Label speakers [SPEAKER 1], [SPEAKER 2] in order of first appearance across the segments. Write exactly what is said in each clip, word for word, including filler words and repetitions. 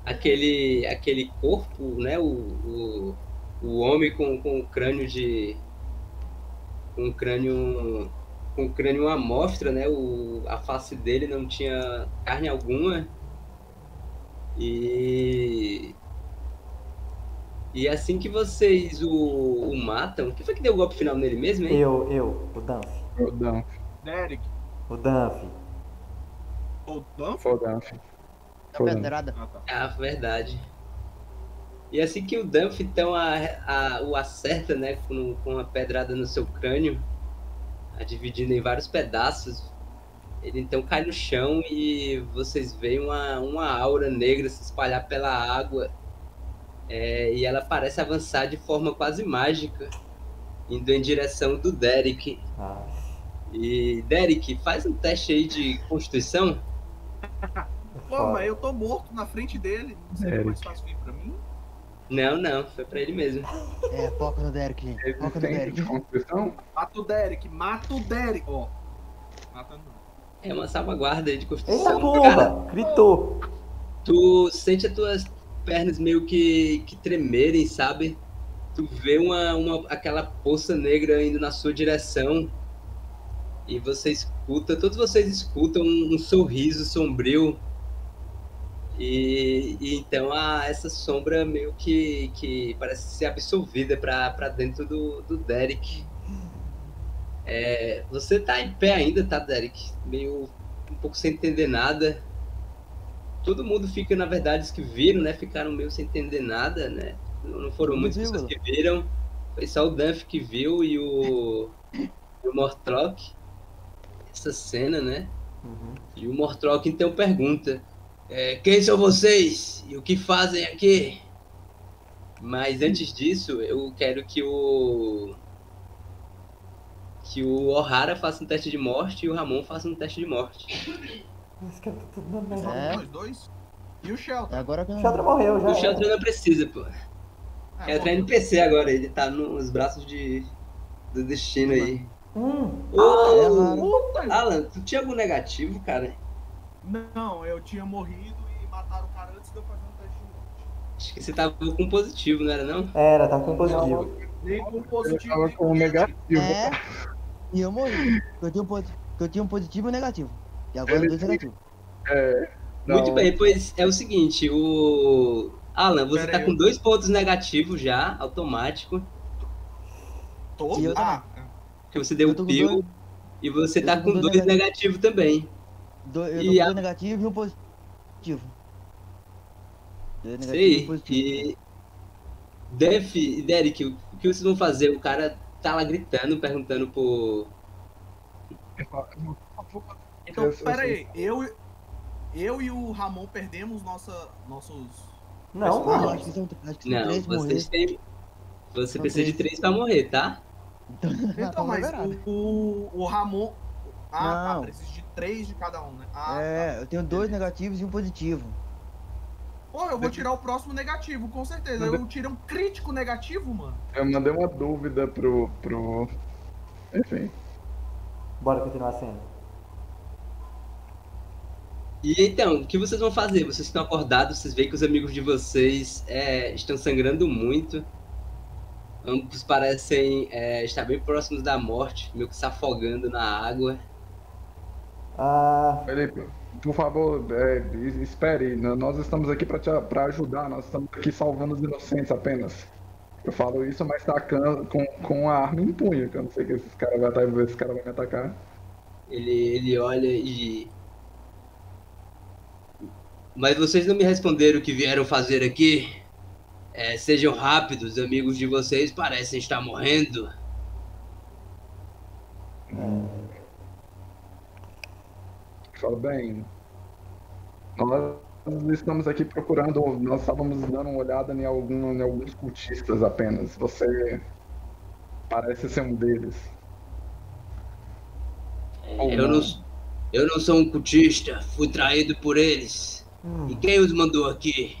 [SPEAKER 1] aquele, aquele corpo, né? O, o, o homem com, com o crânio de. Com o crânio. Com o crânio uma amostra, né? O, a face dele não tinha carne alguma. E. E assim que vocês o, o matam. O que foi que deu o golpe final nele mesmo, hein?
[SPEAKER 2] Eu, eu, o Danf.
[SPEAKER 3] O Danf.
[SPEAKER 4] Derek.
[SPEAKER 2] O Danf.
[SPEAKER 4] O Danf?
[SPEAKER 3] Foi o Danf.
[SPEAKER 5] A
[SPEAKER 3] Foi o Danf.
[SPEAKER 5] pedrada.
[SPEAKER 4] Ah, tá.
[SPEAKER 1] Ah, verdade. E assim que o Dunph então a, a, o acerta, né, com, com uma pedrada no seu crânio, a dividindo em vários pedaços, ele então cai no chão e vocês veem uma, uma aura negra se espalhar pela água, é, e ela parece avançar de forma quase mágica, indo em direção do Derek.
[SPEAKER 2] Ah,
[SPEAKER 1] E Derek, faz um teste aí de Constituição.
[SPEAKER 4] Pô,
[SPEAKER 2] foda.
[SPEAKER 4] mas eu tô morto na frente dele. Não seria
[SPEAKER 3] Derek.
[SPEAKER 4] mais fácil vir pra mim?
[SPEAKER 1] Não, não, foi pra ele mesmo.
[SPEAKER 5] É, foca no Derek, gente. Foca no
[SPEAKER 3] Resistência
[SPEAKER 5] Derek.
[SPEAKER 3] de Constituição?
[SPEAKER 4] Mata o Derek, mata o Derek. Ó. Mata não.
[SPEAKER 1] É uma salvaguarda aí de
[SPEAKER 2] Eita
[SPEAKER 1] Constituição. Cara,
[SPEAKER 2] pomba! Gritou!
[SPEAKER 1] tu sente as tuas pernas meio que, que tremerem, sabe? Tu vê uma, uma, aquela poça negra indo na sua direção e você escuta, todos vocês escutam um, um sorriso sombrio e, e então a, essa sombra meio que, que parece ser absorvida para dentro do, do Derek. É, você tá em pé ainda, tá, Derek? Meio um pouco sem entender nada. Todo mundo fica, na verdade, os que viram, né? Ficaram meio sem entender nada, né? Não foram
[SPEAKER 5] Não
[SPEAKER 1] muitas
[SPEAKER 5] viu,
[SPEAKER 1] pessoas
[SPEAKER 5] mano.
[SPEAKER 1] que viram. Foi só o Dunphy que viu e o, e o Mortrock. Essa cena, né?
[SPEAKER 2] Uhum.
[SPEAKER 1] E o Mortrock então pergunta: é, quem são vocês? E o que fazem aqui? Mas antes disso, eu quero que o. Que o O'Hara faça um teste de morte e o Ramon faça um teste de morte.
[SPEAKER 2] Esse cara tá tudo na merda.
[SPEAKER 4] Só
[SPEAKER 5] É.
[SPEAKER 4] nós dois? E o Shelton?
[SPEAKER 5] É agora que
[SPEAKER 2] O
[SPEAKER 5] eu
[SPEAKER 2] Chandra morreu já.
[SPEAKER 1] O Shelton não precisa, pô.
[SPEAKER 4] Ah,
[SPEAKER 1] É,
[SPEAKER 4] bom,
[SPEAKER 1] tá N P C agora, ele tá nos braços de, do destino aí.
[SPEAKER 2] Hum,
[SPEAKER 1] Ô,
[SPEAKER 5] é, mano.
[SPEAKER 4] puta.
[SPEAKER 1] Alan, tu tinha algum negativo, cara?
[SPEAKER 4] Não, eu tinha morrido e mataram o cara antes de eu fazer um teste de morte.
[SPEAKER 1] Acho que você tava com positivo, não era não?
[SPEAKER 2] era, tá com positivo.
[SPEAKER 4] Nem com
[SPEAKER 3] Eu
[SPEAKER 4] positivo,
[SPEAKER 3] tava
[SPEAKER 4] nem
[SPEAKER 3] com
[SPEAKER 4] com
[SPEAKER 3] o negativo.
[SPEAKER 5] É. E eu morri. Eu tinha um, posi- eu tinha um positivo e um negativo. E agora
[SPEAKER 3] Ele
[SPEAKER 5] dois
[SPEAKER 3] tem-
[SPEAKER 5] negativos.
[SPEAKER 3] É.
[SPEAKER 1] Muito
[SPEAKER 3] não,
[SPEAKER 1] bem, pois é o seguinte, o... Alan, você
[SPEAKER 4] Pera
[SPEAKER 1] tá
[SPEAKER 4] aí,
[SPEAKER 1] com
[SPEAKER 4] eu-
[SPEAKER 1] dois pontos negativos já, automático,
[SPEAKER 4] Tô?
[SPEAKER 5] E eu
[SPEAKER 4] Ah,
[SPEAKER 1] que você deu
[SPEAKER 5] Eu
[SPEAKER 1] o
[SPEAKER 5] tô com
[SPEAKER 1] pio,
[SPEAKER 5] dois,
[SPEAKER 1] e você
[SPEAKER 5] eu
[SPEAKER 1] tá
[SPEAKER 5] tô com
[SPEAKER 1] com
[SPEAKER 5] dois
[SPEAKER 1] dois
[SPEAKER 5] negativos.
[SPEAKER 1] negativos também.
[SPEAKER 5] dois, eu tô
[SPEAKER 1] E
[SPEAKER 5] com
[SPEAKER 1] a-
[SPEAKER 5] dois negativos e um positivo. Dois negativos e um
[SPEAKER 1] Sei,
[SPEAKER 5] positivo.
[SPEAKER 1] e... Def e Derek, o que vocês vão fazer? O cara tá lá gritando, perguntando por...
[SPEAKER 4] então,
[SPEAKER 3] Eu- eu-
[SPEAKER 4] pera aí. Eu, eu e o Ramon perdemos nossa, nossos...
[SPEAKER 2] Não,
[SPEAKER 5] Não,
[SPEAKER 2] não.
[SPEAKER 5] acho que são, acho que são
[SPEAKER 1] Não,
[SPEAKER 5] três morrer.
[SPEAKER 1] vocês têm... Você
[SPEAKER 5] São
[SPEAKER 1] precisa de
[SPEAKER 5] três.
[SPEAKER 1] três pra morrer, tá?
[SPEAKER 5] Então,
[SPEAKER 4] Então,
[SPEAKER 5] tá
[SPEAKER 4] mas
[SPEAKER 5] liberado.
[SPEAKER 4] o, o Ramon... Ah, tá,
[SPEAKER 5] Não.
[SPEAKER 4] precisa de três de cada um, né? Ah,
[SPEAKER 5] É,
[SPEAKER 4] tá.
[SPEAKER 5] eu tenho dois negativos e um positivo.
[SPEAKER 4] Pô, eu vou tirar o próximo negativo, com certeza. Eu tirei um crítico negativo, mano.
[SPEAKER 3] Eu mandei uma dúvida pro. pro... Enfim.
[SPEAKER 2] Bora continuar a cena.
[SPEAKER 1] E então, o que vocês vão fazer? Vocês estão acordados, vocês veem que os amigos de vocês é, estão sangrando muito. Ambos parecem é, estar bem próximos da morte, meio que se afogando na água.
[SPEAKER 2] Ah,
[SPEAKER 3] Felipe, por favor, é, es- espere. N- Nós estamos aqui pra te a- pra ajudar. Nós estamos aqui salvando os inocentes apenas. Eu falo isso, mas tacando com, com a arma em punho, que eu não sei que esses caras vai, tá- esse cara vai me atacar.
[SPEAKER 1] Ele, ele olha e. Mas vocês não me responderam o que vieram fazer aqui? É, sejam rápidos, amigos de vocês parecem estar morrendo.
[SPEAKER 3] Fala bem. Nós estamos aqui procurando. Nós estávamos dando uma olhada em, algum, em alguns cultistas apenas. Você parece ser um deles. Ou
[SPEAKER 1] Eu não, eu não sou um cultista, fui traído por eles. E quem os mandou aqui?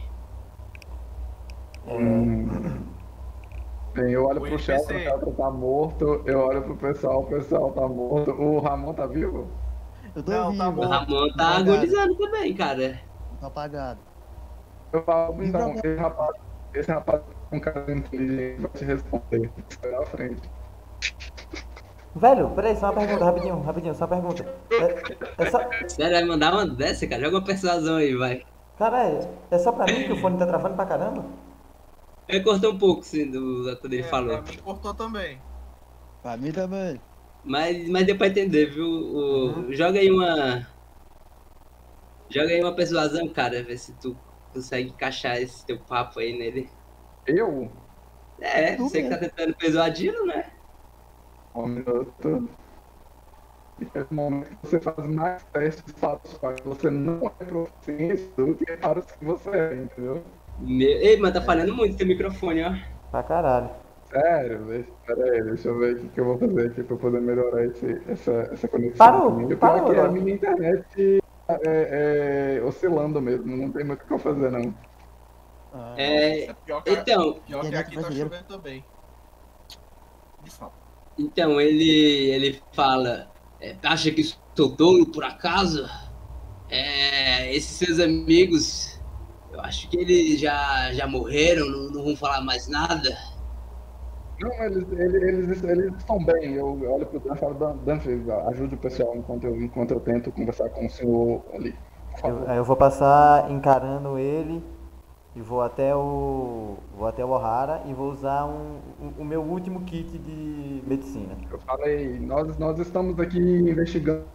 [SPEAKER 3] Hum. Bem, eu olho
[SPEAKER 4] O
[SPEAKER 3] pro
[SPEAKER 4] N P
[SPEAKER 3] Shelton,
[SPEAKER 4] C.
[SPEAKER 3] o Shelton tá morto. Eu olho pro pessoal, o pessoal tá morto. O Ramon tá vivo?
[SPEAKER 5] Eu tô
[SPEAKER 4] Não,
[SPEAKER 5] vivo.
[SPEAKER 4] tá
[SPEAKER 1] O
[SPEAKER 4] bom.
[SPEAKER 1] Ramon tá
[SPEAKER 5] Apagado.
[SPEAKER 1] agonizando também, cara.
[SPEAKER 5] Tô apagado.
[SPEAKER 3] Eu falo, então, esse rapaz, esse rapaz com cara inteligente vai te responder. Sai na frente.
[SPEAKER 2] Velho, peraí, só uma pergunta, rapidinho, rapidinho, só uma pergunta. É, é só...
[SPEAKER 1] Sério, vai mandar uma dessa, cara? Joga uma persuasão aí, vai.
[SPEAKER 2] Caralho, é só pra mim que o fone tá travando pra caramba?
[SPEAKER 1] É, cortou um pouco, sim, do, quando ele
[SPEAKER 4] É,
[SPEAKER 1] falou.
[SPEAKER 4] pra mim cortou também.
[SPEAKER 5] Pra mim também.
[SPEAKER 1] Mas, mas deu pra entender, viu? O,
[SPEAKER 2] Uhum.
[SPEAKER 1] Joga aí uma. Joga aí uma persuasão, cara, ver se tu consegue encaixar esse teu papo aí nele.
[SPEAKER 3] Eu?
[SPEAKER 1] É,
[SPEAKER 5] Tu
[SPEAKER 1] você que tá
[SPEAKER 5] mesmo.
[SPEAKER 1] tentando persuadi-lo, né?
[SPEAKER 3] Um minuto. Nesse momento você faz mais testes para os quais você não é proficiente do que para os que você é, entendeu?
[SPEAKER 1] Meu... Ei, mas tá falhando muito teu microfone, ó.
[SPEAKER 2] Pra caralho.
[SPEAKER 3] Sério, deixa, pera aí, deixa eu ver o que, que eu vou fazer aqui para poder melhorar esse, essa, essa conexão.
[SPEAKER 2] Parou,
[SPEAKER 3] aqui. O pior
[SPEAKER 2] parou
[SPEAKER 3] é que a
[SPEAKER 2] agora.
[SPEAKER 3] minha internet é, é oscilando mesmo, não tem muito o que eu fazer não.
[SPEAKER 5] Ah,
[SPEAKER 1] É,
[SPEAKER 4] É pior que,
[SPEAKER 1] então,
[SPEAKER 4] pior que
[SPEAKER 5] Internet
[SPEAKER 4] aqui tá
[SPEAKER 5] brasileira.
[SPEAKER 4] chovendo também. De fato.
[SPEAKER 1] então ele, ele fala, é, acha que sou tolo por acaso? É, esses seus amigos, eu acho que eles já, já morreram, não, não vão falar mais nada.
[SPEAKER 3] Não, eles, eles, eles, eles estão bem, eu olho pro Dan e falo, Dan, Dan, ajude o pessoal enquanto eu, enquanto eu tento conversar com o senhor ali. Por favor.
[SPEAKER 2] Eu, aí eu vou passar encarando ele e vou até o. Vou até o Ohara e vou usar um, um- o meu último kit de medicina.
[SPEAKER 3] Eu falei, nós, nós estamos aqui investigando.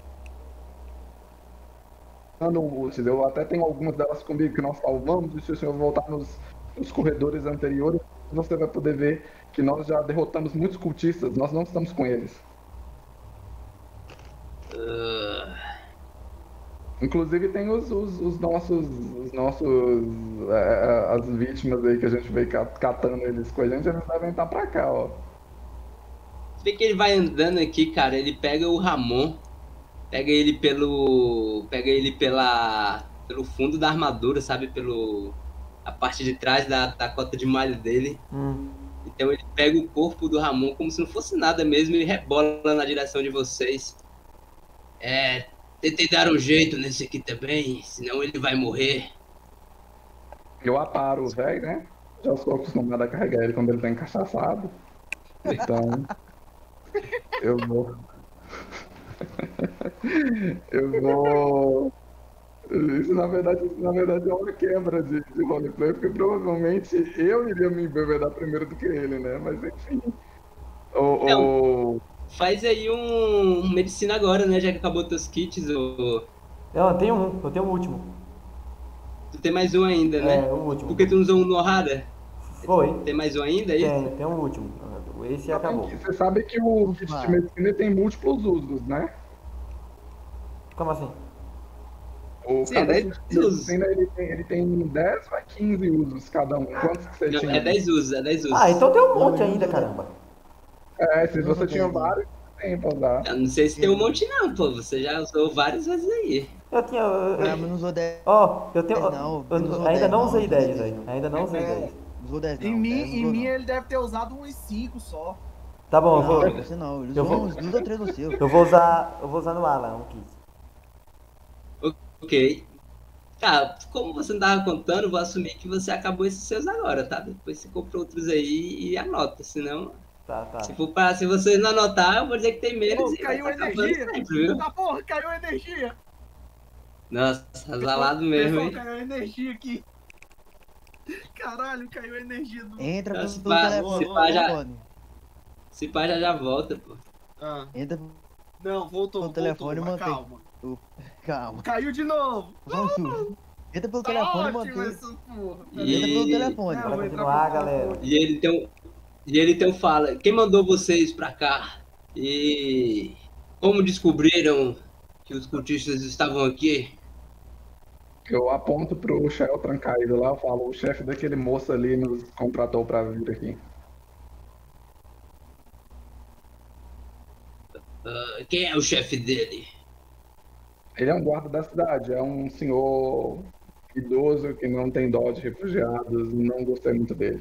[SPEAKER 3] Eu até tenho algumas delas comigo que nós salvamos, e se o senhor voltar nos, nos corredores anteriores, você vai poder ver que nós já derrotamos muitos cultistas, nós não estamos com eles. Inclusive tem os, os, os nossos, os nossos é, as vítimas aí que a gente veio catando eles com a gente, eles devem estar pra cá, ó.
[SPEAKER 1] Você vê que ele vai andando aqui, cara, ele pega o Ramon, pega ele pelo. Pega ele pela. Pelo fundo da armadura, sabe? Pelo. A parte de trás da, da cota de malha dele.
[SPEAKER 2] Hum.
[SPEAKER 1] Então ele pega o corpo do Ramon como se não fosse nada mesmo e rebola na direção de vocês. É. Tentei dar um jeito nesse aqui também, senão ele vai morrer.
[SPEAKER 3] Eu aparo o velho, né? Já sou acostumado a carregar ele quando ele tá encaixaçado. Então. Eu vou. Eu vou. Isso na verdade, isso, na verdade é uma quebra de, de roleplay, porque provavelmente eu iria me embebedar primeiro do que ele, né? Mas enfim. O, o...
[SPEAKER 1] Faz aí um, um medicina agora, né? Já que acabou teus kits. Ou...
[SPEAKER 2] Eu tenho um, eu tenho o último.
[SPEAKER 1] Tu tem mais um ainda, né?
[SPEAKER 2] É, o último.
[SPEAKER 1] Porque tu não usou um no Ohara?
[SPEAKER 2] Foi.
[SPEAKER 1] Tem mais um ainda, é isso?
[SPEAKER 2] Tem, tem um último. Esse acabou.
[SPEAKER 3] Você sabe que o kit de medicina tem múltiplos usos, né?
[SPEAKER 2] Como assim?
[SPEAKER 3] O
[SPEAKER 1] Sim,
[SPEAKER 3] cada
[SPEAKER 1] dez
[SPEAKER 3] kit de
[SPEAKER 1] usos.
[SPEAKER 3] medicina ele tem, ele tem dez a quinze usos cada um. Quantos que você
[SPEAKER 1] Não,
[SPEAKER 3] tinha?
[SPEAKER 1] é dez usos, é dez usos.
[SPEAKER 2] Ah, então tem um monte
[SPEAKER 5] Eu
[SPEAKER 2] ainda,
[SPEAKER 5] uso-
[SPEAKER 2] caramba.
[SPEAKER 3] É, se
[SPEAKER 5] Eu
[SPEAKER 3] você
[SPEAKER 5] uso
[SPEAKER 3] tinha
[SPEAKER 5] dez, né?
[SPEAKER 3] vários, tem pra usar.
[SPEAKER 1] Eu não sei se tem um monte não, pô. Você já usou várias vezes aí.
[SPEAKER 2] Eu tinha. eu-
[SPEAKER 5] Ah,
[SPEAKER 2] eu-
[SPEAKER 5] mas não usou dez.
[SPEAKER 2] Ó, eu tenho.
[SPEAKER 5] Dez não,
[SPEAKER 2] eu-
[SPEAKER 5] eu não usou
[SPEAKER 2] ainda
[SPEAKER 5] dez,
[SPEAKER 2] não
[SPEAKER 5] não,
[SPEAKER 2] usei
[SPEAKER 5] não
[SPEAKER 2] dez,
[SPEAKER 5] usei
[SPEAKER 2] velho. Ainda não usei
[SPEAKER 4] É.
[SPEAKER 2] dez.
[SPEAKER 5] Não usou dez, não.
[SPEAKER 4] Em mim,
[SPEAKER 5] dez não
[SPEAKER 4] em
[SPEAKER 5] usou,
[SPEAKER 4] mim
[SPEAKER 5] não.
[SPEAKER 4] ele deve ter usado uns cinco só.
[SPEAKER 2] Tá bom, eu
[SPEAKER 5] Não,
[SPEAKER 2] vou.
[SPEAKER 5] você não. Ele
[SPEAKER 2] eu
[SPEAKER 5] usou
[SPEAKER 2] vou-
[SPEAKER 5] uns duas ou três no seu.
[SPEAKER 2] Eu vou usar. Eu vou usar no Alan um kit.
[SPEAKER 1] Ok. Tá, como você não tava contando, vou assumir que você acabou esses seus agora, tá? Depois você compra outros aí e anota, senão...
[SPEAKER 2] Tá, tá.
[SPEAKER 1] Se, for pra, se você não anotar, eu vou dizer que tem menos
[SPEAKER 4] Pô,
[SPEAKER 1] e vai
[SPEAKER 4] caiu
[SPEAKER 1] tá acabando
[SPEAKER 4] energia.
[SPEAKER 1] sempre, viu?
[SPEAKER 4] Tá porra, caiu energia.
[SPEAKER 1] Nossa, azalado mesmo,
[SPEAKER 4] Pessoal,
[SPEAKER 1] hein?
[SPEAKER 4] caiu energia aqui. Caralho, caiu energia do...
[SPEAKER 5] Entra pelo
[SPEAKER 1] Nossa,
[SPEAKER 5] pelo
[SPEAKER 1] pá,
[SPEAKER 5] telefone.
[SPEAKER 1] se pá, já-
[SPEAKER 5] telefone.
[SPEAKER 1] Se pá, já já volta, pô.
[SPEAKER 4] Ah,
[SPEAKER 5] Entra
[SPEAKER 4] não, voltou,
[SPEAKER 5] O
[SPEAKER 4] voltou,
[SPEAKER 5] telefone
[SPEAKER 4] mas
[SPEAKER 5] mantém.
[SPEAKER 4] calma.
[SPEAKER 5] pelo... Calma.
[SPEAKER 4] Caiu de novo.
[SPEAKER 5] Só um susto. Entra pelo
[SPEAKER 4] Tá
[SPEAKER 5] telefone e
[SPEAKER 4] ótimo
[SPEAKER 5] mantém.
[SPEAKER 4] essa porra.
[SPEAKER 1] E-
[SPEAKER 5] Entra pelo telefone.
[SPEAKER 4] Não,
[SPEAKER 2] Bora
[SPEAKER 4] vou entrar
[SPEAKER 2] continuar,
[SPEAKER 4] pelo
[SPEAKER 2] galera.
[SPEAKER 4] telefone.
[SPEAKER 1] E ele então, e ele então fala, quem mandou vocês pra cá? E como descobriram que os cultistas estavam aqui?
[SPEAKER 3] Eu aponto pro Sheltran caído lá, eu falo, o chefe daquele moço ali nos contratou pra vir aqui.
[SPEAKER 1] Ah, quem é o chefe dele?
[SPEAKER 3] Ele é um guarda da cidade, é um senhor idoso que não tem dó de refugiados, não gostei muito dele.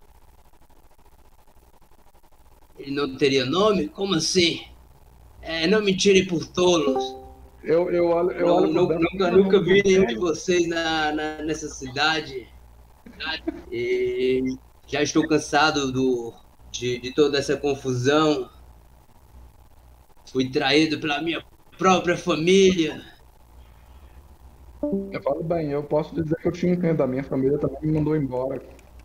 [SPEAKER 1] Ele não teria nome? Como assim? É, não me tirem por tolos.
[SPEAKER 3] Eu, eu olho, eu
[SPEAKER 1] Não-
[SPEAKER 3] olho pro
[SPEAKER 1] não-
[SPEAKER 3] Dan,
[SPEAKER 1] nunca,
[SPEAKER 3] todo
[SPEAKER 1] nunca
[SPEAKER 3] mundo
[SPEAKER 1] vi nenhum
[SPEAKER 3] vendo.
[SPEAKER 1] de vocês na, na- nessa cidade. E já estou cansado do, de, de toda essa confusão. Fui traído pela minha própria família.
[SPEAKER 3] Eu falo bem, eu posso dizer que eu te entendo, a minha família também me mandou embora.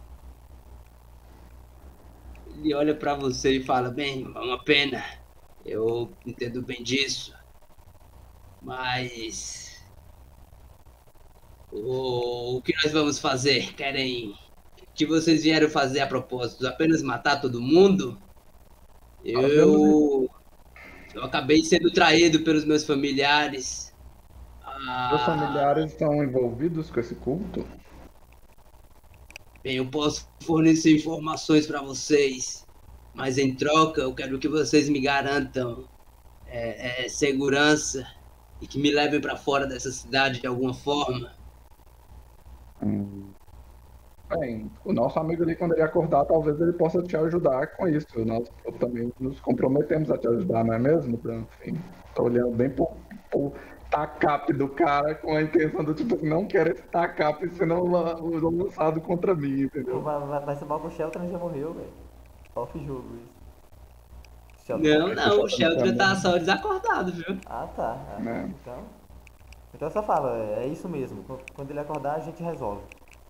[SPEAKER 1] Ele olha para você e fala: bem, é uma pena. Eu entendo bem disso. Mas o, o que nós vamos fazer? Querem que vocês vieram fazer a propósito? Apenas matar todo mundo?
[SPEAKER 3] Nós vemos
[SPEAKER 1] Eu, eu acabei sendo traído pelos meus familiares.
[SPEAKER 3] Seus
[SPEAKER 1] Ah,
[SPEAKER 3] familiares estão envolvidos com esse culto?
[SPEAKER 1] bem, eu posso fornecer informações para vocês, mas em troca eu quero que vocês me garantam é, é, segurança e que me levem para fora dessa cidade de alguma forma.
[SPEAKER 3] Hum. Bem, o nosso amigo ali, quando ele acordar, talvez ele possa te ajudar com isso. Nós também nos comprometemos a te ajudar, não é mesmo, Dan? Enfim, tô olhando bem pro, pro tacape do cara com a intenção do tipo, não quero esse tacape sendo la- lançado contra mim, entendeu?
[SPEAKER 2] Vai, vai, vai ser mal com o Shelton, já morreu, velho. Off jogo isso. Shelton
[SPEAKER 1] Não,
[SPEAKER 2] morreu.
[SPEAKER 1] não, o
[SPEAKER 3] Sheldon
[SPEAKER 1] Sheldon tá
[SPEAKER 3] também.
[SPEAKER 1] só desacordado, viu?
[SPEAKER 2] Ah, tá. Ah,
[SPEAKER 3] Né?
[SPEAKER 2] então. Então você fala, é isso mesmo. Qu- Quando ele acordar, a gente resolve.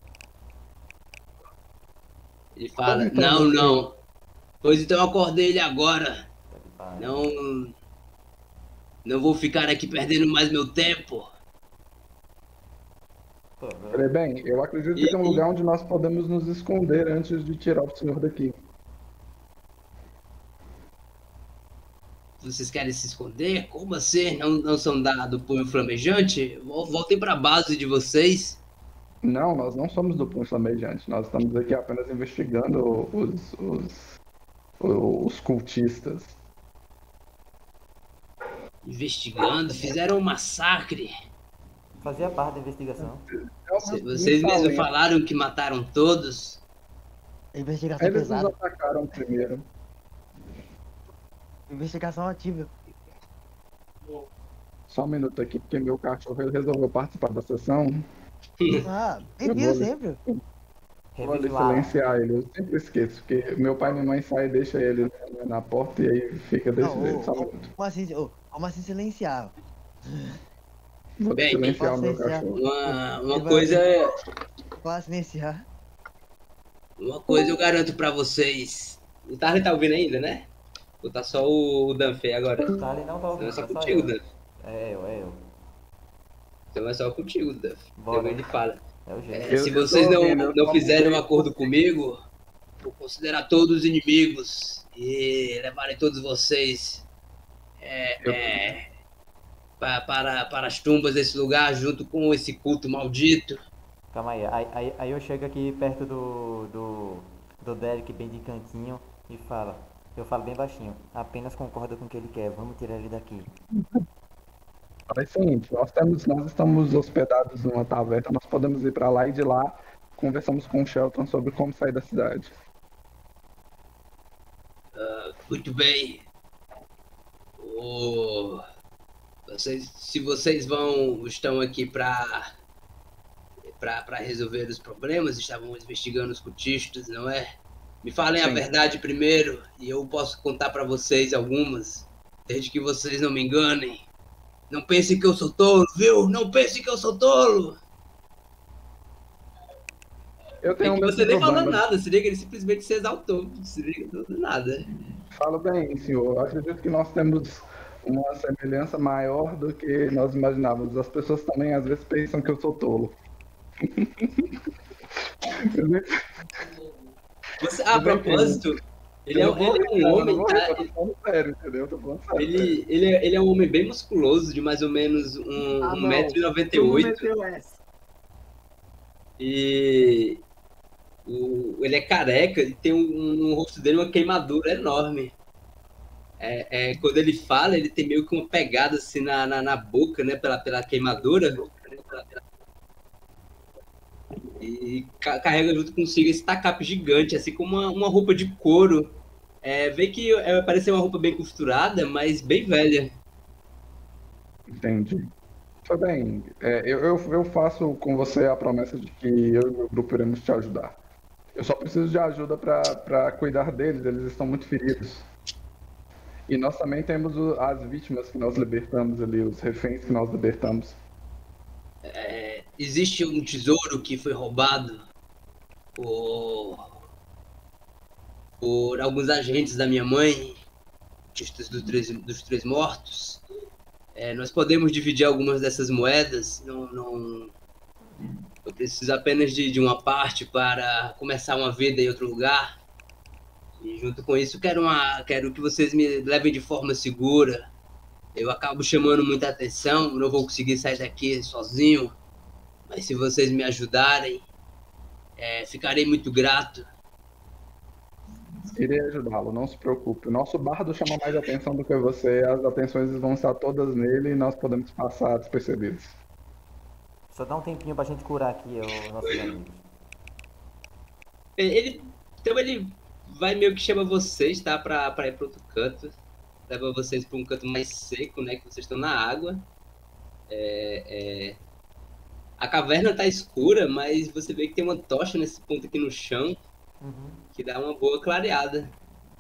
[SPEAKER 1] Ele fala:
[SPEAKER 3] Então,
[SPEAKER 1] não,
[SPEAKER 3] meu filho,
[SPEAKER 1] não. Pois então eu acordei ele agora.
[SPEAKER 2] Tá que pariu.
[SPEAKER 1] Não, não vou ficar aqui perdendo mais meu tempo.
[SPEAKER 2] Pô,
[SPEAKER 3] falei, bem, eu acredito que
[SPEAKER 1] E,
[SPEAKER 3] tem um
[SPEAKER 1] e
[SPEAKER 3] lugar onde nós podemos nos esconder antes de tirar o senhor daqui.
[SPEAKER 1] vocês querem se esconder? Como assim? Não, não são da, do punho flamejante? Vol- Voltem para a base de vocês.
[SPEAKER 3] Não, nós não somos do Punho Flamejante. Nós estamos aqui apenas investigando os, os, os cultistas.
[SPEAKER 1] Investigando, fizeram um massacre.
[SPEAKER 2] fazia parte da investigação.
[SPEAKER 3] É
[SPEAKER 1] Cê- Vocês mesmos falaram que mataram todos.
[SPEAKER 5] Investigação
[SPEAKER 3] Eles nos
[SPEAKER 5] pesada.
[SPEAKER 3] atacaram primeiro.
[SPEAKER 5] Investigação ativa.
[SPEAKER 3] Só um minuto aqui, porque meu cachorro ele resolveu participar da sessão.
[SPEAKER 5] Ah,
[SPEAKER 3] Eu
[SPEAKER 5] bem-vindo
[SPEAKER 3] vou-
[SPEAKER 5] sempre.
[SPEAKER 3] Vou ali
[SPEAKER 2] Revive lá.
[SPEAKER 3] silenciar ele, eu sempre esqueço, porque meu pai e minha mãe saem e deixam ele na- na porta e aí fica desse
[SPEAKER 5] Não,
[SPEAKER 3] jeito.
[SPEAKER 5] ô,
[SPEAKER 3] Só um
[SPEAKER 5] ô,
[SPEAKER 3] minuto.
[SPEAKER 5] como assim, ô, como assim silenciar?
[SPEAKER 3] Vou
[SPEAKER 1] Bem,
[SPEAKER 3] silenciar o
[SPEAKER 5] posso
[SPEAKER 3] meu
[SPEAKER 5] silenciar?
[SPEAKER 3] cachorro.
[SPEAKER 1] Uma, uma
[SPEAKER 5] Ele vai-
[SPEAKER 1] coisa,
[SPEAKER 5] Qual silenciar?
[SPEAKER 1] uma coisa eu garanto pra vocês. O Tarly tá ouvindo ainda, né? Ou tá só o, o Danfe agora?
[SPEAKER 2] Tá ali não tá
[SPEAKER 1] Não,
[SPEAKER 2] ouvindo,
[SPEAKER 1] é só
[SPEAKER 2] tá só
[SPEAKER 1] contigo,
[SPEAKER 2] eu.
[SPEAKER 1] Danfe.
[SPEAKER 2] É eu, é eu.
[SPEAKER 1] Então é só contigo, Danfe.
[SPEAKER 2] Bora.
[SPEAKER 1] Então ele fala:
[SPEAKER 2] É o jeito.
[SPEAKER 1] é,
[SPEAKER 3] Eu-
[SPEAKER 1] se
[SPEAKER 3] eu
[SPEAKER 1] vocês
[SPEAKER 3] tô
[SPEAKER 1] não,
[SPEAKER 3] ouvindo, eu
[SPEAKER 1] não
[SPEAKER 3] tô
[SPEAKER 1] fizerem um
[SPEAKER 3] ouvindo.
[SPEAKER 1] acordo comigo, vou considerar todos inimigos e levarem todos vocês é,
[SPEAKER 3] Eu-
[SPEAKER 1] é, pa- para, para as tumbas desse lugar junto com esse culto maldito.
[SPEAKER 2] Calma aí. Aí, aí, aí eu chego aqui perto do, do, do Derek bem de cantinho e falo. Eu falo bem baixinho. Apenas concorda com o que ele quer. Vamos tirar ele daqui.
[SPEAKER 3] É o seguinte, nós, temos, nós estamos hospedados numa taverna, nós podemos ir pra lá e de lá conversamos com o Shelton sobre como sair da cidade.
[SPEAKER 1] Muito bem. O- vocês, se vocês vão estão aqui para para resolver os problemas, estavam investigando os cultistas, não é? Me falem a
[SPEAKER 3] Sim.
[SPEAKER 1] verdade primeiro e eu posso contar para vocês algumas, desde que vocês não me enganem. Não pensem que eu sou tolo, viu? Não pensem que eu sou tolo.
[SPEAKER 3] Eu
[SPEAKER 1] É
[SPEAKER 3] tenho
[SPEAKER 1] que
[SPEAKER 3] o mesmo
[SPEAKER 1] você nem falou
[SPEAKER 3] problema.
[SPEAKER 1] nada, se liga, ele simplesmente se exaltou, não se liga do nada.
[SPEAKER 3] Falo bem, senhor. Eu acredito que nós temos uma semelhança maior do que nós imaginávamos. As pessoas também às vezes pensam que eu sou tolo.
[SPEAKER 1] Você, a
[SPEAKER 3] Tudo bem,
[SPEAKER 1] propósito, ele é,
[SPEAKER 3] Eu não vou
[SPEAKER 1] ele é
[SPEAKER 3] rir,
[SPEAKER 1] um
[SPEAKER 3] não, eu
[SPEAKER 1] homem,
[SPEAKER 3] não vou
[SPEAKER 1] tá?
[SPEAKER 3] rir, eu tô falando sério, entendeu? Eu tô falando sério.
[SPEAKER 1] Ele, ele, é, ele é um homem bem musculoso, de mais ou menos um,
[SPEAKER 4] Ah,
[SPEAKER 1] um
[SPEAKER 4] não.
[SPEAKER 1] metro e noventa e
[SPEAKER 4] Tu não
[SPEAKER 1] oito.
[SPEAKER 4] meteu essa.
[SPEAKER 1] E o, ele é careca e tem um, no rosto dele uma queimadura enorme. É, é, quando ele fala, ele tem meio que uma pegada assim na, na, na boca, né? Pela, pela queimadura. E ca- carrega junto consigo esse tacape gigante, assim como uma, uma roupa de couro. É, vê que é, parece ser uma roupa bem costurada, mas bem velha.
[SPEAKER 3] Entendi. Foi bem, é, eu, eu, eu faço com você a promessa de que eu e meu grupo iremos te ajudar. Eu só preciso de ajuda para cuidar deles, eles estão muito feridos. E nós também temos o- as vítimas que nós libertamos ali, os reféns que nós libertamos.
[SPEAKER 1] É, existe um tesouro que foi roubado por, por alguns agentes da minha mãe, artistas dos três, dos três mortos. É, nós podemos dividir algumas dessas moedas. Não, não, eu preciso apenas de, de uma parte para começar uma vida em outro lugar. E junto com isso, quero, uma, quero que vocês me levem de forma segura. Eu acabo chamando muita atenção, não vou conseguir sair daqui sozinho. Mas se vocês me ajudarem, é, ficarei muito grato.
[SPEAKER 3] Irei ajudá-lo, não se preocupe. O nosso bardo chama mais atenção do que você, as atenções vão estar todas nele e nós podemos passar despercebidos.
[SPEAKER 2] Só dá um tempinho pra gente curar aqui os nossos amigos.
[SPEAKER 1] Ele, então ele vai meio que chama vocês, tá? Pra, pra ir para outro canto. Leva vocês para um canto mais seco, né? Que vocês estão na água. É, é... A caverna tá escura, mas você vê que tem uma tocha nesse ponto aqui no chão.
[SPEAKER 2] Uhum.
[SPEAKER 1] Que dá uma boa clareada.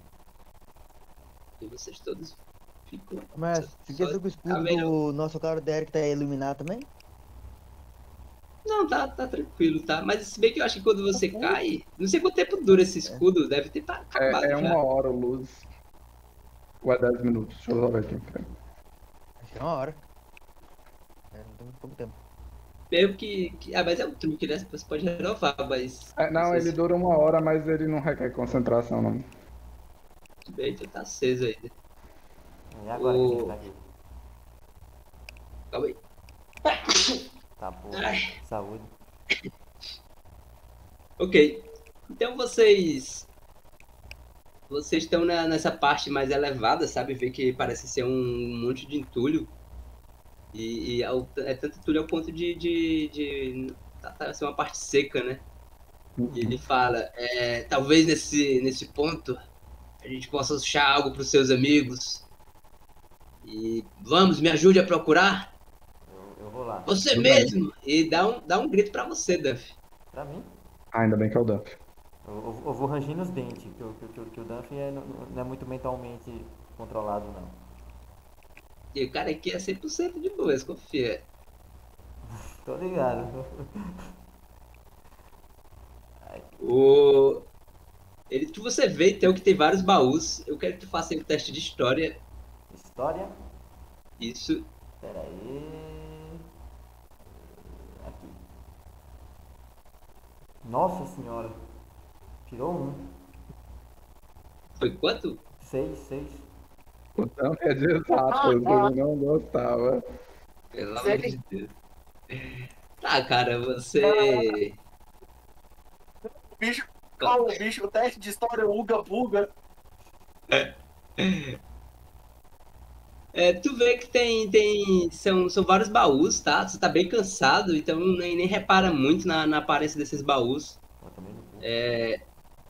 [SPEAKER 1] E vocês todos ficam...
[SPEAKER 5] Mas fica
[SPEAKER 1] só-
[SPEAKER 5] com o escudo
[SPEAKER 1] tá vendo?
[SPEAKER 5] do nosso cara Derek tá iluminado também?
[SPEAKER 1] Não, tá, tá tranquilo, tá? Mas se bem que eu acho que quando você cai... Não sei quanto tempo dura esse escudo, deve ter tá acabado
[SPEAKER 3] É, é
[SPEAKER 1] já.
[SPEAKER 3] uma hora, luz. Ou é dez minutos? Deixa eu resolver aqui.
[SPEAKER 5] Acho que é uma hora. É, não tem muito pouco tempo.
[SPEAKER 1] Mesmo que, que... Ah, mas é um truque, né? Você pode renovar, mas...
[SPEAKER 3] É, não,
[SPEAKER 1] sei
[SPEAKER 3] ele
[SPEAKER 1] se-
[SPEAKER 3] dura uma hora, mas ele não requer concentração, não.
[SPEAKER 1] Tudo bem, então tá aceso ainda.
[SPEAKER 2] E agora que a gente
[SPEAKER 1] O-
[SPEAKER 2] tá aqui?
[SPEAKER 1] Calma aí.
[SPEAKER 2] Tá, pô.
[SPEAKER 1] Ai.
[SPEAKER 2] Saúde.
[SPEAKER 1] Ok. Então vocês... Vocês estão na- nessa parte mais elevada, sabe? Vê que parece ser um monte de entulho. E, e ao- é tanto entulho ao ponto de... de, de tá, tá, ser uma parte seca, né? E ele fala, é, talvez nesse, nesse ponto a gente possa achar algo para os seus amigos. E vamos, me ajude a procurar.
[SPEAKER 2] Eu, eu vou lá.
[SPEAKER 1] Você
[SPEAKER 3] Tudo bem.
[SPEAKER 1] mesmo! E dá um, dá um grito para você, Duff.
[SPEAKER 2] Pra mim?
[SPEAKER 3] Ah, ainda bem que é o Duff.
[SPEAKER 2] Eu, eu- eu vou rangindo os dentes, que, o- que, o- que o Duff é, não, não é muito mentalmente controlado, não.
[SPEAKER 1] E o cara aqui é cem por cento de boas, confia.
[SPEAKER 2] Tô ligado.
[SPEAKER 1] O... Ele, que você vê, então, que tem vários baús. Eu quero que tu faça aí um teste de história.
[SPEAKER 2] História?
[SPEAKER 1] Isso.
[SPEAKER 2] Pera aí. Aqui. Nossa senhora. Tirou um.
[SPEAKER 1] Foi quanto?
[SPEAKER 2] Seis, seis.
[SPEAKER 3] O Duff é de exatas, ele não gostava.
[SPEAKER 1] Pelo
[SPEAKER 4] Sei.
[SPEAKER 1] amor de Deus. Tá, cara, você...
[SPEAKER 4] O bicho, oh, o bicho, o teste de história Uga Buga.
[SPEAKER 1] É, tu vê que tem, tem são, são vários baús, tá? Você tá bem cansado, então nem, nem repara muito na, na aparência desses baús.
[SPEAKER 2] Eu também não vou.
[SPEAKER 1] É,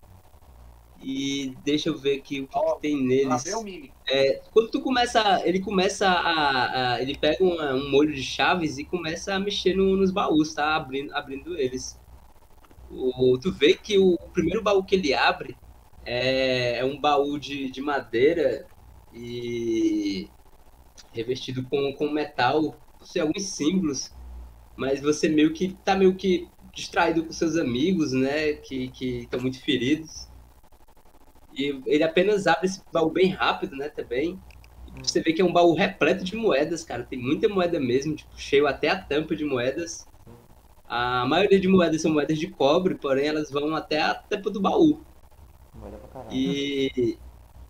[SPEAKER 1] e deixa eu ver aqui o que,
[SPEAKER 4] Ó,
[SPEAKER 1] que tem
[SPEAKER 4] Lá
[SPEAKER 1] neles.
[SPEAKER 4] vem o Mimi.
[SPEAKER 1] É, quando tu começa, ele começa a, a- ele pega uma- um molho de chaves e começa a mexer no- nos baús, tá? Abrindo, abrindo eles. O, tu vê que o, o primeiro baú que ele abre é, é um baú de, de madeira e revestido com, com metal, sei, alguns símbolos, mas você meio que tá meio que distraído com seus amigos, né? Que que estão muito feridos. E ele apenas abre esse baú bem rápido, né, também. E você vê que é um baú repleto de moedas, cara. Tem muita moeda mesmo, tipo, cheio até a tampa de moedas. A maioria de moedas são moedas de cobre, porém elas vão até a tampa do baú.
[SPEAKER 2] Moeda pra caralho.
[SPEAKER 1] E...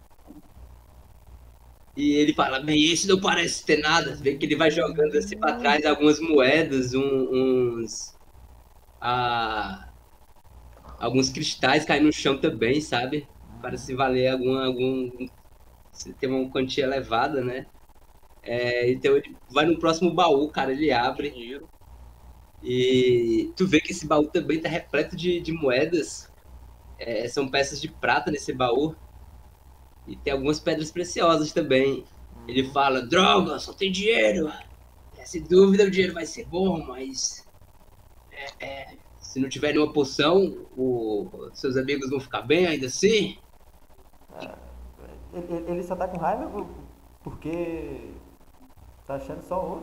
[SPEAKER 1] E ele fala, bem, esse não parece ter nada. Vê que ele vai jogando assim pra trás algumas moedas, um- uns... ah, alguns cristais caem no chão também, sabe? Parece valer alguma, algum... tem uma quantia elevada, né? É, então ele vai no próximo baú, cara, ele abre.
[SPEAKER 4] Dinheiro.
[SPEAKER 1] E tu vê que esse baú também tá repleto de, de moedas. É, são peças de prata nesse baú. E tem algumas pedras preciosas também. Ele fala, droga, só tem dinheiro. sem dúvida o dinheiro vai ser bom, mas é, é, se não tiver nenhuma poção, o- seus amigos vão ficar bem ainda assim?
[SPEAKER 2] Ele, ele- ele só tá com raiva por- porque tá achando só ouro.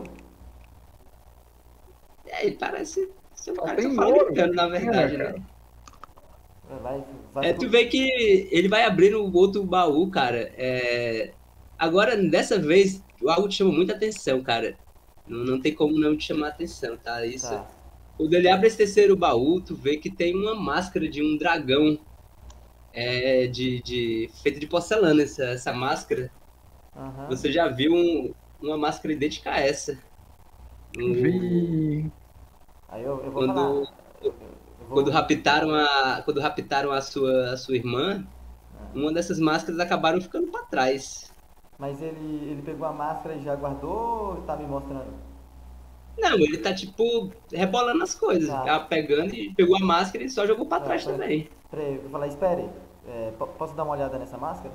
[SPEAKER 1] É, ele parece ser um
[SPEAKER 3] Só
[SPEAKER 1] cara que
[SPEAKER 3] tem
[SPEAKER 1] só fala
[SPEAKER 3] ouro.
[SPEAKER 1] brincando, na verdade,
[SPEAKER 3] É,
[SPEAKER 1] né?
[SPEAKER 3] cara.
[SPEAKER 2] Vai, vai
[SPEAKER 1] É, tu vê que ele vai abrindo o outro baú, cara. É, agora, dessa vez, algo te chama muita atenção, cara. Não, não tem como não te chamar atenção, tá? Isso.
[SPEAKER 2] Tá.
[SPEAKER 1] Quando ele abre esse terceiro baú, tu vê que tem uma máscara de um dragão. É, de, de, feita de porcelana, essa, essa máscara.
[SPEAKER 2] Aham.
[SPEAKER 1] Você já viu um- uma máscara idêntica a essa? No-
[SPEAKER 3] Vi.
[SPEAKER 2] Aí eu, eu vou
[SPEAKER 1] Quando-
[SPEAKER 2] falar. Eu, eu vou-
[SPEAKER 1] Quando raptaram a, quando raptaram a sua, a sua irmã, uma dessas máscaras acabaram ficando para trás.
[SPEAKER 2] Mas ele, ele pegou a máscara e já guardou ou tá me mostrando?
[SPEAKER 1] Não, ele tá tipo rebolando as coisas.
[SPEAKER 2] Tá.
[SPEAKER 1] Tava pegando e pegou a máscara e só jogou para trás
[SPEAKER 2] Tá, tá.
[SPEAKER 1] também.
[SPEAKER 2] Peraí, eu vou falar, espere. É, po- posso dar uma olhada nessa máscara?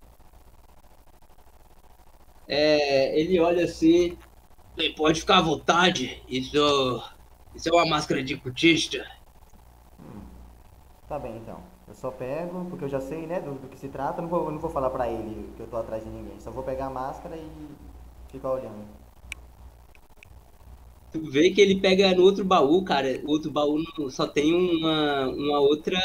[SPEAKER 1] É, ele olha assim, "Bem, pode ficar à vontade. Isso, isso é uma máscara de cultista.
[SPEAKER 2] Tá bem então. Eu só pego, porque eu já sei, né, do, do que se trata. Eu não vou, eu não vou falar pra ele que eu tô atrás de ninguém. Só vou pegar a máscara e ficar olhando.
[SPEAKER 1] Tu vê que ele pega no outro baú, cara. O outro baú não- só tem uma, uma outra.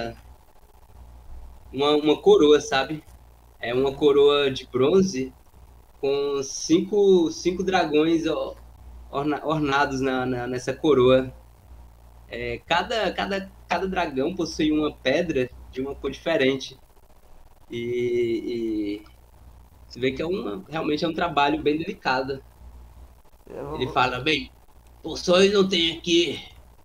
[SPEAKER 1] Uma, uma coroa, sabe? É uma coroa de bronze com cinco, cinco dragões ó, orna- ornados na, na- nessa coroa. É, cada, cada, cada dragão possui uma pedra de uma cor diferente. E, e você vê que é uma, realmente é um trabalho bem delicado.
[SPEAKER 2] Eu vou-
[SPEAKER 1] Ele fala, bem, poções não tem aqui,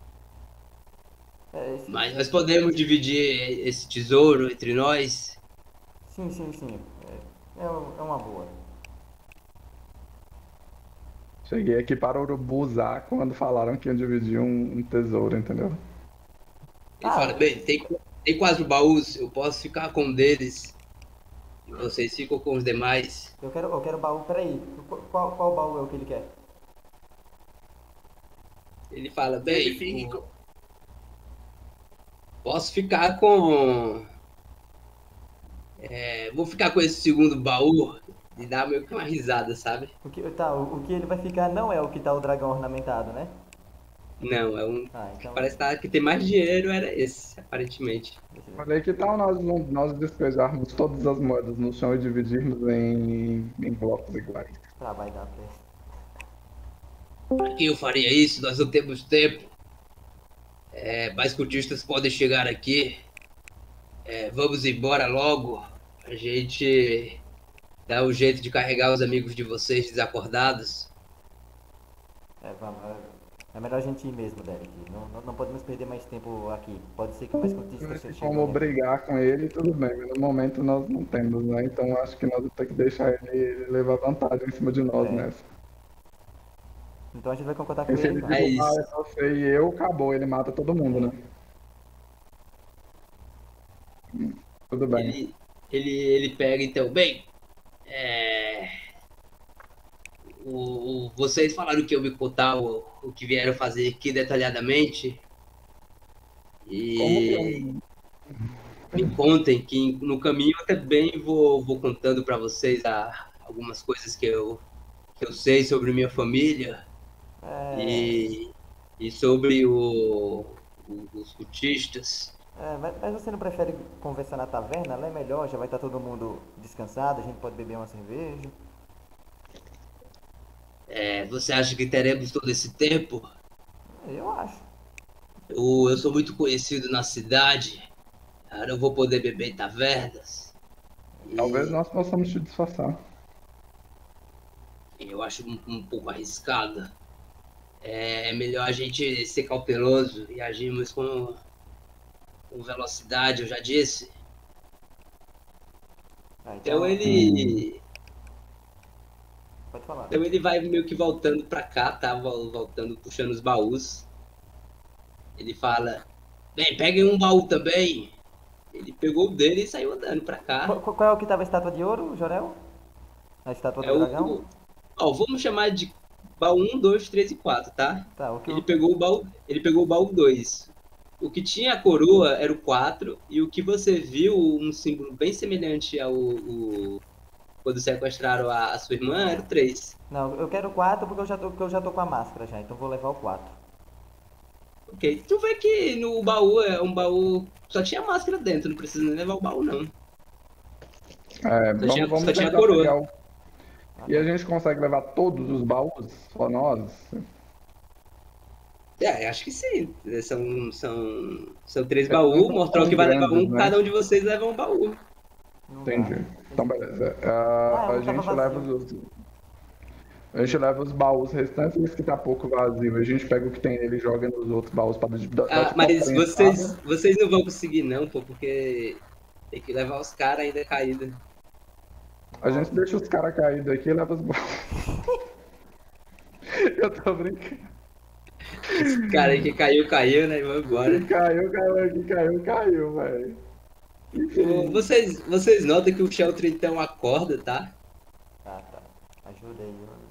[SPEAKER 2] É, esse-
[SPEAKER 1] mas nós podemos dividir esse tesouro entre nós.
[SPEAKER 2] Sim, sim, sim. É, é um- é uma boa.
[SPEAKER 3] Cheguei aqui para urubuzar quando falaram que iam dividir um, um tesouro, entendeu?
[SPEAKER 1] Ele
[SPEAKER 2] Ah.
[SPEAKER 1] fala, bem, tem, tem quatro baús, eu posso ficar com um deles. E vocês ficam com os demais.
[SPEAKER 2] Eu quero, eu quero baú, peraí. Qual, qual baú é o que ele quer?
[SPEAKER 1] Ele fala, bem,
[SPEAKER 4] Ele fica-
[SPEAKER 1] o- posso ficar com. É, vou ficar com esse segundo baú e dar meio que uma risada, sabe?
[SPEAKER 2] O que, tá, o, o que ele vai ficar não é o que tá o dragão ornamentado, né?
[SPEAKER 1] Não, é um.
[SPEAKER 2] Ah, então.
[SPEAKER 1] Parece que que tem mais dinheiro, era esse, aparentemente.
[SPEAKER 2] deixa eu ver.
[SPEAKER 3] Falei que tal nós, nós despejarmos todas as moedas no chão e dividirmos em, em blocos iguais.
[SPEAKER 2] Tá, vai dar pra
[SPEAKER 1] Aqui eu faria isso, nós não temos tempo. É, mais cultistas podem chegar aqui. É, vamos embora logo. A gente dá um jeito de carregar os amigos de vocês desacordados.
[SPEAKER 2] É, vamos. é- É melhor a gente ir mesmo, Derek. Não, não, não podemos perder mais tempo aqui. Pode ser que mais contistas
[SPEAKER 3] Se
[SPEAKER 2] cheguem.
[SPEAKER 3] como
[SPEAKER 2] né?
[SPEAKER 3] brigar com ele, tudo bem, mas no momento nós não temos, né? Então acho que nós vamos ter que deixar ele levar vantagem em cima de nós
[SPEAKER 2] É.
[SPEAKER 3] nessa.
[SPEAKER 2] Então a gente vai concordar com
[SPEAKER 3] Porque se
[SPEAKER 2] ele.
[SPEAKER 3] ele
[SPEAKER 2] Então.
[SPEAKER 1] É
[SPEAKER 3] derrubar
[SPEAKER 1] isso.
[SPEAKER 3] é você e eu, acabou, ele mata todo mundo, né? Hum, Tudo bem.
[SPEAKER 1] Ele, ele, ele pega então, bem. É, o, o- vocês falaram que eu me contar o, o que vieram fazer aqui detalhadamente.
[SPEAKER 3] Como
[SPEAKER 1] E
[SPEAKER 3] que
[SPEAKER 1] me contem que no caminho eu também vou, vou contando para vocês a, algumas coisas que eu, que eu sei sobre minha família
[SPEAKER 2] É,
[SPEAKER 1] e, e sobre o, o- os cultistas.
[SPEAKER 2] é, mas, mas você não prefere conversar na taverna? Lá é melhor, já vai estar todo mundo descansado, a gente pode beber uma cerveja.
[SPEAKER 1] É, você acha que teremos todo esse tempo?
[SPEAKER 2] Eu acho.
[SPEAKER 1] Eu, eu sou muito conhecido na cidade. Eu não vou poder beber em tavernas. E
[SPEAKER 3] Talvez nós possamos te disfarçar.
[SPEAKER 1] eu acho um, um pouco arriscado. É melhor a gente ser cauteloso e agirmos com, com velocidade, eu já disse.
[SPEAKER 2] Ah,
[SPEAKER 1] Então ele,
[SPEAKER 2] Pode falar.
[SPEAKER 1] então ele vai meio que voltando pra cá, tá? Vol- Voltando, puxando os baús. Ele fala, bem, peguem um baú também. Ele pegou o dele e saiu andando pra cá.
[SPEAKER 2] Qual, qual é o que tava a estátua de ouro, Jorel? A estátua do
[SPEAKER 1] É
[SPEAKER 2] dragão?
[SPEAKER 1] o. Ó, vamos chamar de baú um, dois, três e quatro, tá?
[SPEAKER 2] Tá, o que
[SPEAKER 1] Ele
[SPEAKER 2] eu...
[SPEAKER 1] pegou o baú, ele pegou o baú dois. O que tinha a coroa era o quatro, e o que você viu, um símbolo bem semelhante ao, o- quando sequestraram a, a sua irmã, era o três.
[SPEAKER 2] Não, eu quero o quatro porque eu já tô, porque eu já tô com a máscara já, então vou levar o quatro.
[SPEAKER 1] Ok, tu vê que no baú é um baú. Só tinha máscara dentro, não precisa nem levar o baú, não.
[SPEAKER 3] É,
[SPEAKER 1] Só tinha,
[SPEAKER 3] vamos,
[SPEAKER 1] só
[SPEAKER 3] vamos
[SPEAKER 1] tinha a
[SPEAKER 3] tentar
[SPEAKER 1] coroa.
[SPEAKER 3] pegar o... E a gente consegue levar todos os baús? Só nós?
[SPEAKER 1] É, acho que sim. São, são, são três
[SPEAKER 3] Eles não
[SPEAKER 1] baús, o
[SPEAKER 3] são
[SPEAKER 1] Mortrock
[SPEAKER 3] tão
[SPEAKER 1] vai levar
[SPEAKER 3] grandes,
[SPEAKER 1] um,
[SPEAKER 3] né?
[SPEAKER 1] cada um de vocês leva um baú.
[SPEAKER 2] Não
[SPEAKER 3] Entendi.
[SPEAKER 2] dá.
[SPEAKER 3] Então, beleza.
[SPEAKER 2] Ah,
[SPEAKER 3] Ah, a
[SPEAKER 2] um tava
[SPEAKER 3] gente leva
[SPEAKER 2] vazio.
[SPEAKER 3] os... A gente leva os baús restantes, esse que tá pouco vazio. A gente pega o que tem nele e joga nos outros baús pra dar dar
[SPEAKER 1] Ah,
[SPEAKER 3] tipo uma
[SPEAKER 1] mas vocês,
[SPEAKER 3] prensada.
[SPEAKER 1] vocês não vão conseguir, não, pô, porque tem que levar os caras ainda caídos.
[SPEAKER 3] A gente deixa os caras caídos aqui e leva os baús. Eu tô brincando.
[SPEAKER 1] Esse cara aí que caiu, caiu, né? Vamos embora.
[SPEAKER 3] Caiu, caiu aqui, caiu, caiu, velho.
[SPEAKER 1] Ô, Vocês, vocês notam que o Shelter então acorda, tá?
[SPEAKER 2] Tá, tá. Ajuda aí, mano.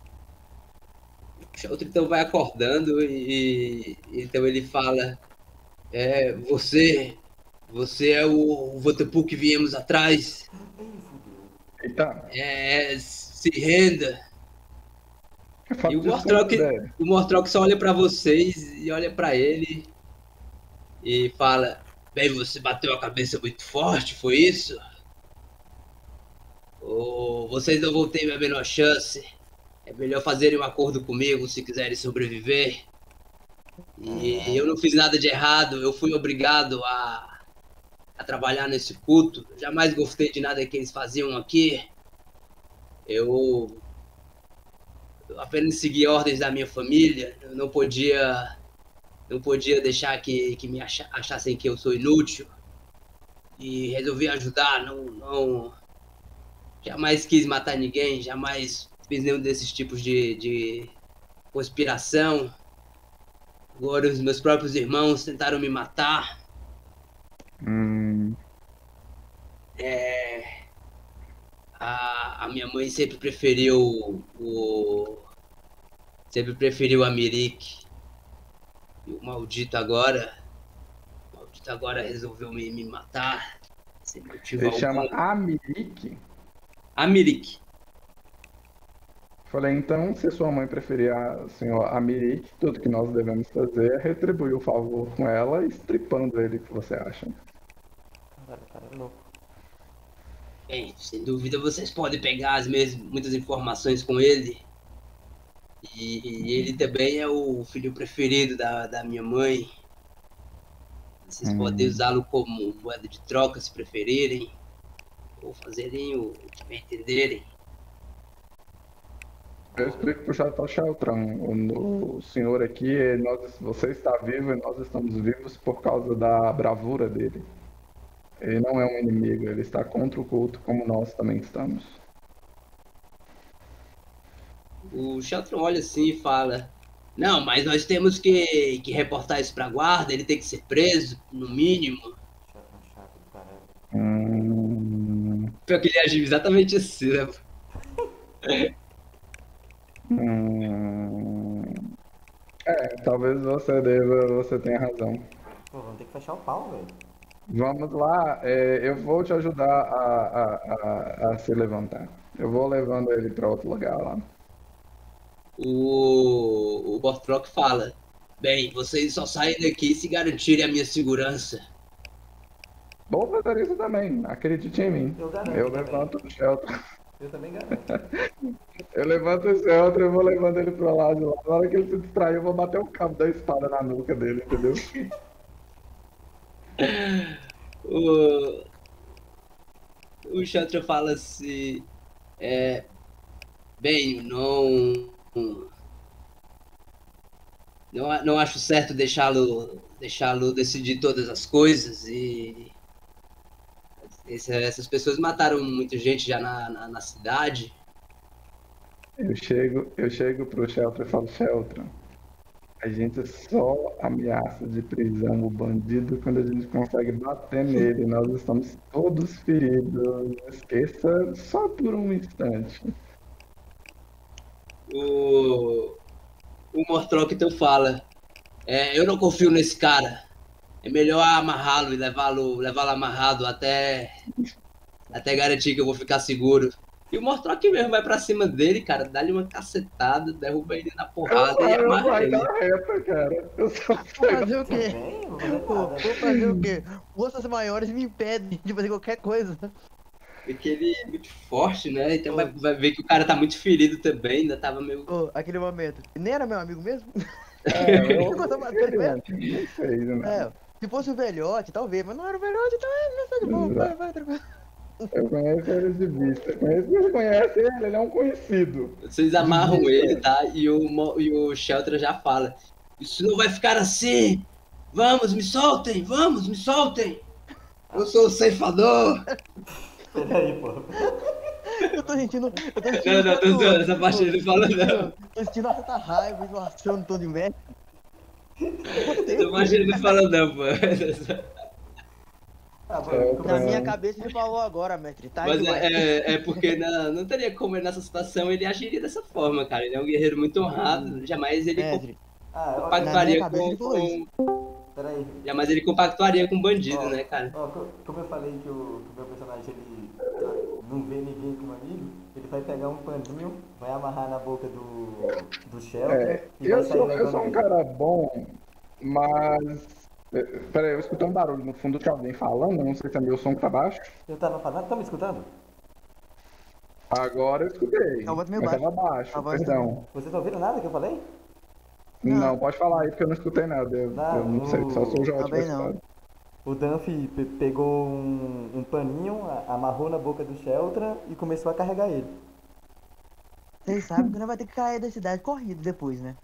[SPEAKER 1] O Shelter então vai acordando e, e então ele fala: É, você, você é o, o Votopu que viemos atrás.
[SPEAKER 3] Eita,
[SPEAKER 1] É, se renda.
[SPEAKER 3] eu faço
[SPEAKER 1] E o
[SPEAKER 3] desconto
[SPEAKER 1] Mortrock,
[SPEAKER 3] dele.
[SPEAKER 1] o Mortrock só olha pra vocês e olha pra ele e fala: Bem, você bateu a cabeça muito forte, foi isso? Ou vocês não vão ter a menor chance? É melhor fazerem um acordo comigo se quiserem sobreviver. E eu não fiz nada de errado, eu fui obrigado a, a trabalhar nesse culto. Eu jamais gostei de nada que eles faziam aqui. Eu, eu apenas segui ordens da minha família. Eu não podia, não podia deixar que, que me acha- achassem que eu sou inútil. E resolvi ajudar. Não, não, jamais quis matar ninguém, jamais fiz nenhum desses tipos de, de conspiração. Agora os meus próprios irmãos tentaram me matar.
[SPEAKER 3] Hum,
[SPEAKER 1] A, a minha mãe sempre preferiu o. Sempre preferiu a Mirik. E o maldito agora. O maldito agora resolveu me, me matar. Sem motivo
[SPEAKER 3] ele chama
[SPEAKER 1] algum.
[SPEAKER 3] Amirik.
[SPEAKER 1] A Mirik.
[SPEAKER 3] Falei, então, se sua mãe preferir a senhora Amirik, tudo que nós devemos fazer é retribuir o favor com ela, estripando ele, o que você acha?
[SPEAKER 2] Agora o cara é louco.
[SPEAKER 1] Bem, sem dúvida vocês podem pegar as mesmas, muitas informações com ele. E, e ele também é o filho preferido da, da minha mãe. Vocês
[SPEAKER 3] Hum.
[SPEAKER 1] podem usá-lo como moeda de troca se preferirem. Ou fazerem o que bem entenderem.
[SPEAKER 3] Eu explico pro Chato Sheltron, o, o senhor aqui, nós, você está vivo e nós estamos vivos por causa da bravura dele. Ele não é um inimigo, ele está contra o culto, como nós também estamos.
[SPEAKER 1] O Sheltron olha assim e fala: Não, mas nós temos que, que reportar isso pra guarda, ele tem que ser preso, no mínimo.
[SPEAKER 2] Chato, chato do caralho.
[SPEAKER 3] Hum,
[SPEAKER 1] Pior que ele age exatamente assim, né?
[SPEAKER 3] hum, é, talvez você deva, você tenha razão.
[SPEAKER 2] Pô, vamos ter que fechar o pau, velho.
[SPEAKER 3] Vamos lá, é, eu vou te ajudar a, a, a, a se levantar. Eu vou levando ele para outro lugar lá.
[SPEAKER 1] O, o Bortrock fala: Bem, vocês só saem daqui se garantirem a minha segurança.
[SPEAKER 3] Vou fazer isso também, acredite em mim.
[SPEAKER 2] Eu garanto
[SPEAKER 3] Eu
[SPEAKER 2] também.
[SPEAKER 3] levanto o Shelton.
[SPEAKER 2] Eu também garanto.
[SPEAKER 3] Eu levanto o Shelton, eu vou levando ele pro lado lá. Na hora que ele se distrair, eu vou bater o cabo da espada na nuca dele, entendeu?
[SPEAKER 1] O, o Sheltron fala assim: é, Bem, não. Não, não acho certo deixá-lo deixá-lo decidir todas as coisas e esse- essas pessoas mataram muita gente já na, na, na cidade.
[SPEAKER 3] Eu chego, eu chego pro Shelton e falo, Shelton, a gente só ameaça de prisão o bandido quando a gente consegue bater nele. Nós estamos todos feridos. Esqueça só por um instante.
[SPEAKER 1] O, o Mortrock então fala, é, eu não confio nesse cara. É melhor amarrá-lo e levá-lo levá-lo amarrado até, até garantir que eu vou ficar seguro. E o Mortrock mesmo vai pra cima dele, cara, dá-lhe uma cacetada, derruba ele na porrada e
[SPEAKER 3] Eu, eu
[SPEAKER 1] amarra
[SPEAKER 3] vai
[SPEAKER 1] ele.
[SPEAKER 3] dar reta, cara. Eu só
[SPEAKER 5] Vou
[SPEAKER 3] sei.
[SPEAKER 5] fazer o quê?
[SPEAKER 2] Também, não vou fazer
[SPEAKER 5] Pô,
[SPEAKER 2] nada.
[SPEAKER 5] vou fazer o quê? Forças maiores me impedem de fazer qualquer coisa.
[SPEAKER 1] Porque ele é muito forte, né? Então vai, vai ver que o cara tá muito ferido também, ainda tava meio.
[SPEAKER 5] Pô, aquele momento. Nem era meu amigo mesmo?
[SPEAKER 3] É, eu
[SPEAKER 5] Eu gostava dele mesmo.
[SPEAKER 3] nem sei, né?
[SPEAKER 5] É, se fosse o velhote, talvez, mas não era o velhote, então é, tá de boa, vai, vai, tranquilo.
[SPEAKER 3] Eu conheço ele de vista. Conheço, ele conhece ele, ele é um conhecido.
[SPEAKER 1] Vocês amarram ele, tá? E o, Mo- e o Shelter já fala: isso não vai ficar assim! Vamos, me soltem! Vamos, me soltem! Eu sou o ceifador!
[SPEAKER 2] Peraí, pô.
[SPEAKER 5] Eu tô sentindo. Eu tô sentindo.
[SPEAKER 1] Não, não, tô
[SPEAKER 5] tanto-
[SPEAKER 1] zoando, essa parte ele não fala, não.
[SPEAKER 5] Tô sentindo uma certa raiva, enjoação no tom de merda.
[SPEAKER 1] Essa parte ele não fala, não, pô.
[SPEAKER 2] Ah, pô,
[SPEAKER 3] É,
[SPEAKER 2] como
[SPEAKER 5] Na
[SPEAKER 3] é.
[SPEAKER 2] assim?
[SPEAKER 5] minha cabeça ele falou agora, mestre. Tá
[SPEAKER 1] Mas
[SPEAKER 5] demais.
[SPEAKER 1] é, é, é porque na- não teria como ele nessa situação ele agiria dessa forma, cara. Ele é um guerreiro muito honrado, jamais ele
[SPEAKER 5] Mestre,
[SPEAKER 2] Ah, ó,
[SPEAKER 5] na minha
[SPEAKER 1] compactuaria
[SPEAKER 5] cabeça
[SPEAKER 1] com,
[SPEAKER 5] ele falou isso.
[SPEAKER 1] com.
[SPEAKER 2] peraí.
[SPEAKER 1] Jamais ele compactuaria com bandido,
[SPEAKER 2] Ó,
[SPEAKER 1] né, cara?
[SPEAKER 2] Ó, co- como eu falei que o, que o meu personagem ele ah, não vê ninguém como amigo, ele vai pegar um paninho, vai amarrar na boca do, do Shelter
[SPEAKER 3] É,
[SPEAKER 2] e vai
[SPEAKER 3] eu
[SPEAKER 2] sair
[SPEAKER 3] sou,
[SPEAKER 2] levando
[SPEAKER 3] eu sou um
[SPEAKER 2] ele.
[SPEAKER 3] cara bom, mas. é, Peraí, eu escutei um barulho no fundo de alguém falando, não sei se é meu som que tá baixo.
[SPEAKER 2] Eu tava falando, tá me escutando?
[SPEAKER 3] Agora eu escutei.
[SPEAKER 5] A voz meio
[SPEAKER 3] mas
[SPEAKER 5] baixa.
[SPEAKER 3] tava baixo,
[SPEAKER 5] A voz
[SPEAKER 3] perdão.
[SPEAKER 2] Vocês não ouviram nada que eu falei?
[SPEAKER 3] Não, pode falar aí porque eu não escutei nada. Eu,
[SPEAKER 2] Não,
[SPEAKER 3] eu não sei, só sou o Jorge.
[SPEAKER 5] Também não.
[SPEAKER 2] O Dunphy pe- pegou um, um paninho, a- amarrou na boca do Shelter e começou a carregar ele.
[SPEAKER 5] Vocês sabem que nós vai ter que cair da cidade corrido depois, né?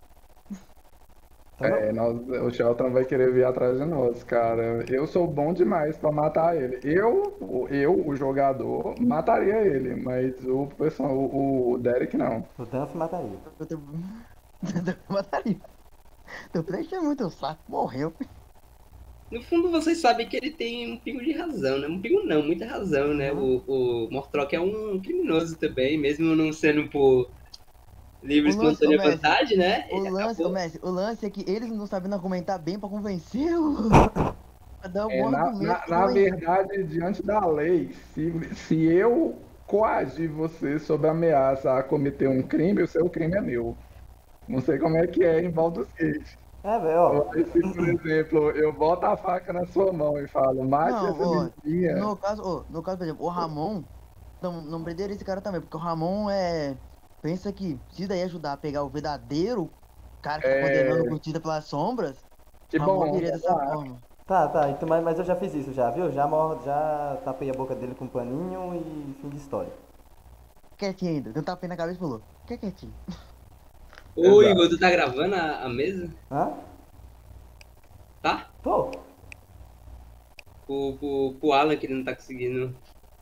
[SPEAKER 2] Tá
[SPEAKER 3] É, nós, o Shelton vai querer vir atrás de nós, cara. Eu sou bom demais pra matar ele. Eu, o- eu, o jogador, mataria ele, mas o pessoal, o, o Derek não.
[SPEAKER 2] O Dunphy mataria.
[SPEAKER 5] Eu tô... eu mataria. Teu Flash é muito saco, morreu.
[SPEAKER 1] No fundo, vocês sabem que ele tem um pingo de razão, né? Um pingo não, muita razão, né? O, o Mortrock é um criminoso também, mesmo não sendo por livre
[SPEAKER 5] O lance,
[SPEAKER 1] espontânea
[SPEAKER 5] ô, mestre,
[SPEAKER 1] vontade, né?
[SPEAKER 5] O
[SPEAKER 1] Ele
[SPEAKER 5] lance,
[SPEAKER 1] acabou-
[SPEAKER 5] ô, mestre, o lance é que eles não sabendo argumentar bem pra convencê-lo. Pra dar um
[SPEAKER 3] É,
[SPEAKER 5] bom
[SPEAKER 3] na,
[SPEAKER 5] argumento
[SPEAKER 3] na,
[SPEAKER 5] pra
[SPEAKER 3] na
[SPEAKER 5] convencer.
[SPEAKER 3] verdade, diante da lei, se, se eu coagir você sob ameaça a cometer um crime, o seu crime é meu. Não sei como é que é em Baldur's Gate.
[SPEAKER 2] É, velho, ó.
[SPEAKER 3] Mas se, por exemplo, eu boto a faca na sua mão e falo, mate
[SPEAKER 5] Não,
[SPEAKER 3] essa
[SPEAKER 5] ó,
[SPEAKER 3] menininha.
[SPEAKER 5] no caso, ó, no caso, por exemplo, o Ramon, não, não prenderia esse cara também, porque o Ramon é. Pensa que se daí ajudar a pegar o verdadeiro cara que tá
[SPEAKER 3] É.
[SPEAKER 5] condenando curtida pelas sombras,
[SPEAKER 3] Que
[SPEAKER 5] o Ramon
[SPEAKER 3] bom,
[SPEAKER 5] viria dessa
[SPEAKER 3] tá.
[SPEAKER 5] forma.
[SPEAKER 2] Tá, tá, então, mas, mas eu já fiz isso já, viu? Já, mor- já tapei a boca dele com um paninho e fim de história.
[SPEAKER 5] Quietinho ainda, deu um tapinha na cabeça e falou, quer quietinho.
[SPEAKER 1] Ô,
[SPEAKER 3] Exato.
[SPEAKER 1] Igor, tu tá gravando a, a mesa?
[SPEAKER 2] Hã?
[SPEAKER 1] Tá?
[SPEAKER 2] Tô.
[SPEAKER 1] Pro, pro, pro Alan que ele não tá conseguindo.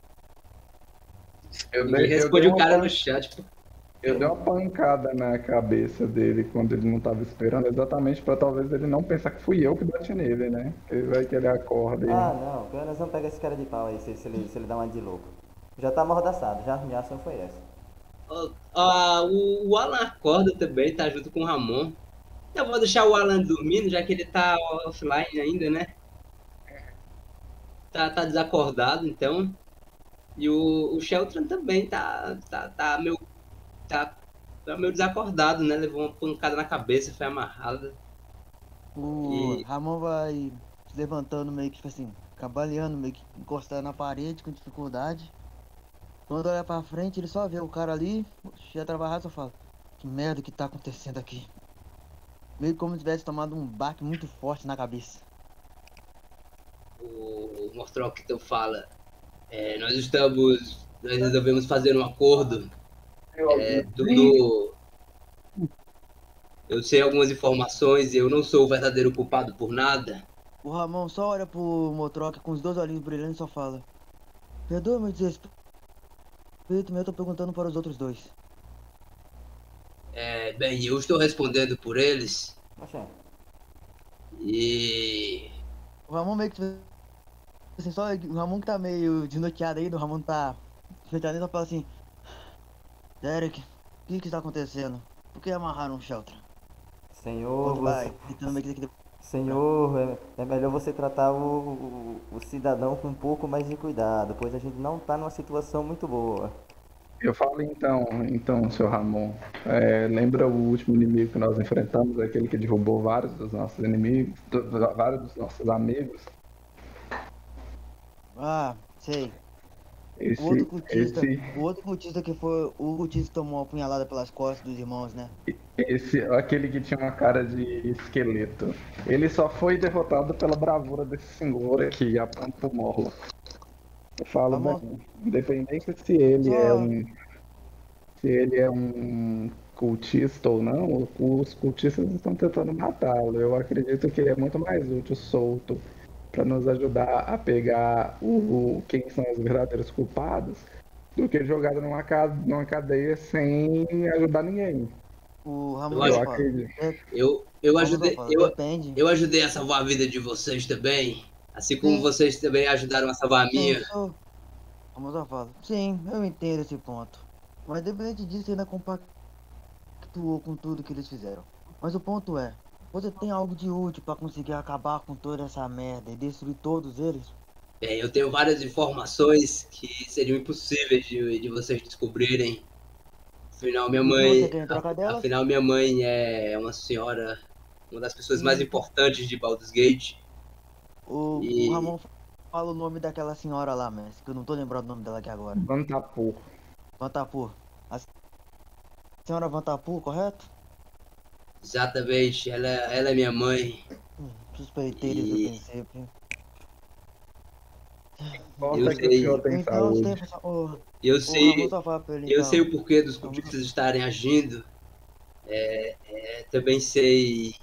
[SPEAKER 3] Eu
[SPEAKER 1] Ninguém
[SPEAKER 3] dei, eu
[SPEAKER 1] responde
[SPEAKER 3] dei
[SPEAKER 1] o
[SPEAKER 3] uma
[SPEAKER 1] cara
[SPEAKER 3] pan-
[SPEAKER 1] no chat, pô.
[SPEAKER 3] eu dei uma pancada na cabeça dele quando ele não tava esperando, exatamente pra talvez ele não pensar que fui eu que bati nele, né? Que vai que ele acorda e...
[SPEAKER 2] Ah, não, pelo menos não pega esse cara de pau aí, se, se ele, se ele dá uma de louco. Já tá amordaçado, já, minha ação foi essa.
[SPEAKER 1] Ó, ó, o, o Alan acorda também, tá junto com o Ramon. Eu vou deixar o Alan dormindo, já que ele tá offline ainda, né? Tá, tá desacordado, então. E o, o Sheltron também tá, tá, tá, meio, tá, tá meio desacordado, né? Levou uma pancada na cabeça, foi amarrado.
[SPEAKER 5] O
[SPEAKER 1] E-
[SPEAKER 5] Ramon vai se levantando meio que, tipo assim, cambaleando, meio que encostando na parede com dificuldade. Quando olha pra frente, ele só vê o cara ali, cheio trabalhado, só fala, que merda que tá acontecendo aqui. Meio como se tivesse tomado um baque muito forte na cabeça.
[SPEAKER 1] O Mortrock então fala, é, nós estamos, nós resolvemos fazer um acordo, é, tudo, eu sei algumas informações e eu não sou o verdadeiro culpado por nada.
[SPEAKER 5] O Ramon só olha pro Motroca com os dois olhinhos brilhando e só fala, perdoa meu desrespeito, mas eu tô perguntando para os outros dois.
[SPEAKER 1] É, bem, eu estou respondendo por eles
[SPEAKER 2] Oxê.
[SPEAKER 1] e
[SPEAKER 5] O Ramon meio que, assim, só o Ramon que tá meio desnorteado ainda, o Ramon tá desnorteado ainda, só fala assim, Derek, O que que está acontecendo? Por que amarraram o Shelter?
[SPEAKER 2] Senhor,
[SPEAKER 5] Outro vai
[SPEAKER 2] você...
[SPEAKER 5] gritando meio que aqui.
[SPEAKER 2] Senhor, é, é melhor você tratar o, o, o cidadão com um pouco mais de cuidado, pois a gente não tá numa situação muito boa.
[SPEAKER 3] Eu falo então, então, seu Ramon, é, lembra o último inimigo que nós enfrentamos, aquele que derrubou vários dos nossos inimigos, do- do- vários dos nossos amigos?
[SPEAKER 5] Ah, sei. O outro
[SPEAKER 3] Esse,
[SPEAKER 5] cultista,
[SPEAKER 3] esse,
[SPEAKER 5] o outro cultista que foi o cultista que tomou a punhalada pelas costas dos irmãos, né?
[SPEAKER 3] esse, aquele que tinha uma cara de esqueleto. Ele só foi derrotado pela bravura desse senhor aqui, a Pampo Morlo. Eu falo,
[SPEAKER 5] Ramon,
[SPEAKER 3] bem, independente se ele é
[SPEAKER 5] só
[SPEAKER 3] um, se ele é um cultista ou não, os cultistas estão tentando matá-lo. Eu acredito que ele é muito mais útil solto para nos ajudar a pegar o, o- quem são os verdadeiros culpados do que jogado numa, ca- numa cadeia sem ajudar ninguém.
[SPEAKER 5] o
[SPEAKER 1] Eu
[SPEAKER 5] Ramon
[SPEAKER 3] Eu
[SPEAKER 5] só
[SPEAKER 1] acho,
[SPEAKER 5] fala.
[SPEAKER 3] acredito.
[SPEAKER 5] É,
[SPEAKER 1] eu, eu
[SPEAKER 5] o Ramon só
[SPEAKER 1] ajudei,
[SPEAKER 5] fala,
[SPEAKER 1] eu,
[SPEAKER 5] depende.
[SPEAKER 1] eu ajudei a salvar a vida de vocês também, assim como
[SPEAKER 5] Sim,
[SPEAKER 1] vocês também ajudaram a salvar a
[SPEAKER 5] sim,
[SPEAKER 1] minha.
[SPEAKER 5] só. O Ramon só fala. Sim, eu entendo esse ponto. Mas independente disso, ainda compactuou com tudo que eles fizeram. Mas o ponto é, você tem algo de útil para conseguir acabar com toda essa merda e destruir todos eles?
[SPEAKER 1] Bem, eu tenho várias informações que seriam impossíveis de, de vocês descobrirem. Afinal, minha
[SPEAKER 5] E o que você
[SPEAKER 1] mãe,
[SPEAKER 5] quer em troca delas?
[SPEAKER 1] afinal, minha mãe é uma senhora, uma das pessoas mais
[SPEAKER 5] E
[SPEAKER 1] importantes de Baldur's Gate.
[SPEAKER 5] o, o
[SPEAKER 1] E
[SPEAKER 5] Ramon fala o nome daquela senhora lá, mestre, que eu não tô lembrando o nome dela aqui agora.
[SPEAKER 3] Vantapur.
[SPEAKER 5] Vantapur. A senhora Vantapur, correto?
[SPEAKER 1] exatamente, ela, ela é minha mãe.
[SPEAKER 5] Hum, suspeitei desde o
[SPEAKER 1] E
[SPEAKER 5] princípio.
[SPEAKER 1] eu
[SPEAKER 3] Importa que o senhor
[SPEAKER 1] sei,
[SPEAKER 3] tem
[SPEAKER 5] Então, você
[SPEAKER 3] saúde.
[SPEAKER 5] tem essa- o,
[SPEAKER 1] eu
[SPEAKER 5] o Ramon
[SPEAKER 1] sei,
[SPEAKER 5] só fala pra ele
[SPEAKER 1] eu sei
[SPEAKER 5] então.
[SPEAKER 1] o porquê dos
[SPEAKER 5] Ramon só-
[SPEAKER 1] cultistas estarem agindo. É, é, também sei,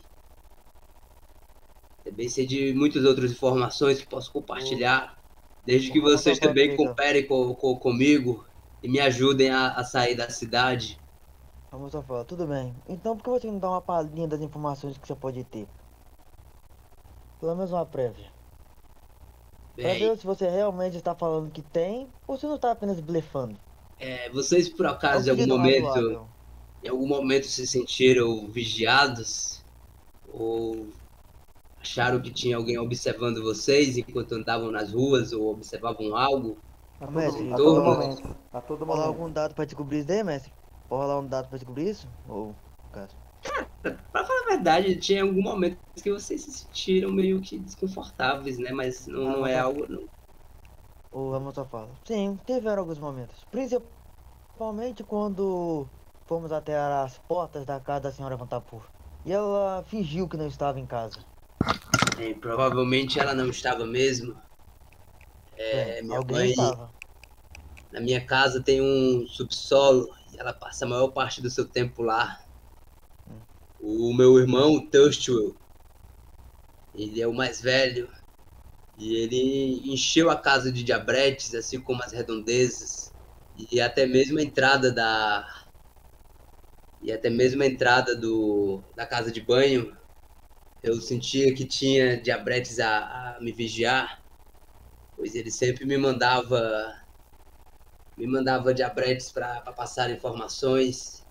[SPEAKER 1] também sei de muitas outras informações que posso
[SPEAKER 5] O,
[SPEAKER 1] compartilhar, desde
[SPEAKER 5] o
[SPEAKER 1] que
[SPEAKER 5] Ramon só
[SPEAKER 1] vocês
[SPEAKER 5] fala pra
[SPEAKER 1] também
[SPEAKER 5] ele então.
[SPEAKER 1] cooperem com, com- comigo e me ajudem a, a sair da cidade.
[SPEAKER 5] O Ramon só fala, tudo bem. Então por que você não dá uma palhinha das informações que você pode ter? Pelo menos uma prévia. Pra
[SPEAKER 1] Bem,
[SPEAKER 5] ver se você realmente está falando que tem ou se não está apenas blefando.
[SPEAKER 1] é, vocês por
[SPEAKER 5] É um
[SPEAKER 1] acaso em algum
[SPEAKER 5] pedido
[SPEAKER 1] momento,
[SPEAKER 5] razoável.
[SPEAKER 1] em algum momento se sentiram vigiados ou acharam que tinha alguém observando vocês enquanto andavam nas ruas ou observavam algo
[SPEAKER 2] A
[SPEAKER 5] Ô,
[SPEAKER 2] todo,
[SPEAKER 5] mestre,
[SPEAKER 2] a
[SPEAKER 5] pode
[SPEAKER 2] todo
[SPEAKER 1] torno?
[SPEAKER 5] rolar,
[SPEAKER 2] momento. A todo
[SPEAKER 5] rolar
[SPEAKER 2] momento.
[SPEAKER 5] algum dado pra descobrir isso daí, mestre? Pode rolar um dado pra descobrir isso? Ou, no caso?
[SPEAKER 1] Pra falar a verdade, tinha algum momento que vocês se sentiram meio que desconfortáveis, né? Mas não, não
[SPEAKER 5] Ramon
[SPEAKER 1] é
[SPEAKER 5] só,
[SPEAKER 1] algo. Não.
[SPEAKER 5] o Ramon só fala. Sim, tiveram alguns momentos. Principalmente quando fomos até as portas da casa da senhora Vantapur. E ela fingiu que não estava em casa.
[SPEAKER 1] É, provavelmente ela não estava mesmo.
[SPEAKER 5] Bem,
[SPEAKER 1] É, minha
[SPEAKER 5] alguém
[SPEAKER 1] mãe,
[SPEAKER 5] estava.
[SPEAKER 1] na minha casa, tem um subsolo e ela passa a maior parte do seu tempo lá.
[SPEAKER 5] Hum.
[SPEAKER 1] O meu irmão, Thurstwell, ele é o mais velho e ele encheu a casa de diabretes, assim como as redondezas e até mesmo a entrada da e até mesmo a entrada do, da casa de banho. Eu sentia que tinha diabretes a, a me vigiar, pois ele sempre me mandava me mandava diabretes para passar informações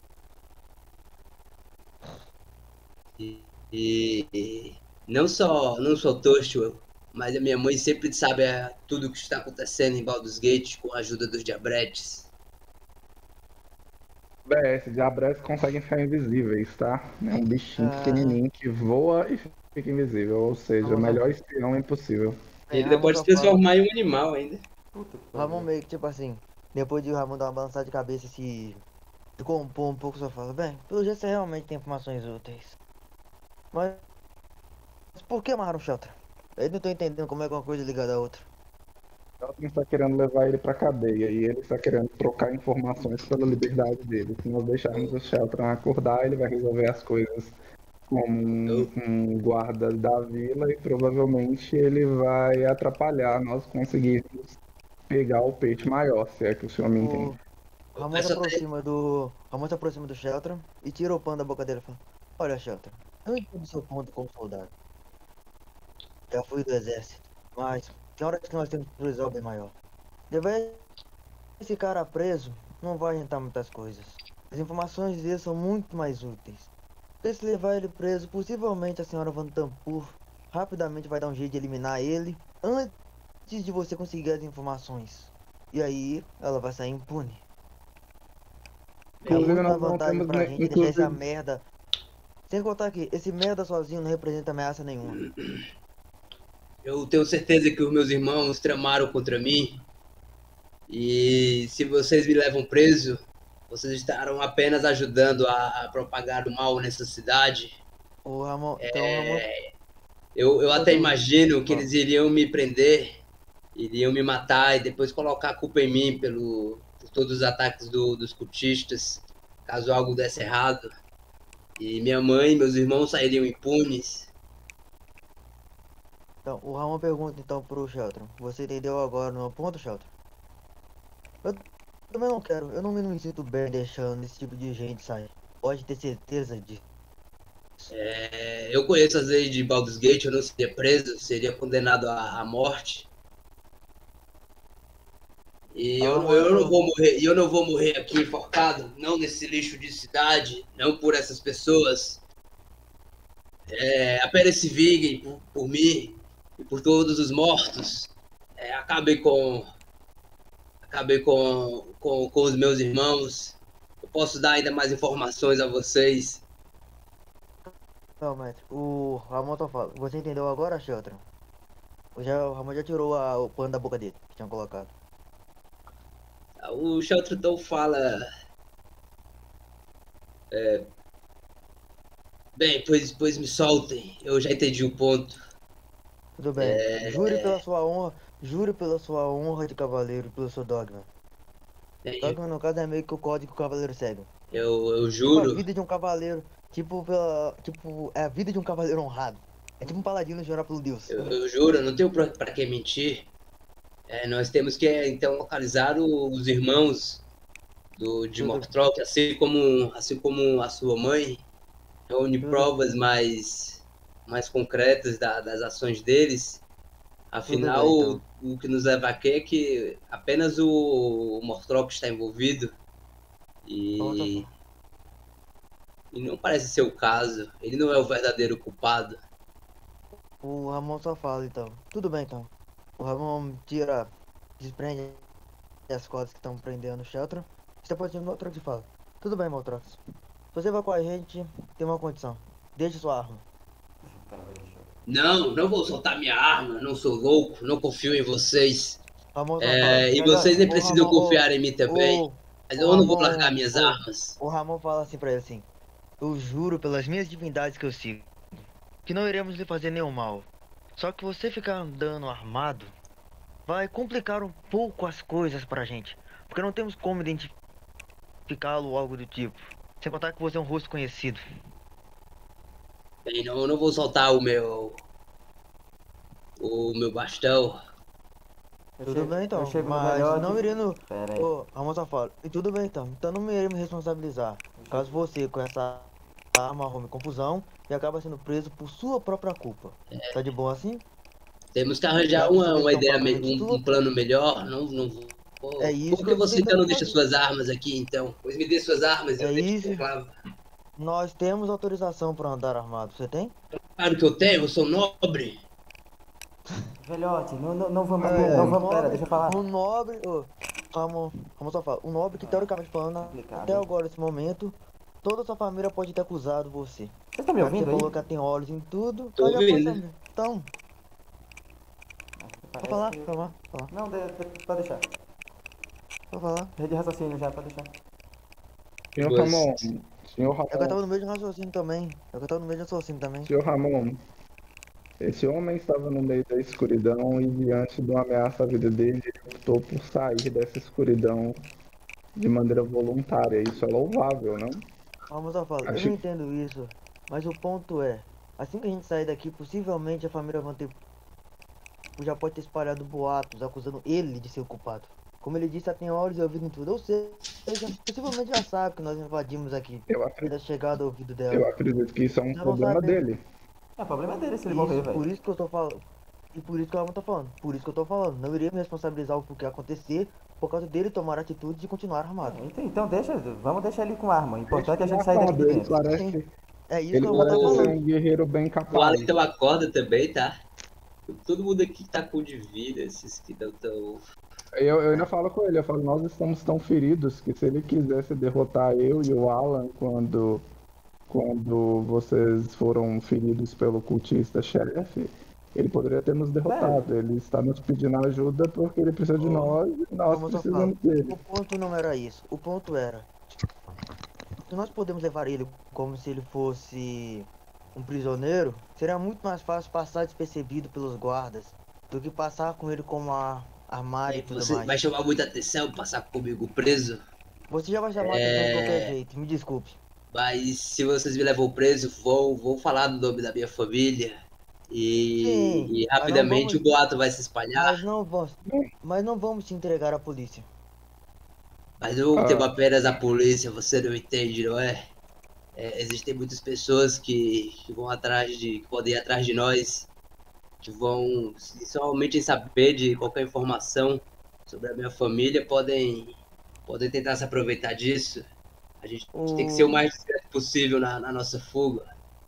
[SPEAKER 1] e, e não só não só Thurstwell, mas a minha mãe sempre sabe é, tudo o que está acontecendo em Baldur's Gate com a ajuda dos diabretes.
[SPEAKER 3] B S, diabretes conseguem ficar invisíveis, tá? É um bichinho
[SPEAKER 5] Ah,
[SPEAKER 3] pequenininho que voa e fica invisível, ou seja, o
[SPEAKER 5] Ramon só,
[SPEAKER 3] melhor espião é impossível.
[SPEAKER 1] E
[SPEAKER 5] bem,
[SPEAKER 1] ele ainda
[SPEAKER 5] Ramon
[SPEAKER 1] pode
[SPEAKER 5] só
[SPEAKER 1] se
[SPEAKER 5] fala.
[SPEAKER 1] transformar em um animal ainda.
[SPEAKER 2] Puta que
[SPEAKER 5] Ramon
[SPEAKER 2] pariu.
[SPEAKER 5] meio que tipo assim, depois de o Ramon dar uma balançada de cabeça e se se compor um pouco, só fala, bem, pelo jeito você realmente tem informações úteis. Mas por que amarraram o Shelter? Eu não tô entendendo como é que uma coisa é ligada à outra.
[SPEAKER 3] Ela está querendo levar ele pra cadeia e ele está querendo trocar informações pela liberdade dele. Se nós deixarmos o Sheltron acordar, ele vai resolver as coisas como um,
[SPEAKER 1] Eu,
[SPEAKER 3] um guarda da vila e provavelmente ele vai atrapalhar nós conseguirmos pegar o peixe maior, se é que o senhor me
[SPEAKER 5] O
[SPEAKER 3] entende.
[SPEAKER 1] eu
[SPEAKER 5] Ramon se
[SPEAKER 1] peço até.
[SPEAKER 5] aproxima do. Ramon se aproxima do Shelter e tira o pano da boca dele e fala, olha Shelter, eu entendo seu ponto como soldado. Já fui do exército, mas tem horas que nós temos que priorizar o bem maior. Levar esse cara preso não vai adiantar muitas coisas. As informações dele são muito mais úteis. Porque se levar ele preso, possivelmente a senhora Van Tampur rapidamente vai dar um jeito de eliminar ele antes de você conseguir as informações. E aí ela vai sair impune. É
[SPEAKER 3] Inclusive,
[SPEAKER 5] muita
[SPEAKER 3] nós não
[SPEAKER 5] vantagem
[SPEAKER 3] temos
[SPEAKER 5] pra
[SPEAKER 3] nem.
[SPEAKER 5] gente deixar essa
[SPEAKER 3] Inclusive,
[SPEAKER 5] merda. Sem contar que esse merda sozinho não representa ameaça nenhuma.
[SPEAKER 1] Eu tenho certeza que os meus irmãos tramaram contra mim. E se vocês me levam preso, vocês estarão apenas ajudando a, a propagar o mal nessa cidade.
[SPEAKER 5] O Ramon. Então o Ramon.
[SPEAKER 1] Eu, eu até
[SPEAKER 5] Outro-
[SPEAKER 1] imagino que
[SPEAKER 5] Bom.
[SPEAKER 1] eles iriam me prender, iriam me matar e depois colocar a culpa em mim pelo, por todos os ataques do, dos cultistas, caso algo desse errado. E minha mãe e meus irmãos sairiam impunes.
[SPEAKER 5] Então, o Ramon pergunta então pro Shelton. Você entendeu agora no meu ponto, Shelton? Eu também não quero. Eu não me, não me sinto bem deixando esse tipo de gente sair. Pode ter certeza disso.
[SPEAKER 1] É, eu conheço as leis de Baldur's Gate, eu não seria preso, seria condenado à, à morte. E eu,
[SPEAKER 5] Ah,
[SPEAKER 1] eu não
[SPEAKER 5] eu-
[SPEAKER 1] vou morrer, e eu não vou morrer aqui enforcado, não nesse lixo de cidade, não por essas pessoas. É, apenas se vinguem por, por mim e por todos os mortos. É, acabem com, acabem com, com, com os meus irmãos. Eu posso dar ainda mais informações a vocês.
[SPEAKER 5] Não, mestre. O Ramon tá falando. Você entendeu agora, Shelton? O, já, o Ramon já tirou a- o pano da boca dele, que tinham colocado.
[SPEAKER 1] O Shelton fala. É, bem, pois, pois me soltem. Eu já entendi o ponto.
[SPEAKER 5] Tudo bem. Jure pela sua honra. Jure pela sua honra de cavaleiro, pelo seu dogma.
[SPEAKER 1] Bem,
[SPEAKER 5] Dogma, no caso, é meio que o código que o cavaleiro segue.
[SPEAKER 1] eu, eu
[SPEAKER 5] Tipo a
[SPEAKER 1] juro.
[SPEAKER 5] vida de um cavaleiro. Tipo, pela. Tipo, é a vida de um cavaleiro honrado. É tipo um paladino jurar pelo Deus.
[SPEAKER 1] Eu, eu juro, eu não tenho pra, pra que mentir. É, nós temos que, então, localizar o- os irmãos do, de
[SPEAKER 5] Tudo.
[SPEAKER 1] Mortrock, assim como, assim como a sua mãe. Reúne
[SPEAKER 5] Tudo.
[SPEAKER 1] provas mais, mais concretas da- das ações deles. Afinal,
[SPEAKER 5] bem, então.
[SPEAKER 1] o, o que nos leva aqui é que apenas o, o Mortrock está envolvido. E, e não parece ser o caso. Ele não é o verdadeiro culpado.
[SPEAKER 5] O Ramon só fala então. Tudo bem então. O Ramon tira, desprende as cordas que estão prendendo o Sheltron. Você pode ir no Maltrox e fala. Tudo bem, Maltrox. Se você vai com a gente, tem uma condição. Deixe sua arma.
[SPEAKER 1] Não, não vou soltar minha arma. Não sou louco. Não confio em vocês.
[SPEAKER 5] Ramon só
[SPEAKER 1] É,
[SPEAKER 5] fala.
[SPEAKER 1] e
[SPEAKER 5] "Melhor,
[SPEAKER 1] vocês nem
[SPEAKER 5] o
[SPEAKER 1] precisam
[SPEAKER 5] Ramon-
[SPEAKER 1] confiar
[SPEAKER 5] o-
[SPEAKER 1] em mim também.
[SPEAKER 5] o-
[SPEAKER 1] Mas
[SPEAKER 5] o
[SPEAKER 1] eu não vou
[SPEAKER 5] Ramon-
[SPEAKER 1] largar minhas
[SPEAKER 5] o-
[SPEAKER 1] armas.
[SPEAKER 5] O Ramon fala assim pra ele assim. Eu juro pelas minhas divindades que eu sigo, que não iremos lhe fazer nenhum mal. Só que você ficar andando armado vai complicar um pouco as coisas pra gente. Porque não temos como identificá-lo ou algo do tipo. Sem contar que você é um rosto conhecido.
[SPEAKER 1] Bem, não, eu não vou soltar o meu. O meu bastão.
[SPEAKER 2] Eu
[SPEAKER 5] Tudo
[SPEAKER 2] chego-
[SPEAKER 5] bem então,
[SPEAKER 2] eu chego no
[SPEAKER 5] mas
[SPEAKER 2] velhote-
[SPEAKER 5] não iria no...
[SPEAKER 2] Pera aí.
[SPEAKER 5] Ô, Ramon só fala. E tudo bem então, então não me irei me responsabilizar. Caso você com essa arma arrume confusão e acaba sendo preso por sua própria culpa. Tá de boa assim?
[SPEAKER 1] Temos que arranjar
[SPEAKER 5] Já que
[SPEAKER 1] uma,
[SPEAKER 5] vocês
[SPEAKER 1] uma
[SPEAKER 5] estão
[SPEAKER 1] ideia,
[SPEAKER 5] pagando
[SPEAKER 1] me- um,
[SPEAKER 5] tudo.
[SPEAKER 1] um plano melhor. Não, não vou.
[SPEAKER 5] É isso
[SPEAKER 1] Por
[SPEAKER 5] que
[SPEAKER 1] que
[SPEAKER 5] eu
[SPEAKER 1] você
[SPEAKER 5] tô
[SPEAKER 1] então não
[SPEAKER 5] tentando
[SPEAKER 1] deixa suas armas aqui, então? Pois me dê suas armas, eu
[SPEAKER 5] É
[SPEAKER 1] deixo
[SPEAKER 5] isso.
[SPEAKER 1] claro.
[SPEAKER 5] Nós temos autorização para andar armado, você tem?
[SPEAKER 1] Claro que eu tenho, eu sou nobre.
[SPEAKER 2] Velhote, não, não, não vamos.
[SPEAKER 5] É,
[SPEAKER 2] não
[SPEAKER 5] o
[SPEAKER 2] vamos. Pera,
[SPEAKER 5] nobre-
[SPEAKER 2] deixa eu falar.
[SPEAKER 5] O nobre. Ô, Ramon, Ramon só fala. O nobre que teoricamente falando,
[SPEAKER 2] Complicado.
[SPEAKER 5] até agora, nesse momento, toda a sua família pode ter acusado você.
[SPEAKER 2] Você tá me
[SPEAKER 5] Já que
[SPEAKER 2] ouvindo
[SPEAKER 5] você
[SPEAKER 2] aí?
[SPEAKER 5] falou que ela tem olhos em tudo.
[SPEAKER 1] Tô
[SPEAKER 5] ela já
[SPEAKER 1] ouvindo.
[SPEAKER 5] pode saber. Então,
[SPEAKER 2] Parece
[SPEAKER 5] pode falar,
[SPEAKER 2] que-
[SPEAKER 5] pode falar, pode falar.
[SPEAKER 2] Não, de, de, pode deixar.
[SPEAKER 5] Pode falar.
[SPEAKER 2] Rede de raciocínio já, pode deixar.
[SPEAKER 3] Senhor
[SPEAKER 1] Duas.
[SPEAKER 3] Ramon, senhor
[SPEAKER 5] É que eu
[SPEAKER 3] Ramon,
[SPEAKER 5] tava no meio de um raciocínio também. É que eu tava no meio de um raciocínio também.
[SPEAKER 3] senhor Ramon, esse homem estava no meio da escuridão e diante de uma ameaça à vida dele, ele optou por sair dessa escuridão de maneira voluntária. Isso é louvável, não?
[SPEAKER 5] Vamos só falar. Eu
[SPEAKER 3] Acho-
[SPEAKER 5] não entendo isso. Mas o ponto é, assim que a gente sair daqui, possivelmente a família vai ter. Já pode ter espalhado boatos acusando ele de ser o culpado. Como ele disse, ela tem olhos e ouvido em tudo. Ou seja, possivelmente já sabe que nós invadimos aqui.
[SPEAKER 3] Eu acredito,
[SPEAKER 5] Da chegada ao ouvido dela.
[SPEAKER 3] eu acredito que isso é um
[SPEAKER 5] Já não
[SPEAKER 3] problema
[SPEAKER 5] sabe.
[SPEAKER 3] dele.
[SPEAKER 2] É, o problema dele se ele
[SPEAKER 5] Isso,
[SPEAKER 2] morrer,
[SPEAKER 5] por
[SPEAKER 2] velho.
[SPEAKER 5] isso que eu tô falando. E por isso que eu tô falando. Por isso que eu tô falando. Não iria me responsabilizar por que acontecer por causa dele tomar a atitude de continuar armado.
[SPEAKER 2] Então, então deixa, vamos deixar ele com arma. O importante é a gente
[SPEAKER 3] Ele
[SPEAKER 2] sair daqui de
[SPEAKER 3] ele
[SPEAKER 2] dentro.
[SPEAKER 3] parece,
[SPEAKER 5] É isso
[SPEAKER 3] ele
[SPEAKER 5] que eu vou estar
[SPEAKER 3] parece ser
[SPEAKER 5] falando.
[SPEAKER 3] um guerreiro bem
[SPEAKER 1] O
[SPEAKER 3] capaz.
[SPEAKER 1] Alecton acorda também, tá? Todo mundo aqui tá com de vida, esses que não tão.
[SPEAKER 3] Eu, eu ainda falo com ele, eu falo, nós estamos tão feridos que se ele quisesse derrotar eu e o Alan quando, quando vocês foram feridos pelo cultista-chefe, ele poderia ter nos derrotado. Ele está nos pedindo ajuda porque ele precisa de
[SPEAKER 2] Oh.
[SPEAKER 3] nós e nós
[SPEAKER 5] Como eu tô
[SPEAKER 3] precisamos
[SPEAKER 5] falando,
[SPEAKER 3] dele.
[SPEAKER 5] o ponto não era isso. O ponto era que nós podemos levar ele como se ele fosse um prisioneiro. Seria muito mais fácil passar despercebido pelos guardas do que passar com ele como a armário e tudo
[SPEAKER 1] Você
[SPEAKER 5] mais.
[SPEAKER 1] vai chamar muita atenção passar comigo preso,
[SPEAKER 5] Você já vai chamar
[SPEAKER 1] É.
[SPEAKER 5] atenção de qualquer jeito, me desculpe.
[SPEAKER 1] mas se vocês me levam preso, vão, vão falar do nome da minha família. E,
[SPEAKER 5] Sim,
[SPEAKER 1] e
[SPEAKER 5] mas não
[SPEAKER 1] rapidamente
[SPEAKER 5] vamos-
[SPEAKER 1] o boato vai se espalhar.
[SPEAKER 5] Mas não vamos, mas não vamos te entregar à polícia.
[SPEAKER 1] Mas não
[SPEAKER 3] Ah.
[SPEAKER 1] temos apenas a polícia, você não entende, não é? É, existem muitas pessoas que, que vão atrás de. que podem ir atrás de nós, que vão, se somente em saber de qualquer informação sobre a minha família, podem, podem tentar se aproveitar disso. A gente
[SPEAKER 5] O-
[SPEAKER 1] tem que ser o mais discreto possível na, na nossa fuga.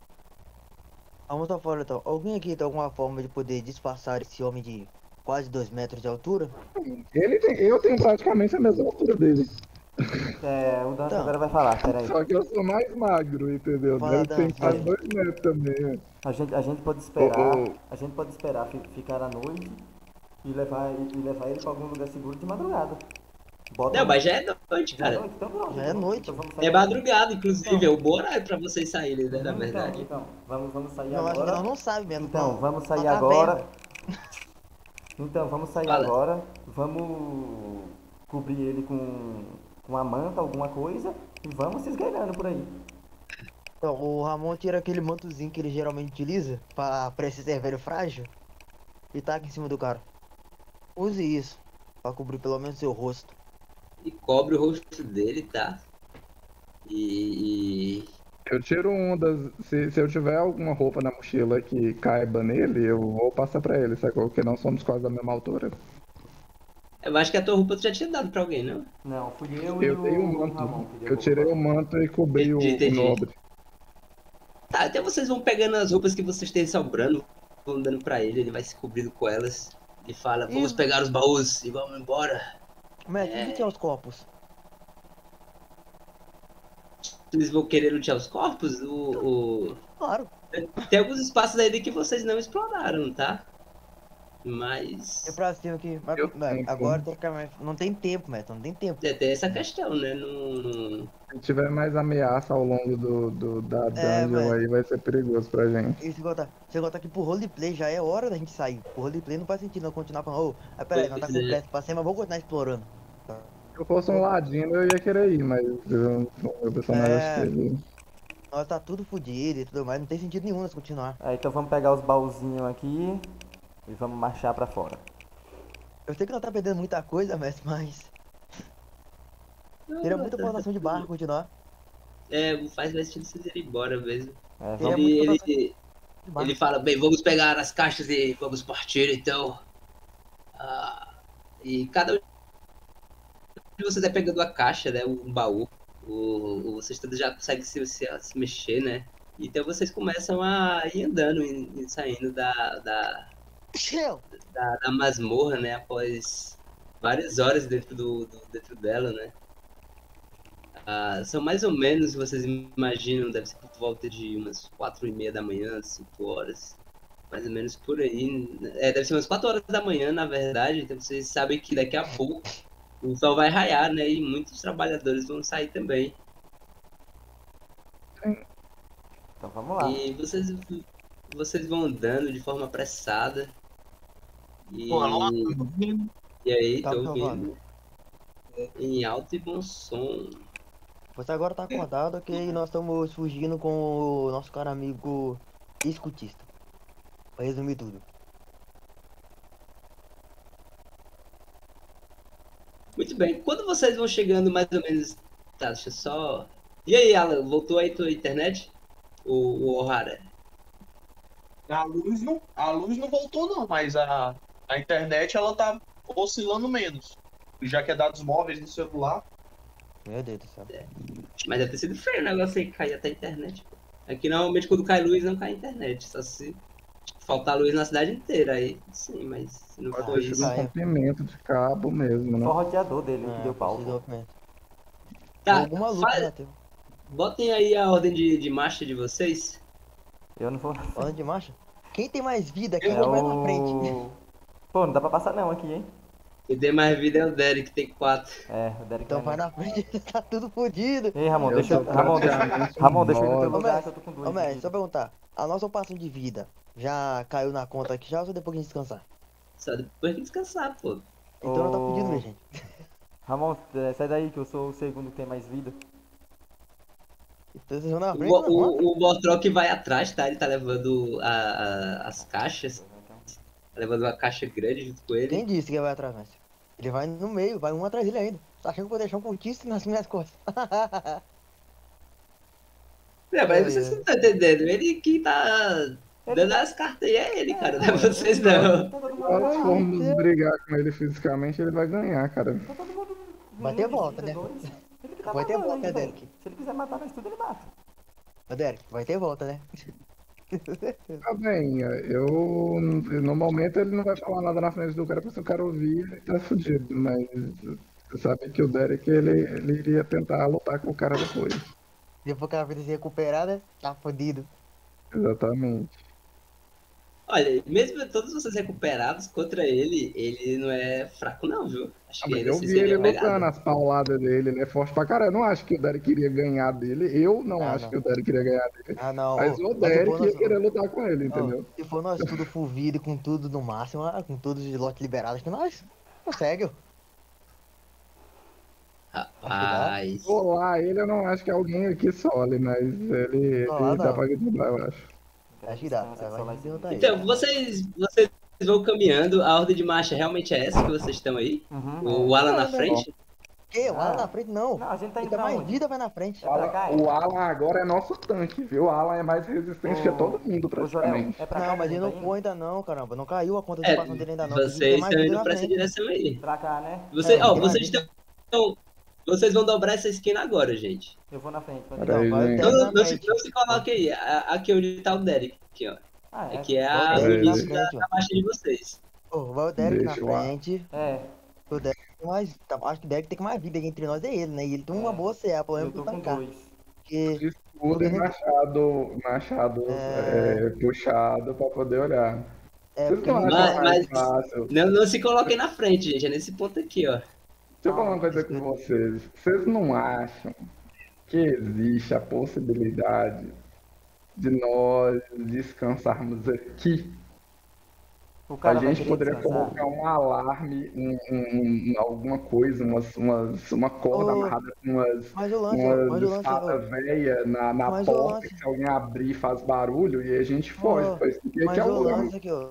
[SPEAKER 5] Vamos estar fora então. Alguém aqui tem alguma forma de poder disfarçar esse homem de quase dois metros de altura?
[SPEAKER 3] Ele tem, eu tenho praticamente a mesma altura dele.
[SPEAKER 2] É, o Dante
[SPEAKER 5] Então.
[SPEAKER 2] agora vai falar, peraí.
[SPEAKER 3] Só que eu sou mais magro, entendeu?
[SPEAKER 5] Fala,
[SPEAKER 3] Deve ter
[SPEAKER 5] Dan,
[SPEAKER 3] quase
[SPEAKER 5] vai.
[SPEAKER 3] dois metros também.
[SPEAKER 2] A gente, a gente pode esperar,
[SPEAKER 3] Ô, ô.
[SPEAKER 2] a gente pode esperar fi- ficar à noite e levar, e levar ele pra algum lugar seguro de madrugada. Bota
[SPEAKER 1] Não, mas já é noite,
[SPEAKER 2] já é
[SPEAKER 1] cara.
[SPEAKER 2] noite, então pronto.
[SPEAKER 5] Já é
[SPEAKER 2] então-
[SPEAKER 5] noite.
[SPEAKER 2] então vamos sair.
[SPEAKER 1] É madrugada, inclusive, é o bom horário pra vocês saírem, né, na
[SPEAKER 2] Então,
[SPEAKER 1] verdade.
[SPEAKER 2] Então, vamos, vamos sair
[SPEAKER 5] Não, acho que
[SPEAKER 2] agora.
[SPEAKER 5] nós não sabe mesmo.
[SPEAKER 2] Então,
[SPEAKER 5] não.
[SPEAKER 2] vamos sair
[SPEAKER 5] Tá
[SPEAKER 2] agora.
[SPEAKER 5] vendo?
[SPEAKER 2] Então, vamos sair
[SPEAKER 1] Fala.
[SPEAKER 2] agora. Vamos cobrir ele com, com a manta, alguma coisa, e vamos se esgueirando por aí.
[SPEAKER 5] Então, o Ramon tira aquele mantozinho que ele geralmente utiliza pra, pra esse servério frágil e taca em cima do cara. Use isso pra cobrir pelo menos seu rosto.
[SPEAKER 1] E cobre o rosto dele, tá? E. e-
[SPEAKER 3] Eu tiro um das. Se, se eu tiver alguma roupa na mochila que caiba nele, eu vou passar pra ele, sacou? Porque não somos quase da mesma altura.
[SPEAKER 1] Eu acho que a tua roupa tu já tinha dado pra alguém, não?
[SPEAKER 2] Não, fui eu, e
[SPEAKER 3] Eu
[SPEAKER 2] o,
[SPEAKER 3] dei um
[SPEAKER 2] o Ramon.
[SPEAKER 3] manto.
[SPEAKER 2] que deu
[SPEAKER 3] Eu tirei o manto e cobri o,
[SPEAKER 1] Entendi,
[SPEAKER 3] o
[SPEAKER 1] entendi.
[SPEAKER 3] nobre.
[SPEAKER 1] Tá, então vocês vão pegando as roupas que vocês têm sobrando, vão dando pra ele, ele vai se cobrindo com elas. Ele fala, vamos
[SPEAKER 5] Isso.
[SPEAKER 1] pegar os baús e vamos embora.
[SPEAKER 5] Mestre,
[SPEAKER 1] É.
[SPEAKER 5] onde tem os corpos?
[SPEAKER 1] Vocês vão querer lutear os corpos? O, o-
[SPEAKER 5] Claro.
[SPEAKER 1] Tem alguns espaços aí que vocês não exploraram, tá? Mas.
[SPEAKER 5] É pra cima aqui. Mas,
[SPEAKER 3] Eu
[SPEAKER 5] mas
[SPEAKER 3] tenho
[SPEAKER 5] agora tem que... não tem tempo, mestre. Não tem tempo.
[SPEAKER 1] É, tem essa questão, né? Não.
[SPEAKER 3] Se tiver mais ameaça ao longo do, do- da
[SPEAKER 5] É,
[SPEAKER 3] dungeon
[SPEAKER 5] mas-
[SPEAKER 3] aí, vai ser perigoso pra gente.
[SPEAKER 5] E se botar, se botar aqui pro roleplay, já é hora da gente sair. Pro roleplay não faz sentido não continuar falando, ô, ah, peraí, não tá com
[SPEAKER 1] Pois é.
[SPEAKER 5] pressa pra cima, mas vamos continuar explorando.
[SPEAKER 3] Se eu fosse um ladino, eu ia querer ir, mas eu, o meu personagem
[SPEAKER 5] É.
[SPEAKER 3] acho que ele-
[SPEAKER 5] Nós tá tudo fodido e tudo mais, não tem sentido nenhum nós continuar.
[SPEAKER 2] É, então vamos pegar os baúzinhos aqui e vamos marchar pra fora.
[SPEAKER 5] Eu sei que nós tá perdendo muita coisa, mestre, mas teria muita plantação de barro continuar.
[SPEAKER 1] É, faz mais sentido vocês irem embora mesmo.
[SPEAKER 2] É,
[SPEAKER 5] Teria
[SPEAKER 2] vamos,
[SPEAKER 1] Ele,
[SPEAKER 5] muita
[SPEAKER 1] ele,
[SPEAKER 5] plantação de barro.
[SPEAKER 1] ele fala, bem, vamos pegar as caixas e vamos partir então. Ah, e cada um de vocês é pegando a caixa, né? Um baú. O, o- vocês todos já conseguem se, se, se mexer, né? Então vocês começam a ir andando e, e saindo da, da,
[SPEAKER 5] Shell!
[SPEAKER 1] da, da masmorra, né? Após várias horas dentro, do, do- dentro dela, né? Ah, são mais ou menos, vocês imaginam, deve ser por volta de umas quatro e meia da manhã, cinco horas. Mais ou menos por aí. É, deve ser umas quatro horas da manhã, na verdade. Então vocês sabem que daqui a pouco o sol vai raiar, né? E muitos trabalhadores vão sair também.
[SPEAKER 2] então vamos lá.
[SPEAKER 1] E vocês, vocês vão andando de forma apressada. E,
[SPEAKER 4] Pô, alô, tá me ouvindo?
[SPEAKER 1] e aí,
[SPEAKER 5] Tá
[SPEAKER 1] tô
[SPEAKER 5] me
[SPEAKER 1] ouvindo. Em alto e bom som.
[SPEAKER 5] Você agora tá acordado que nós estamos fugindo com o nosso caro amigo escutista. Pra resumir tudo.
[SPEAKER 1] Muito bem. Quando vocês vão chegando mais ou menos. Tá, deixa eu só. E aí, Alan, voltou aí tua internet? O, o O'Hara?
[SPEAKER 6] A luz não, a luz não voltou não, mas a, a internet ela tá oscilando menos. Já que é dados móveis no celular.
[SPEAKER 5] Meu Deus do céu.
[SPEAKER 1] Mas deve ter sido feio o negócio aí, cair até a internet. Pô. Aqui normalmente quando cai luz não cai a internet, só se faltar luz na cidade inteira, aí sim, mas se não
[SPEAKER 3] Pode
[SPEAKER 1] for
[SPEAKER 3] ter
[SPEAKER 1] isso...
[SPEAKER 3] sido um
[SPEAKER 5] Caiu.
[SPEAKER 3] rompimento de cabo mesmo, né?
[SPEAKER 2] Só o roteador dele que
[SPEAKER 5] É,
[SPEAKER 2] deu pau.
[SPEAKER 5] precisa de documento.
[SPEAKER 1] Tá,
[SPEAKER 5] Alguma luta
[SPEAKER 1] fa-
[SPEAKER 5] bateu.
[SPEAKER 1] botem aí a ordem de, de marcha de vocês.
[SPEAKER 2] Eu não vou.
[SPEAKER 5] Falando de marcha, quem tem mais vida aqui
[SPEAKER 2] É
[SPEAKER 5] vai na frente.
[SPEAKER 2] o. Pô, não dá pra passar não aqui, hein?
[SPEAKER 1] Quem tem mais vida é o Derek, que tem quatro.
[SPEAKER 2] É, o Derek
[SPEAKER 5] Então
[SPEAKER 2] vai
[SPEAKER 5] vai
[SPEAKER 2] não.
[SPEAKER 5] na frente, tá tudo fodido.
[SPEAKER 2] Ei, Ramon,
[SPEAKER 3] Eu
[SPEAKER 2] deixa eu.
[SPEAKER 3] sou
[SPEAKER 2] Ramon, deixa,
[SPEAKER 3] praticamente um
[SPEAKER 2] Ramon, deixa eu ir no teu
[SPEAKER 3] bode.
[SPEAKER 2] lugar
[SPEAKER 5] Ô,
[SPEAKER 2] que eu tô com
[SPEAKER 5] Ô,
[SPEAKER 2] dois.
[SPEAKER 5] mestre,
[SPEAKER 2] de
[SPEAKER 5] só
[SPEAKER 2] vida.
[SPEAKER 5] perguntar. A nossa ocupação de vida já caiu na conta aqui já ou só depois que a gente descansar?
[SPEAKER 1] Só depois que descansar, pô.
[SPEAKER 5] Então não tá
[SPEAKER 2] Ô.
[SPEAKER 5] fudido, minha gente.
[SPEAKER 2] Ramon, é, sai daí que eu sou o segundo que tem mais vida.
[SPEAKER 5] Então vocês vão na
[SPEAKER 1] O,
[SPEAKER 5] frente, na conta.
[SPEAKER 1] o, o Botrock vai atrás, tá? Ele tá levando a, a- as caixas. Tá levando uma caixa grande junto com ele.
[SPEAKER 5] Quem disse que ele vai atrás, mestre? Ele vai no meio, vai um atrás dele ainda. Tá achando que eu vou deixar um cultista nas minhas costas?
[SPEAKER 1] É, mas vocês não estão entendendo. Ele que tá dando as cartas aí é ele, cara. Não é vocês não.
[SPEAKER 2] Tá todo
[SPEAKER 3] Se
[SPEAKER 2] mundo
[SPEAKER 3] nós
[SPEAKER 2] ganhando.
[SPEAKER 3] formos brigar com ele fisicamente, ele vai ganhar, cara.
[SPEAKER 2] Tá todo mundo.
[SPEAKER 5] Vai ter
[SPEAKER 2] um de
[SPEAKER 5] volta,
[SPEAKER 2] vida,
[SPEAKER 5] né?
[SPEAKER 2] dois. Ele que tá
[SPEAKER 5] Vai ter
[SPEAKER 2] matando
[SPEAKER 5] volta,
[SPEAKER 2] ainda,
[SPEAKER 5] né,
[SPEAKER 2] velho. Se ele quiser matar nós tudo, ele mata.
[SPEAKER 5] Ô, Derek, vai ter volta, né?
[SPEAKER 3] Tá bem, eu. No momento ele não vai falar nada na frente do cara, porque se o cara ouvir, ele tá fudido. Mas você sabe que o Derek ele, ele iria tentar lutar com o cara depois.
[SPEAKER 5] Depois que a vida se recuperar, né? Tá fodido.
[SPEAKER 3] Exatamente.
[SPEAKER 1] Olha, mesmo todos vocês recuperados contra ele, ele não é fraco não, viu? Acho
[SPEAKER 3] Ah,
[SPEAKER 1] que
[SPEAKER 3] mas
[SPEAKER 1] ainda
[SPEAKER 3] eu
[SPEAKER 1] assim
[SPEAKER 3] vi
[SPEAKER 1] seria
[SPEAKER 3] ele
[SPEAKER 1] pegado.
[SPEAKER 3] lutando, as pauladas dele, ele é forte pra caralho. Eu não acho que o Derek queria ganhar dele. Eu não
[SPEAKER 5] Ah,
[SPEAKER 3] acho
[SPEAKER 5] não.
[SPEAKER 3] que o Derek queria ganhar dele.
[SPEAKER 5] Ah, não.
[SPEAKER 3] Mas
[SPEAKER 5] ô,
[SPEAKER 3] o
[SPEAKER 5] mas se
[SPEAKER 3] Derek
[SPEAKER 5] for
[SPEAKER 3] ia
[SPEAKER 5] nós-
[SPEAKER 3] querer lutar com ele,
[SPEAKER 5] ô,
[SPEAKER 3] entendeu?
[SPEAKER 5] se for nós tudo full vida e com tudo no máximo, ah, com todos os lotes liberados, acho que nós consegue, ó.
[SPEAKER 1] Rapaz.
[SPEAKER 3] Rolar ele, eu não acho que alguém aqui sole, mas ele,
[SPEAKER 5] Rolar
[SPEAKER 3] ele dá
[SPEAKER 5] não.
[SPEAKER 3] pra driblar, eu acho.
[SPEAKER 5] Acho que dá.
[SPEAKER 2] Descansa,
[SPEAKER 5] Vai
[SPEAKER 2] só lá em cima.
[SPEAKER 5] derrotar ele.
[SPEAKER 1] Então, vocês, vocês vão caminhando, a ordem de marcha realmente é essa que vocês estão aí?
[SPEAKER 2] Uhum.
[SPEAKER 1] O Alan na
[SPEAKER 5] Não, não.
[SPEAKER 1] frente?
[SPEAKER 5] Que? O Alan
[SPEAKER 2] Ah.
[SPEAKER 5] na frente não.
[SPEAKER 2] Não, a gente tá
[SPEAKER 5] Ele
[SPEAKER 2] indo
[SPEAKER 5] tá
[SPEAKER 2] pra
[SPEAKER 5] mais
[SPEAKER 2] onde?
[SPEAKER 5] vida, vai na frente.
[SPEAKER 2] É pra cá,
[SPEAKER 3] O Alan agora é nosso tanque, viu? O Alan é mais resistente que
[SPEAKER 2] Ô,
[SPEAKER 3] todo mundo,
[SPEAKER 2] Ô, Jorel,
[SPEAKER 3] praticamente.
[SPEAKER 2] é pra cá
[SPEAKER 5] Não,
[SPEAKER 2] que
[SPEAKER 5] mas
[SPEAKER 2] a gente
[SPEAKER 5] ele não
[SPEAKER 2] tá indo?
[SPEAKER 5] foi ainda não, caramba. Não caiu a conta de
[SPEAKER 1] É,
[SPEAKER 5] ocupação dele ainda não. Tem que ter
[SPEAKER 1] vocês
[SPEAKER 5] mais
[SPEAKER 1] estão
[SPEAKER 5] vida
[SPEAKER 1] indo
[SPEAKER 5] na
[SPEAKER 1] pra essa
[SPEAKER 5] frente.
[SPEAKER 1] direção aí.
[SPEAKER 2] Pra cá, né?
[SPEAKER 1] Você,
[SPEAKER 5] É,
[SPEAKER 1] ó,
[SPEAKER 5] tem mais
[SPEAKER 1] vocês
[SPEAKER 5] vida.
[SPEAKER 1] estão. Vocês vão dobrar essa esquina agora, gente.
[SPEAKER 2] Eu vou na frente. Pode
[SPEAKER 3] Pera
[SPEAKER 2] ir.
[SPEAKER 3] aí,
[SPEAKER 5] vai o
[SPEAKER 3] gente.
[SPEAKER 1] Não,
[SPEAKER 5] Derek
[SPEAKER 1] não,
[SPEAKER 5] na
[SPEAKER 1] não se,
[SPEAKER 5] frente.
[SPEAKER 1] não se coloque aí. a- Aqui onde tá o Derek. Aqui, ó.
[SPEAKER 2] Ah, é.
[SPEAKER 1] Aqui é
[SPEAKER 5] Vai o
[SPEAKER 1] a, o
[SPEAKER 5] Derek na
[SPEAKER 1] início da,
[SPEAKER 5] frente, ó.
[SPEAKER 1] da marcha de vocês.
[SPEAKER 5] Ô, vai o Derek na
[SPEAKER 3] Deixa eu lá.
[SPEAKER 5] frente.
[SPEAKER 2] É,
[SPEAKER 5] O Derek tem mais. tá- acho que o Derek tem que mais vida aí entre nós é ele, né? E ele tem uma
[SPEAKER 2] É.
[SPEAKER 5] boa C A, pelo
[SPEAKER 2] eu
[SPEAKER 5] menos
[SPEAKER 2] tô
[SPEAKER 5] pra
[SPEAKER 2] com
[SPEAKER 5] tancar.
[SPEAKER 2] dois.
[SPEAKER 5] Porque.
[SPEAKER 3] Escudo e
[SPEAKER 5] Porque-
[SPEAKER 3] machado, machado
[SPEAKER 5] É.
[SPEAKER 3] é, puxado pra poder olhar.
[SPEAKER 5] É,
[SPEAKER 3] Vocês
[SPEAKER 5] porque
[SPEAKER 3] não
[SPEAKER 5] ele
[SPEAKER 3] acham
[SPEAKER 1] Mas-
[SPEAKER 3] mais
[SPEAKER 1] mas-
[SPEAKER 3] fácil?
[SPEAKER 1] Não, não se coloquem na frente, gente. É nesse ponto aqui, ó.
[SPEAKER 3] Deixa eu falar uma coisa com vocês. Vocês não acham que existe a possibilidade de nós descansarmos aqui?
[SPEAKER 2] O
[SPEAKER 3] A
[SPEAKER 2] cara vai
[SPEAKER 3] gente
[SPEAKER 2] querer
[SPEAKER 3] poderia
[SPEAKER 2] descansar?
[SPEAKER 3] colocar um alarme, um, um- um- alguma coisa, umas, umas, uma corda
[SPEAKER 5] Ô,
[SPEAKER 3] amarrada com umas,
[SPEAKER 5] Mas o lance, mas o
[SPEAKER 3] umas
[SPEAKER 5] lance,
[SPEAKER 3] espadas
[SPEAKER 5] ô,
[SPEAKER 3] velhas na, na
[SPEAKER 5] Mas o
[SPEAKER 3] porta,
[SPEAKER 5] lance-
[SPEAKER 3] que se alguém abrir faz barulho e a gente foge.
[SPEAKER 5] Ô,
[SPEAKER 3] Pois, porque
[SPEAKER 5] mas
[SPEAKER 3] aqui é
[SPEAKER 5] o
[SPEAKER 3] o lugar.
[SPEAKER 5] lance aqui, ó.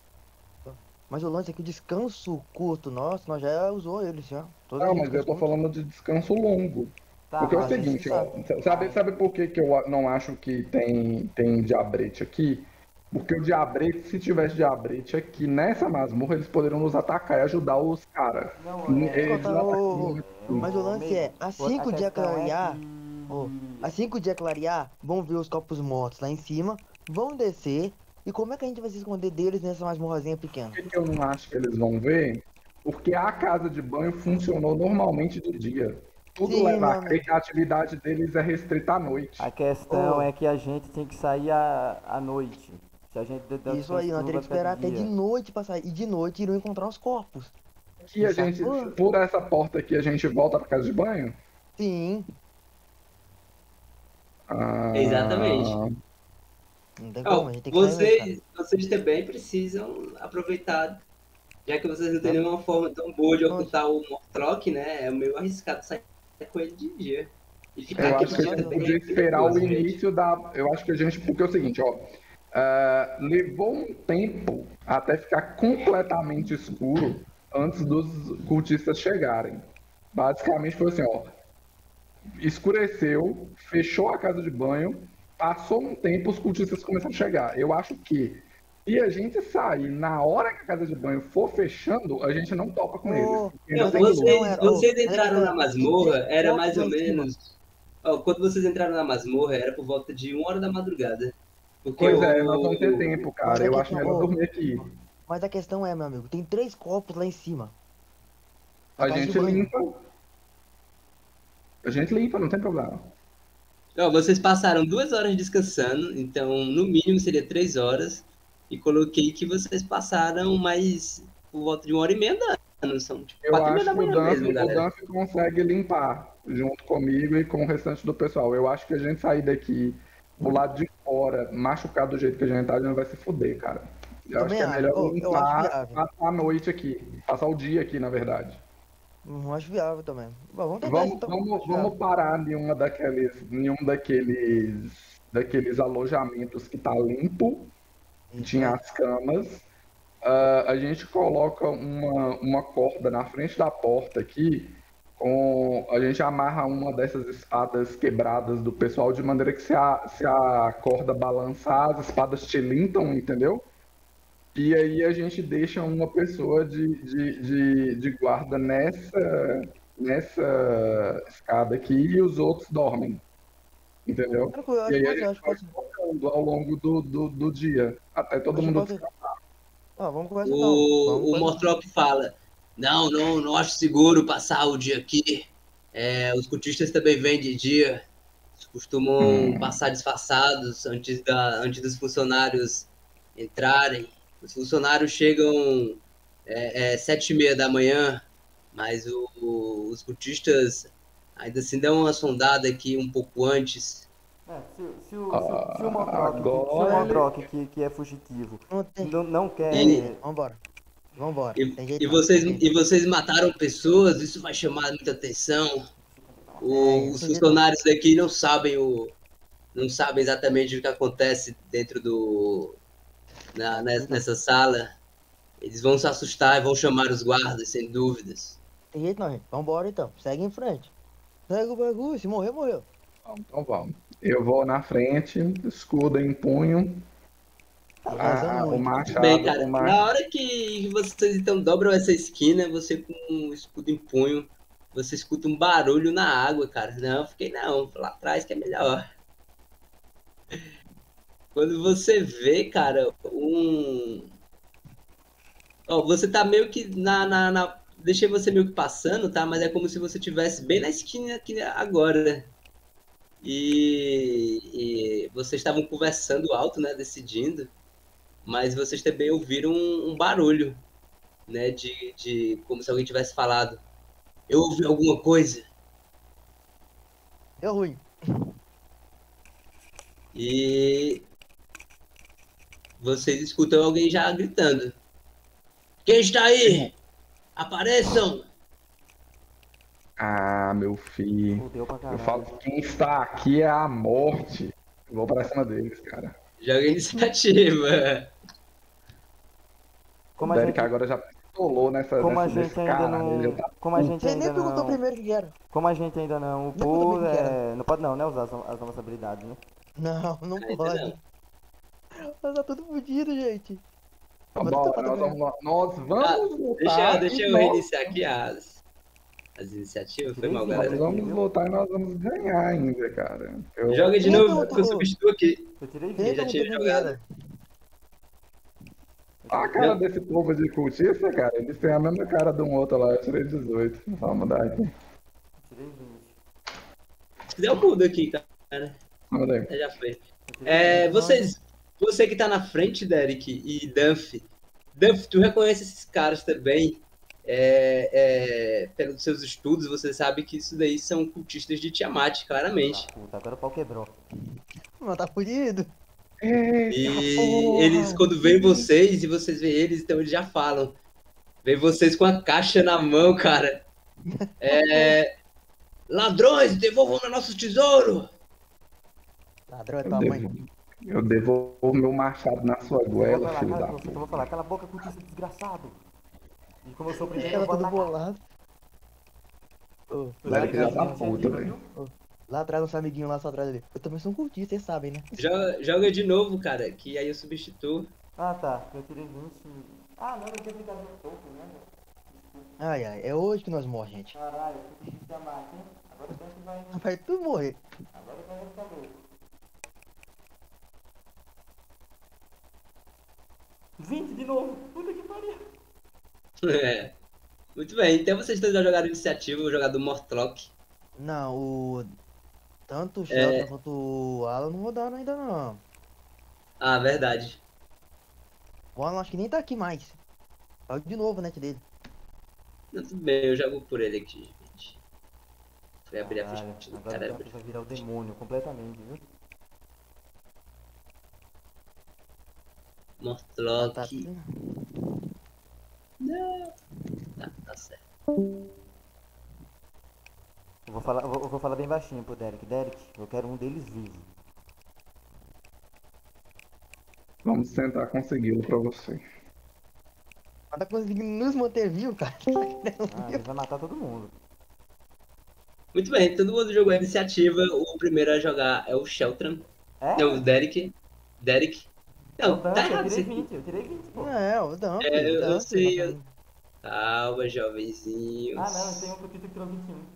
[SPEAKER 5] Mas o lance é que o descanso curto nosso, nós já usou ele já. Toda
[SPEAKER 3] Não,
[SPEAKER 5] vez
[SPEAKER 3] mas eu tô
[SPEAKER 5] descanso curto.
[SPEAKER 3] falando de descanso longo.
[SPEAKER 2] Tá,
[SPEAKER 3] Porque é o
[SPEAKER 2] mas
[SPEAKER 3] seguinte, ó,
[SPEAKER 5] sabe.
[SPEAKER 3] sabe, sabe por que, que eu não acho que tem, tem diabrete aqui? Porque o diabrete, se tivesse diabrete aqui nessa masmorra, eles poderiam nos atacar e ajudar os caras.
[SPEAKER 2] Não,
[SPEAKER 3] Eles
[SPEAKER 2] é-
[SPEAKER 3] atacam
[SPEAKER 5] Contar o-
[SPEAKER 3] muito.
[SPEAKER 5] Mas o lance é, assim que o dia
[SPEAKER 2] questão é
[SPEAKER 5] clarear,
[SPEAKER 2] que-
[SPEAKER 5] ô, assim que o dia clarear, vão ver os corpos mortos lá em cima, vão descer, e como é que a gente vai se esconder deles nessa masmorrazinha pequena?
[SPEAKER 3] Por que, que eu não acho que eles vão ver? Porque a casa de banho funcionou normalmente de dia. Tudo
[SPEAKER 5] Sim,
[SPEAKER 3] leva a
[SPEAKER 5] mano.
[SPEAKER 3] crer que a atividade deles é restrita à noite.
[SPEAKER 2] A questão
[SPEAKER 5] Ô.
[SPEAKER 2] é que a gente tem que sair à, à noite. Se a gente der
[SPEAKER 5] Isso aí, nós teríamos que esperar até de noite pra sair, e de noite irão encontrar os corpos.
[SPEAKER 3] Aqui a
[SPEAKER 5] Isso
[SPEAKER 3] gente,
[SPEAKER 5] sacou?
[SPEAKER 3] por essa porta aqui, a gente volta pra casa de banho?
[SPEAKER 5] Sim,
[SPEAKER 3] Ah,
[SPEAKER 1] Exatamente.
[SPEAKER 5] não tem
[SPEAKER 1] Ó,
[SPEAKER 5] como, a gente tem que sair mesmo, cara.
[SPEAKER 1] vocês, vocês também precisam aproveitar, já que vocês não têm nenhuma forma tão boa de ocultar o Mortrock, né? É meio arriscado sair com ele de dia. E ficar
[SPEAKER 3] Eu
[SPEAKER 1] aqui
[SPEAKER 3] acho que a
[SPEAKER 1] de dia
[SPEAKER 3] gente
[SPEAKER 1] também
[SPEAKER 3] podia
[SPEAKER 1] é
[SPEAKER 3] esperar o
[SPEAKER 1] perigoso, gente.
[SPEAKER 3] início da. Eu acho que a gente. Porque é o seguinte, ó. ah, levou um tempo até ficar completamente escuro antes dos cultistas chegarem. Basicamente foi assim, ó. Escureceu, fechou a casa de banho, passou um tempo, os cultistas começaram a chegar. Eu acho que E a gente sai, na hora que a casa de banho for fechando, a gente não topa com
[SPEAKER 5] Ô,
[SPEAKER 3] eles.
[SPEAKER 1] Não,
[SPEAKER 3] Ainda
[SPEAKER 5] mas a
[SPEAKER 3] tem
[SPEAKER 5] questão
[SPEAKER 3] luz.
[SPEAKER 1] vocês,
[SPEAKER 5] era, ô,
[SPEAKER 1] vocês
[SPEAKER 5] mas a
[SPEAKER 1] entraram
[SPEAKER 5] questão
[SPEAKER 1] na
[SPEAKER 5] é, tem
[SPEAKER 1] masmorra,
[SPEAKER 5] três
[SPEAKER 1] era
[SPEAKER 5] copos
[SPEAKER 1] mais
[SPEAKER 5] lá
[SPEAKER 1] ou
[SPEAKER 5] em cima.
[SPEAKER 1] menos. Ó, quando vocês entraram na masmorra, era por volta de uma hora da madrugada. Porque
[SPEAKER 3] Pois é, nós vamos ter
[SPEAKER 1] o.
[SPEAKER 3] tempo,
[SPEAKER 5] Mas
[SPEAKER 3] cara.
[SPEAKER 5] a
[SPEAKER 3] Eu acho
[SPEAKER 5] questão,
[SPEAKER 3] melhor
[SPEAKER 5] ô,
[SPEAKER 3] dormir aqui.
[SPEAKER 5] mas a questão é, meu amigo, tem três copos lá em cima. Na
[SPEAKER 3] A
[SPEAKER 5] casa de
[SPEAKER 3] gente
[SPEAKER 5] banho.
[SPEAKER 3] limpa. A gente limpa, não tem problema.
[SPEAKER 1] Ó, vocês passaram duas horas descansando, então no mínimo seria três horas. E coloquei que vocês passaram mais por volta de uma hora e meia andando. São tipo
[SPEAKER 3] Eu
[SPEAKER 1] quatro e meia
[SPEAKER 3] acho
[SPEAKER 1] da
[SPEAKER 3] que o
[SPEAKER 1] manhã mesmo,
[SPEAKER 3] Dunphy, o
[SPEAKER 1] galera.
[SPEAKER 3] Dunphy consegue limpar junto comigo e com o restante do pessoal. Eu acho que a gente sair daqui pro lado de fora, machucado do jeito que a gente tá, a gente vai se fuder, cara. Eu acho
[SPEAKER 5] Também
[SPEAKER 3] que é
[SPEAKER 5] acho.
[SPEAKER 3] melhor
[SPEAKER 5] Ô, eu acho
[SPEAKER 3] limpar,
[SPEAKER 5] viável.
[SPEAKER 3] passar a noite aqui. Passar o dia aqui, na verdade.
[SPEAKER 5] Não acho viável também. Bom, vamos tentar isso
[SPEAKER 3] Vamos,
[SPEAKER 5] então.
[SPEAKER 3] vamos,
[SPEAKER 5] Acho viável.
[SPEAKER 3] vamos parar em uma daqueles, em um daqueles, daqueles alojamentos que tá limpo, que
[SPEAKER 5] Isso
[SPEAKER 3] tinha
[SPEAKER 5] aí.
[SPEAKER 3] as camas. Ah, a gente coloca uma, uma corda na frente da porta aqui, com, a gente amarra uma dessas espadas quebradas do pessoal de maneira que se a, se a corda balançar, as espadas tilintam, entendeu? E aí a gente deixa uma pessoa de, de, de, de guarda nessa, nessa escada aqui e os outros dormem, entendeu?
[SPEAKER 5] Tranquilo,
[SPEAKER 3] E
[SPEAKER 5] acho que
[SPEAKER 3] aí a
[SPEAKER 5] pode ser,
[SPEAKER 3] gente
[SPEAKER 5] acho que
[SPEAKER 3] vai
[SPEAKER 5] pode ser.
[SPEAKER 3] trocando ao longo do, do, do dia, até todo
[SPEAKER 5] Acho que
[SPEAKER 3] mundo
[SPEAKER 5] pode ser.
[SPEAKER 3] descansar.
[SPEAKER 5] Ah, vamos com essa então. Vamos
[SPEAKER 1] O,
[SPEAKER 5] com
[SPEAKER 1] o
[SPEAKER 5] essa.
[SPEAKER 1] Mortlock fala: Não, não, não acho seguro passar o dia aqui. É, os cultistas também vêm de dia. Eles costumam
[SPEAKER 3] Hum.
[SPEAKER 1] passar disfarçados antes, da, antes dos funcionários entrarem. Os funcionários chegam é, é, sete e meia da manhã, mas o- o- os cultistas ainda se dão uma sondada aqui um pouco antes.
[SPEAKER 2] É, se, se o, se, se o Motroc, que, se o
[SPEAKER 3] Agora ele-
[SPEAKER 2] Motroc que, que é fugitivo,
[SPEAKER 5] Não tem.
[SPEAKER 2] não, não quer.
[SPEAKER 1] E-
[SPEAKER 5] Vambora. Vambora.
[SPEAKER 1] E,
[SPEAKER 5] Tem jeito
[SPEAKER 1] e
[SPEAKER 5] não,
[SPEAKER 1] vocês,
[SPEAKER 5] tem jeito
[SPEAKER 1] e vocês mataram pessoas, isso vai chamar muita atenção. O-
[SPEAKER 5] É,
[SPEAKER 1] os
[SPEAKER 5] tem jeito
[SPEAKER 1] funcionários daqui não sabem o, não sabem exatamente o que acontece dentro do na, nessa, nessa sala. Eles vão se assustar e vão chamar os guardas, sem dúvidas.
[SPEAKER 5] Tem jeito não, gente. Vambora então. Segue em frente. Segue o bagulho. Se morrer, morreu.
[SPEAKER 3] Então vamos. Eu vou na frente, escudo em punho,
[SPEAKER 5] Tá
[SPEAKER 3] a-
[SPEAKER 5] vazando
[SPEAKER 3] a- o
[SPEAKER 5] muito.
[SPEAKER 3] machado,
[SPEAKER 1] Bem, cara,
[SPEAKER 3] o ma-
[SPEAKER 1] na hora que vocês então dobram essa esquina, você com um escudo em punho, você escuta um barulho na água, cara. Não, fiquei não, lá atrás que é melhor. Quando você vê, cara, um. Ó, você tá meio que na, na, na- Deixei você meio que passando, tá? Mas é como se você estivesse bem na esquina aqui agora. E, e vocês estavam conversando alto, né? Decidindo. Mas vocês também ouviram um, um barulho, né? De, de como se alguém tivesse falado. Eu ouvi alguma coisa.
[SPEAKER 5] Deu ruim.
[SPEAKER 1] E vocês escutam alguém já gritando. Quem está aí? Apareçam!
[SPEAKER 3] Ah, meu filho.
[SPEAKER 2] Fudeu pra
[SPEAKER 3] Eu
[SPEAKER 2] caralho.
[SPEAKER 3] falo que quem está aqui é a morte. Eu vou pra cima deles, cara.
[SPEAKER 1] Joga iniciativa.
[SPEAKER 2] Como
[SPEAKER 3] o
[SPEAKER 2] a
[SPEAKER 3] Derek
[SPEAKER 2] gente,
[SPEAKER 3] agora já pistolou nessa,
[SPEAKER 2] como a
[SPEAKER 3] nessa
[SPEAKER 2] gente
[SPEAKER 3] desse
[SPEAKER 2] ainda
[SPEAKER 3] cara. Ele já
[SPEAKER 2] não.
[SPEAKER 3] tá...
[SPEAKER 2] Como a gente
[SPEAKER 5] Você nem
[SPEAKER 2] ainda
[SPEAKER 5] perguntou
[SPEAKER 2] não.
[SPEAKER 5] primeiro o que era.
[SPEAKER 2] Como a gente ainda não
[SPEAKER 5] Nem
[SPEAKER 2] upou,
[SPEAKER 5] perguntou bem o que
[SPEAKER 2] é, não pode não, né? Usar as, as nossas habilidades, né?
[SPEAKER 5] Não, não
[SPEAKER 1] Ainda
[SPEAKER 5] pode.
[SPEAKER 1] não.
[SPEAKER 5] Mas tá tudo fodido, gente.
[SPEAKER 3] Tá
[SPEAKER 5] Mas
[SPEAKER 3] bom,
[SPEAKER 5] tá tudo
[SPEAKER 3] nós
[SPEAKER 5] bem.
[SPEAKER 3] vamos, nós vamos
[SPEAKER 1] Ah,
[SPEAKER 3] lutar.
[SPEAKER 1] Deixa, deixa
[SPEAKER 3] e
[SPEAKER 1] eu
[SPEAKER 3] nós-
[SPEAKER 1] reiniciar aqui as, as iniciativas. Foi mal,
[SPEAKER 2] Tirei
[SPEAKER 3] Nós
[SPEAKER 2] vinte.
[SPEAKER 1] galera.
[SPEAKER 3] vamos lutar e nós vamos ganhar ainda, cara. Eu...
[SPEAKER 1] Joga de
[SPEAKER 5] Quem
[SPEAKER 1] novo,
[SPEAKER 5] perguntou?
[SPEAKER 1] que eu substituo aqui.
[SPEAKER 2] Eu tirei
[SPEAKER 5] Quem
[SPEAKER 1] já
[SPEAKER 2] vinte.
[SPEAKER 1] tinha
[SPEAKER 5] perguntou
[SPEAKER 1] jogado.
[SPEAKER 5] primeiro?
[SPEAKER 3] A cara desse povo de cultista, cara, eles têm a mesma cara de um outro lá. Eu tirei dezoito. Vamos mudar aqui.
[SPEAKER 2] Tirei vinte.
[SPEAKER 1] Se quiser, eu mudo aqui, cara.
[SPEAKER 3] Vamos aí.
[SPEAKER 1] Já foi.
[SPEAKER 2] Eu tirei
[SPEAKER 1] É,
[SPEAKER 2] vinte.
[SPEAKER 1] vocês, você que tá na frente, Derek e Dunphy. Dunphy, tu reconhece esses caras também. É, é, pelos seus estudos, você sabe que isso daí são cultistas de Tiamat, claramente.
[SPEAKER 2] Ah, puta, agora o pau quebrou.
[SPEAKER 5] Mas tá fudido.
[SPEAKER 1] E eles, quando veem vocês e vocês veem eles, então eles já falam. Vem vocês com a caixa na mão, cara. É, ladrões, devolvam o nosso tesouro!
[SPEAKER 5] Ladrão é
[SPEAKER 3] Eu
[SPEAKER 5] tua mãe.
[SPEAKER 3] devolvo, eu devolvo meu machado na sua
[SPEAKER 2] Eu vou
[SPEAKER 3] goela,
[SPEAKER 2] falar,
[SPEAKER 3] filho
[SPEAKER 2] cala,
[SPEAKER 3] da
[SPEAKER 2] você que eu vou falar, cala a boca, cultista desgraçado. E como eu sou o primeiro,
[SPEAKER 5] Ela
[SPEAKER 2] eu vou
[SPEAKER 5] tudo
[SPEAKER 2] atacar.
[SPEAKER 5] bolado. Ô,
[SPEAKER 3] O
[SPEAKER 5] lá
[SPEAKER 3] Derek já
[SPEAKER 5] atrás,
[SPEAKER 3] tá puto, velho.
[SPEAKER 5] lá atrás, nosso amiguinho lá só atrás dele. Eu também sou um cultista, vocês sabem, né?
[SPEAKER 1] Joga, joga de novo, cara, que aí eu substituo.
[SPEAKER 2] Ah, tá. Eu tirei vinte. Ah, não, eu tinha ficado um pouco, né?
[SPEAKER 5] Ai, ai, é hoje que nós morremos, gente.
[SPEAKER 2] Caralho, eu fui difícil da máquina, hein? Agora o tempo vai.
[SPEAKER 5] Vai tudo morrer.
[SPEAKER 2] Agora vai ficar louco. vinte de novo! Puta que pariu!
[SPEAKER 1] É. Muito bem, então vocês dois já jogaram iniciativa, o jogador Mortlock.
[SPEAKER 5] Não, o... Tanto o
[SPEAKER 1] É.
[SPEAKER 5] Shelton quanto o Alan não rodaram ainda não.
[SPEAKER 1] Ah, verdade.
[SPEAKER 5] O Alan acho que nem tá aqui mais. Olha de novo o net dele.
[SPEAKER 1] Não, tudo bem, eu jogo por ele aqui, gente. Foi abrir a
[SPEAKER 2] Caralho,
[SPEAKER 1] ficha do
[SPEAKER 2] agora
[SPEAKER 1] cara.
[SPEAKER 2] o tempo vai virar o demônio completamente, viu?
[SPEAKER 5] Ah, tá
[SPEAKER 1] Mortlock.
[SPEAKER 5] tudo...
[SPEAKER 1] Não. Tá, tá certo.
[SPEAKER 2] Eu vou falar, eu vou, eu vou falar bem baixinho pro Derek. Derek, eu quero um deles vivo.
[SPEAKER 3] Vamos tentar consegui-lo pra você.
[SPEAKER 5] Mas tá conseguindo nos manter vivo, cara.
[SPEAKER 2] Ah, ele vai matar todo mundo.
[SPEAKER 1] Muito bem, todo mundo jogou a iniciativa. O primeiro a jogar é o Sheltran.
[SPEAKER 2] É?
[SPEAKER 1] Não, o Derek. Derek. Não,
[SPEAKER 2] Então,
[SPEAKER 1] tá
[SPEAKER 2] eu
[SPEAKER 1] errado isso
[SPEAKER 2] tirei
[SPEAKER 1] aqui.
[SPEAKER 2] vinte, eu tirei vinte, pô.
[SPEAKER 5] É, o Dump,
[SPEAKER 1] É, eu-
[SPEAKER 5] o
[SPEAKER 1] eu
[SPEAKER 5] Dump,
[SPEAKER 1] sei,
[SPEAKER 5] tá
[SPEAKER 1] eu- Calma, jovenzinhos.
[SPEAKER 2] Ah, não, eu tenho um pro Tito que tirou vinte e um.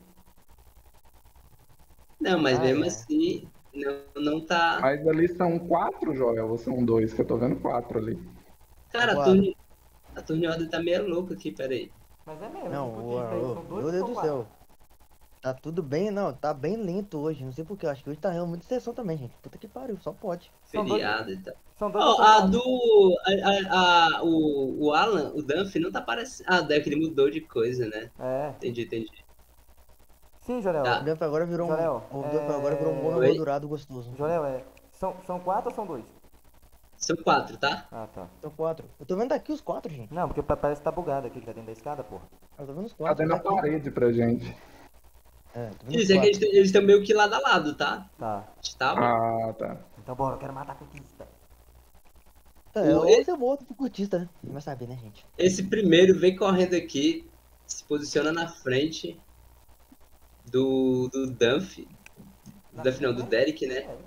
[SPEAKER 1] Não, mas
[SPEAKER 5] Ah,
[SPEAKER 1] mesmo
[SPEAKER 5] é.
[SPEAKER 1] assim, não, não tá.
[SPEAKER 3] Mas ali são quatro, Joel, ou são dois, que eu tô vendo quatro ali.
[SPEAKER 1] Cara, a
[SPEAKER 5] Quatro.
[SPEAKER 1] turno, a turno ordem tá meio louca aqui, peraí.
[SPEAKER 2] Mas é mesmo,
[SPEAKER 5] Não,
[SPEAKER 2] tipo,
[SPEAKER 5] o,
[SPEAKER 2] Tito aí
[SPEAKER 5] o,
[SPEAKER 2] são dois
[SPEAKER 5] meu Deus
[SPEAKER 2] ou
[SPEAKER 5] do
[SPEAKER 2] quatro?
[SPEAKER 5] céu. Tá tudo bem, não, tá bem lento hoje. Não sei porquê, acho que hoje tá realmente muita sessão também, gente. Puta que pariu, só pode.
[SPEAKER 2] São dois,
[SPEAKER 1] Feriado e tal.
[SPEAKER 2] são dois
[SPEAKER 1] Ó,
[SPEAKER 2] ou são
[SPEAKER 1] a
[SPEAKER 2] quatro?
[SPEAKER 1] do. A, a- a- o, o Alan, o Dunphy, não tá parecendo. Ah, deve que ele mudou de coisa, né?
[SPEAKER 2] É.
[SPEAKER 1] Entendi, entendi.
[SPEAKER 2] Sim, Jorel.
[SPEAKER 1] Tá.
[SPEAKER 5] O Dump agora virou um.
[SPEAKER 2] Jorel,
[SPEAKER 5] O Dump agora virou um
[SPEAKER 2] é-
[SPEAKER 5] homem
[SPEAKER 1] Oi?
[SPEAKER 5] gordurado gostoso.
[SPEAKER 2] Jorel, é. São, são quatro ou são dois?
[SPEAKER 1] São quatro, tá?
[SPEAKER 2] Ah, tá.
[SPEAKER 5] São quatro. Eu tô vendo daqui os quatro, gente.
[SPEAKER 2] Não, porque pa- parece que tá bugado aqui, que tá dentro da escada, porra.
[SPEAKER 5] Eu tô vendo os
[SPEAKER 3] Tá
[SPEAKER 5] quatro.
[SPEAKER 3] dentro da
[SPEAKER 5] daqui.
[SPEAKER 3] parede pra gente.
[SPEAKER 5] É, tô vendo os
[SPEAKER 1] Isso é que
[SPEAKER 5] quatro.
[SPEAKER 1] eles estão meio que lado a lado, tá?
[SPEAKER 2] Tá.
[SPEAKER 1] Tá bom.
[SPEAKER 3] Ah, tá.
[SPEAKER 2] Então bora, eu quero matar a conquista.
[SPEAKER 5] É,
[SPEAKER 1] O-
[SPEAKER 5] ou ser morto pro curtista, né? Vai saber, né, gente?
[SPEAKER 1] Esse primeiro vem correndo aqui, se posiciona na frente do, do Dunphy. Do Dunphy não, do Derek, né?
[SPEAKER 2] É,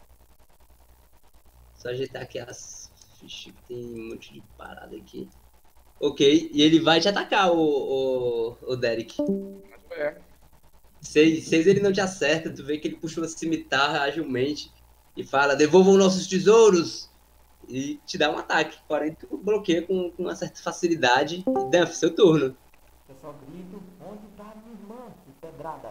[SPEAKER 1] Só ajeitar aqui as fichas que tem um monte de parada aqui. Ok, e ele vai te atacar, o, o, o Derek.
[SPEAKER 3] É.
[SPEAKER 1] Seis, seis ele não te acerta, tu vê que ele puxa uma cimitarra agilmente e fala, devolvam nossos tesouros! E te dá um ataque, porém tu bloqueia com, com uma certa facilidade. E Dunphy, seu turno.
[SPEAKER 2] eu só grito, onde tá minha irmã? Que pedrada.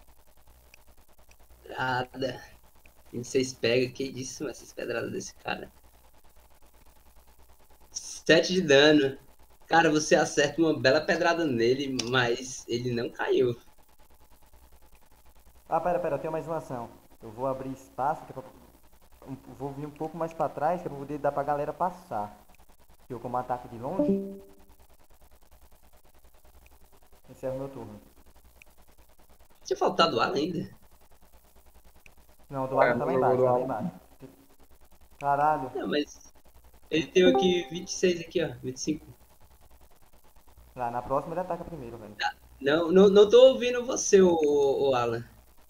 [SPEAKER 1] Pedrada. vinte e seis pega, que isso, essas pedradas desse cara. sete de dano. Cara, você acerta uma bela pedrada nele, mas ele não caiu.
[SPEAKER 2] Ah, pera, pera, eu tenho mais uma ação. Eu vou abrir espaço, que é pra... um- vou vir um pouco mais pra trás, que é pra poder dar pra galera passar. Que eu como ataque de longe. Encerro meu turno.
[SPEAKER 1] Tinha faltado ar ainda.
[SPEAKER 2] Não, o do Alan tá lá
[SPEAKER 3] jogou
[SPEAKER 2] embaixo,
[SPEAKER 3] do
[SPEAKER 2] tá lá
[SPEAKER 3] Alan.
[SPEAKER 2] embaixo. Caralho.
[SPEAKER 1] Não, mas ele tem aqui vinte e seis aqui, ó, vinte e cinco.
[SPEAKER 2] Lá, na próxima ele ataca primeiro, velho.
[SPEAKER 1] Não, não, não tô ouvindo você, o, o Alan.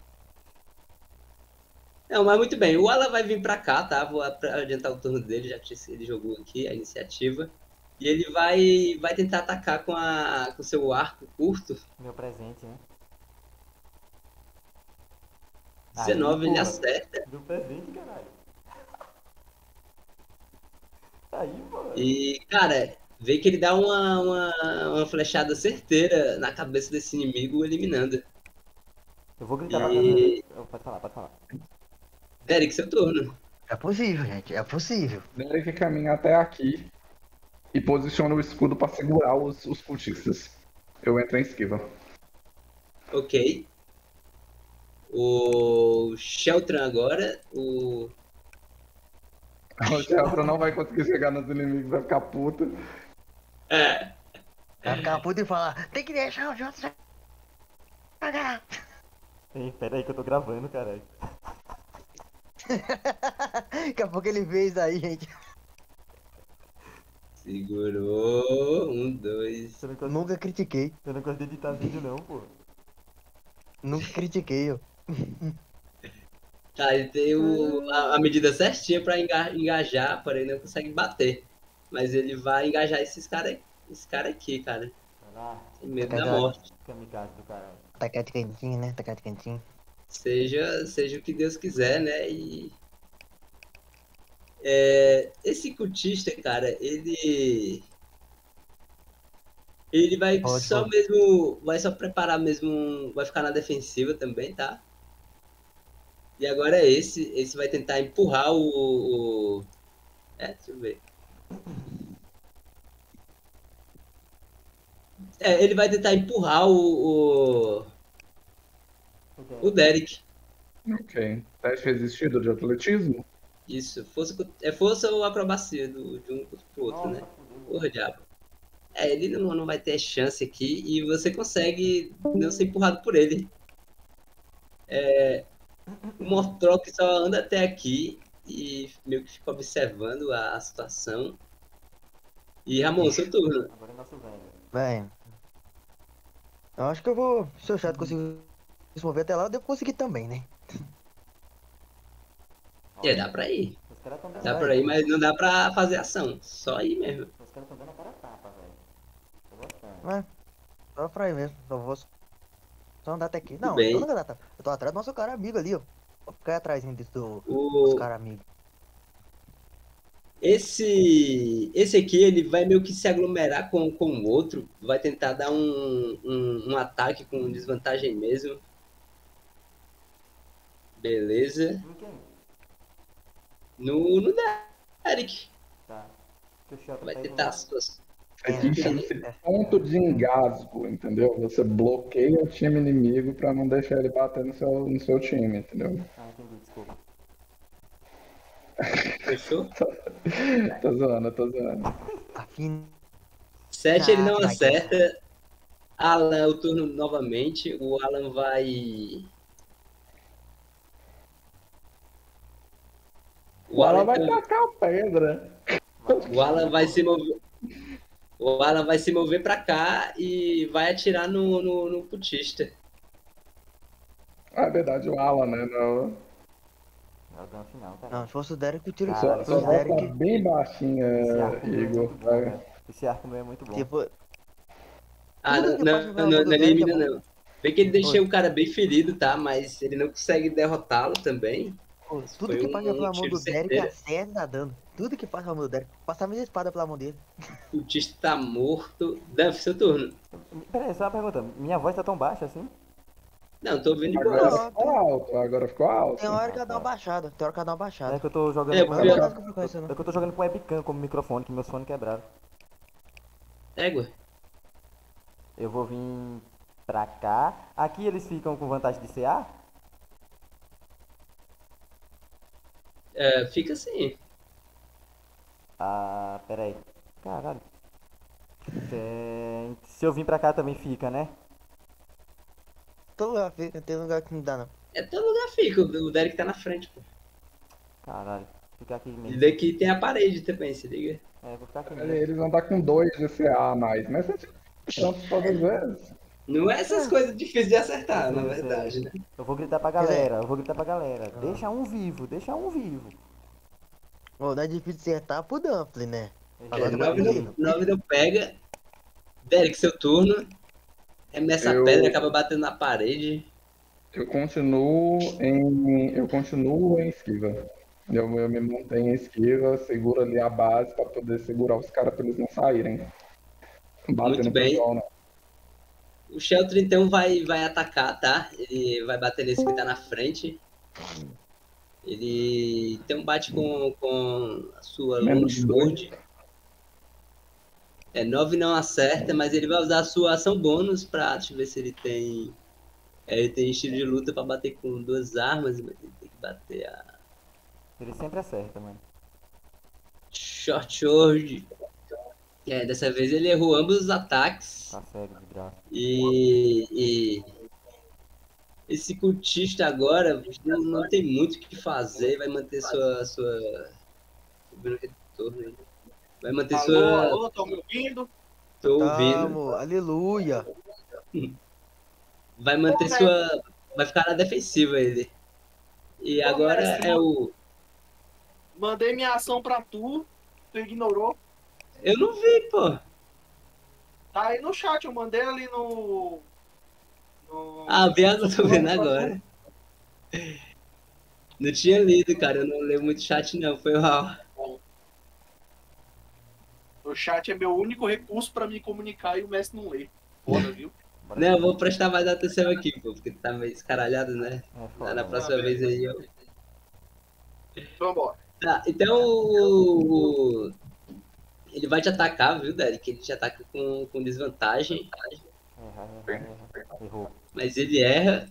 [SPEAKER 1] Não, mas muito bem. O Alan vai vir pra cá, tá? Vou ap- adiantar o turno dele, já que ele jogou aqui a iniciativa. E ele vai, vai tentar atacar com a com seu arco curto.
[SPEAKER 2] Meu presente, né?
[SPEAKER 1] dezenove, ele
[SPEAKER 2] porra.
[SPEAKER 1] acerta.
[SPEAKER 2] Meu presente, caralho. Aí, mano.
[SPEAKER 1] E, cara, vê que ele dá uma, uma, uma flechada certeira na cabeça desse inimigo, eliminando.
[SPEAKER 2] Eu vou gritar
[SPEAKER 1] E-
[SPEAKER 2] pra... Pode falar, pode falar.
[SPEAKER 1] Derek, seu turno.
[SPEAKER 5] É possível, gente, é possível.
[SPEAKER 3] Derek caminha até aqui e posiciona o escudo pra segurar os, os cultistas. Eu entro em esquiva.
[SPEAKER 1] Ok. O Sheltran agora. O.
[SPEAKER 3] O Sheltron não vai conseguir chegar nos inimigos, vai ficar puto.
[SPEAKER 1] É.
[SPEAKER 5] Vai ficar puto e falar, tem que deixar o Jota pagar.
[SPEAKER 2] Ei, pera aí que eu tô gravando, caralho.
[SPEAKER 5] Daqui a pouco ele fez aí, gente.
[SPEAKER 1] Segurou. Um, dois.
[SPEAKER 2] Eu não
[SPEAKER 5] Eu
[SPEAKER 2] gosto,
[SPEAKER 5] nunca critiquei,
[SPEAKER 2] eu não gosto de editar vídeo não, pô.
[SPEAKER 5] nunca critiquei, ó.
[SPEAKER 1] Tá, ele tem o, a, a medida certinha pra enga- engajar, porém não consegue bater. Mas ele vai engajar esses caras esse cara aqui, cara.
[SPEAKER 2] Vai lá,
[SPEAKER 1] Sem medo
[SPEAKER 5] Cadê
[SPEAKER 1] da
[SPEAKER 5] a-
[SPEAKER 1] morte.
[SPEAKER 2] kamikaze do caralho.
[SPEAKER 5] Tacar de cantinho, né? Tacar de cantinho.
[SPEAKER 1] Seja, seja o que Deus quiser, né? E. É, esse cultista, cara, ele. Ele vai
[SPEAKER 5] Pode,
[SPEAKER 1] só
[SPEAKER 5] pode.
[SPEAKER 1] mesmo. Vai só preparar mesmo. Vai ficar na defensiva também, tá? E agora é esse. Esse vai tentar empurrar o. o- É, deixa eu ver. É, ele vai tentar empurrar o. O, o Derek.
[SPEAKER 3] Ok. Teste resistido de atletismo?
[SPEAKER 1] Isso. Força, co- é força ou acrobacia do, de um pro outro, né? Porra, diabo. É, ele não, não vai ter chance aqui e você consegue não ser empurrado por ele. É, o Mortrock só anda até aqui e meio que fica observando a, a situação. E Ramon, seu turno.
[SPEAKER 2] Agora é nosso velho.
[SPEAKER 5] Bem. Eu acho que eu vou. Se o chato conseguir se mover até lá, eu devo conseguir também, né?
[SPEAKER 1] É, dá pra ir.
[SPEAKER 2] Os caras tão dando
[SPEAKER 1] Dá
[SPEAKER 5] Vai.
[SPEAKER 1] pra ir, mas não dá pra fazer ação. Só ir mesmo.
[SPEAKER 2] Os caras tão dando a cara a tapa, velho. Tô gostando.
[SPEAKER 5] Mas. Só pra ir mesmo. Só vou. Só andar até aqui. Não,
[SPEAKER 1] bem.
[SPEAKER 5] eu tô andando atrás. Eu tô atrás do nosso cara amigo ali, ó. Vou ficar atrás do, dos
[SPEAKER 1] O,
[SPEAKER 5] caras amigos.
[SPEAKER 1] esse, esse aqui, ele vai meio que se aglomerar com, com o outro. Vai tentar dar um, um, um ataque com desvantagem mesmo. Beleza.
[SPEAKER 2] Em quem?
[SPEAKER 1] No, no Derek.
[SPEAKER 2] Tá. Que o Shelton
[SPEAKER 1] Vai
[SPEAKER 2] pega
[SPEAKER 1] tentar
[SPEAKER 2] o-
[SPEAKER 1] as suas.
[SPEAKER 3] Isso aqui
[SPEAKER 5] É,
[SPEAKER 3] chama-se
[SPEAKER 5] é.
[SPEAKER 3] ponto de engasgo, entendeu? Você bloqueia o time inimigo pra não deixar ele bater no seu, no seu time, entendeu?
[SPEAKER 2] Ah, entendi, desculpa.
[SPEAKER 1] Fechou?
[SPEAKER 3] Tô zoando, tô zoando.
[SPEAKER 5] Afim.
[SPEAKER 1] sete ele não
[SPEAKER 5] Ah, vai
[SPEAKER 1] acerta. Alan, o turno novamente. O Alan vai.
[SPEAKER 3] O Alan vai
[SPEAKER 1] então-
[SPEAKER 3] tacar a pedra.
[SPEAKER 1] O Alan vai se mover. O Alan vai se mover pra cá e vai atirar no, no, no putista.
[SPEAKER 3] Ah, é verdade, o Alan, né? Não,
[SPEAKER 2] É o dano final, cara.
[SPEAKER 5] Não, se fosse o Derek, eu tiro.
[SPEAKER 2] Caralho,
[SPEAKER 3] só
[SPEAKER 5] Se
[SPEAKER 3] só
[SPEAKER 5] fosse o
[SPEAKER 3] volta
[SPEAKER 5] Derek.
[SPEAKER 3] bem baixinha,
[SPEAKER 2] Esse arco meu é
[SPEAKER 3] Igor.
[SPEAKER 2] muito bom,
[SPEAKER 3] Vai.
[SPEAKER 2] velho. Esse arco meu é muito bom.
[SPEAKER 5] Tipo,
[SPEAKER 1] Ah,
[SPEAKER 5] Tudo
[SPEAKER 1] não,
[SPEAKER 5] que
[SPEAKER 1] não,
[SPEAKER 5] passa pela
[SPEAKER 1] não,
[SPEAKER 5] mão
[SPEAKER 1] não,
[SPEAKER 5] do
[SPEAKER 1] não
[SPEAKER 5] Derek é
[SPEAKER 1] elimina,
[SPEAKER 5] bom.
[SPEAKER 1] não. Vê que ele deixou
[SPEAKER 5] Oi.
[SPEAKER 1] o cara bem ferido, tá? Mas ele não consegue derrotá-lo também.
[SPEAKER 5] pô,
[SPEAKER 1] Isso
[SPEAKER 5] tudo
[SPEAKER 1] foi
[SPEAKER 5] que
[SPEAKER 1] um
[SPEAKER 5] passa pela mão
[SPEAKER 1] tiro
[SPEAKER 5] do Derek
[SPEAKER 1] certeiro.
[SPEAKER 5] acerta dá dano. Tudo que passa pela mão do Derek. Passar minha espada pela mão dele.
[SPEAKER 1] O putista tá morto. Duff, seu turno.
[SPEAKER 2] Pera aí, só uma pergunta. Minha voz tá tão baixa assim?
[SPEAKER 1] Não, tô ouvindo de
[SPEAKER 3] Agora
[SPEAKER 1] boa.
[SPEAKER 5] Não,
[SPEAKER 3] ficou alto, agora ficou alto.
[SPEAKER 5] Tem hora que ela dá uma baixada. Tem hora que ela dá uma baixada.
[SPEAKER 2] É que eu tô jogando
[SPEAKER 1] É,
[SPEAKER 2] com
[SPEAKER 5] Mas
[SPEAKER 1] porque-
[SPEAKER 5] não é
[SPEAKER 2] ela-
[SPEAKER 5] nada com frequência,
[SPEAKER 2] É
[SPEAKER 5] não.
[SPEAKER 2] que eu tô jogando com webcam como microfone, que meus fones quebraram.
[SPEAKER 1] Égua.
[SPEAKER 2] Eu vou vir pra cá. Aqui eles ficam com vantagem de C A?
[SPEAKER 1] É, fica assim.
[SPEAKER 2] Ah, pera aí. Caralho. Tem... Se eu vir pra cá também fica, né?
[SPEAKER 5] Todo lugar fica, tem lugar que não dá, não.
[SPEAKER 1] É todo lugar fica. O Derek tá na frente, pô.
[SPEAKER 2] Caralho. Ficar aqui
[SPEAKER 1] E
[SPEAKER 2] mesmo.
[SPEAKER 1] daqui tem a parede também, se liga.
[SPEAKER 2] É, vou ficar aqui
[SPEAKER 3] Olha,
[SPEAKER 2] mesmo.
[SPEAKER 3] eles vão dar com dois de C A a mais, mas você tanto todas as vezes.
[SPEAKER 1] Não é essas coisas difíceis de acertar,
[SPEAKER 2] Sim,
[SPEAKER 1] na
[SPEAKER 2] sim.
[SPEAKER 1] verdade, né?
[SPEAKER 2] Eu vou gritar pra galera, eu vou gritar pra galera. Deixa um vivo, deixa um vivo.
[SPEAKER 5] Ô, não é difícil de acertar pro Dumpling, né?
[SPEAKER 1] É,
[SPEAKER 5] Agora tá
[SPEAKER 1] nove
[SPEAKER 5] mais
[SPEAKER 1] não, nove não pega. Derek, seu turno. Remessa a
[SPEAKER 3] Eu-
[SPEAKER 1] pedra, acaba batendo na parede.
[SPEAKER 3] Eu continuo em. Eu continuo em esquiva. Eu, eu me mantenho em esquiva, seguro ali a base pra poder segurar os caras pra eles não saírem.
[SPEAKER 1] Muito
[SPEAKER 3] Batendo no
[SPEAKER 1] bem.
[SPEAKER 3] pessoal, não.
[SPEAKER 1] O Shelter então vai, vai atacar, tá? Ele vai bater nesse que tá na frente. Ele então bate com, com a sua
[SPEAKER 3] Menos
[SPEAKER 1] Longsword. É, nove não acerta, mas ele vai usar a sua ação bônus pra. Deixa eu ver se ele tem. É, ele tem estilo de luta pra bater com duas armas, mas ele tem que bater a
[SPEAKER 2] Ele sempre acerta, mano.
[SPEAKER 1] Short Sword. É, dessa vez ele errou ambos os ataques.
[SPEAKER 2] Tá cego de graça.
[SPEAKER 1] E, e esse cultista agora não, não tem muito o que fazer, vai manter sua. sua... Tô vendo retorno aí. Vai manter
[SPEAKER 6] Alô,
[SPEAKER 1] sua.
[SPEAKER 6] alô, estão me ouvindo?
[SPEAKER 1] Tô ouvindo.
[SPEAKER 5] Tamo, aleluia.
[SPEAKER 1] Vai manter
[SPEAKER 6] Ô,
[SPEAKER 1] sua. Vai ficar na defensiva ele. E
[SPEAKER 6] Ô,
[SPEAKER 1] agora
[SPEAKER 6] mestre,
[SPEAKER 1] é o.
[SPEAKER 6] Mandei minha ação pra tu, tu ignorou.
[SPEAKER 1] Eu não vi, pô.
[SPEAKER 6] Tá aí no chat, eu mandei ali no. no...
[SPEAKER 1] Ah, Bianca, eu tô vendo agora. Não tinha lido, cara. Eu não leio muito chat, não. Foi mal.
[SPEAKER 6] O chat é meu único recurso pra me comunicar e o mestre não lê. Foda, viu?
[SPEAKER 2] Bora
[SPEAKER 1] Não, eu
[SPEAKER 2] seguir.
[SPEAKER 1] vou prestar mais atenção aqui, pô. Porque tá meio escaralhado, né?
[SPEAKER 2] É
[SPEAKER 1] Na,
[SPEAKER 2] foda.
[SPEAKER 1] na
[SPEAKER 2] né?
[SPEAKER 1] próxima
[SPEAKER 6] Ah,
[SPEAKER 1] vez aí eu.
[SPEAKER 6] Vambora.
[SPEAKER 1] Tá, então o. o- Ele vai te atacar, viu, Derek? Ele te ataca com, com desvantagem.
[SPEAKER 2] Erra, erra, erra. Errou.
[SPEAKER 1] Mas ele erra.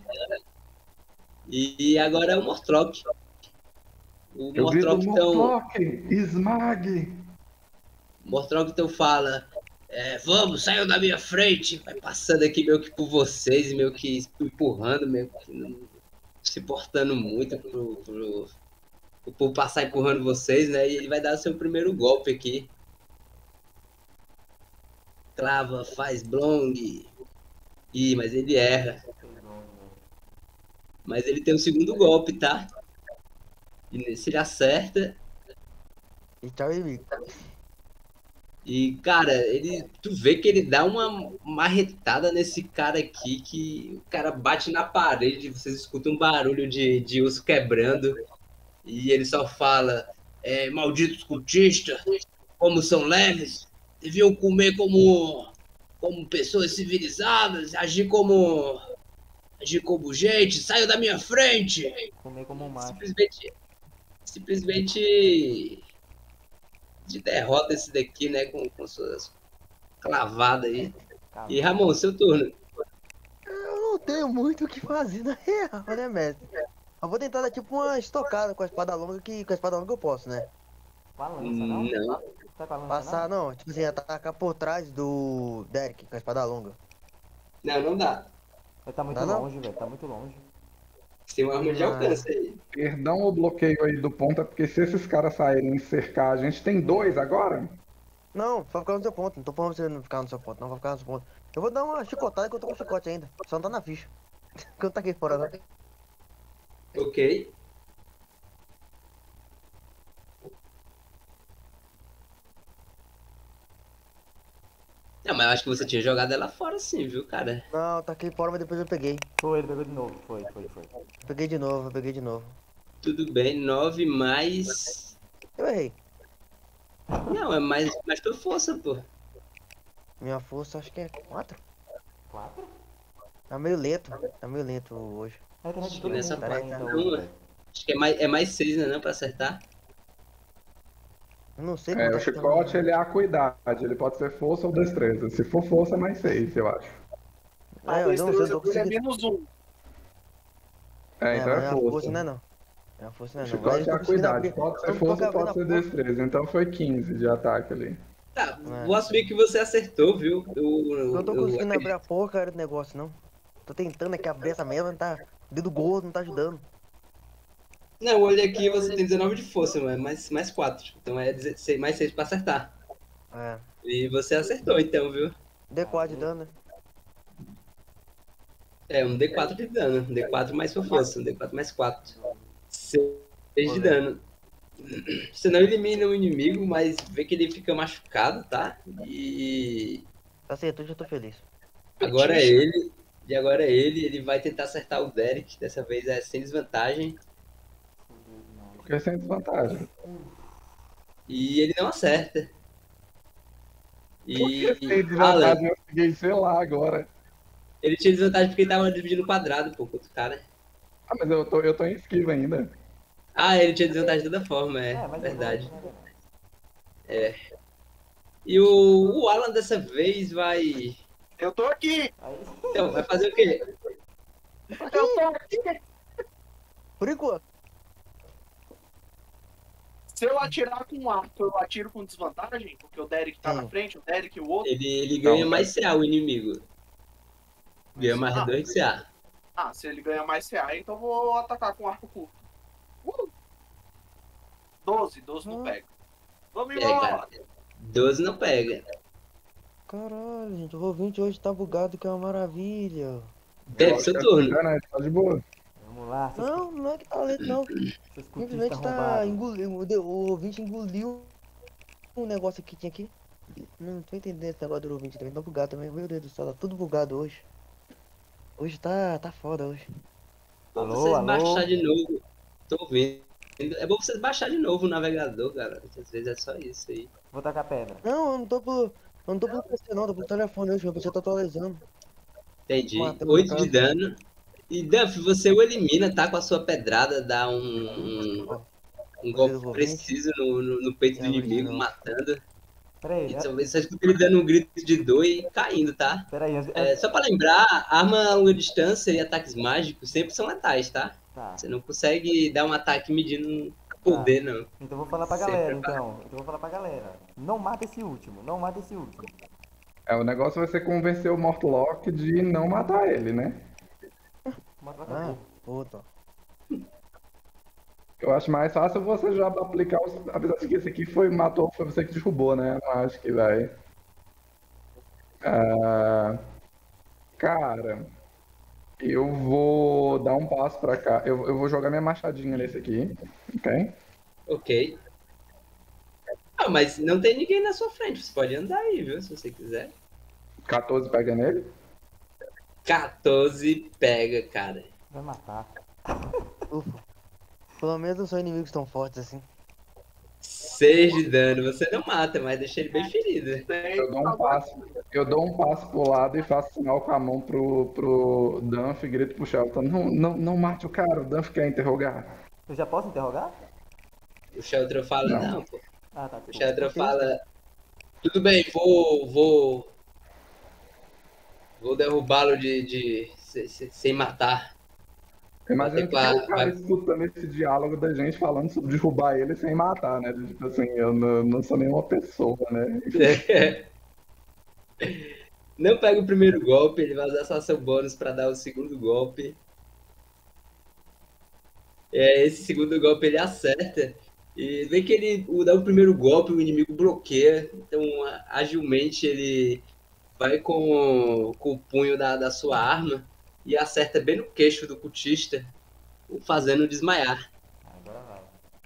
[SPEAKER 1] E agora é o Mortrock. O
[SPEAKER 3] Eu grito,
[SPEAKER 1] Mortrock então.
[SPEAKER 3] Mortrock, esmague!
[SPEAKER 1] Mortrock então fala. É, vamos, saiam da minha frente. Vai passando aqui meio que por vocês, meio que empurrando, meio que não se portando muito pro, pro, por passar empurrando vocês, né? E ele vai dar o seu primeiro golpe aqui. Clava, faz blong. Ih, mas ele erra. Mas ele tem o segundo golpe, tá? E nesse ele acerta.
[SPEAKER 5] E tchau, inimigo.
[SPEAKER 1] E, cara, ele, tu vê que ele dá uma marretada nesse cara aqui, que o cara bate na parede, vocês escutam um barulho de, de osso quebrando, e ele só fala, é, malditos cultistas, como são leves, deviam comer como, como pessoas civilizadas, agir como, agir como gente, saiam da minha frente!
[SPEAKER 2] Comer como um macho.
[SPEAKER 1] Simplesmente, simplesmente de derrota esse daqui, né, com, com suas clavadas aí.
[SPEAKER 2] Calma.
[SPEAKER 1] E Ramon, seu turno.
[SPEAKER 5] Eu não tenho muito o que fazer na real, né, mestre? Eu vou tentar dar tipo uma estocada com a espada longa, que com a espada longa eu posso, né?
[SPEAKER 2] Com a lança, não?
[SPEAKER 1] Não.
[SPEAKER 2] Tá com a lança,
[SPEAKER 5] Passar, não, tipo assim, atacar por trás do Derek com a espada longa.
[SPEAKER 1] Não, não dá.
[SPEAKER 2] Ele tá muito
[SPEAKER 5] Dá não?
[SPEAKER 2] longe, velho. Tá muito longe.
[SPEAKER 1] Tem uma arma de alcance aí.
[SPEAKER 3] Perdão o bloqueio aí do ponto, é porque se esses caras saírem e cercar, a gente tem dois agora?
[SPEAKER 5] Não, vai ficar no seu ponto. Não tô falando pra você não ficar no seu ponto, não, vai ficar no seu ponto. Eu vou dar uma chicotada que eu tô com chicote ainda. Só não tá na ficha. Que eu não taquei fora agora.
[SPEAKER 1] Ok. Não, mas eu acho que você tinha jogado ela fora sim, viu, cara?
[SPEAKER 5] Não, eu taquei fora, mas depois eu peguei.
[SPEAKER 2] Foi, ele pegou de novo. Foi, foi, foi.
[SPEAKER 5] Peguei de novo, eu peguei de novo.
[SPEAKER 1] Tudo bem, nove mais...
[SPEAKER 5] Eu errei.
[SPEAKER 1] Não, é mais, mais tua força, pô.
[SPEAKER 5] Minha força acho que é quatro.
[SPEAKER 2] Quatro?
[SPEAKER 5] Tá meio lento, tá meio lento hoje.
[SPEAKER 2] É a internet de
[SPEAKER 1] que
[SPEAKER 2] todo
[SPEAKER 1] nessa
[SPEAKER 2] mundo tá
[SPEAKER 5] parte
[SPEAKER 2] lenta
[SPEAKER 1] não,
[SPEAKER 2] hoje,
[SPEAKER 1] é.
[SPEAKER 2] velho.
[SPEAKER 1] Acho que é mais, é mais seis, né, não, pra acertar?
[SPEAKER 5] Eu não sei
[SPEAKER 3] É,
[SPEAKER 5] como
[SPEAKER 3] o
[SPEAKER 5] tá que tá
[SPEAKER 3] chicote
[SPEAKER 5] meu-
[SPEAKER 3] ele é acuidade, ele pode ser força ou destreza. Se for força, é mais seis, eu acho.
[SPEAKER 6] A
[SPEAKER 5] É, eu não sei, eu
[SPEAKER 6] destreza
[SPEAKER 5] tô
[SPEAKER 6] dele é
[SPEAKER 5] conseguindo.
[SPEAKER 6] menos um.
[SPEAKER 3] É, então
[SPEAKER 5] mas
[SPEAKER 3] é
[SPEAKER 5] a
[SPEAKER 3] força.
[SPEAKER 5] força não é não. É a força não
[SPEAKER 3] O
[SPEAKER 5] é não. Mas
[SPEAKER 3] chicote é
[SPEAKER 5] eu tô conseguindo
[SPEAKER 3] acuidade,
[SPEAKER 5] abrir.
[SPEAKER 3] pode ser
[SPEAKER 5] eu tô
[SPEAKER 3] força ou
[SPEAKER 5] abrindo
[SPEAKER 3] pode
[SPEAKER 5] a
[SPEAKER 3] ser
[SPEAKER 5] porta.
[SPEAKER 3] destreza. Então foi quinze de ataque ali.
[SPEAKER 1] Tá,
[SPEAKER 5] É.
[SPEAKER 1] vou assumir que você acertou, viu? Eu, eu,
[SPEAKER 5] Eu não tô
[SPEAKER 1] eu
[SPEAKER 5] conseguindo
[SPEAKER 1] acredito.
[SPEAKER 5] abrir a porcaria do negócio, não. Tô tentando aqui abrir essa merda, não tá. O dedo gordo não tá ajudando.
[SPEAKER 1] Não, eu olhei aqui e você tem dezenove de força, mas mais, mais quatro. Então é dezesseis, mais seis pra acertar.
[SPEAKER 5] É.
[SPEAKER 1] E você acertou, então, viu?
[SPEAKER 5] D quatro de dano, né?
[SPEAKER 1] É, um D quatro de dano. Um D quatro mais sua força. Um D quatro mais quatro. seis de
[SPEAKER 5] Olha.
[SPEAKER 1] dano. Você não elimina o inimigo, mas vê que ele fica machucado, tá? E
[SPEAKER 5] Acertou, já tô feliz.
[SPEAKER 1] agora é ele. E agora é ele. Ele vai tentar acertar o Derek. Dessa vez é sem desvantagem.
[SPEAKER 3] Porque sem desvantagem.
[SPEAKER 1] E ele não acerta.
[SPEAKER 3] Por que sem
[SPEAKER 1] E
[SPEAKER 3] desvantagem?
[SPEAKER 1] Alan,
[SPEAKER 3] Eu fiquei, sei lá, agora.
[SPEAKER 1] ele tinha desvantagem porque ele tava dividindo o quadrado, pô, com outro cara.
[SPEAKER 3] Ah, mas eu tô, eu tô em esquiva ainda.
[SPEAKER 1] Ah, ele tinha desvantagem de toda forma, é,
[SPEAKER 2] É, mas
[SPEAKER 1] verdade.
[SPEAKER 2] É,
[SPEAKER 1] E o, o Alan dessa vez vai.
[SPEAKER 6] Eu tô aqui!
[SPEAKER 2] aí,
[SPEAKER 1] Então, vai fazer o quê?
[SPEAKER 6] Eu tô aqui!
[SPEAKER 5] Por enquanto.
[SPEAKER 6] Se eu atirar com arco, eu atiro com desvantagem? Porque o Derek tá
[SPEAKER 5] Sim.
[SPEAKER 6] na frente, o Derek e o outro.
[SPEAKER 1] Ele, ele ganha
[SPEAKER 3] Não,
[SPEAKER 1] mais C A, o inimigo. Ganha mais
[SPEAKER 6] Ah.
[SPEAKER 1] dois de C A.
[SPEAKER 6] Ah, se ele ganha mais C A, então eu vou atacar com arco curto. Uh! doze, doze não
[SPEAKER 5] Hum.
[SPEAKER 6] pega. Vamos
[SPEAKER 1] É, cara.
[SPEAKER 6] embora!
[SPEAKER 1] doze não pega.
[SPEAKER 5] Caralho, gente, o roll vinte hoje tá bugado, que é uma maravilha.
[SPEAKER 1] Deve seu turno.
[SPEAKER 3] Né? Tá de boa.
[SPEAKER 2] vamos lá, seus,
[SPEAKER 5] Não, não é que tá lento, não.
[SPEAKER 2] seus
[SPEAKER 5] Simplesmente
[SPEAKER 2] cultistas
[SPEAKER 5] tá
[SPEAKER 2] arrombados.
[SPEAKER 5] engolindo. O roll vinte engoliu um negócio que tinha aqui. Não tô entendendo esse negócio do roll vinte também. Tá bugado também. Meu Deus do céu, tá tudo bugado hoje. Hoje tá, tá foda hoje.
[SPEAKER 1] Bom
[SPEAKER 2] Alô,
[SPEAKER 1] vocês
[SPEAKER 2] alô?
[SPEAKER 1] baixar de novo. Tô ouvindo. É bom vocês baixar de novo o navegador, galera. Às vezes é só isso aí.
[SPEAKER 2] Vou tacar pedra.
[SPEAKER 5] Não, eu não tô por. Eu não tô pelo P C não, tô pelo telefone hoje, meu P C tá atualizando.
[SPEAKER 1] Entendi.
[SPEAKER 5] Matando na
[SPEAKER 1] oito de
[SPEAKER 5] casa.
[SPEAKER 1] dano. E Duff, você o elimina, tá? Com a sua pedrada, dá um, um,
[SPEAKER 5] Ó,
[SPEAKER 1] um
[SPEAKER 5] usei do
[SPEAKER 1] golpe
[SPEAKER 5] roll vinte.
[SPEAKER 1] preciso no, no, no peito
[SPEAKER 5] E
[SPEAKER 1] do
[SPEAKER 5] abri de
[SPEAKER 1] inimigo,
[SPEAKER 5] novo.
[SPEAKER 1] matando.
[SPEAKER 2] Pera aí,
[SPEAKER 1] E
[SPEAKER 2] é-
[SPEAKER 1] só você escuta ele dando um grito de dor e caindo, tá?
[SPEAKER 2] pera aí. antes-
[SPEAKER 1] É,
[SPEAKER 2] antes-
[SPEAKER 1] só pra lembrar, arma a longa distância e ataques mágicos sempre são letais, tá?
[SPEAKER 2] Tá,
[SPEAKER 1] Você não consegue dar um ataque medindo
[SPEAKER 2] tá.
[SPEAKER 1] poder, não.
[SPEAKER 2] Então vou falar pra
[SPEAKER 1] Sempre
[SPEAKER 2] galera,
[SPEAKER 1] é
[SPEAKER 2] então. Então vou falar pra galera. Não mata esse último, não mata esse último.
[SPEAKER 3] É, o negócio vai ser convencer o Mortlock de não matar ele, né?
[SPEAKER 2] Mata pra
[SPEAKER 5] Ah,
[SPEAKER 2] acabou.
[SPEAKER 5] puta.
[SPEAKER 3] Eu acho mais fácil você já aplicar os. Apesar de que esse aqui foi, matou, foi você que derrubou, né? Não acho que vai. Ah, cara, eu vou dar um passo pra cá. Eu, eu vou jogar minha machadinha nesse aqui, ok?
[SPEAKER 1] Ok. Ah, mas não tem ninguém na sua frente. Você pode andar aí, viu? Se você quiser.
[SPEAKER 3] quatorze pega nele.
[SPEAKER 1] quatorze pega, cara.
[SPEAKER 2] Vai matar.
[SPEAKER 5] Ufa. Pelo menos não são inimigos tão fortes assim.
[SPEAKER 1] seis de dano. Você não mata, mas deixa ele bem ferido.
[SPEAKER 3] Eu dou um passo, eu dou um passo pro lado e faço sinal com a mão pro, pro Dunphy e grito pro Shelton. Não, não, não mate o cara, o Dunphy quer interrogar.
[SPEAKER 2] Eu já posso interrogar?
[SPEAKER 1] O Sheldon fala,
[SPEAKER 3] Não.
[SPEAKER 1] não, pô.
[SPEAKER 2] Ah, tá.
[SPEAKER 1] O
[SPEAKER 2] Desculpa.
[SPEAKER 1] Sheldon fala, tudo bem, vou, vou, vou derrubá-lo de, de, se- se- sem matar.
[SPEAKER 3] Imagina que
[SPEAKER 1] Vai-
[SPEAKER 3] o cara
[SPEAKER 1] vai-
[SPEAKER 3] escutando esse diálogo da gente falando sobre derrubar ele sem matar, né? Tipo assim, eu não, não sou nenhuma pessoa, né?
[SPEAKER 1] Não pega o primeiro golpe, ele vai usar só seu bônus para dar o segundo golpe. É, esse segundo golpe ele acerta. E vê que ele o- dá o primeiro golpe, o inimigo bloqueia. Então, a- agilmente, ele vai com, com o punho da, da sua arma e acerta bem no queixo do cultista, o fazendo desmaiar.
[SPEAKER 2] Agora vai.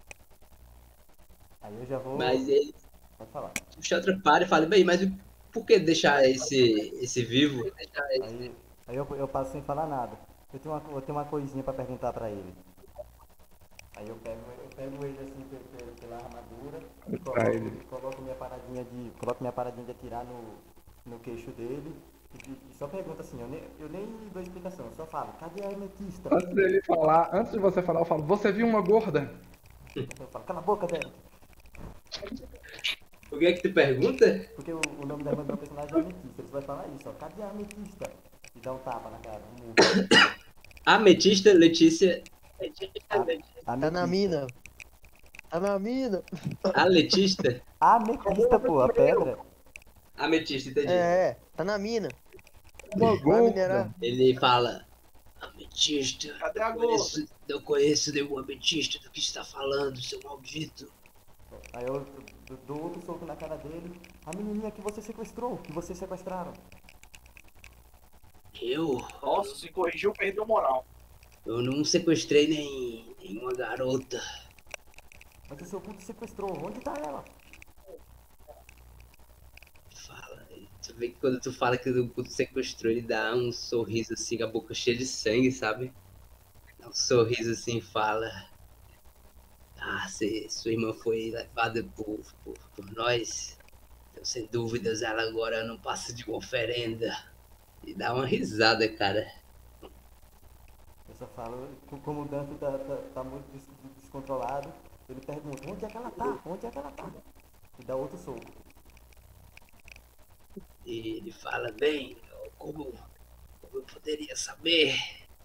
[SPEAKER 2] Aí eu já vou.
[SPEAKER 1] Mas ele,
[SPEAKER 2] Pode falar.
[SPEAKER 1] o Shatra para e fala, bem, mas por que deixar esse, esse vivo?
[SPEAKER 2] Aí, aí eu, eu passo sem falar nada. Eu tenho uma, eu tenho uma coisinha pra perguntar pra ele. Aí eu pego, eu pego ele assim pe- pe- pela armadura e
[SPEAKER 3] Pra
[SPEAKER 2] coloco,
[SPEAKER 3] ele.
[SPEAKER 2] coloco minha paradinha de. Coloco minha paradinha de atirar no, no queixo dele. E, e só pergunta assim, eu nem, eu nem dou explicação, eu só falo, cadê a ametista?
[SPEAKER 3] Antes dele falar, antes de você falar, eu falo, você viu uma gorda?
[SPEAKER 2] Eu falo, cala a boca, Derek.
[SPEAKER 1] O que é que tu pergunta?
[SPEAKER 2] Porque o, o nome da irmã do meu personagem é ametista. Eles vão falar isso, ó, cadê a ametista? E dá um tapa na cara, um murro.
[SPEAKER 1] Ametista, Letícia.
[SPEAKER 2] A
[SPEAKER 5] Tá na mina. Tá na mina.
[SPEAKER 1] A Letista?
[SPEAKER 2] A ametista, pô, a pedra.
[SPEAKER 1] Ametista, entendi.
[SPEAKER 5] É, é, tá na mina.
[SPEAKER 3] Uma
[SPEAKER 5] Vai minerar.
[SPEAKER 3] gorda.
[SPEAKER 1] Ele fala, ametista,
[SPEAKER 4] Cadê a
[SPEAKER 1] não
[SPEAKER 4] gorda?
[SPEAKER 1] conheço, não conheço nenhum ametista do que está falando, seu maldito.
[SPEAKER 2] Aí eu dou- dou outro soco na cara dele. A menininha que você sequestrou, que vocês sequestraram.
[SPEAKER 1] Eu?
[SPEAKER 4] Nossa, se corrigiu, perdeu moral.
[SPEAKER 1] Eu não sequestrei nem nenhuma garota.
[SPEAKER 2] Mas o seu culto sequestrou, onde tá ela?
[SPEAKER 1] Fala. Tu vê que quando tu fala que o culto sequestrou, ele dá um sorriso assim, com a boca cheia de sangue, sabe? Dá um sorriso assim e fala. Ah, se sua irmã foi levada por, por, por nós, então sem dúvidas ela agora não passa de uma oferenda. E dá uma risada, cara.
[SPEAKER 2] Eu só falo, co- como o Dante tá, tá, tá muito des- descontrolado, ele pergunta, onde é que ela tá? Onde é que ela tá? E dá outro soco.
[SPEAKER 1] E ele fala, bem, como, como eu poderia saber?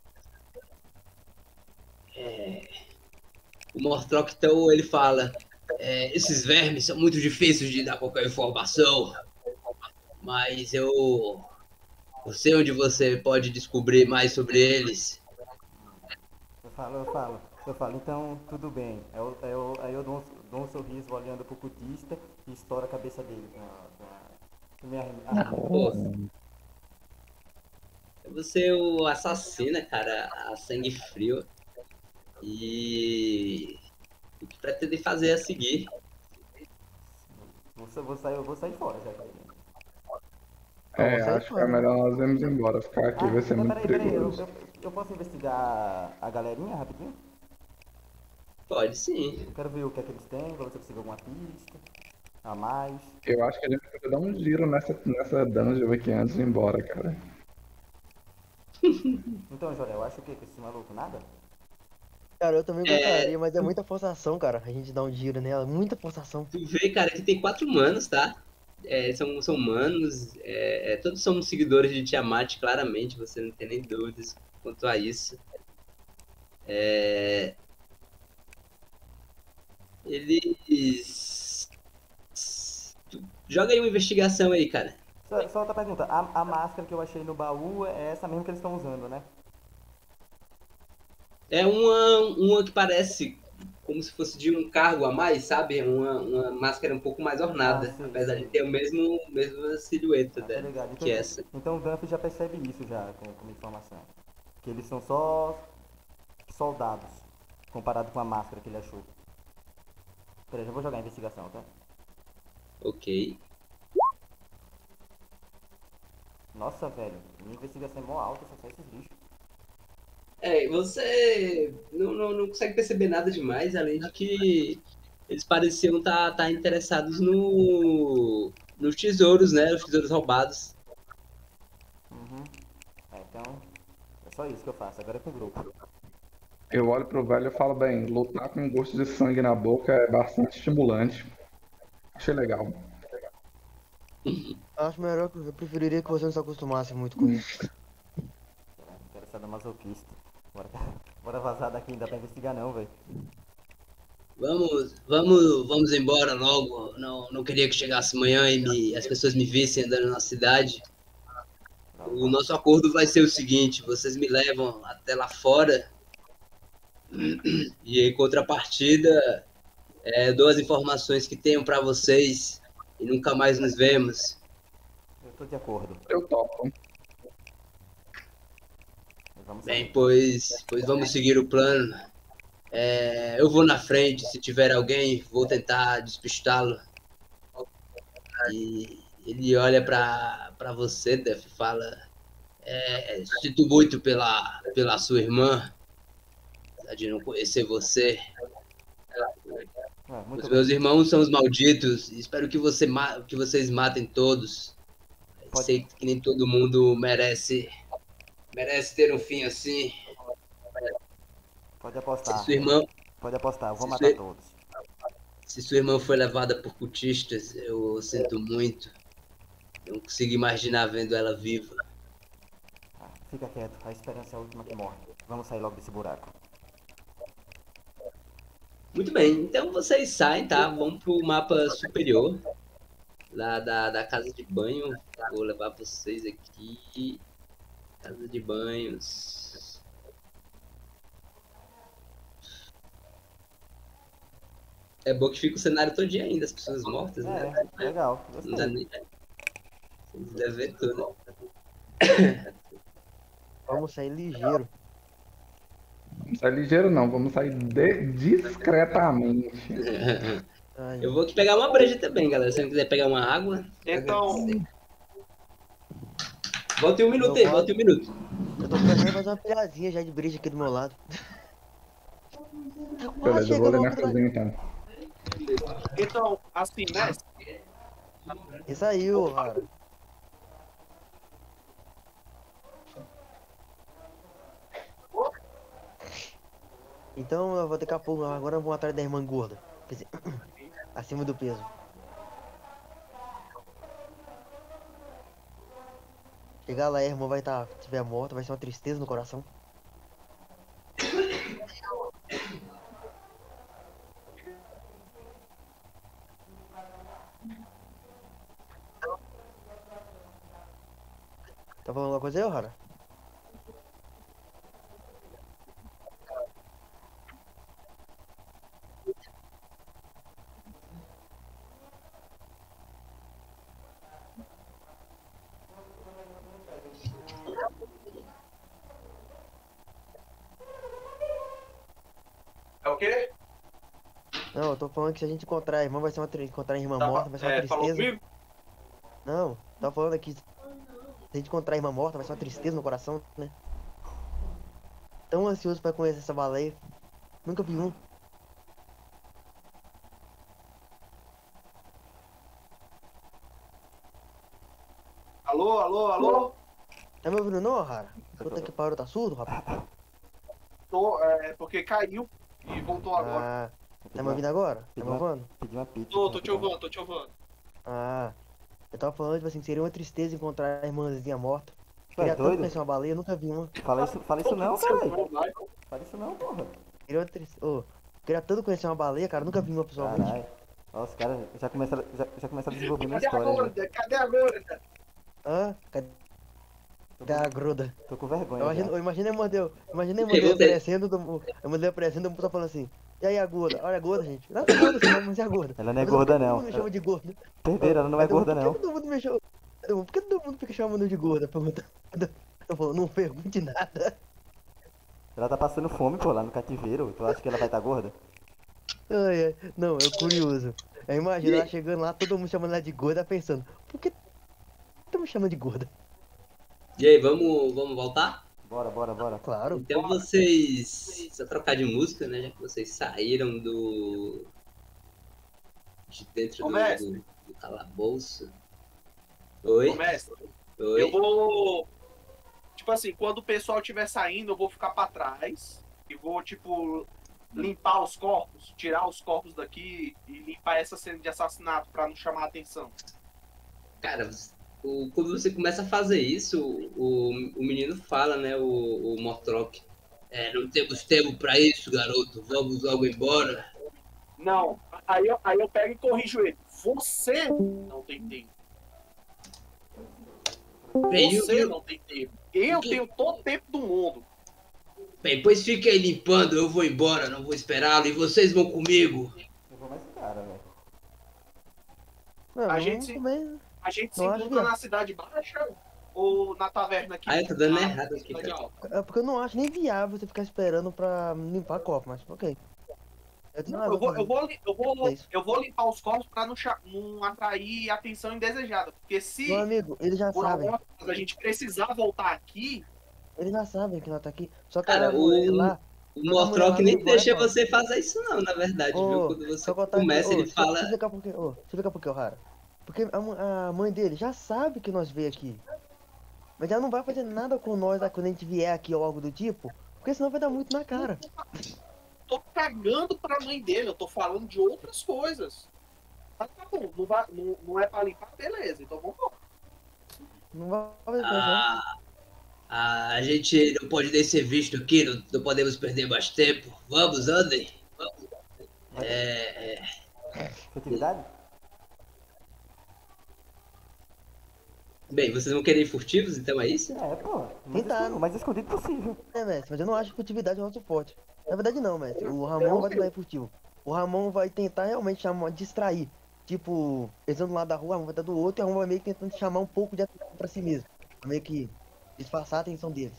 [SPEAKER 1] É, o Mortrock, então, ele fala, é, esses vermes são muito difíceis de dar qualquer informação, mas eu, eu sei onde você pode descobrir mais sobre eles.
[SPEAKER 2] Eu falo, eu falo, eu falo, então tudo bem. Aí eu, aí eu, aí eu dou, um, dou um sorriso olhando pro cultista e estouro a cabeça dele com a, com a, com a minha arma.
[SPEAKER 1] Pô, você o assassina, cara, a sangue frio. E o que pretende fazer é seguir.
[SPEAKER 2] Vou, sa- vou sair, eu vou sair fora já.
[SPEAKER 3] É,
[SPEAKER 5] Vamos sair
[SPEAKER 3] acho que é
[SPEAKER 5] fora.
[SPEAKER 3] melhor nós irmos embora. Ficar aqui
[SPEAKER 2] Ah,
[SPEAKER 3] vai ser
[SPEAKER 2] então
[SPEAKER 3] muito
[SPEAKER 2] peraí, peraí, eu,
[SPEAKER 3] perigoso.
[SPEAKER 2] eu, eu posso investigar a galerinha rapidinho?
[SPEAKER 1] Pode sim.
[SPEAKER 2] Eu quero ver o que é que eles têm, pra ver se eu consigo alguma pista a mais.
[SPEAKER 3] Eu acho que a gente podia dar um giro nessa, nessa dungeon aqui antes de ir embora, cara.
[SPEAKER 2] Então, Jorel, eu acho o quê? Que esse maluco nada?
[SPEAKER 5] Cara, eu também
[SPEAKER 1] É,
[SPEAKER 5] gostaria, mas é muita forçação, cara. A gente dá um giro nela, muita forçação.
[SPEAKER 1] tu vê, cara, que tem quatro manos, tá? É, são, são manos, é, é, todos somos seguidores de Tiamat, claramente, você não tem nem dúvidas quanto a isso. É, eles. Joga aí uma investigação aí, cara.
[SPEAKER 2] Só, só outra pergunta, a, a máscara que eu achei no baú é essa mesmo que eles estão usando, né?
[SPEAKER 1] É uma, uma que parece como se fosse de um cargo a mais, sabe? Uma, uma máscara um pouco mais
[SPEAKER 2] Ah,
[SPEAKER 1] ornada,
[SPEAKER 2] sei,
[SPEAKER 1] apesar de
[SPEAKER 2] sei.
[SPEAKER 1] ter o mesmo mesma silhueta
[SPEAKER 2] Ah, tô
[SPEAKER 1] dela
[SPEAKER 2] ligado. Então,
[SPEAKER 1] que essa.
[SPEAKER 2] então o Duff já percebe isso já, com, com informação. Que eles são só soldados, comparado com a máscara que ele achou. Peraí, já vou jogar a investigação, tá?
[SPEAKER 1] Ok.
[SPEAKER 2] Nossa, velho, minha investigação é mó alta, só sai esses bichos.
[SPEAKER 1] É, você não, não, não consegue perceber nada demais, além de que eles pareciam estar tá, tá interessados no, nos tesouros, né? Os tesouros roubados.
[SPEAKER 2] Uhum. É, então, é só isso que eu faço, agora é com o grupo.
[SPEAKER 3] Eu olho pro velho e falo, bem, lutar com gosto de sangue na boca é bastante estimulante. Achei legal.
[SPEAKER 5] Acho melhor que eu preferiria que você não se acostumasse muito com isso.
[SPEAKER 2] Quero ser masoquista. Bora, bora vazar daqui, não dá pra investigar não, velho.
[SPEAKER 1] Vamos, vamos, vamos embora logo. Não, não queria que chegasse amanhã e me- as pessoas me vissem andando na cidade. O nosso acordo vai ser o seguinte: vocês me levam até lá fora e em contrapartida, é, dou as informações que tenho para vocês e nunca mais nos vemos.
[SPEAKER 2] Eu tô de acordo.
[SPEAKER 3] Eu topo.
[SPEAKER 2] Vamos
[SPEAKER 1] Bem,
[SPEAKER 2] sair.
[SPEAKER 1] pois, pois vamos seguir o plano. É, eu vou na frente, se tiver alguém, vou tentar despistá-lo. E ele olha para para você, Def, e fala: é, sinto muito pela, pela sua irmã, apesar de não conhecer você.
[SPEAKER 2] É, muito
[SPEAKER 1] Os
[SPEAKER 2] bem.
[SPEAKER 1] meus irmãos são os malditos, e espero que, você, ma- que vocês matem todos.
[SPEAKER 2] Pode,
[SPEAKER 1] Sei que nem todo mundo merece, merece ter um fim assim.
[SPEAKER 2] pode
[SPEAKER 1] Se
[SPEAKER 2] apostar.
[SPEAKER 1] sua irmã,
[SPEAKER 2] Pode apostar, eu vou
[SPEAKER 1] se
[SPEAKER 2] matar
[SPEAKER 1] sua,
[SPEAKER 2] todos.
[SPEAKER 1] se sua irmã foi levada por cultistas, eu sinto muito. Não consigo imaginar vendo ela viva.
[SPEAKER 2] Ah, fica quieto, a esperança é a última que morre. Vamos sair logo desse buraco.
[SPEAKER 1] Muito bem, então vocês saem, tá? Vão pro mapa superior, lá da, da casa de banho. Vou levar vocês aqui. Casa de banhos. É bom que fica o cenário todinho ainda, as pessoas mortas, né?
[SPEAKER 2] É, legal,
[SPEAKER 1] Não dá
[SPEAKER 2] gostei.
[SPEAKER 1] nem. Vocês devem ver tudo.
[SPEAKER 5] Vamos sair ligeiro.
[SPEAKER 3] Vamos sair ligeiro não, vamos sair de- discretamente.
[SPEAKER 5] Ai,
[SPEAKER 1] Eu vou aqui pegar uma breja também, galera. Se não quiser pegar uma água.
[SPEAKER 6] Então,
[SPEAKER 1] Volte um minuto aí, volte um minuto.
[SPEAKER 5] eu tô pensando em fazer uma pilhazinha já de breja aqui do meu lado. Tá quase
[SPEAKER 3] Beleza, eu vou
[SPEAKER 5] chegando
[SPEAKER 3] ali
[SPEAKER 5] lá
[SPEAKER 3] na
[SPEAKER 5] pro
[SPEAKER 3] cozinha então.
[SPEAKER 6] então, assim, né?
[SPEAKER 5] E saiu, cara. Então eu vou daqui a pouco, agora eu vou atrás da irmã gorda. Quer dizer, acima do peso. Chegar lá, a irmã vai estar, se tiver morta, vai ser uma tristeza no coração. Tá falando alguma coisa aí, Rara?
[SPEAKER 6] É o quê?
[SPEAKER 5] Ah, Não, eu tô falando que se a gente encontrar a irmã, vai ser uma tri... encontrar a irmã
[SPEAKER 6] Tá,
[SPEAKER 5] morta, vai ser uma
[SPEAKER 6] é, falou
[SPEAKER 5] tristeza.
[SPEAKER 6] comigo?
[SPEAKER 5] Não, tá falando aqui, se a gente encontrar a irmã morta, vai ser uma tristeza no coração, né? Tão ansioso pra conhecer essa baleia. Nunca vi um.
[SPEAKER 6] Alô, alô, alô?
[SPEAKER 5] Tá me ouvindo não, Rara? Puta que pariu, tá surdo, rapaz?
[SPEAKER 6] Tô, é, porque caiu e voltou agora.
[SPEAKER 5] Ah, tá me ouvindo agora? Tá
[SPEAKER 2] Pedi
[SPEAKER 5] me
[SPEAKER 2] uma,
[SPEAKER 5] ouvindo?
[SPEAKER 2] pedi uma pizza.
[SPEAKER 6] Tô,
[SPEAKER 2] cara,
[SPEAKER 6] tô te
[SPEAKER 2] tá bom?
[SPEAKER 6] ouvindo, tô te ouvindo.
[SPEAKER 5] Ah, eu tava falando, tipo assim, seria uma tristeza encontrar a irmãzinha morta.
[SPEAKER 2] Tu é
[SPEAKER 5] Queria tanto
[SPEAKER 2] doido?
[SPEAKER 5] conhecer uma baleia, nunca vi uma.
[SPEAKER 2] Fala isso, fala isso não,
[SPEAKER 6] Seu
[SPEAKER 2] caralho.
[SPEAKER 6] nome, Michael?
[SPEAKER 2] Fala isso não, porra.
[SPEAKER 5] Queria, uma tristeza... oh, queria tanto conhecer uma baleia, cara, nunca vi uma pessoalmente.
[SPEAKER 2] Caralho. Ó, os caras já começaram, já, já começaram a desenvolver minha
[SPEAKER 6] Cadê a
[SPEAKER 2] história. Já.
[SPEAKER 6] gorda? Cadê a gorda?
[SPEAKER 5] Ah, cadê a gruda?
[SPEAKER 2] Tô com vergonha.
[SPEAKER 5] Eu imagino,
[SPEAKER 2] já.
[SPEAKER 5] eu imaginei a irmã dele, eu imaginei a irmã
[SPEAKER 1] Ei,
[SPEAKER 5] dele
[SPEAKER 1] você-
[SPEAKER 5] aparecendo, do- a irmã dele aparecendo, o pessoal falando assim, e aí a gorda? Olha a gorda, gente. Não é gorda, senão, mas é a gorda.
[SPEAKER 2] Ela não é
[SPEAKER 5] Mas
[SPEAKER 2] gorda,
[SPEAKER 5] por que
[SPEAKER 2] não.
[SPEAKER 5] todo mundo me chama de gorda?
[SPEAKER 2] Perderam, ela não é
[SPEAKER 5] Aí todo mundo,
[SPEAKER 2] gorda, não.
[SPEAKER 5] Por que todo mundo me chama... Por que todo mundo fica chamando de gorda? Perguntando. Eu falo, não pergunte nada.
[SPEAKER 2] Ela tá passando fome, pô, lá no cativeiro. Tu acha que ela vai estar gorda?
[SPEAKER 5] Ai, ai. Não, é curioso. Aí imagina
[SPEAKER 1] E-
[SPEAKER 5] ela chegando lá, todo mundo chamando ela de gorda, pensando, por que estão me chamando de gorda?
[SPEAKER 1] E aí, vamos, vamos voltar?
[SPEAKER 2] Bora, bora, bora.
[SPEAKER 5] Claro.
[SPEAKER 1] Então vocês. Só trocar de música, né? Já que vocês saíram do. De dentro
[SPEAKER 6] Ô,
[SPEAKER 1] do,
[SPEAKER 6] mestre.
[SPEAKER 1] do, do calabouço. Oi?
[SPEAKER 6] Ô, mestre,
[SPEAKER 1] Oi?
[SPEAKER 6] eu vou. Tipo assim, quando o pessoal estiver saindo, eu vou ficar pra trás e vou, tipo, limpar os corpos, tirar os corpos daqui e limpar essa cena de assassinato pra não chamar a atenção.
[SPEAKER 1] Cara, o, quando você começa a fazer isso, o, o menino fala, né? O, o Mortrock. É, não temos tempo pra isso, garoto. Vamos logo embora.
[SPEAKER 6] Não, aí eu, aí eu pego e corrijo ele. Você não tem tempo.
[SPEAKER 1] Bem,
[SPEAKER 6] Você
[SPEAKER 1] eu-
[SPEAKER 6] não tem tempo. Eu tenho todo o tempo do mundo.
[SPEAKER 1] Bem, pois fiquem aí limpando, eu vou embora, não vou esperá-lo, e vocês vão comigo.
[SPEAKER 2] Eu vou mais cara, velho.
[SPEAKER 5] Não,
[SPEAKER 6] A
[SPEAKER 5] vamos
[SPEAKER 6] gente se-
[SPEAKER 5] também-
[SPEAKER 6] A gente se
[SPEAKER 5] Eu acho
[SPEAKER 6] encontra
[SPEAKER 5] que é.
[SPEAKER 6] na cidade baixa ou na taverna aqui?
[SPEAKER 1] Ah, eu tô dando
[SPEAKER 6] Na
[SPEAKER 1] errado aqui,
[SPEAKER 6] cidade
[SPEAKER 1] cara.
[SPEAKER 6] alta?
[SPEAKER 5] É porque eu não acho nem viável você ficar esperando pra limpar copo, mas ok. Eu tenho
[SPEAKER 6] Não,
[SPEAKER 5] nada
[SPEAKER 6] eu,
[SPEAKER 5] pra
[SPEAKER 6] vou, eu,
[SPEAKER 5] fazer.
[SPEAKER 6] vou, li- eu, vou,
[SPEAKER 5] É isso.
[SPEAKER 6] eu vou limpar os corpos pra não, cha- não atrair atenção indesejada. Porque se
[SPEAKER 5] Meu amigo, eles já
[SPEAKER 6] por
[SPEAKER 5] sabem.
[SPEAKER 6] alguma coisa a gente precisar voltar aqui,
[SPEAKER 5] Eles já sabem que nós tá aqui. Só que
[SPEAKER 1] Cara,
[SPEAKER 5] a mulher
[SPEAKER 1] o-
[SPEAKER 5] lá.
[SPEAKER 1] O
[SPEAKER 5] Quando a mulher
[SPEAKER 1] Mortrock
[SPEAKER 5] lá
[SPEAKER 1] nem
[SPEAKER 5] levou,
[SPEAKER 1] deixa
[SPEAKER 5] é foda.
[SPEAKER 1] você fazer isso não, na verdade, viu?
[SPEAKER 5] Ô,
[SPEAKER 1] Quando você
[SPEAKER 5] só contar aqui,
[SPEAKER 1] começa,
[SPEAKER 5] ô,
[SPEAKER 1] ele
[SPEAKER 5] deixa-
[SPEAKER 1] fala...
[SPEAKER 5] Deixa eu explicar por quê, ô, deixa eu explicar por quê, Rara. Porque a, mu- a mãe dele já sabe que nós veio aqui. Mas ela não vai fazer nada com nós quando a gente vier aqui ou algo do tipo. Porque senão vai dar muito na cara.
[SPEAKER 6] tô cagando pra mãe dele. Eu tô falando de outras coisas. Mas tá bom, não, vai, não, não é pra limpar, beleza. Então vamos embora.
[SPEAKER 5] Não vai fazer coisa,
[SPEAKER 1] Ah, ah, a gente não pode nem ser visto aqui, não, não podemos perder mais tempo. Vamos, andem. Vamos. É, é,
[SPEAKER 2] Furtividade?
[SPEAKER 1] bem, vocês vão querer ir furtivos, então é isso?
[SPEAKER 2] É, pô. Mais
[SPEAKER 5] Tentar.
[SPEAKER 2] escondido, o mais escondido possível.
[SPEAKER 5] né, mestre? Mas eu não acho que furtividade é o nosso forte. Na verdade não, mestre. O Ramon vai tentar ir furtivo. O Ramon vai tentar realmente chamar, distrair. Tipo, pensando do lado da rua, o Ramon vai estar do outro e o Ramon vai meio que tentando chamar um pouco de atenção pra si mesmo. Meio que disfarçar a atenção deles.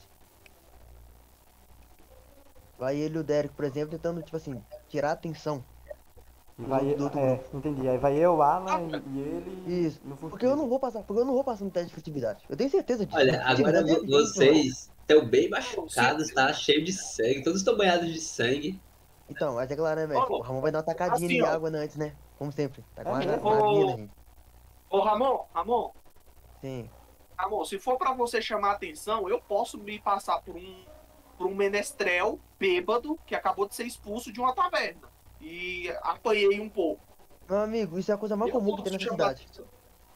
[SPEAKER 5] Vai ele e o Derek, por exemplo, tentando, tipo assim, tirar a atenção.
[SPEAKER 2] E vai,
[SPEAKER 5] Do outro
[SPEAKER 2] é, entendi. Aí vai eu, Alan e, e ele.
[SPEAKER 5] Isso.
[SPEAKER 2] No
[SPEAKER 5] Porque eu não vou passar, porque eu não vou passar no teste de furtividade. Eu tenho certeza disso.
[SPEAKER 1] Olha, agora
[SPEAKER 5] Furtividade é
[SPEAKER 1] vo-
[SPEAKER 5] difícil,
[SPEAKER 1] vocês estão bem machucados, tá? Cheio de sangue, todos estão banhados de sangue.
[SPEAKER 5] Então, mas é claro, né, mestre?
[SPEAKER 6] Ô,
[SPEAKER 5] O Ramon vai dar uma tacadinha
[SPEAKER 6] assim,
[SPEAKER 5] de
[SPEAKER 6] ó.
[SPEAKER 5] água antes, né? Como sempre. Tá com
[SPEAKER 2] É
[SPEAKER 5] a
[SPEAKER 2] mesmo?
[SPEAKER 5] uma aguinha, né,
[SPEAKER 6] Ô.
[SPEAKER 5] gente?
[SPEAKER 6] Ô, Ramon, Ramon,
[SPEAKER 5] Sim.
[SPEAKER 6] Ramon, se for pra você chamar atenção, eu posso me passar por um, por um menestrel bêbado que acabou de ser expulso de uma taverna. E apanhei um pouco.
[SPEAKER 5] Meu amigo, isso é a coisa mais
[SPEAKER 6] Eu
[SPEAKER 5] comum que tem
[SPEAKER 6] posso
[SPEAKER 5] nessa
[SPEAKER 6] chamar
[SPEAKER 5] cidade.
[SPEAKER 6] atenção.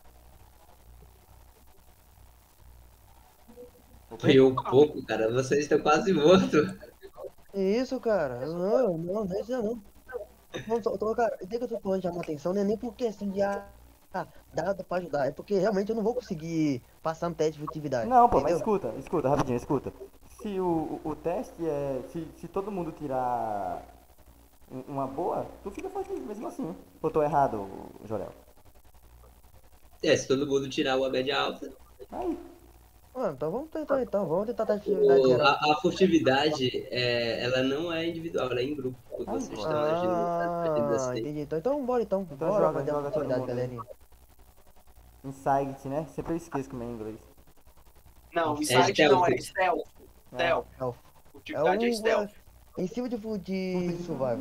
[SPEAKER 1] Foi um pouco, cara. Vocês estão quase mortos.
[SPEAKER 5] Que isso, cara? Não, não, não é isso não. Não, tô, tô, cara, desde que eu tô falando de chamar atenção, não é nem por questão de ah, ah, dada pra ajudar. É porque realmente eu não vou conseguir passar no teste de furtividade.
[SPEAKER 2] Não, pô, mas
[SPEAKER 5] entendeu?
[SPEAKER 2] escuta, escuta, rapidinho, escuta. Se o, o, o teste é. Se, se todo mundo tirar um- uma boa, tu fica fazendo mesmo assim. Ou tô errado, Jorel?
[SPEAKER 1] É, se todo mundo tirar uma média alta.
[SPEAKER 2] Aí.
[SPEAKER 5] Mano, então vamos tentar então, vamos tentar a atividade
[SPEAKER 1] O-
[SPEAKER 5] geral.
[SPEAKER 1] a, a furtividade, é, ela não é individual, ela é em grupo. Quando
[SPEAKER 2] Ah,
[SPEAKER 1] vocês
[SPEAKER 2] então.
[SPEAKER 1] estão agindo, agindo
[SPEAKER 5] Ah,
[SPEAKER 1] assim.
[SPEAKER 5] entendi. Então, então bora então.
[SPEAKER 2] Então
[SPEAKER 5] Bora
[SPEAKER 2] joga,
[SPEAKER 5] fazer a
[SPEAKER 2] joga todo
[SPEAKER 5] atividade,
[SPEAKER 2] mundo aí.
[SPEAKER 5] galerinha.
[SPEAKER 2] Insight, né? Sempre eu esqueço como é em inglês.
[SPEAKER 6] Não,
[SPEAKER 1] É
[SPEAKER 6] Insight não, é
[SPEAKER 1] stealth.
[SPEAKER 6] Stealth. Stealth.
[SPEAKER 5] Elf. É
[SPEAKER 6] Furtividade é
[SPEAKER 5] um.
[SPEAKER 6] Stealth.
[SPEAKER 5] É, em cima de, fu- de survival.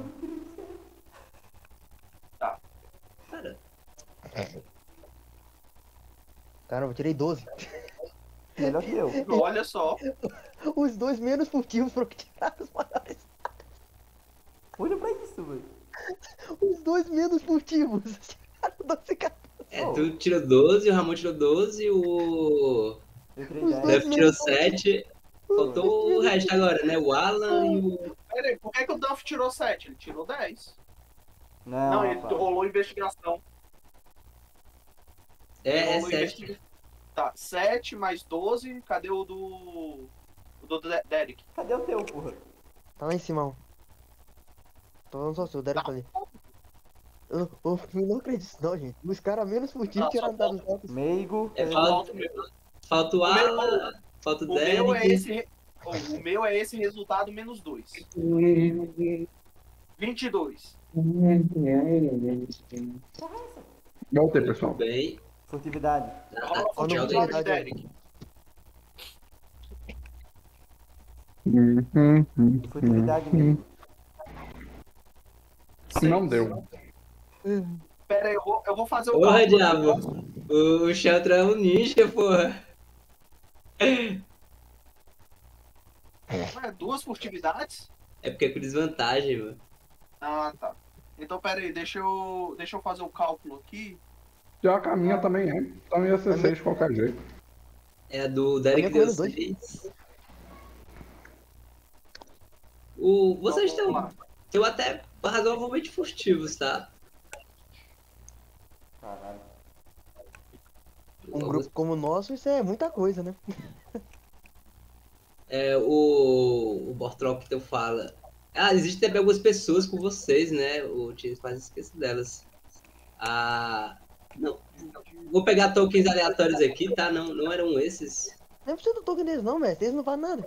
[SPEAKER 1] Cara,
[SPEAKER 5] Caramba, eu tirei doze.
[SPEAKER 2] Melhor que eu.
[SPEAKER 6] Olha só.
[SPEAKER 5] Os dois menos furtivos foram que tiraram os maiores.
[SPEAKER 2] Olha pra isso, velho.
[SPEAKER 5] Os dois menos furtivos. Tiraram doze caras.
[SPEAKER 1] é, tu tirou doze, o Ramon tirou doze, o
[SPEAKER 2] Eu tirei
[SPEAKER 5] Os
[SPEAKER 2] dez.
[SPEAKER 5] dois
[SPEAKER 1] Duff tirou sete. Faltou o resto agora, né? O Alan e o.
[SPEAKER 6] Pera aí, por que, que o Duff tirou sete? Ele tirou dez.
[SPEAKER 2] Não,
[SPEAKER 6] Não, ele
[SPEAKER 2] rapaz.
[SPEAKER 6] rolou investigação.
[SPEAKER 1] É, é
[SPEAKER 6] rolou
[SPEAKER 1] sete.
[SPEAKER 6] investiga- Tá, sete mais doze. Cadê o do. O do De- Derek?
[SPEAKER 2] Cadê o teu, porra?
[SPEAKER 5] Tá lá em cima, ó. Tô falando só seu, o Derek tá ali. Eu, eu, eu não acredito nisso não, gente. Os caras menos furtivos
[SPEAKER 6] Ah,
[SPEAKER 5] tiraram
[SPEAKER 6] só
[SPEAKER 5] dados altos.
[SPEAKER 2] Meigo.
[SPEAKER 1] É,
[SPEAKER 2] cadê-
[SPEAKER 1] falta,
[SPEAKER 6] O meu,
[SPEAKER 1] falta o
[SPEAKER 6] O meu-
[SPEAKER 1] Alan, falta o
[SPEAKER 6] o meu é
[SPEAKER 1] Derek.
[SPEAKER 6] esse. re- O meu é esse resultado menos dois. vinte e dois.
[SPEAKER 3] Voltei,
[SPEAKER 1] Muito
[SPEAKER 3] pessoal.
[SPEAKER 1] bem.
[SPEAKER 2] Furtividade.
[SPEAKER 1] Ah,
[SPEAKER 6] Rola
[SPEAKER 1] ah,
[SPEAKER 5] Olha o
[SPEAKER 1] tchau,
[SPEAKER 6] furtividade,
[SPEAKER 5] furtividade aí.
[SPEAKER 6] Derek.
[SPEAKER 3] Uhum, uhum,
[SPEAKER 2] Furtividade,
[SPEAKER 3] uhum.
[SPEAKER 2] meigo.
[SPEAKER 3] Não
[SPEAKER 6] Seis.
[SPEAKER 3] deu.
[SPEAKER 6] Pera aí, eu vou, eu vou fazer o
[SPEAKER 1] Porra,
[SPEAKER 6] cálculo.
[SPEAKER 1] diabo. O, o Sheltra é um ninja, porra.
[SPEAKER 6] Ué, duas furtividades?
[SPEAKER 1] É porque é com desvantagem, mano.
[SPEAKER 6] Ah, tá. Então, pera aí, deixa eu, deixa eu fazer o cálculo aqui.
[SPEAKER 3] Já que a minha também é. Então ia ser seis de qualquer jeito.
[SPEAKER 1] É a do Derek
[SPEAKER 5] Tá
[SPEAKER 1] deu
[SPEAKER 5] comendo dois.
[SPEAKER 1] seis. O, vocês
[SPEAKER 6] Então, vamos
[SPEAKER 1] estão, estão até razoavelmente furtivos, tá?
[SPEAKER 2] Caralho.
[SPEAKER 5] Um grupo como o nosso, isso é muita coisa, né?
[SPEAKER 1] É, o, o Bortrop então fala. Ah, existem também algumas pessoas com vocês, né? O Tires quase esquece delas. Ah, não, vou pegar tokens aleatórios aqui, tá? Não, não eram esses.
[SPEAKER 5] Nem precisa do token deles não, mestre. Eles não fazem nada.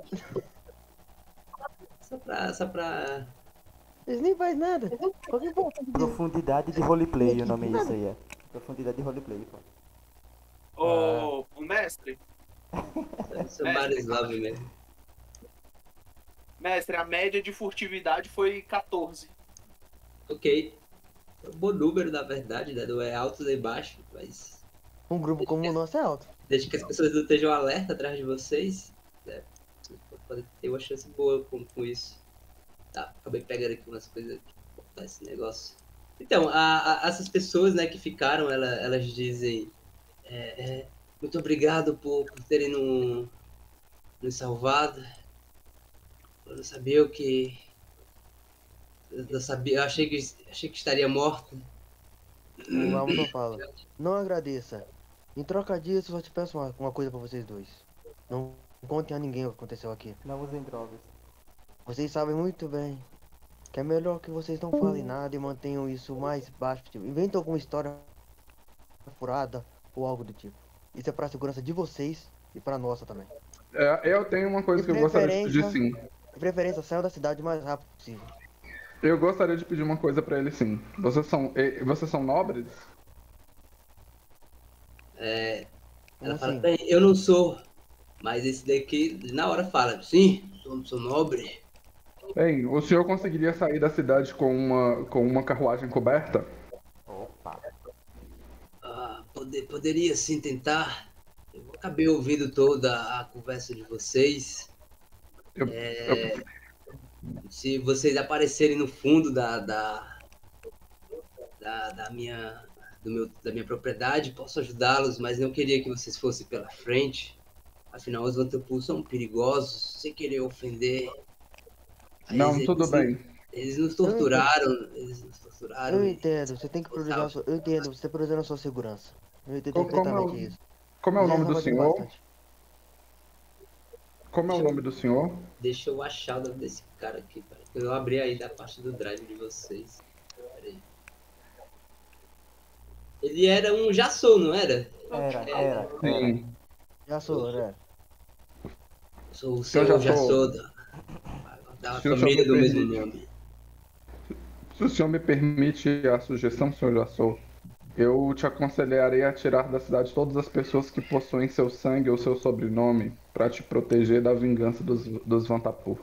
[SPEAKER 1] Só pra. Só pra...
[SPEAKER 5] Eles nem fazem nada. Qualquer coisa.
[SPEAKER 2] Profundidade de roleplay, o nome disso aí é. Profundidade de roleplay, pô.
[SPEAKER 6] Ô, o mestre,
[SPEAKER 1] Somebody's love mesmo.
[SPEAKER 6] mestre, a média de furtividade foi quatorze.
[SPEAKER 1] Ok. É um bom número, na verdade, né? Não é alto nem baixo, mas.
[SPEAKER 5] Um grupo como o nosso é alto.
[SPEAKER 1] Desde que as pessoas não estejam alerta atrás de vocês, né? Vocês podem ter uma chance boa com, com isso. Tá, acabei pegando aqui umas coisas aqui pra cortar esse negócio. Então, a, a- essas pessoas, né, que ficaram, ela- elas dizem é, é, muito obrigado por, por terem no- nos salvado. Eu não sabia o que. Eu não sabia, eu achei que, achei que estaria morta.
[SPEAKER 5] O Lama só fala. Não agradeça. Em troca disso, eu só te peço uma, uma coisa pra vocês dois. Não contem a ninguém o que aconteceu aqui.
[SPEAKER 2] Não usem drogas.
[SPEAKER 5] Vocês sabem muito bem que é melhor que vocês não falem nada e mantenham isso o mais baixo possível. Inventem alguma história furada ou algo do tipo. Isso é pra segurança de vocês e pra nossa também.
[SPEAKER 3] É, eu tenho uma coisa
[SPEAKER 5] De
[SPEAKER 3] que eu gostaria de pedir
[SPEAKER 5] preferência-
[SPEAKER 3] sim.
[SPEAKER 5] De preferência, saiam da cidade o mais rápido possível.
[SPEAKER 3] Eu gostaria de pedir uma coisa pra eles sim. Vocês são, eh, vocês são nobres?
[SPEAKER 1] É,
[SPEAKER 5] Como
[SPEAKER 1] ela fala,
[SPEAKER 5] assim?
[SPEAKER 1] bem, eu não sou, mas esse daqui na hora fala, sim, sou, sou nobre.
[SPEAKER 3] Bem, o senhor conseguiria sair da cidade com uma, com uma carruagem coberta?
[SPEAKER 2] Opa.
[SPEAKER 1] Ah, poder, poderia sim tentar. Eu acabei ouvindo toda a conversa de vocês.
[SPEAKER 3] Eu-
[SPEAKER 1] É, se vocês aparecerem no fundo da, da, da, da minha, do meu, da minha propriedade, posso ajudá-los, mas não queria que vocês fossem pela frente. Afinal, os Vantampus são perigosos, sem querer ofender. Mas
[SPEAKER 3] Não,
[SPEAKER 1] eles-
[SPEAKER 3] tudo bem.
[SPEAKER 1] Eles nos torturaram, eles nos torturaram.
[SPEAKER 5] Eu
[SPEAKER 1] e-
[SPEAKER 5] entendo, você tem que priorizar a sua... Eu entendo, você está priorizando a sua segurança. Eu entendo
[SPEAKER 3] Como- como
[SPEAKER 5] perfeitamente
[SPEAKER 3] eu-
[SPEAKER 5] isso.
[SPEAKER 3] Como é o nome do
[SPEAKER 5] Mas é
[SPEAKER 3] senhor?
[SPEAKER 5] bastante.
[SPEAKER 3] Como é o nome do senhor?
[SPEAKER 1] Deixa eu achar o nome desse cara aqui, cara. Eu abri aí da parte do drive de vocês. Pera aí. Ele era um Jassou, não era?
[SPEAKER 2] Era, era.
[SPEAKER 3] Sim.
[SPEAKER 5] Já sou, né?
[SPEAKER 1] Sou o
[SPEAKER 3] Senhor
[SPEAKER 1] senhor
[SPEAKER 3] Jasô.
[SPEAKER 1] Jasô, da, da
[SPEAKER 3] Se o senhor
[SPEAKER 1] família
[SPEAKER 3] me
[SPEAKER 1] do mesmo
[SPEAKER 3] permite.
[SPEAKER 1] nome.
[SPEAKER 3] Se o senhor me permite a sugestão, senhor Jassou, eu te aconselharei a tirar da cidade todas as pessoas que possuem seu sangue ou seu sobrenome para te proteger da vingança dos, dos Vantapur.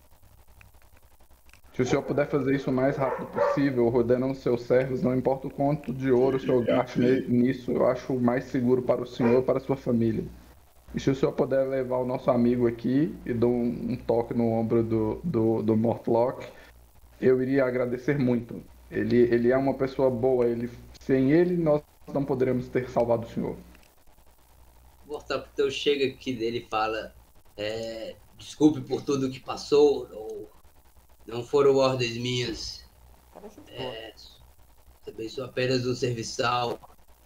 [SPEAKER 3] Se o senhor puder fazer isso o mais rápido possível, ordenando seus servos, não importa o quanto de ouro o senhor gaste ne- nisso, eu acho o mais seguro para o senhor e para a sua família. E se o senhor puder levar o nosso amigo aqui e dar um, um toque no ombro do, do, do Mortlock, eu iria agradecer muito. Ele, ele é uma pessoa boa, ele, sem ele nós não poderíamos ter salvado o senhor.
[SPEAKER 1] O Mortacteu chega aqui dele e fala: é, desculpe por tudo que passou, ou não foram ordens minhas.
[SPEAKER 2] Cara, gente boa.
[SPEAKER 1] É, também sou apenas um serviçal.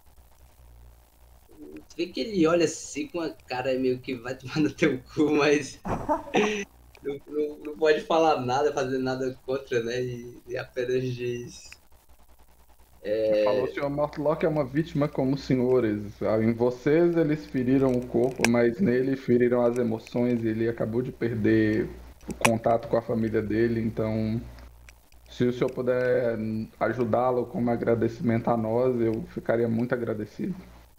[SPEAKER 1] Tu vê que ele olha assim com a cara meio que vai tomar no teu cu, mas não, não, não pode falar nada, fazer nada contra, né? E, e apenas diz.
[SPEAKER 3] Falou, o senhor Mortlock é uma vítima como os senhores. Ah, Em vocês eles feriram o corpo, mas nele feriram as emoções. Ele acabou de perder o contato com a família dele, então se o senhor puder ajudá-lo como agradecimento a nós, eu ficaria muito agradecido.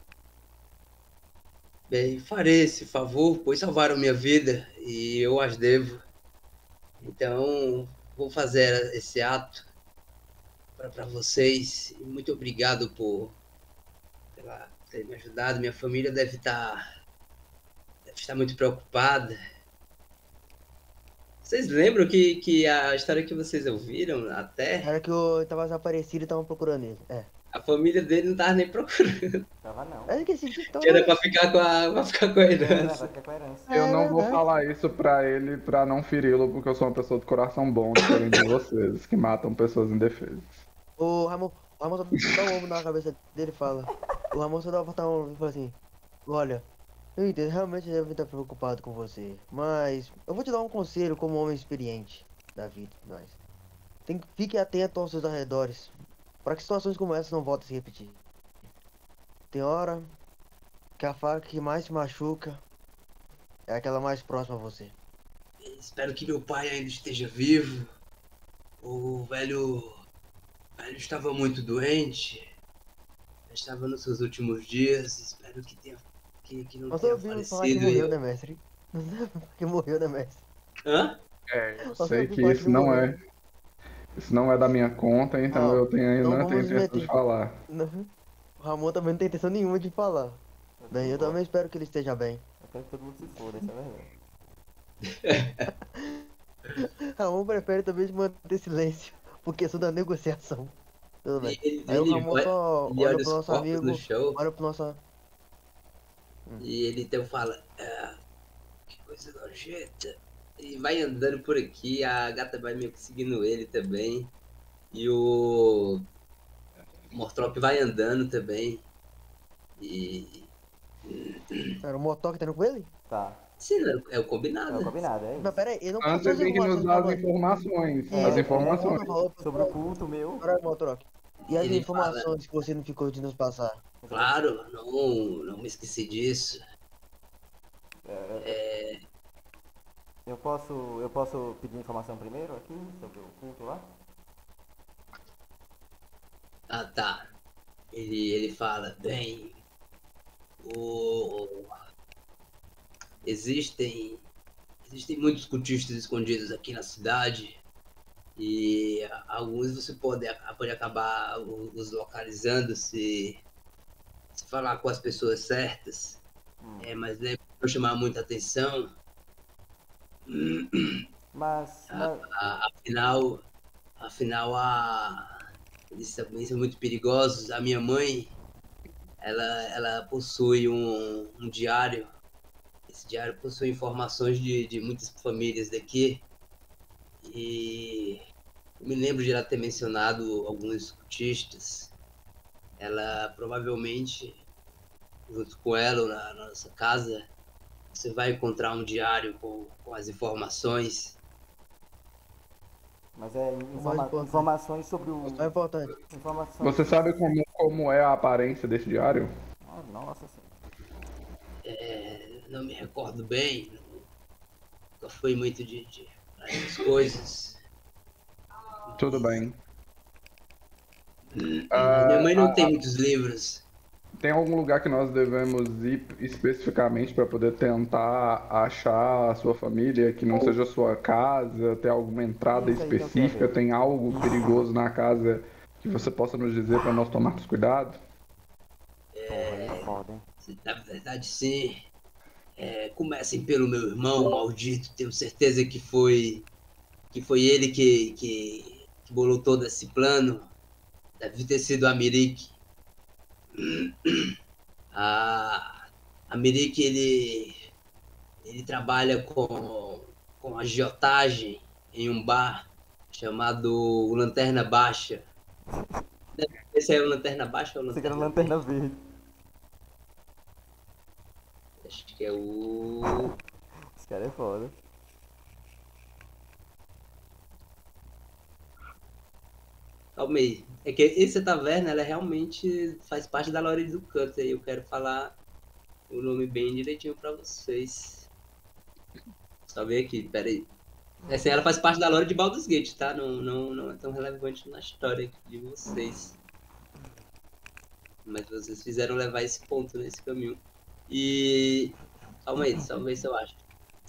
[SPEAKER 1] Bem, farei esse favor, pois salvaram minha vida e eu as devo. Então, vou fazer esse ato para vocês. E muito obrigado por pela, ter me ajudado. Minha família deve estar, deve estar muito preocupada. Vocês lembram que, que a história que vocês ouviram até,
[SPEAKER 5] Era que eu tava desaparecido e tava procurando ele. É.
[SPEAKER 1] a família dele não estava nem procurando.
[SPEAKER 2] Tava não.
[SPEAKER 5] É que esse então.
[SPEAKER 1] Era para ficar com a, pra ficar com a
[SPEAKER 2] É, né?
[SPEAKER 1] herança.
[SPEAKER 2] Vai ficar com a herança.
[SPEAKER 5] É
[SPEAKER 3] Eu não vou
[SPEAKER 5] verdade.
[SPEAKER 3] falar isso pra ele pra não feri-lo, porque eu sou uma pessoa de coração bom, diferente de vocês, que matam pessoas indefesas.
[SPEAKER 5] O Ramon, o Ramon só dá um ombro na cabeça dele e fala. O Ramon só dá botar um ombro e fala assim: olha, eu entendo, realmente eu devo estar preocupado com você. Mas eu vou te dar um conselho como homem experiente da vida. Mas tem que fique atento aos seus arredores. Para que situações como essa não voltem a se repetir. Tem hora que a faca que mais te machuca é aquela mais próxima a você.
[SPEAKER 1] Espero que meu pai ainda esteja vivo. O velho, o velho estava muito doente. Estava nos seus últimos dias. Espero que tenha que, que não
[SPEAKER 5] Nós
[SPEAKER 1] tenha
[SPEAKER 5] ouvimos falar que
[SPEAKER 1] falecido. e
[SPEAKER 5] morreu,
[SPEAKER 1] eu-
[SPEAKER 5] né, mestre? Nós ouvimos que morreu, né, mestre?
[SPEAKER 1] Hã?
[SPEAKER 3] É, eu
[SPEAKER 5] Nossa,
[SPEAKER 3] sei
[SPEAKER 5] eu
[SPEAKER 3] que
[SPEAKER 5] vi
[SPEAKER 3] isso
[SPEAKER 5] que
[SPEAKER 3] não
[SPEAKER 5] morreu.
[SPEAKER 3] é. Isso não é da minha conta, então
[SPEAKER 5] Não,
[SPEAKER 3] eu tenho,
[SPEAKER 5] não
[SPEAKER 3] não tenho
[SPEAKER 5] vamos
[SPEAKER 3] intenção de
[SPEAKER 5] meter.
[SPEAKER 3] falar.
[SPEAKER 5] Não. O Ramon também não tem intenção nenhuma de falar. Bem, eu também espero que ele esteja bem.
[SPEAKER 2] Eu quero que todo mundo se foda, isso é verdade.
[SPEAKER 5] Ramon prefere também manter silêncio, porque sou da negociação. Tudo bem.
[SPEAKER 1] Ele,
[SPEAKER 5] Aí o
[SPEAKER 1] ele
[SPEAKER 5] Ramon
[SPEAKER 1] vai-
[SPEAKER 5] só
[SPEAKER 1] ele
[SPEAKER 5] olha
[SPEAKER 1] olha
[SPEAKER 5] pro
[SPEAKER 1] os
[SPEAKER 5] nosso
[SPEAKER 1] corpos
[SPEAKER 5] amigo,
[SPEAKER 1] no chão
[SPEAKER 5] olha pro nosso.
[SPEAKER 1] e ele então fala: "Ah, que coisa nojenta." E vai andando por aqui, a gata vai meio que seguindo ele também. E o Mortrop vai andando também. E.
[SPEAKER 5] Era o Motoca tá indo com ele?
[SPEAKER 2] Tá.
[SPEAKER 1] Sim, é o
[SPEAKER 2] É o
[SPEAKER 1] combinado.
[SPEAKER 2] combinado, é
[SPEAKER 5] Não,
[SPEAKER 2] isso.
[SPEAKER 5] pera aí, ele não
[SPEAKER 3] Antes
[SPEAKER 5] passou as
[SPEAKER 3] tem que nos
[SPEAKER 5] informações
[SPEAKER 3] dar
[SPEAKER 5] pra
[SPEAKER 3] as
[SPEAKER 5] nós.
[SPEAKER 3] informações.
[SPEAKER 2] É,
[SPEAKER 3] As
[SPEAKER 2] é,
[SPEAKER 3] informações.
[SPEAKER 5] Não falou pra-
[SPEAKER 2] Sobre o culto meu.
[SPEAKER 5] Caralho, Motoca. E as
[SPEAKER 1] Ele
[SPEAKER 5] informações que você não ficou de nos passar?
[SPEAKER 1] Claro, não, não me esqueci disso.
[SPEAKER 2] É, eu posso. Eu posso pedir informação primeiro aqui sobre o culto lá?
[SPEAKER 1] Ah, tá. Ele, ele fala: bem, o... existem, existem muitos cultistas escondidos aqui na cidade. E alguns você pode, pode acabar os localizando se, se falar com as pessoas certas.
[SPEAKER 2] Hum.
[SPEAKER 1] É, mas lembra de não chamar muita atenção.
[SPEAKER 2] Mas.
[SPEAKER 1] A-
[SPEAKER 2] mas
[SPEAKER 1] a- Afinal, afinal a, eles também são muito perigosos. A minha mãe, ela, ela possui um, um diário. Esse diário possui informações de, de muitas famílias daqui. E eu me lembro de ela ter mencionado alguns cultistas. Ela provavelmente, junto com ela na, na nossa casa, você vai encontrar um diário com, com as informações.
[SPEAKER 2] Mas é
[SPEAKER 5] mais
[SPEAKER 2] informa-
[SPEAKER 5] importante.
[SPEAKER 2] informações sobre o.
[SPEAKER 5] É importante.
[SPEAKER 2] Informações.
[SPEAKER 3] Você sabe como, como é a aparência desse diário?
[SPEAKER 2] Ah, nossa senhora.
[SPEAKER 1] É, não me recordo bem. nunca fui muito de, de essas coisas.
[SPEAKER 3] Tudo bem.
[SPEAKER 1] A minha mãe não
[SPEAKER 3] Ah,
[SPEAKER 1] tem
[SPEAKER 3] ah,
[SPEAKER 1] muitos livros.
[SPEAKER 3] tem algum lugar que nós devemos ir especificamente para poder tentar achar a sua família, que não seja a sua casa? Tem alguma entrada
[SPEAKER 2] Isso aí que eu quero
[SPEAKER 3] específica?
[SPEAKER 2] ver.
[SPEAKER 3] Tem algo perigoso na casa que você possa nos dizer para nós tomarmos cuidado?
[SPEAKER 2] Porra, aí é foda, hein?
[SPEAKER 1] Na verdade, sim. É, comecem pelo meu irmão maldito. Tenho certeza que foi que foi ele que, que, que bolou todo esse plano. Deve ter sido a Mirik. A, a Mirik, ele, ele trabalha com, com agiotagem em um bar chamado Lanterna Baixa. Esse é o Lanterna Baixa ou
[SPEAKER 2] Você quer
[SPEAKER 1] Lanterna
[SPEAKER 2] lanterna
[SPEAKER 1] Verde?
[SPEAKER 2] verde.
[SPEAKER 1] Acho que é o...
[SPEAKER 2] Esse cara é foda.
[SPEAKER 1] Calma aí. É que essa taverna, ela realmente faz parte da lore do canto. E eu quero falar o nome bem direitinho pra vocês. Só ver aqui, pera aí. Essa ela faz parte da lore de Baldur's Gate, tá? Não, não, não é tão relevante na história de vocês. Mas vocês fizeram levar esse ponto nesse caminho. E... Calma aí, só ver se eu acho.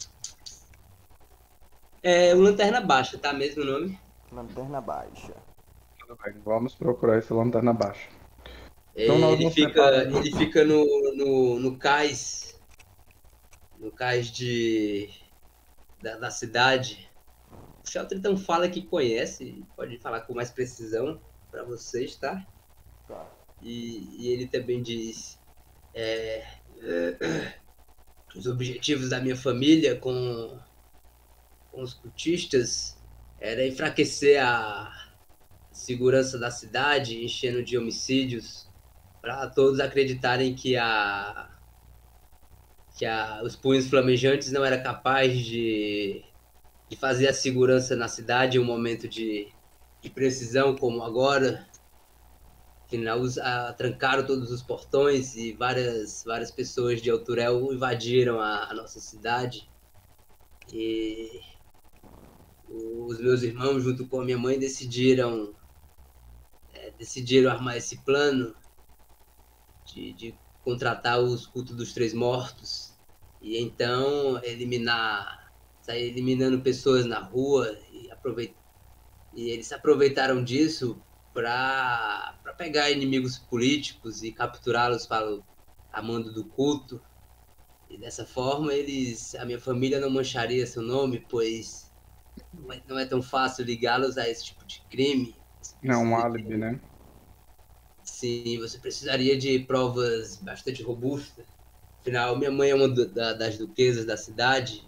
[SPEAKER 1] É o Lanterna Baixa, tá? Mesmo nome.
[SPEAKER 2] Lanterna baixa.
[SPEAKER 3] Tudo bem, vamos procurar esse lanterna baixa.
[SPEAKER 1] É,
[SPEAKER 3] Então nós
[SPEAKER 1] ele,
[SPEAKER 3] nos
[SPEAKER 1] fica,
[SPEAKER 3] separamos.
[SPEAKER 1] ele fica no, no, no cais. No cais de... Da, da cidade. O Shelter então fala que conhece, pode falar com mais precisão para vocês, tá?
[SPEAKER 2] Tá.
[SPEAKER 1] E, e ele também diz é, é, os objetivos da minha família com, com os cultistas era enfraquecer a segurança da cidade, enchendo de homicídios, para todos acreditarem que a que a, os punhos flamejantes não era capaz de de fazer a segurança na cidade em um momento de, de precisão como agora. Afinal, os- a- trancaram todos os portões e várias, várias pessoas de Elturel invadiram a, a nossa cidade. E os meus irmãos, junto com a minha mãe, decidiram, é, decidiram armar esse plano de, de contratar os cultos dos Três Mortos. E então eliminar, sair eliminando pessoas na rua e aproveitar. E eles se aproveitaram disso para pegar inimigos políticos e capturá-los para o a mando do culto. E dessa forma, eles, a minha família não mancharia seu nome, pois não é, não é tão fácil ligá-los a esse tipo de crime. Você
[SPEAKER 3] É um
[SPEAKER 1] precisa
[SPEAKER 3] álibi,
[SPEAKER 1] de-
[SPEAKER 3] né?
[SPEAKER 1] Sim, você precisaria de provas bastante robustas. Afinal, minha mãe é uma do- da- das duquesas da cidade.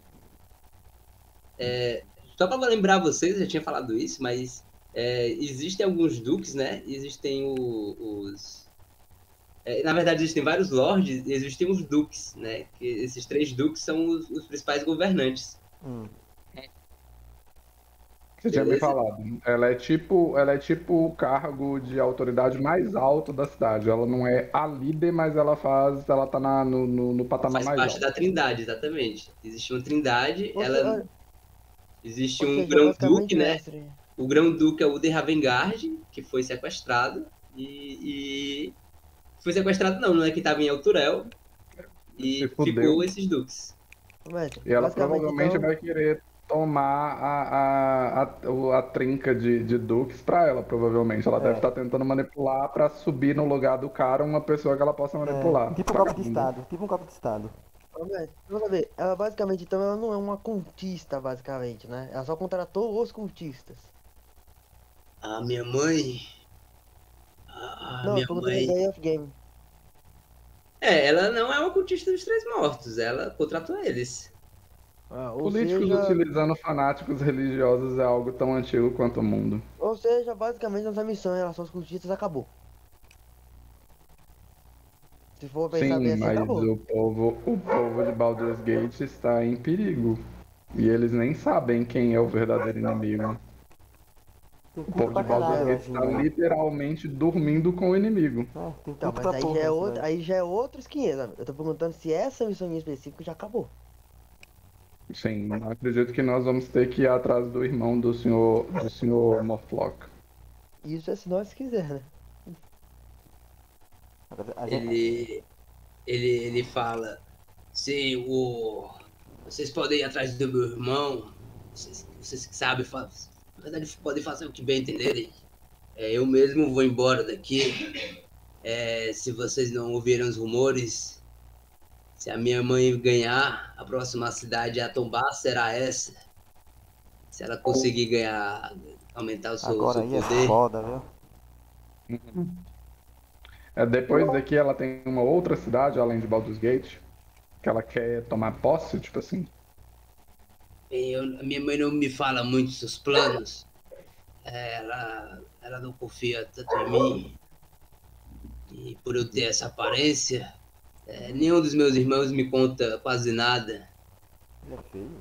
[SPEAKER 1] É, só para lembrar vocês, eu já tinha falado isso, mas é, existem alguns duques, né? Existem o- os... é, na verdade, existem vários lords e existem os duques, né? Que esses três duques são os, os principais governantes.
[SPEAKER 2] Hum.
[SPEAKER 3] Você tinha me
[SPEAKER 1] Beleza?
[SPEAKER 3] falado. Ela é tipo, ela é tipo o cargo de autoridade mais alto da cidade. Ela não é a líder, mas ela faz, ela tá na, no, no, no patamar
[SPEAKER 1] Faz
[SPEAKER 3] mais
[SPEAKER 1] parte
[SPEAKER 3] alto.
[SPEAKER 1] da trindade, exatamente. Existe uma trindade,
[SPEAKER 5] Ou, se-
[SPEAKER 1] ela...
[SPEAKER 5] olha,
[SPEAKER 1] Existe
[SPEAKER 5] ou
[SPEAKER 1] um
[SPEAKER 5] seja,
[SPEAKER 1] grão-duque,
[SPEAKER 5] basicamente,
[SPEAKER 1] né?
[SPEAKER 5] mestre.
[SPEAKER 1] O grão-duque é o de Ravengard, que foi sequestrado. E, e... Foi sequestrado não, não é que estava em Elturel. E
[SPEAKER 3] Se fudeu.
[SPEAKER 1] ficou esses duques.
[SPEAKER 5] Ô, mestre,
[SPEAKER 3] E ela
[SPEAKER 5] basicamente,
[SPEAKER 3] provavelmente
[SPEAKER 5] então,
[SPEAKER 3] vai querer tomar a, a, a, o- a trinca de, de duques pra ela, provavelmente. Ela
[SPEAKER 2] É.
[SPEAKER 3] deve estar tentando manipular pra subir no lugar do cara uma pessoa que ela possa manipular.
[SPEAKER 2] É, tipo um golpe de
[SPEAKER 3] Vagabundo.
[SPEAKER 2] estado. Tipo um golpe de estado.
[SPEAKER 5] ô, mestre, vamos ver. Ela basicamente, então, ela não é uma cultista, basicamente, né? Ela só contratou os cultistas.
[SPEAKER 1] A minha mãe. A
[SPEAKER 5] não,
[SPEAKER 1] minha
[SPEAKER 5] eu perguntei da
[SPEAKER 1] mãe.
[SPEAKER 5] Day of Game.
[SPEAKER 1] É, ela não é uma cultista dos Três Mortos, ela contratou eles.
[SPEAKER 5] Ah, ou
[SPEAKER 3] Políticos
[SPEAKER 5] seja,
[SPEAKER 3] utilizando fanáticos religiosos é algo tão antigo quanto o mundo.
[SPEAKER 5] ou seja, basicamente, nossa missão em relação aos cultistas acabou. Se for pensar bem
[SPEAKER 3] Sim,
[SPEAKER 5] assim,
[SPEAKER 3] mas
[SPEAKER 5] acabou.
[SPEAKER 3] o povo, o povo de Baldur's Gate está em perigo. E eles nem sabem quem é o verdadeiro inimigo.
[SPEAKER 2] Tem
[SPEAKER 3] O
[SPEAKER 2] culto
[SPEAKER 3] povo
[SPEAKER 2] pra
[SPEAKER 3] de Baldur's
[SPEAKER 2] caralho,
[SPEAKER 3] Gate
[SPEAKER 2] assim,
[SPEAKER 3] está
[SPEAKER 2] né?
[SPEAKER 3] literalmente dormindo com o inimigo.
[SPEAKER 2] É, tem
[SPEAKER 5] Então,
[SPEAKER 2] culto
[SPEAKER 5] mas
[SPEAKER 2] pra
[SPEAKER 5] aí
[SPEAKER 2] porra.
[SPEAKER 5] já, é
[SPEAKER 2] nessa
[SPEAKER 5] outro,
[SPEAKER 2] cidade.
[SPEAKER 5] aí já é outros quinhentos. Eu tô perguntando se essa missão em específico já acabou.
[SPEAKER 3] Sim, acredito que nós vamos ter que ir atrás do irmão do senhor, do senhor Mortlock.
[SPEAKER 5] Isso é se nós quiser, né?
[SPEAKER 2] Agora, a gente,
[SPEAKER 1] Ele, ele, ele fala, se o, vocês podem ir atrás do meu irmão, vocês, vocês que sabem, fa- na verdade podem fazer o que bem entenderem. É, eu mesmo vou embora daqui. É, se vocês não ouviram os rumores, se a minha mãe ganhar, a próxima cidade a tombar será essa. Se ela conseguir ganhar, aumentar o seu,
[SPEAKER 2] agora
[SPEAKER 1] seu
[SPEAKER 2] aí é
[SPEAKER 1] poder.
[SPEAKER 2] foda, viu?
[SPEAKER 3] É, depois daqui ela tem uma outra cidade, além de Baldur's Gate, que ela quer tomar posse, tipo assim.
[SPEAKER 1] Bem, eu- a minha mãe não me fala muito dos seus planos. É, ela, ela não confia tanto em mim. E por eu ter essa aparência, é, nenhum dos meus irmãos me conta quase nada.
[SPEAKER 2] Ele é feio.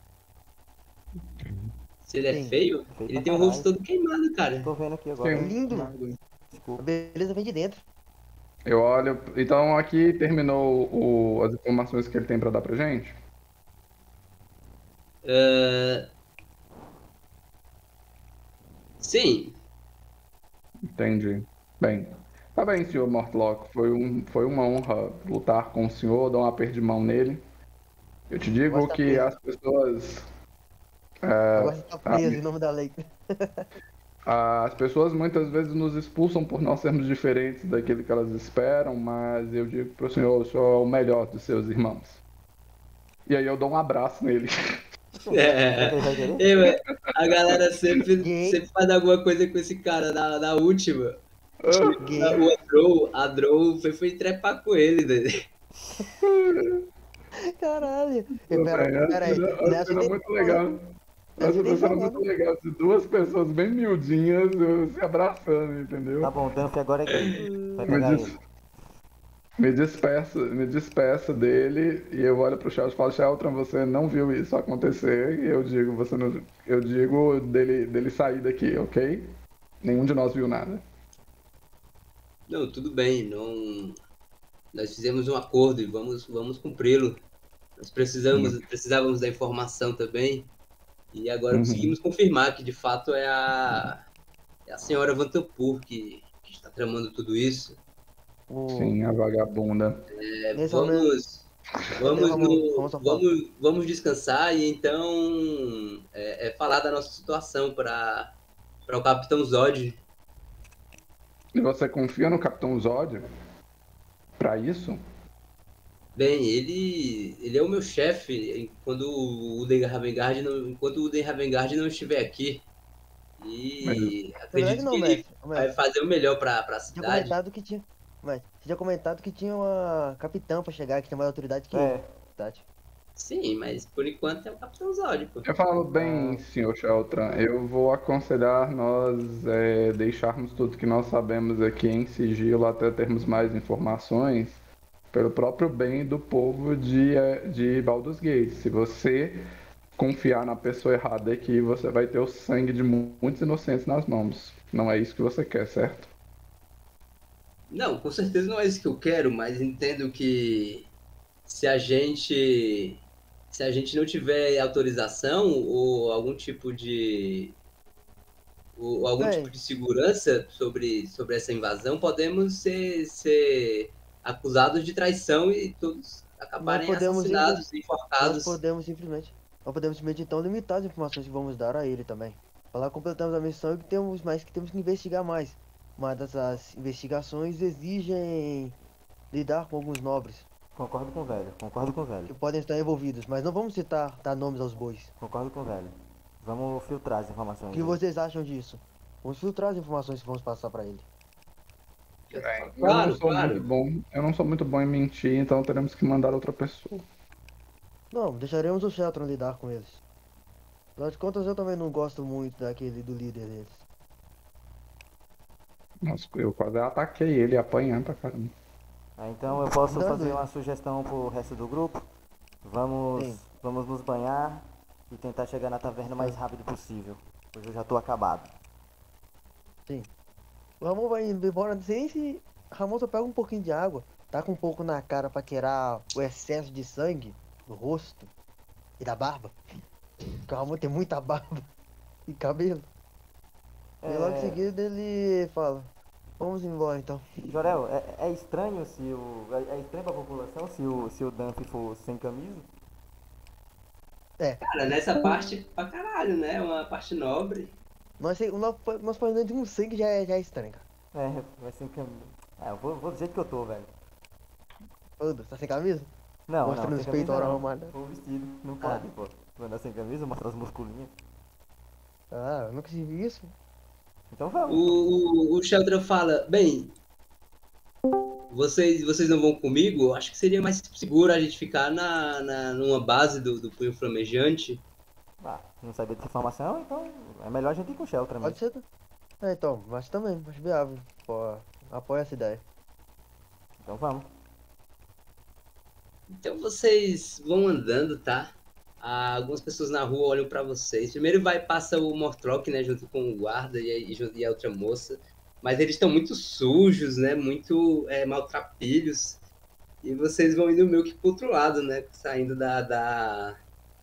[SPEAKER 1] Se ele é
[SPEAKER 5] Sim.
[SPEAKER 1] feio,
[SPEAKER 2] Feio
[SPEAKER 1] ele
[SPEAKER 2] pra
[SPEAKER 1] tem o rosto
[SPEAKER 2] caralho.
[SPEAKER 1] todo queimado, cara.
[SPEAKER 2] Tô vendo aqui agora.
[SPEAKER 5] É lindo. A
[SPEAKER 2] Desculpa.
[SPEAKER 5] beleza vem de dentro.
[SPEAKER 3] Eu olho. Então aqui terminou o- as informações que ele tem pra dar pra gente.
[SPEAKER 1] É, sim,
[SPEAKER 3] Entendi. Bem. Tá bem, senhor Mortlock. Foi, um, foi uma honra lutar com o senhor, dar um aperto de mão nele. Eu te digo
[SPEAKER 5] Gosto da
[SPEAKER 3] que
[SPEAKER 5] preso.
[SPEAKER 3] as pessoas.
[SPEAKER 5] Agora você tá
[SPEAKER 3] ah,
[SPEAKER 5] preso em nome da lei.
[SPEAKER 3] As pessoas muitas vezes nos expulsam por nós sermos diferentes daquilo que elas esperam, mas eu digo pro senhor, o senhor é o melhor dos seus irmãos. E aí eu dou um abraço nele.
[SPEAKER 1] é,
[SPEAKER 2] Ele vai querer?
[SPEAKER 1] eu, é, a galera sempre,
[SPEAKER 5] Gay.
[SPEAKER 1] sempre faz alguma coisa com esse cara na, na última.
[SPEAKER 5] Gay.
[SPEAKER 1] O Adrow, a Adrow foi, foi trepar com ele, né?
[SPEAKER 5] Caralho.
[SPEAKER 3] Pô,
[SPEAKER 5] Pera,
[SPEAKER 3] velho,
[SPEAKER 5] pera aí.
[SPEAKER 3] a
[SPEAKER 5] Não é
[SPEAKER 3] cena
[SPEAKER 5] assim
[SPEAKER 3] é
[SPEAKER 5] nem
[SPEAKER 3] muito
[SPEAKER 5] falando.
[SPEAKER 3] legal.
[SPEAKER 5] Não é
[SPEAKER 3] Essa
[SPEAKER 5] assim nem
[SPEAKER 3] cena é muito
[SPEAKER 5] falando.
[SPEAKER 3] legal, de duas pessoas bem miudinhas se abraçando, entendeu?
[SPEAKER 2] Tá bom, o Dunphy agora é gay. Vai
[SPEAKER 3] Me,
[SPEAKER 2] pegar
[SPEAKER 3] des-
[SPEAKER 2] ele.
[SPEAKER 3] me despeço, me despeço dele e eu olho pro Sheltron e falo, Sheltron, você não viu isso acontecer e eu digo, você não, eu digo dele, dele sair daqui, ok? Nenhum de nós viu nada.
[SPEAKER 1] Não, tudo bem, não. Nós fizemos um acordo e vamos, vamos cumpri-lo. Nós precisamos, precisávamos da informação também. E agora
[SPEAKER 3] Uhum.
[SPEAKER 1] conseguimos confirmar que de fato é a, é a senhora Vantampur que, que está tramando tudo isso.
[SPEAKER 5] O...
[SPEAKER 3] Sim, a vagabunda.
[SPEAKER 1] É,
[SPEAKER 5] Nesse momento.
[SPEAKER 1] vamos, vamos,
[SPEAKER 5] Ramon,
[SPEAKER 1] no-
[SPEAKER 5] Ramon só fala.
[SPEAKER 1] vamos, vamos descansar e então é, é falar da nossa situação para para o Capitão Zod.
[SPEAKER 3] E você confia no Capitão Zod? Pra isso?
[SPEAKER 1] Bem, ele, ele é o meu chefe quando o Uden Ravengard não, enquanto o Uden Ravengard não estiver aqui. E
[SPEAKER 5] Na verdade
[SPEAKER 1] acredito
[SPEAKER 5] não,
[SPEAKER 1] que ele
[SPEAKER 5] mestre.
[SPEAKER 1] vai
[SPEAKER 5] mestre.
[SPEAKER 1] fazer o melhor para a
[SPEAKER 5] Tinha
[SPEAKER 1] cidade.
[SPEAKER 5] comentado que tinha. Mas, você tinha comentado que tinha uma capitã pra chegar, que tem mais autoridade que
[SPEAKER 2] É.
[SPEAKER 5] ele. Verdade.
[SPEAKER 1] Sim, mas por enquanto é o Capitão Zod, pô.
[SPEAKER 3] Eu falo bem, senhor Sheltron, eu vou aconselhar nós é, deixarmos tudo que nós sabemos aqui em sigilo até termos mais informações pelo próprio bem do povo de, é, de Baldur's Gate. Se você confiar na pessoa errada aqui, você vai ter o sangue de mu- muitos inocentes nas mãos. Não é isso que você quer, certo?
[SPEAKER 1] Não, com certeza não é isso que eu quero, mas entendo que se a gente se a gente não tiver autorização ou algum tipo de ou algum
[SPEAKER 5] Bem.
[SPEAKER 1] tipo de segurança sobre, sobre essa invasão, podemos ser, ser acusados de traição e todos acabarem
[SPEAKER 5] Nós podemos
[SPEAKER 1] assassinados,
[SPEAKER 5] Nós
[SPEAKER 1] enforcados.
[SPEAKER 5] podemos simplesmente. Nós podemos simplesmente então limitar as informações que vamos dar a ele também. Falar que completamos a missão e que temos mais que temos que investigar mais. Mas essas investigações exigem lidar com alguns nobres
[SPEAKER 2] Concordo com o velho, concordo com o
[SPEAKER 5] que
[SPEAKER 2] velho.
[SPEAKER 5] podem estar envolvidos, mas não vamos citar dar nomes aos bois.
[SPEAKER 2] Concordo com o velho. Vamos filtrar as
[SPEAKER 5] O
[SPEAKER 2] informações.
[SPEAKER 5] que vocês acham disso? Vamos filtrar as informações que vamos passar pra ele.
[SPEAKER 3] eu
[SPEAKER 1] Claro,
[SPEAKER 3] não sou
[SPEAKER 1] claro.
[SPEAKER 3] muito bom. Eu não sou muito bom em mentir, então teremos que mandar outra pessoa.
[SPEAKER 5] Não, deixaremos o Sheltron lidar com eles. Afinal de contas, eu também não gosto muito daquele do líder deles.
[SPEAKER 3] Nossa, eu quase ataquei ele apanhando pra caramba.
[SPEAKER 2] Ah, então eu posso
[SPEAKER 5] Dá
[SPEAKER 2] fazer
[SPEAKER 5] doido.
[SPEAKER 2] uma sugestão pro resto do grupo? Vamos,
[SPEAKER 5] Sim.
[SPEAKER 2] vamos nos banhar e tentar chegar na taverna o mais rápido possível. Pois eu já tô acabado.
[SPEAKER 5] O Ramon vai indo embora, não sei nem se... Ramon só pega um pouquinho de água, tá com um pouco na cara pra queirar o excesso de sangue no rosto. E da barba? Porque o Ramon tem muita barba e cabelo. E logo em
[SPEAKER 2] É,
[SPEAKER 5] seguida ele fala, vamos embora então.
[SPEAKER 2] Jorel, é, é estranho se o. É, é estranho pra população se o, se o Dumpy for sem camisa?
[SPEAKER 5] É,
[SPEAKER 1] Cara, nessa parte pra caralho, né? Uma parte nobre.
[SPEAKER 5] nós, o nosso, nosso painel de um sangue já é, já é estranho, cara.
[SPEAKER 2] É, vai sem camisa. É, eu vou, vou do jeito que eu tô, velho.
[SPEAKER 5] Foda-se, tá sem camisa?
[SPEAKER 2] Não,
[SPEAKER 5] Mostrando
[SPEAKER 2] não,
[SPEAKER 5] os
[SPEAKER 2] sem
[SPEAKER 5] peitos
[SPEAKER 2] camisa não.
[SPEAKER 5] arrumados.
[SPEAKER 2] Vou vestido, não
[SPEAKER 5] Ah.
[SPEAKER 2] pode, pô. Vou andar sem camisa, mostrar as musculinhas.
[SPEAKER 5] Ah, eu nunca vi isso.
[SPEAKER 2] Então vamos.
[SPEAKER 1] O, o, o Sheldon fala, bem, vocês, vocês não vão comigo? Eu acho que seria mais seguro a gente ficar na, na, numa base do, do punho flamejante.
[SPEAKER 2] Ah, não sabia dessa informação, então é melhor a gente ir com o Shelter
[SPEAKER 5] Pode
[SPEAKER 2] mesmo.
[SPEAKER 5] ser. É, então, mas também, mas viável. Pô, apoia essa ideia.
[SPEAKER 2] Então vamos.
[SPEAKER 1] Então vocês vão andando, tá? Ah, algumas pessoas na rua olham pra vocês. Primeiro vai passa o Mortrock, né, junto com o guarda e a, e junto- e a outra moça. Mas eles estão muito sujos, né, muito é, maltrapilhos. E vocês vão indo meio que pro outro lado, né, saindo da, da...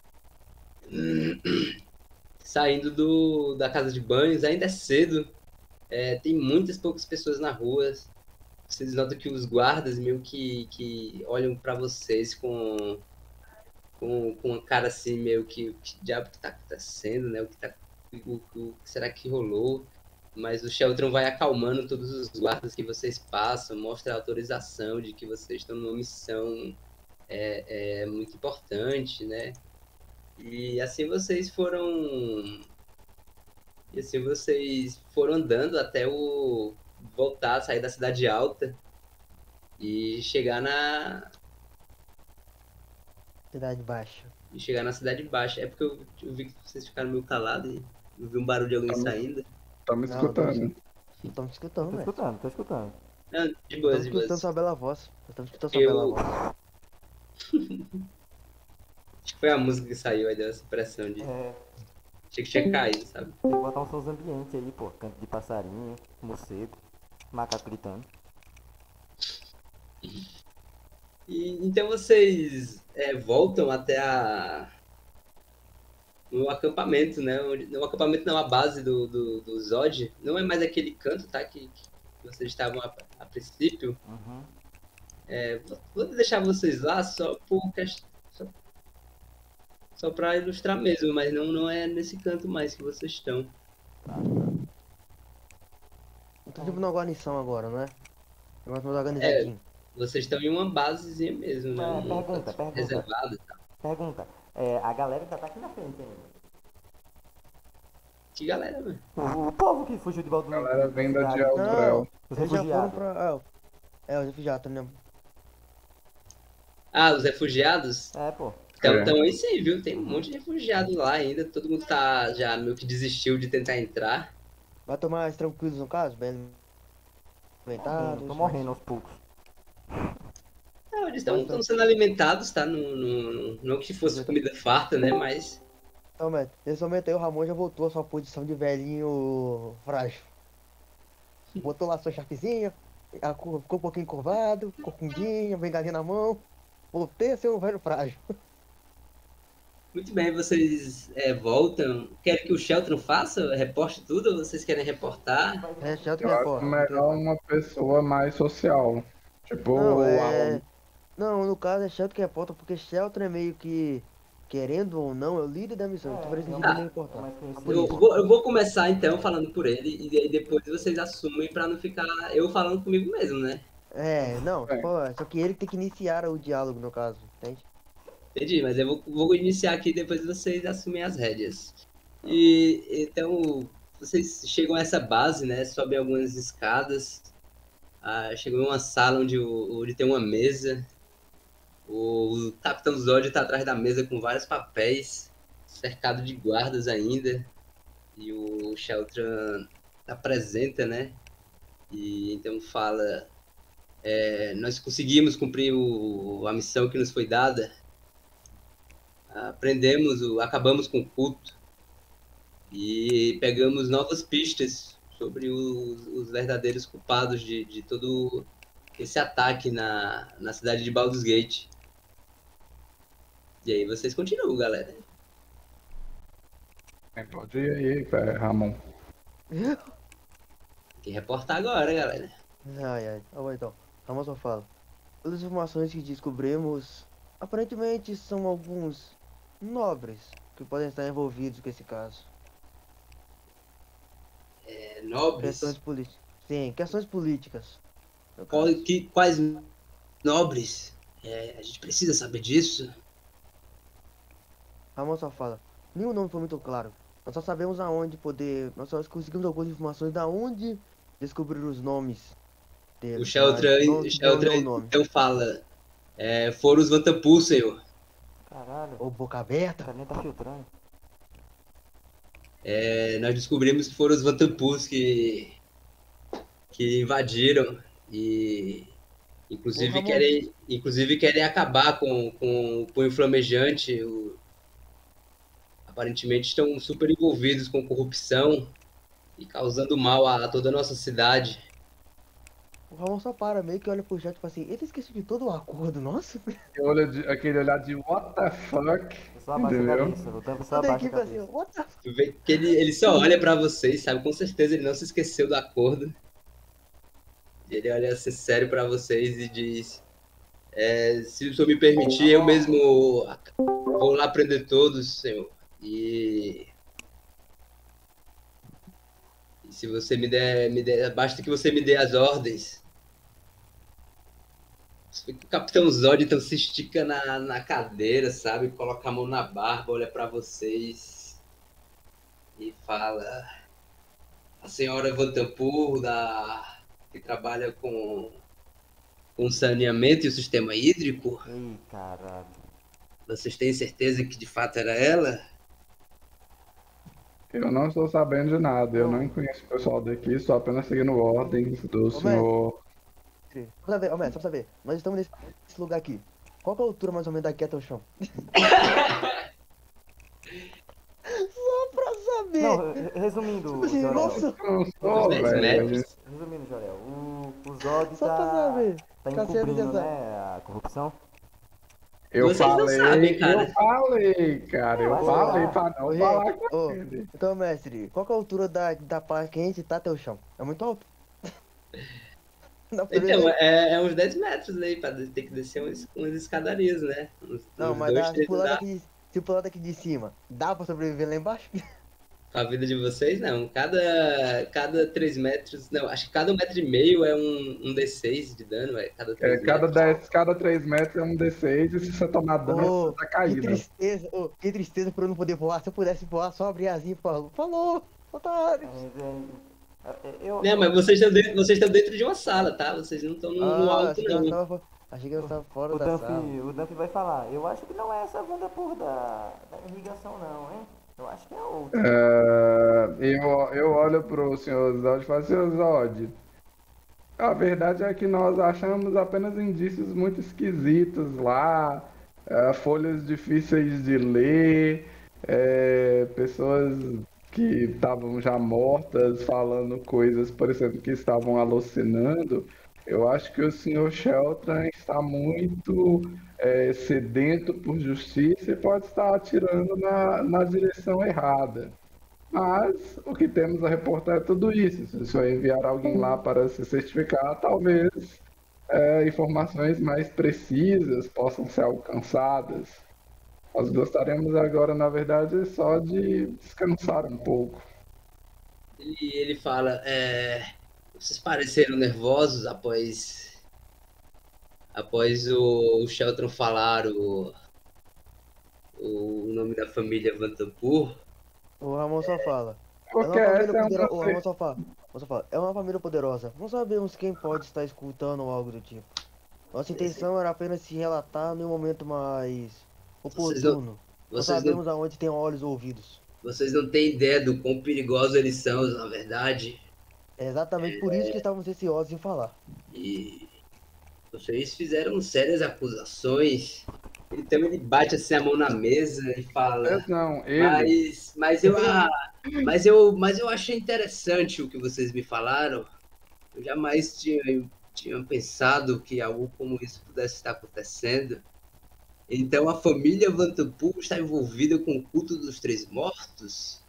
[SPEAKER 1] saindo do, da casa de banhos. Ainda é cedo. É, tem muitas poucas pessoas na rua. Vocês notam que os guardas meio que, que olham pra vocês com com, com uma cara assim, meio que o que diabo que tá acontecendo, né? O que, tá, o, o que será que rolou? Mas o Sheltron vai acalmando todos os guardas que vocês passam, mostra a autorização de que vocês estão numa missão é, é, muito importante, né? E assim vocês foram. E assim vocês foram andando até o. Voltar, sair da cidade alta e chegar na,
[SPEAKER 5] Cidade baixa.
[SPEAKER 1] e chegar na cidade baixa. É porque eu, eu vi que vocês ficaram meio calados e eu vi um barulho de alguém
[SPEAKER 3] Estamos-
[SPEAKER 1] saindo.
[SPEAKER 3] Tá me
[SPEAKER 5] Não,
[SPEAKER 3] escutando?
[SPEAKER 5] Estamos escutando,
[SPEAKER 2] Tô
[SPEAKER 5] velho.
[SPEAKER 2] escutando, tô escutando.
[SPEAKER 1] Não, de
[SPEAKER 5] Estamos
[SPEAKER 1] boas, de
[SPEAKER 5] escutando
[SPEAKER 1] boas.
[SPEAKER 5] sua bela voz. Estamos escutando sua
[SPEAKER 1] Eu-
[SPEAKER 5] bela voz.
[SPEAKER 1] Acho que foi a música que saiu, aí deu essa impressão de.
[SPEAKER 2] É,
[SPEAKER 1] Achei que tinha caído, sabe?
[SPEAKER 2] tem que botar uns sons ambientes aí, pô. Canto de passarinho, morcego, macaco gritando.
[SPEAKER 1] E, então vocês é, voltam até a. No acampamento, né? Onde- No acampamento não, a base do, do, do Zod. Não é mais aquele canto, tá? Que, que vocês estavam a, a princípio.
[SPEAKER 2] Uhum.
[SPEAKER 1] É, vou- vou deixar vocês lá só por quest- só, só para ilustrar mesmo, mas não, não é nesse canto mais que vocês estão.
[SPEAKER 5] Então tipo numa guarnição agora, né? Negócio mais organizadinho.
[SPEAKER 1] Vocês estão em uma basezinha mesmo, né?
[SPEAKER 2] É,
[SPEAKER 1] Um
[SPEAKER 2] pergunta,
[SPEAKER 1] canto
[SPEAKER 2] pergunta.
[SPEAKER 1] reservado.
[SPEAKER 2] Pergunta, é, a galera ainda tá aqui na frente ainda.
[SPEAKER 1] Que galera, mano.
[SPEAKER 2] O, o povo que fugiu de volta do
[SPEAKER 3] A galera vem da de
[SPEAKER 2] cidade,
[SPEAKER 3] Eldrel.
[SPEAKER 2] os
[SPEAKER 5] Eles já foram
[SPEAKER 2] refugiados.
[SPEAKER 5] pra. É, é os refugiados, né?
[SPEAKER 1] Ah, os refugiados?
[SPEAKER 2] É, pô.
[SPEAKER 1] Então,
[SPEAKER 3] É.
[SPEAKER 1] então aí sim, viu? Tem um monte de refugiado lá ainda. Todo mundo tá já meio que desistiu de tentar entrar.
[SPEAKER 5] Vai tomar mais tranquilos no caso, bem alimentados.
[SPEAKER 2] Tô morrendo aos poucos.
[SPEAKER 1] Não, eles estão sendo alimentados, tá? Não, não, não que fosse comida farta, né? Mas
[SPEAKER 5] Então, Beto, nesse momento aí o Ramon já voltou à sua posição de velhinho frágil. Botou lá sua chapezinha, a cor- ficou um pouquinho curvado, corcundinha, bengalinha na mão. Voltei a ser um velho frágil.
[SPEAKER 1] muito bem, vocês é, voltam. Querem que o Shelton faça? Reporte tudo ou vocês querem reportar?
[SPEAKER 5] É, chato que
[SPEAKER 3] Eu acho
[SPEAKER 5] reporta.
[SPEAKER 3] melhor uma pessoa mais social. Tipo,
[SPEAKER 5] Não,
[SPEAKER 3] o
[SPEAKER 5] é.
[SPEAKER 3] Alan.
[SPEAKER 5] Não, no caso é Shelton que reporta, porque Shelton é meio que, querendo ou não, é o líder da missão. Então, por isso ele é meio importante.
[SPEAKER 2] mais
[SPEAKER 5] Por
[SPEAKER 2] conhecido.
[SPEAKER 1] Eu
[SPEAKER 5] isso.
[SPEAKER 1] vou, eu vou começar então falando por ele e aí depois vocês assumem pra não ficar eu falando comigo mesmo, né?
[SPEAKER 5] É, não,
[SPEAKER 3] É.
[SPEAKER 5] pô, só que ele tem que iniciar o diálogo, no caso, entende?
[SPEAKER 1] Entendi, mas eu vou, vou iniciar aqui e depois vocês assumem as rédeas. E então vocês chegam a essa base, né? Sobem algumas escadas. Ah, chegam em uma sala onde, o- onde tem uma mesa. O Capitão Zod está atrás da mesa com vários papéis, cercado de guardas ainda. E o Sheltron apresenta, né? E então fala: é, nós conseguimos cumprir o- a missão que nos foi dada. Aprendemos, o, acabamos com o culto e pegamos novas pistas sobre os, os verdadeiros culpados de, de todo esse ataque na, na cidade de Baldur's Gate. E aí vocês continuam, galera.
[SPEAKER 3] Pode ir aí, pé, Ramon.
[SPEAKER 5] Eu?
[SPEAKER 1] Tem que reportar agora, galera.
[SPEAKER 5] Ai, ai. Tá bom, então. Ramon só fala. As informações que descobrimos, aparentemente são alguns nobres que podem estar envolvidos com esse caso.
[SPEAKER 1] É, nobres.
[SPEAKER 5] Questões políticas. Sim, questões políticas. no
[SPEAKER 1] Qual-
[SPEAKER 5] caso.
[SPEAKER 1] que- quais nobres? É, a gente precisa saber disso.
[SPEAKER 5] Ramon só fala. Nenhum nome foi muito claro. Nós só sabemos aonde poder. Nós só conseguimos algumas informações da onde descobrir os nomes deles.
[SPEAKER 1] O Sheltran,
[SPEAKER 5] mas não
[SPEAKER 1] o
[SPEAKER 5] deu
[SPEAKER 1] Sheltran
[SPEAKER 5] nenhum nome.
[SPEAKER 1] então fala. É, foram os Vantampur, senhor.
[SPEAKER 2] Caralho,
[SPEAKER 5] Ô, boca
[SPEAKER 2] o
[SPEAKER 5] aberta.
[SPEAKER 2] carinha tá filtrando.
[SPEAKER 1] É, nós descobrimos que foram os Vantampus que, que invadiram e inclusive
[SPEAKER 5] Ô, Ramon.
[SPEAKER 1] querem, inclusive querem acabar com, com o punho flamejante. O- aparentemente estão super envolvidos com corrupção e causando mal a toda a nossa cidade.
[SPEAKER 5] O Ramon só para, meio que olha pro chat e fala assim, ele esqueceu de todo o acordo, nossa.
[SPEAKER 3] Aquele olhar de, aquele olhar de what the fuck.
[SPEAKER 2] Eu só abaixo a
[SPEAKER 3] Entendeu?
[SPEAKER 2] cabeça, o Dump só
[SPEAKER 5] Toda a
[SPEAKER 2] abaixa a
[SPEAKER 5] equipe assim,
[SPEAKER 2] cabeça.
[SPEAKER 5] what the f...
[SPEAKER 1] Tu vê que ele, ele só olha pra vocês, sabe? Com certeza ele não se esqueceu do acordo. Ele olha assim sério pra vocês e diz: é, se o senhor me permitir, eu mesmo vou lá prender todos, senhor. E, e se você me der, me der, basta que você me dê as ordens. Você vê que o Capitão Zod então se estica na, na cadeira, sabe? Coloca a mão na barba, olha pra vocês e fala: a senhora Vantampur, da que trabalha com, com saneamento e o sistema hídrico,
[SPEAKER 2] Ih, caralho.
[SPEAKER 1] vocês têm certeza que de fato era ela?
[SPEAKER 3] Eu não estou sabendo de nada, eu não conheço o pessoal daqui, estou apenas seguindo ordens do
[SPEAKER 5] Ô,
[SPEAKER 3] senhor.
[SPEAKER 5] Só pra saber, ô, mestre, só pra saber, nós estamos nesse, nesse lugar aqui. Qual que é a altura mais ou menos daqui até o chão? Só pra saber.
[SPEAKER 2] Não, re- resumindo,
[SPEAKER 5] Tipo assim,
[SPEAKER 2] Jorel.
[SPEAKER 5] nossa,
[SPEAKER 3] Não sou,
[SPEAKER 1] Uns dez
[SPEAKER 3] velho.
[SPEAKER 1] metros.
[SPEAKER 2] Resumindo, Jorel. O, o Zod
[SPEAKER 5] só pra
[SPEAKER 2] tá,
[SPEAKER 5] saber.
[SPEAKER 2] tá
[SPEAKER 5] Tá certo,
[SPEAKER 2] encobrindo,
[SPEAKER 5] já
[SPEAKER 2] né, a corrupção.
[SPEAKER 3] Eu
[SPEAKER 1] Vocês não
[SPEAKER 3] falei,
[SPEAKER 1] sabem, cara.
[SPEAKER 3] eu falei, cara, eu
[SPEAKER 2] Vai
[SPEAKER 3] falei
[SPEAKER 2] lá.
[SPEAKER 3] pra não
[SPEAKER 5] Ô,
[SPEAKER 3] falar
[SPEAKER 5] gente,
[SPEAKER 3] com
[SPEAKER 5] ô,
[SPEAKER 3] ele.
[SPEAKER 5] então, mestre, qual que é a altura da, da parte que a gente tá até o chão? É muito alto? Dá pra
[SPEAKER 1] Então,
[SPEAKER 5] ver?
[SPEAKER 1] é, é uns dez metros aí, pra ter que descer umas, umas escadarias, né? Uns,
[SPEAKER 5] Não,
[SPEAKER 1] uns
[SPEAKER 5] mas
[SPEAKER 1] dois,
[SPEAKER 5] dá, se
[SPEAKER 1] três
[SPEAKER 5] pular
[SPEAKER 1] andares.
[SPEAKER 5] daqui, se pular daqui de cima, dá pra sobreviver lá embaixo?
[SPEAKER 1] Com a vida de vocês, não. Cada, cada três metros. Não, acho que cada um metro e meio é um, um D seis de dano, é cada
[SPEAKER 3] É,
[SPEAKER 1] três
[SPEAKER 3] cada
[SPEAKER 1] metros.
[SPEAKER 3] dez, cada três metros é um D seis e se você tomar dano,
[SPEAKER 5] Ô,
[SPEAKER 3] você tá
[SPEAKER 5] que
[SPEAKER 3] caído.
[SPEAKER 5] tristeza, ô, que tristeza por eu não poder voar. Se eu pudesse voar, só abrir asinha e falou, falou, otário.
[SPEAKER 2] É, é, é, eu,
[SPEAKER 1] Não, mas vocês estão dentro, vocês estão dentro de uma sala, tá? Vocês não estão no, no
[SPEAKER 5] Ah,
[SPEAKER 1] alto,
[SPEAKER 5] achei que nós
[SPEAKER 1] não.
[SPEAKER 5] tava, fo- achei que nós tava fora
[SPEAKER 2] o,
[SPEAKER 5] da
[SPEAKER 2] Dump,
[SPEAKER 5] sala.
[SPEAKER 2] o Dump vai falar. Eu acho que não é essa banda por da, da irrigação, não, hein? Eu acho que é outra.
[SPEAKER 3] É, eu, eu olho pro senhor Zod e falo, senhor Zod, a verdade é que nós achamos apenas indícios muito esquisitos lá, é, folhas difíceis de ler, é, pessoas que estavam já mortas falando coisas parecendo que estavam alucinando. Eu acho que o senhor Shelton está muito é, sedento por justiça e pode estar atirando na, na direção errada. Mas o que temos a reportar é tudo isso. Se o senhor enviar alguém lá para se certificar, talvez é, informações mais precisas possam ser alcançadas. Nós gostaríamos agora, na verdade, só de descansar um pouco.
[SPEAKER 1] E ele fala: é, vocês pareceram nervosos após, após o, o Shelton falar o, o nome da família Vantampur?
[SPEAKER 5] O Ramon só fala. É
[SPEAKER 3] Porque
[SPEAKER 5] uma família
[SPEAKER 3] essa é
[SPEAKER 5] poderosa. O
[SPEAKER 3] uma...
[SPEAKER 5] Ramon só fala. Ramon só fala. É uma família poderosa. Não sabemos quem pode estar escutando ou algo do tipo. Nossa intenção era apenas se relatar em um momento mais
[SPEAKER 1] Vocês não-
[SPEAKER 5] oportuno. Não
[SPEAKER 1] Vocês não,
[SPEAKER 5] sabemos aonde tem olhos ou ouvidos.
[SPEAKER 1] vocês não têm ideia do quão perigosos eles são, na verdade.
[SPEAKER 5] É exatamente por isso que estávamos receosos em falar.
[SPEAKER 1] E vocês fizeram sérias acusações. Então ele bate assim a mão na mesa e fala:
[SPEAKER 3] Não, ele...
[SPEAKER 1] Mas, mas, eu, ah, mas, eu, mas eu achei interessante o que vocês me falaram. Eu jamais tinha, tinha pensado que algo como isso pudesse estar acontecendo. Então a família Vantampu está envolvida com o culto dos três mortos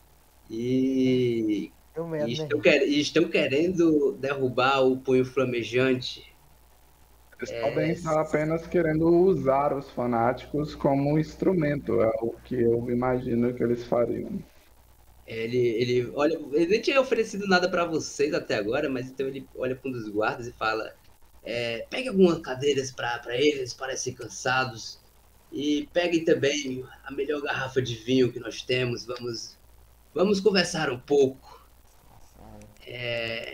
[SPEAKER 1] e,
[SPEAKER 7] Deu
[SPEAKER 1] e
[SPEAKER 7] merda, né?
[SPEAKER 1] estão, quer- e estão querendo derrubar o punho flamejante.
[SPEAKER 3] Eles
[SPEAKER 1] É,
[SPEAKER 3] podem estar apenas querendo usar os fanáticos como instrumento, é o que eu imagino que eles fariam.
[SPEAKER 1] Ele, ele olha, ele nem tinha oferecido nada para vocês até agora, mas então ele olha para um dos guardas e fala: é, pegue algumas cadeiras para eles, parecem cansados, e peguem também a melhor garrafa de vinho que nós temos. Vamos, vamos conversar um pouco. É,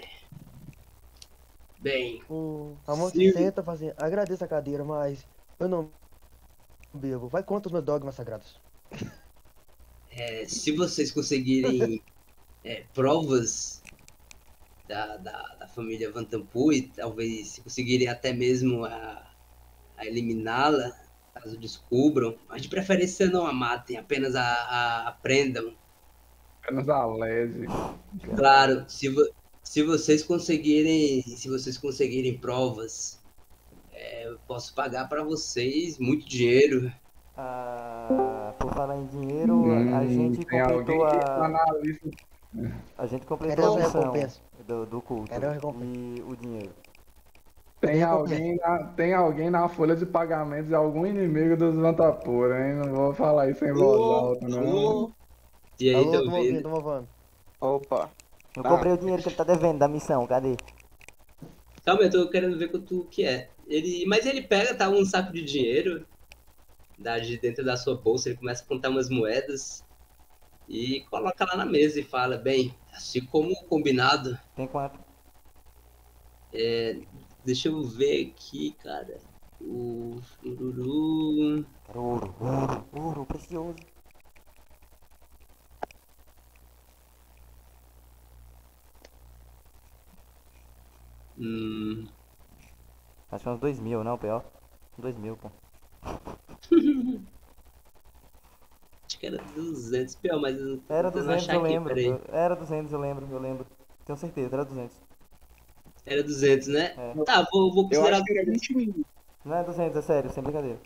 [SPEAKER 1] bem,
[SPEAKER 7] O Ramon
[SPEAKER 1] se,
[SPEAKER 7] senta fazer. Agradeço a cadeira, mas eu não bebo. Vai contra os meus dogmas sagrados.
[SPEAKER 1] é, se vocês conseguirem é, provas da, da, da família Vantampu e talvez se conseguirem até mesmo a, a eliminá-la, caso descubram, mas de preferência não a matem, apenas a, a, a prendam.
[SPEAKER 3] Apenas a lese.
[SPEAKER 1] Claro, se, vo, se vocês conseguirem, se vocês conseguirem provas, é, eu posso pagar para vocês muito dinheiro.
[SPEAKER 2] Ah, por falar em dinheiro, a
[SPEAKER 3] Hum,
[SPEAKER 2] gente
[SPEAKER 3] tem alguém
[SPEAKER 2] completou
[SPEAKER 3] que tá
[SPEAKER 2] a.
[SPEAKER 3] na lista.
[SPEAKER 2] A gente
[SPEAKER 7] Cadê
[SPEAKER 2] completou a
[SPEAKER 7] essa
[SPEAKER 2] missão
[SPEAKER 7] recompensa?
[SPEAKER 2] do, do culto.
[SPEAKER 7] Cadê a recompensa?
[SPEAKER 2] E o dinheiro.
[SPEAKER 3] Tem
[SPEAKER 7] recompensa?
[SPEAKER 3] alguém, na, tem alguém na folha de pagamentos de algum inimigo dos Vantapura, hein? Não vou falar isso em voz
[SPEAKER 8] Alô,
[SPEAKER 3] alta, não.
[SPEAKER 8] alô,
[SPEAKER 1] E aí,
[SPEAKER 7] Alô,
[SPEAKER 1] tô
[SPEAKER 7] tô ouvindo,
[SPEAKER 1] vendo?
[SPEAKER 7] tô ouvindo.
[SPEAKER 8] opa.
[SPEAKER 2] Eu
[SPEAKER 8] Tá.
[SPEAKER 2] cobrei o dinheiro que ele tá devendo da missão, cadê?
[SPEAKER 1] Calma, eu tô querendo ver quanto que é. Ele, mas ele pega, tá, um saco de dinheiro, dá de dentro da sua bolsa, ele começa a contar umas moedas e coloca lá na mesa e fala, bem, assim como combinado,
[SPEAKER 2] Tem quanto?
[SPEAKER 1] deixa eu ver aqui, cara. O fururu.
[SPEAKER 2] Quero ouro, ouro, ouro, precioso.
[SPEAKER 1] Hum,
[SPEAKER 2] Acho que é uns dois mil, não, pior? Dois mil, pô.
[SPEAKER 1] acho que era duzentos, pior, mas eu tô
[SPEAKER 2] Era
[SPEAKER 1] tentando
[SPEAKER 2] duzentos,
[SPEAKER 1] achar
[SPEAKER 2] eu
[SPEAKER 1] aqui,
[SPEAKER 2] lembro.
[SPEAKER 1] peraí.
[SPEAKER 2] Eu- Era duzentos, eu lembro, eu lembro. Tenho certeza, era duzentos.
[SPEAKER 1] Era duzentos, né?
[SPEAKER 2] É.
[SPEAKER 1] Tá, vou, vou
[SPEAKER 8] Eu
[SPEAKER 1] considerar
[SPEAKER 8] acho que era
[SPEAKER 1] duzentos.
[SPEAKER 8] vinte mil.
[SPEAKER 2] Não é duzentos, é sério, sem brincadeira.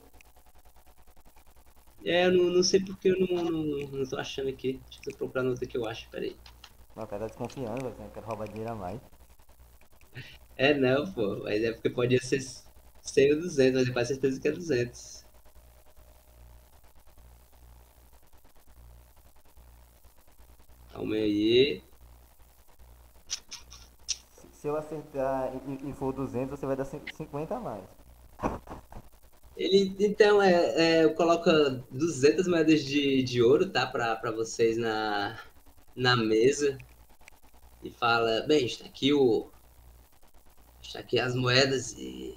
[SPEAKER 1] É, eu não, não sei porque eu não, não, não tô achando aqui. Deixa eu procurar no outro que eu acho, peraí.
[SPEAKER 2] Não, o cara tá desconfiando, velho. Eu quero roubar dinheiro a mais.
[SPEAKER 1] É, não, pô, mas é porque pode ser cem ou duzentos, mas eu tenho certeza que é duzentos. Calma aí.
[SPEAKER 2] Se, se eu acertar e, e for duzentos, você vai dar cin- cinquenta a mais.
[SPEAKER 1] Ele, então, é, é, eu coloco duzentas moedas de, de ouro, tá, pra, pra vocês na, na mesa. E fala, bem, está aqui o... Está aqui as moedas e...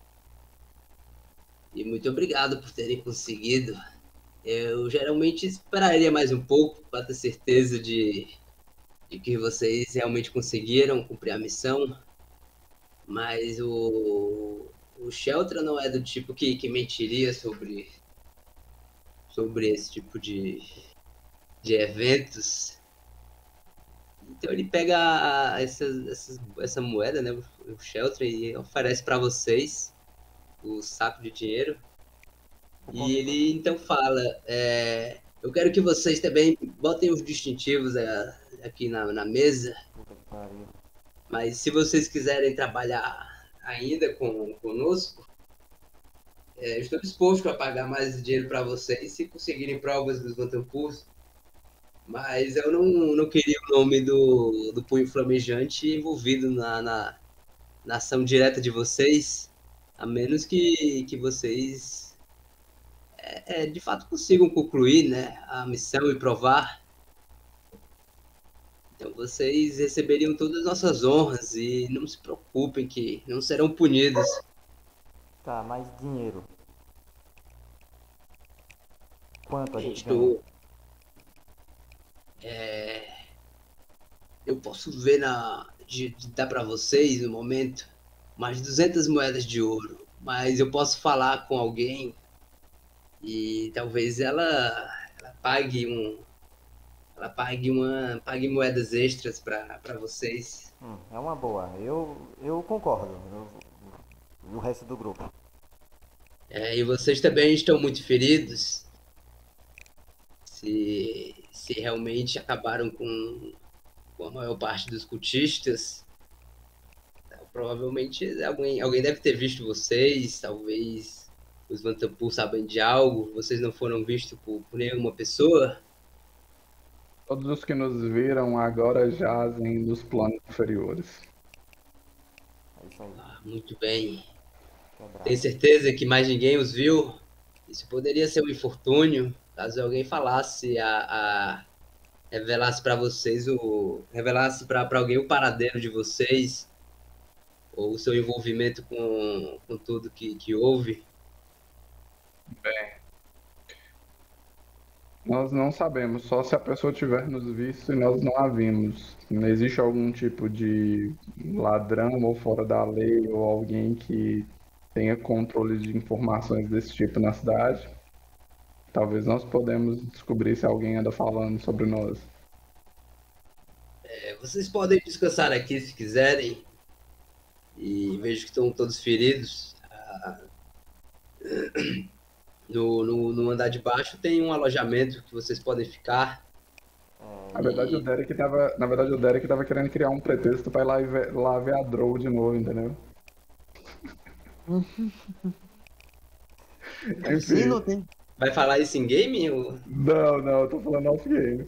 [SPEAKER 1] E muito obrigado por terem conseguido. Eu geralmente esperaria mais um pouco para ter certeza de, de que vocês realmente conseguiram cumprir a missão. Mas o, o Sheltra não é do tipo que, que mentiria sobre, sobre esse tipo de, de eventos. Então ele pega a- a- essas, essas, essa moeda, né, o Sheltra, e oferece para vocês o saco de dinheiro. E ele então fala, é, eu quero que vocês também botem os distintivos é, aqui na, na mesa,
[SPEAKER 2] Puta que pariu.
[SPEAKER 1] mas se vocês quiserem trabalhar ainda com, conosco, é, eu estou disposto a pagar mais dinheiro para vocês se conseguirem provas dos Vantampurs, mas eu não, não queria o nome do, do punho flamejante envolvido na, na, na ação direta de vocês, a menos que, que vocês é, de fato consigam concluir, né, a missão e provar. Então vocês receberiam todas as nossas honras e não se preocupem que não serão punidos.
[SPEAKER 2] Tá, mais dinheiro. Quanto a gente ganha?
[SPEAKER 1] Estou. É, eu posso ver na de, de dar para vocês no momento mais duzentas moedas de ouro, mas eu posso falar com alguém e talvez ela, ela pague um ela pague uma pague moedas extras para vocês.
[SPEAKER 2] Hum, é uma boa. Eu, eu concordo. Eu- o resto do grupo.
[SPEAKER 1] É, e vocês também estão muito feridos? Se, se realmente acabaram com, com a maior parte dos cultistas, então, provavelmente alguém, alguém deve ter visto vocês, talvez os Vantampur sabem de algo, vocês não foram vistos por, por nenhuma pessoa?
[SPEAKER 3] Todos os que nos viram agora jazem nos planos inferiores.
[SPEAKER 2] É isso aí.
[SPEAKER 1] Ah, muito bem.
[SPEAKER 2] Quebrado.
[SPEAKER 1] Tem certeza que mais ninguém os viu? Isso poderia ser um infortúnio, caso alguém falasse a, a revelasse para vocês o revelasse para alguém o paradeiro de vocês ou o seu envolvimento com, com tudo que, que houve.
[SPEAKER 3] Nós não sabemos, só se a pessoa tiver nos visto e nós não a vimos. Não existe algum tipo de ladrão ou fora da lei ou alguém que tenha controle de informações desse tipo na cidade. Talvez nós podemos descobrir se alguém anda falando sobre nós.
[SPEAKER 1] É, vocês podem descansar aqui se quiserem. E vejo que estão todos feridos. Ah, no, no, no andar de baixo tem um alojamento que vocês podem ficar.
[SPEAKER 3] Na verdade, o Derek tava, na verdade, o Derek tava querendo criar um pretexto pra ir lá, e ver, lá ver a Drow de novo, entendeu?
[SPEAKER 5] Sim,
[SPEAKER 3] Enfim,
[SPEAKER 5] não tem.
[SPEAKER 1] Vai falar isso em game? Ou...
[SPEAKER 3] não, não, eu tô falando off-game.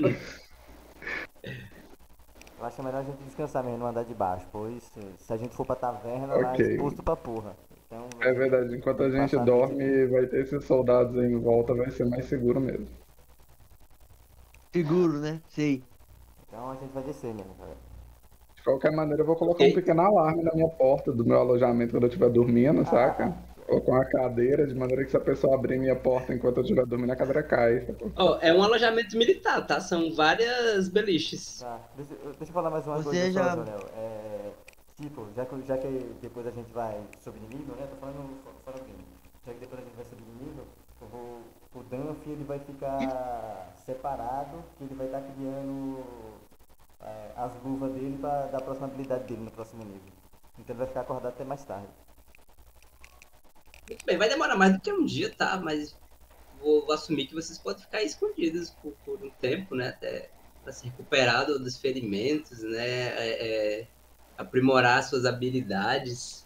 [SPEAKER 2] Eu acho melhor a gente descansar mesmo no andar de baixo, pois se, se a gente for pra taverna, lá é
[SPEAKER 3] Ok.
[SPEAKER 2] exposto pra porra. Então,
[SPEAKER 3] É verdade, enquanto a gente
[SPEAKER 2] Passar
[SPEAKER 3] dorme
[SPEAKER 2] noite
[SPEAKER 3] e vai ter esses soldados aí em volta, vai ser mais seguro mesmo.
[SPEAKER 5] Seguro, né? Sei.
[SPEAKER 2] então a gente vai descer mesmo, cara.
[SPEAKER 3] De qualquer maneira, eu vou colocar um
[SPEAKER 1] Ok.
[SPEAKER 3] pequeno alarme na minha porta do meu alojamento quando eu estiver dormindo, saca? Ou com a cadeira, de maneira que se a pessoa abrir minha porta enquanto eu estiver dormindo, a cadeira cai. sacou?
[SPEAKER 1] Ó, é um alojamento militar, tá? São várias beliches.
[SPEAKER 2] Tá, deixa, eu- deixa eu falar mais uma
[SPEAKER 5] Você
[SPEAKER 2] coisa
[SPEAKER 5] já-
[SPEAKER 2] só, Jorel. É, tipo, já que, já que depois a gente vai subir de nível, né? Tô falando fo- fora do game. Já que depois a gente vai subir de nível, eu vou, o Dunph ele vai ficar separado, que ele vai estar criando é, as luvas dele pra dar a próxima habilidade dele no próximo nível. Então ele vai ficar acordado até mais tarde.
[SPEAKER 1] Muito bem, vai demorar mais do que um dia, tá? Mas vou, vou assumir que vocês podem ficar escondidos por, por um tempo, né? Até para se recuperar do- dos ferimentos, né? É, é, aprimorar suas habilidades.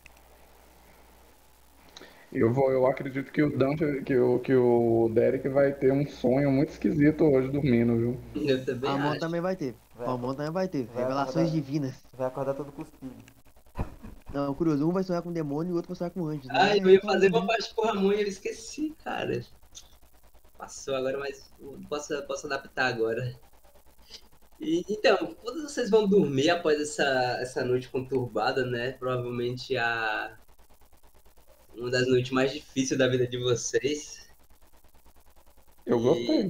[SPEAKER 3] Eu vou, eu acredito que o Dante, que o, que o Derek vai ter um sonho muito esquisito hoje dormindo, viu?
[SPEAKER 1] Eu também
[SPEAKER 5] Amon
[SPEAKER 1] acho.
[SPEAKER 5] também vai ter.
[SPEAKER 2] Vai.
[SPEAKER 5] Amon também vai ter.
[SPEAKER 2] Vai
[SPEAKER 5] Revelações
[SPEAKER 2] acordar.
[SPEAKER 5] divinas.
[SPEAKER 2] Vai acordar todo cuspido.
[SPEAKER 5] Não, curioso, um vai sonhar com demônio e o outro vai sonhar com anjos. né?
[SPEAKER 1] Ah, eu ia fazer uma parte com o Ramon e eu esqueci, cara. Passou agora, mas eu posso, posso adaptar agora. E, então, quando vocês vão dormir após essa, essa noite conturbada, né? Provavelmente a uma das noites mais difíceis da vida de vocês.
[SPEAKER 3] Eu gostei.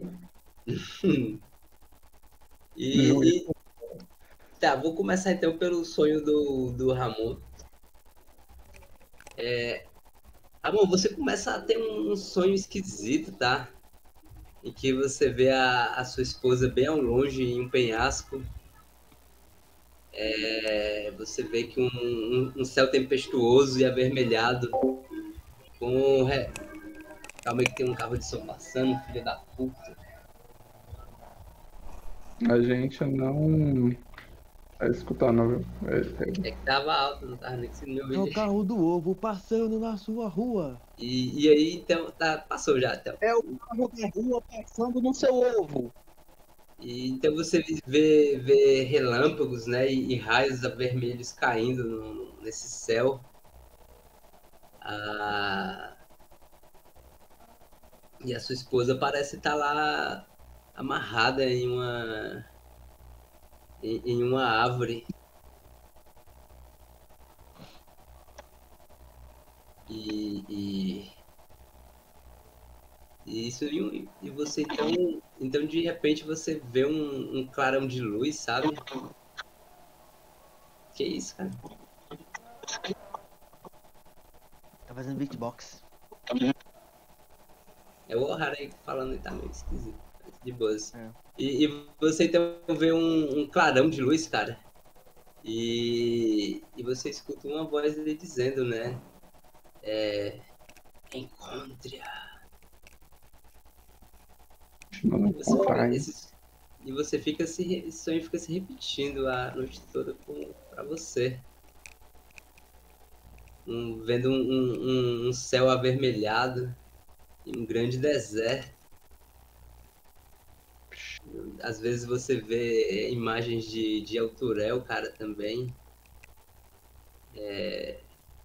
[SPEAKER 1] E,
[SPEAKER 3] Justo.
[SPEAKER 1] e- tá, vou começar então pelo sonho do, do Ramon. É, Ramon, você começa a ter um sonho esquisito, tá? Em que você vê a, a sua esposa bem ao longe em um penhasco. É, você vê que um, um- um céu tempestuoso e avermelhado com... re- Calma aí que tem um carro de som passando, filho da puta.
[SPEAKER 3] A gente não tá escutando, viu? É, é-
[SPEAKER 1] É que tava alto, não tava nem conseguindo me
[SPEAKER 5] É
[SPEAKER 1] ouvir.
[SPEAKER 5] o carro do ovo passando na sua rua.
[SPEAKER 1] E, e aí, então, tá, passou já, então.
[SPEAKER 6] É o carro da rua passando no seu ovo.
[SPEAKER 1] E, então você vê, vê relâmpagos, né, e, e raios vermelhos caindo no- nesse céu. Ah, e a sua esposa parece estar lá amarrada em uma em, em uma árvore. E, e, e isso e, um- e você então então de repente você vê um, um clarão de luz, sabe? Que isso, cara?
[SPEAKER 5] Tá fazendo beatbox.
[SPEAKER 1] É o O'Hara aí falando e tá meio esquisito. De boas.
[SPEAKER 5] É.
[SPEAKER 1] E, e você então vê um, um clarão de luz, cara. E, e você escuta uma voz ali dizendo, né? É, Encontre-a.
[SPEAKER 3] Não
[SPEAKER 1] E você,
[SPEAKER 3] encontrar, hein?
[SPEAKER 1] esses- e você fica se, re- esse sonho fica se repetindo a noite toda com, pra você. Um- vendo um, um- um- um céu avermelhado e um grande deserto. Às vezes você vê imagens de, de Elturel, cara, também. É,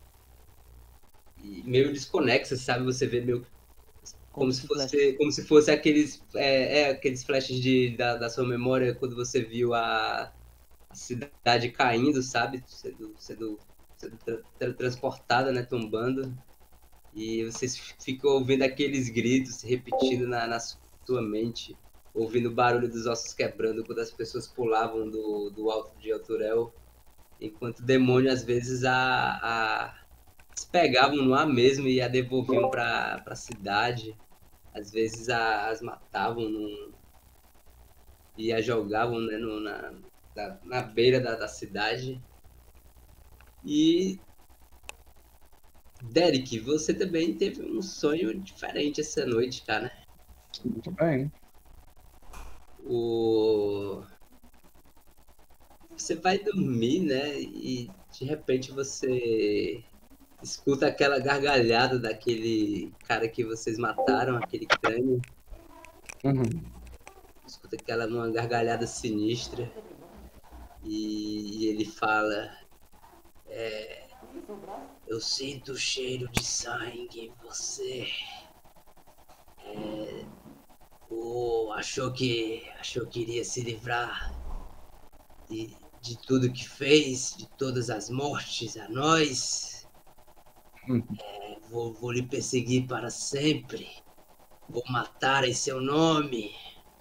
[SPEAKER 1] e meio desconexa, sabe? Você vê meio como se fosse, como se fosse aqueles, é, é, aqueles flashes de, da, da sua memória quando você viu a, a cidade caindo, sabe? Sendo, sendo, sendo tra- tra- transportada, né? Tombando. E você fica ouvindo aqueles gritos se repetindo na, na sua mente, ouvindo o barulho dos ossos quebrando quando as pessoas pulavam do, do alto de Elturel, enquanto o demônio às vezes a, a se pegavam no ar mesmo e a devolviam para a cidade. Às vezes a, as matavam num, e a jogavam, né, no, na, na, na beira da, da cidade. E Derek, você também teve um sonho diferente essa noite, cara.
[SPEAKER 3] Muito bem.
[SPEAKER 1] O... Você vai dormir, né? E de repente você escuta aquela gargalhada daquele cara que vocês mataram, aquele crânio.
[SPEAKER 3] Uhum.
[SPEAKER 1] Escuta aquela uma gargalhada sinistra. E, e ele fala: é, eu sinto o cheiro de sangue em você. É, oh, achou que achou que iria se livrar de, de tudo que fez, de todas as mortes a nós.
[SPEAKER 3] Uhum.
[SPEAKER 1] É, vou, vou lhe perseguir para sempre. Vou matar em seu nome.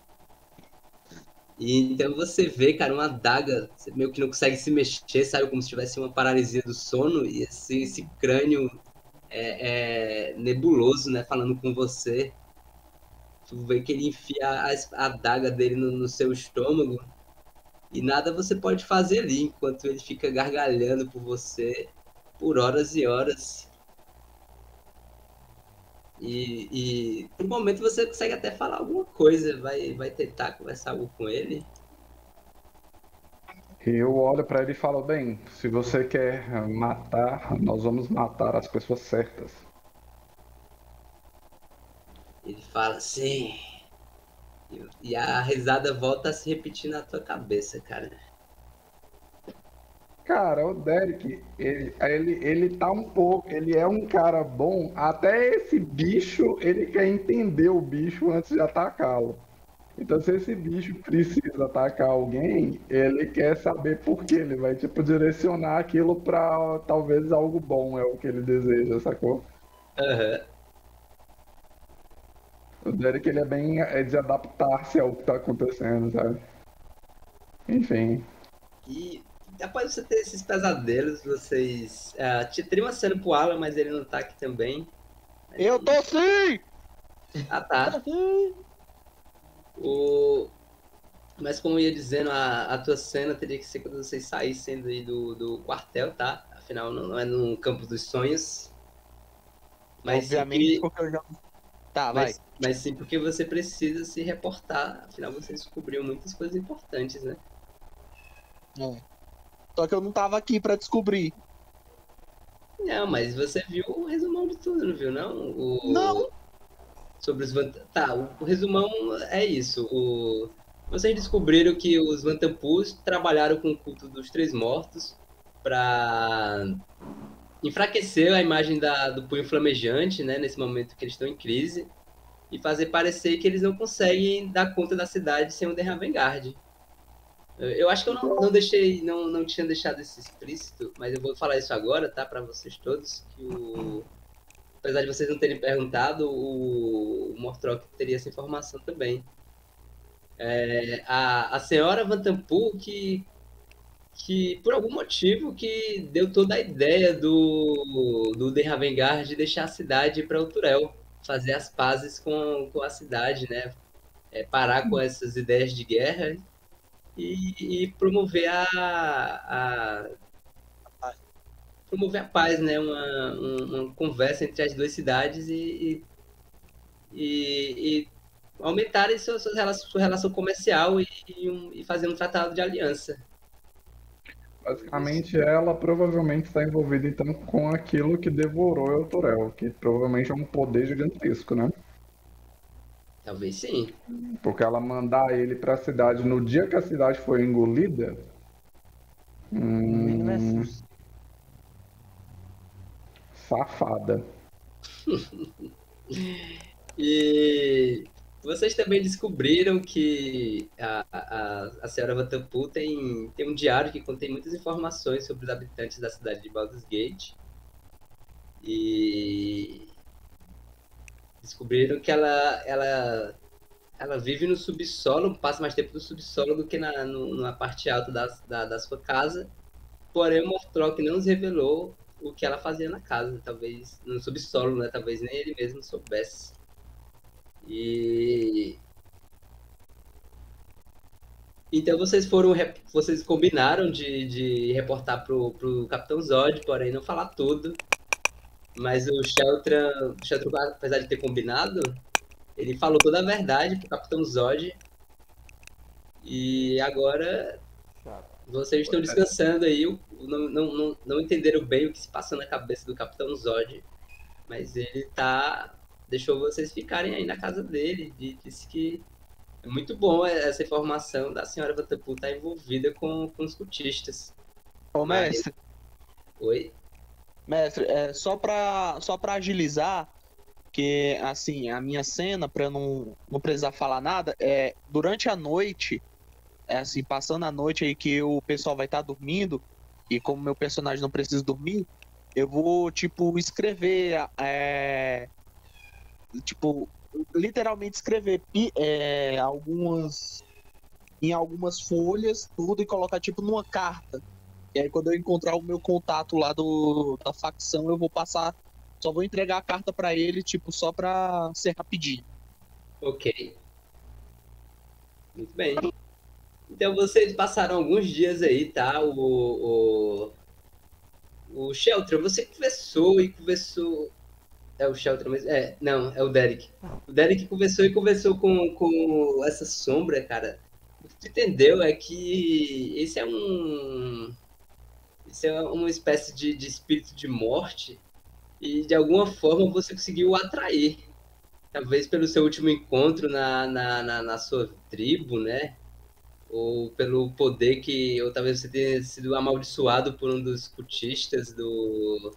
[SPEAKER 1] E então você vê, cara, uma adaga, você meio que não consegue se mexer, sabe? Como se tivesse uma paralisia do sono, e esse, esse crânio é, é nebuloso, né? Falando com você. Tu vê que ele enfia a, a adaga dele no, no seu estômago, e nada você pode fazer ali, enquanto ele fica gargalhando por você por horas e horas. E, e por um momento você consegue até falar alguma coisa, vai, vai tentar conversar algo com ele.
[SPEAKER 3] Eu olho pra ele e falo, bem, se você quer matar, nós vamos matar as pessoas certas.
[SPEAKER 1] Ele fala assim, e- e a risada volta a se repetir na tua cabeça, cara.
[SPEAKER 3] Cara, o Derek, ele, ele, ele tá um pouco, ele é um cara bom, até esse bicho, ele quer entender o bicho antes de atacá-lo. Então, se esse bicho precisa atacar alguém, ele quer saber por quê. Ele vai, tipo, direcionar aquilo pra talvez algo bom, é o que ele deseja, sacou?
[SPEAKER 1] Aham.
[SPEAKER 3] O Derek, ele é bem é de adaptar-se ao que tá acontecendo, sabe? Enfim.
[SPEAKER 1] E após você ter esses pesadelos, vocês. ah, te- teria uma cena pro Alan, mas ele não tá aqui também.
[SPEAKER 5] Eu tô sim!
[SPEAKER 1] Ah, tá. O... Mas como eu ia dizendo, a, a tua cena teria que ser quando vocês saíssem aí do, do quartel, tá? Afinal, não, não é no campo dos sonhos. Mas
[SPEAKER 6] Obviamente,
[SPEAKER 1] sim,
[SPEAKER 6] porque eu já. Tá,
[SPEAKER 1] mas, mas sim porque você precisa se reportar. Afinal, você descobriu muitas coisas importantes, né?
[SPEAKER 6] vai. É. Só que eu não tava aqui pra descobrir.
[SPEAKER 1] Não, mas você viu o resumão de tudo, não viu, não? O...
[SPEAKER 6] Não.
[SPEAKER 1] Sobre os Vant... Tá, o, o resumão é isso. O... Vocês descobriram que os Vantampus trabalharam com o culto dos Três Mortos para enfraquecer a imagem da, do punho flamejante, né, nesse momento que eles estão em crise, e fazer parecer que eles não conseguem dar conta da cidade sem o The Ravengard. Eu, eu acho que eu não, não deixei, não, não tinha deixado isso explícito, mas eu vou falar isso agora, tá, para vocês todos, que o apesar de vocês não terem perguntado, o, o Mortrock teria essa informação também. É, a, a senhora Vantampu, que, que por algum motivo que deu toda a ideia do, do The Ravengard de deixar a cidade para o Turel, fazer as pazes com, com a cidade, né? É, parar com essas ideias de guerra e, e promover a, a promover a paz, né? Uma, um- uma conversa entre as duas cidades e, e, e, e aumentarem sua, sua, relação, sua relação comercial e, e, um, e fazer um tratado de aliança.
[SPEAKER 3] Basicamente, ela provavelmente está envolvida então com aquilo que devorou Elturel, que provavelmente é um poder gigantesco, né?
[SPEAKER 1] Talvez sim.
[SPEAKER 3] Porque ela mandar ele para a cidade no dia que a cidade foi engolida.
[SPEAKER 5] No mínimo é
[SPEAKER 3] Hum,
[SPEAKER 5] assim.
[SPEAKER 3] safada.
[SPEAKER 1] E vocês também descobriram que a, a, a senhora Vatapu tem, tem um diário que contém muitas informações sobre os habitantes da cidade de Baldur's Gate. E descobriram que ela, ela, ela vive no subsolo, passa mais tempo no subsolo do que na, no- na parte alta da, da, da sua casa. Porém, o Mortrock não nos revelou o que ela fazia na casa, talvez no subsolo, né? Talvez nem ele mesmo soubesse. E então vocês foram, rep- vocês combinaram de, de reportar pro, pro Capitão Zod, porém não falar tudo. Mas o Sheltran, o Sheltran, apesar de ter combinado, ele falou toda a verdade pro Capitão Zod. E agora
[SPEAKER 2] Chato.
[SPEAKER 1] vocês estão descansando aí. o- Não, não, não, não entenderam bem o que se passa na cabeça do Capitão Zod. Mas ele tá. Deixou vocês ficarem aí na casa dele. E disse que é muito bom essa informação da senhora Vatapu estar envolvida com, com os cultistas.
[SPEAKER 6] Ô,
[SPEAKER 1] Mas-
[SPEAKER 6] mestre,
[SPEAKER 1] Oi?
[SPEAKER 6] mestre, é, só pra, só pra agilizar, que, assim, a minha cena, pra eu não, não precisar falar nada, é durante a noite, é assim, passando a noite aí que o pessoal vai estar dormindo, e como meu personagem não precisa dormir, eu vou, tipo, escrever, é, tipo, literalmente escrever pi- é, algumas, em algumas folhas, tudo, e colocar, tipo, numa carta. E aí, quando eu encontrar o meu contato lá do, da facção, eu vou passar. Só vou entregar a carta pra ele, tipo, só pra ser rapidinho.
[SPEAKER 1] Ok. Muito bem. Então vocês passaram alguns dias aí, tá? O, o, o Shelter, você conversou e conversou. É o Shelter, mas. É, não, é o Derek. O Derek conversou e conversou com, com essa sombra, cara. O que tu entendeu é que esse é um. Esse é uma espécie de, de espírito de morte. E de alguma forma você conseguiu o atrair. Talvez pelo seu último encontro na, na, na, na sua tribo, né? Ou pelo poder que, ou talvez você tenha sido amaldiçoado por um dos cultistas do,